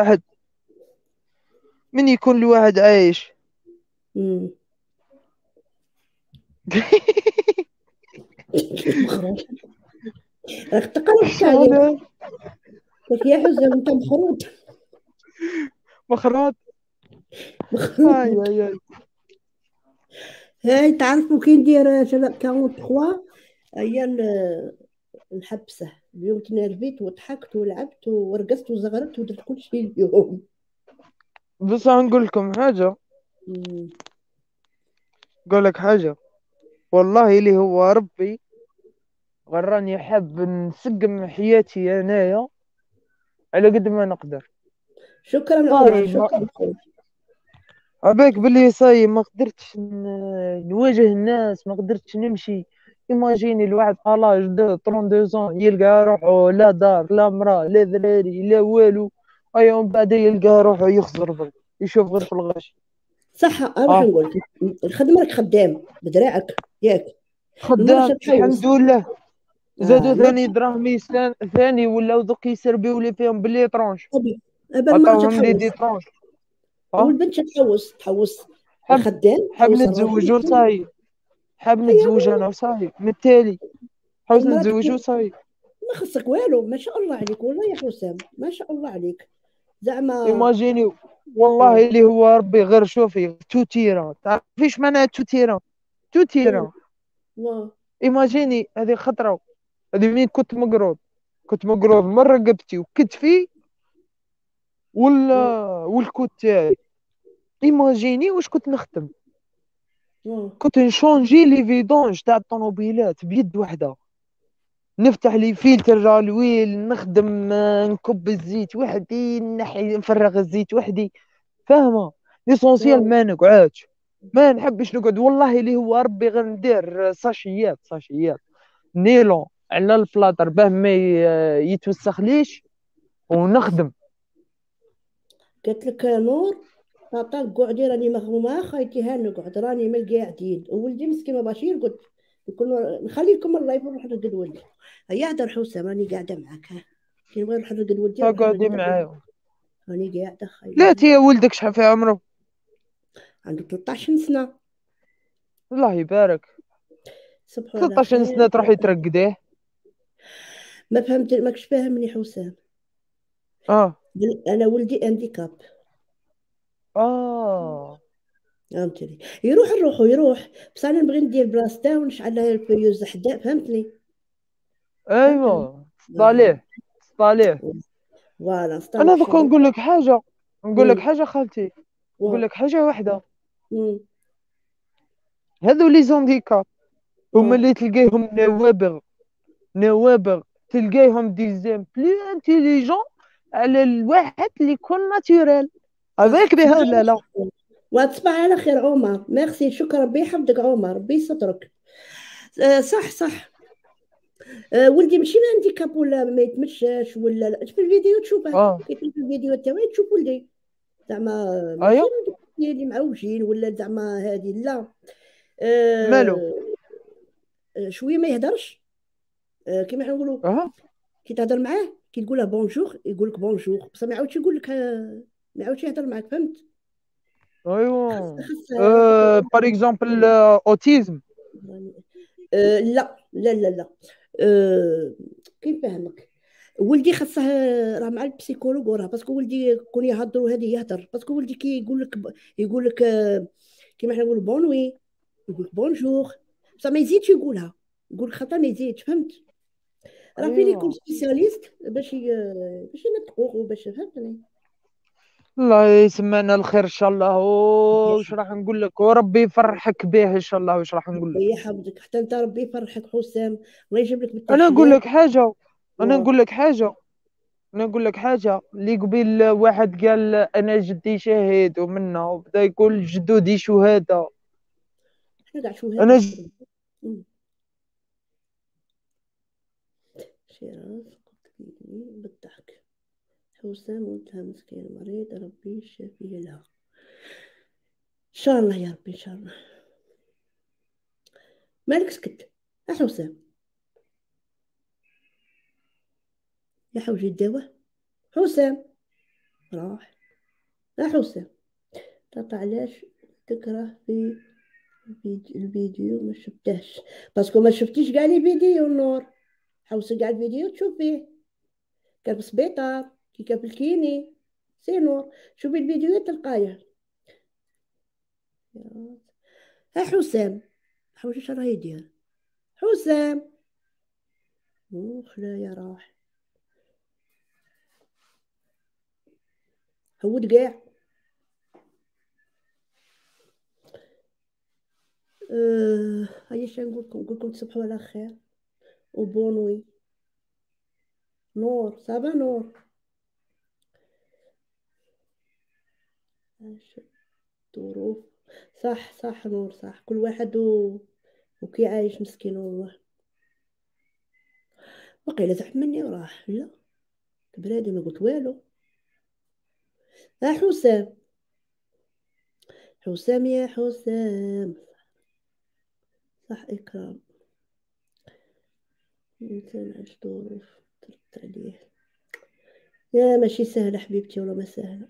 يكون الواحد عايش راك تقرب عليا كيف يا حزام انت مخروط. هاي تعرفوا كي ندير شباب 43 هي الحبسه. اليوم تنرفيت وضحكت ولعبت ورقصت وزغرت ودرت كل شيء اليوم. بس نقول لكم حاجه، نقول لك حاجه والله اللي هو ربي غراني حاب نسقم حياتي انايا على قد ما نقدر. شكرا عمر، شكرا. عباك باللي صاي ما قدرتش نواجه الناس، ما قدرتش نمشي. ايماجيني الواحد طالاج 32 يلقى روحه لا دار لا مراه لا ذراري لا والو، ايوم بعد يلقى روحه يخزر برك يشوف غير في الغاشي. صح انا نقول الخدمه راك خدام بدراعك ياك خدام الحمد لله. زادوا ثاني دراهمي ثاني ولاو دوك يسربيو لي فيهم باللي طرونش عطاوهم لي دي طرونش. والبنت تحوس الخدام حاب نتزوج وصاي، حاب نتزوج انا وصاي من التالي حاول نتزوج وصاي. ما خصك والو، ما شاء الله عليك والله يا حسام ما شاء الله عليك زعما. ايماجيني والله اللي هو ربي غير شوفي توتيرا، تعرفيش معناها توتيرا؟ ايماجيني هذه خطره، هذه منين كنت مقروض من رقبتي وكتفي والكوت تاعي. ايماجيني واش كنت نخدم، كنت نشونجي لي فيدونج تاع الطوموبيلات بيد وحده، نفتح لي فلتر رالويل، نخدم نكب الزيت وحدي، نحي نفرغ الزيت وحدي، فاهمه؟ ليسونسيال ما نقعدش ما نحبش نقعد والله اللي هو ربي غير ندير ساشيات نيلون على الفلاطر باه ما يتوسخ ليش ونخدم. قالت لك نور طاطا قعدي راني مغمومه خايتي نقعد راني من القاعدين وولدي مسكين ما باش يرقد يقول نخلي لكم اللايف ونروح نرقد ولدي. هيا هدر حوسه راني قاعده معاك كي نبغي نروح نرقد ولدي قاعدين معايا. راني قاعده خايفه. لا تي ولدك شحال في عمره؟ عنده 13 سنه. الله يبارك. 13 سنه تروحي ترقديه؟ ما فهمت ماكش فاهمني حسام. انا ولدي انديكاب. فهمتني يروح بصح انا نبغي ندير بلاصتها ونشعل لها الفيوز حدا فهمتني. ايوا صاليه فوالا انا دوك نقول لك حاجه خالتي، نقول لك حاجه واحده. هذو لي زونديكاب هما اللي تلقايهم نوابغ تلقايهم ديزام بلي انتيليجون على الواحد اللي يكون ناتوريل. هذاك بها ولا لا؟ وتصبح على خير عمر. ميرسي شكرا ربي يحفظك عمر ربي يسترك. صح ولدي ماشي ما عندي كاب ولا ما يتمشاش ولا لا. في الفيديو تشوفه كي في الفيديو تاعي تشوف ولدي زعما ماشي اللي معوجين ولا زعما هذه لا. مالو شويه ما يهدرش كيما نقولوا كي تهضر معاه كي تقول له بونجور يقول لك بونجور بصح ما يعاودش يقول لك ما يعاودش يهضر معاك فهمت. ايوا بار اكزومبل اوتيزم. لا لا لا لا كيف فهمك ولدي خاصه راه مع البسيكولوج وراه باسكو ولدي كون يهضروا هذه يهضر باسكو ولدي كي يقول لك كيما حنا نقولوا بونوي يقول لك بونجور بصح ما يزيدش يقولها يقول خاطر ما يزيدش فهمت. راه فين يكون سبيسياليست باش ينطقوه وباش فهمتني. الله يسمعنا الخير ان شاء الله. واش راح نقول لك وربي يفرحك به ان شاء الله. واش راح نقول لك يحفظك حتى انت ربي يفرحك حسام الله يجيب لك بالتحيات. انا نقول لك حاجه اللي قبيل واحد قال انا جدي شهيد ومنه وبدا يقول جدودي شهداء. احنا كاع شهداء. شراف بالضحك حسام وانتها مسكين مريض ربي يشافيه لها ان شاء الله يا ربي ان شاء الله. مالك سكت يا حسام يا حوجي الدواء حسام راح يا حسام تعطى علاش تكره في الفيديو ما شفتهش باسكو ما شفتيش كاع لي فيديو نور حوسي كاع الفيديو تشوفيه كان في السبيطار كي كان في الكيني سي نور شوفي الفيديوهات تلقايه. ها حسام حوشي اش راه يدير حسام خلايا راح هود كاع هيا اش نقول لكم تصبحوا على خير وبونوي. نور صافا نور ظروف صح نور صح كل واحد وكي عايش مسكين والله. وقيله زعف مني وراح لا برادي ما قلت والو. ها حسام يا حسام صح إكرام إنسان عاش ظروف ترد عليه يا ماشي سهلة حبيبتي ولا ما سهلة.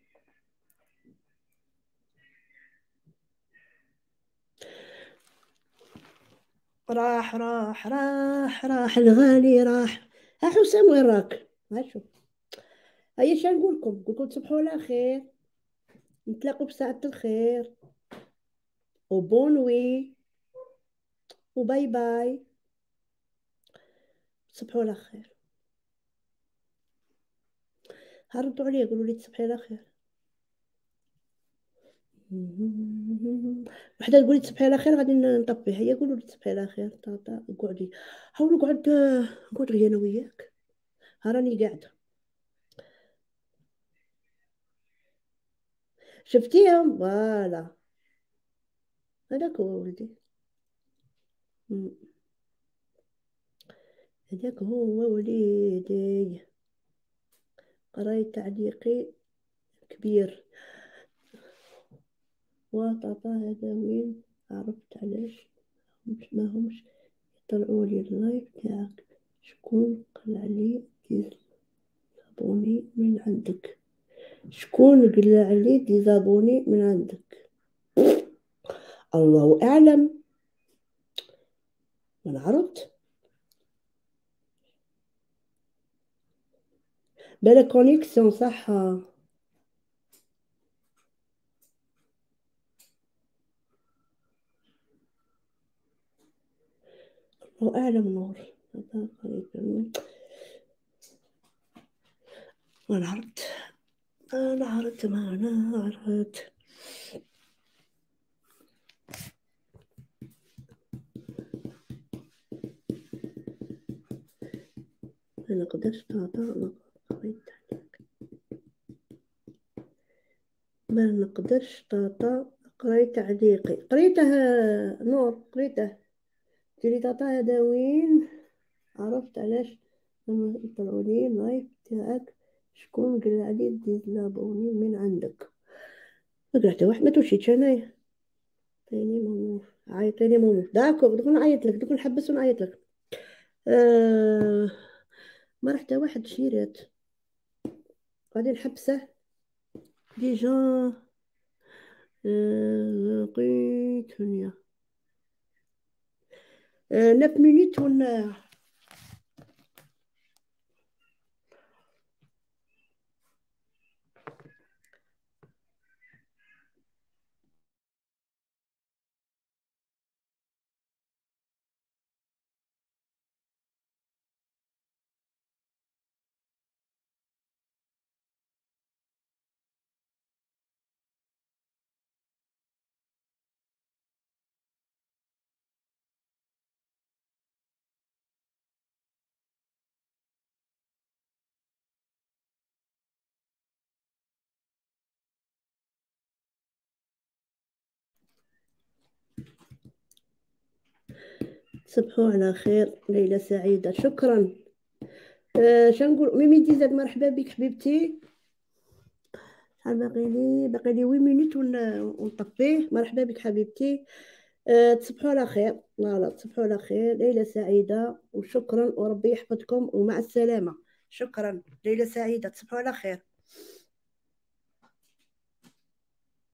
راح الغالي راح. ها حسام وين راك؟ ها شوف هيا شنو نقول لكم تصبحوا على خير نتلاقوا بساعة الخير وبونوي وباي باي تصبحوا على خير. هردوا عليه قولوا لي تصبحي على خير. وحده تقولي تصبحي على خير غادي نطفيه. هيا قولوا لي تصبحي على خير طاطا قعدي حاولوا نقعد غير انا وياك ها راني قاعده شفتيهم فوالا هذاك هو ولدي، هذاك هو وليدي. قريت تعليقي كبير وطاطا هذا وين، عرفت علاش ما همش يطلعوا لي اللايف تاعك. شكون قلع لي ديزابوني من عندك؟ شكون قلع لي ديزابوني من عندك؟ الله اعلم، ما عرفت. بلا كونيكسيون صح. الله اعلم نور. ما عرفت ما عرفت. ما نقدرش تعطى، ما نقدرش تعطى. قريت تعليقي، قريته نور، قريته. تري تعطى هذا وين، عرفت علاش لما يطلعوا لي اللايف تاعك. شكون قال علي ديزابوني من عندك؟ ما قلت واحد، ما توشيتش انايا. عيطيني ماما، عيطيني ماما. داكور، دوك نعيط لك، دوك نحبس ونعيط لك. ما رحت واحد شيرات غادي نحبسه ديجا. لقيت هنيا 9 مينيت ولا تصبحوا على خير، ليلة سعيدة. شكرا. شنقول ميمي ديزاد، مرحبا بك حبيبتي. شحال باقي لي؟ باقي لي 8 مينوت ونطفيه. مرحبا بك حبيبتي. تصبحوا على خير. فوالا، تصبحوا على خير، ليلة سعيدة وشكرا، وربي يحفظكم ومع السلامة. شكرا، ليلة سعيدة، تصبحوا على خير.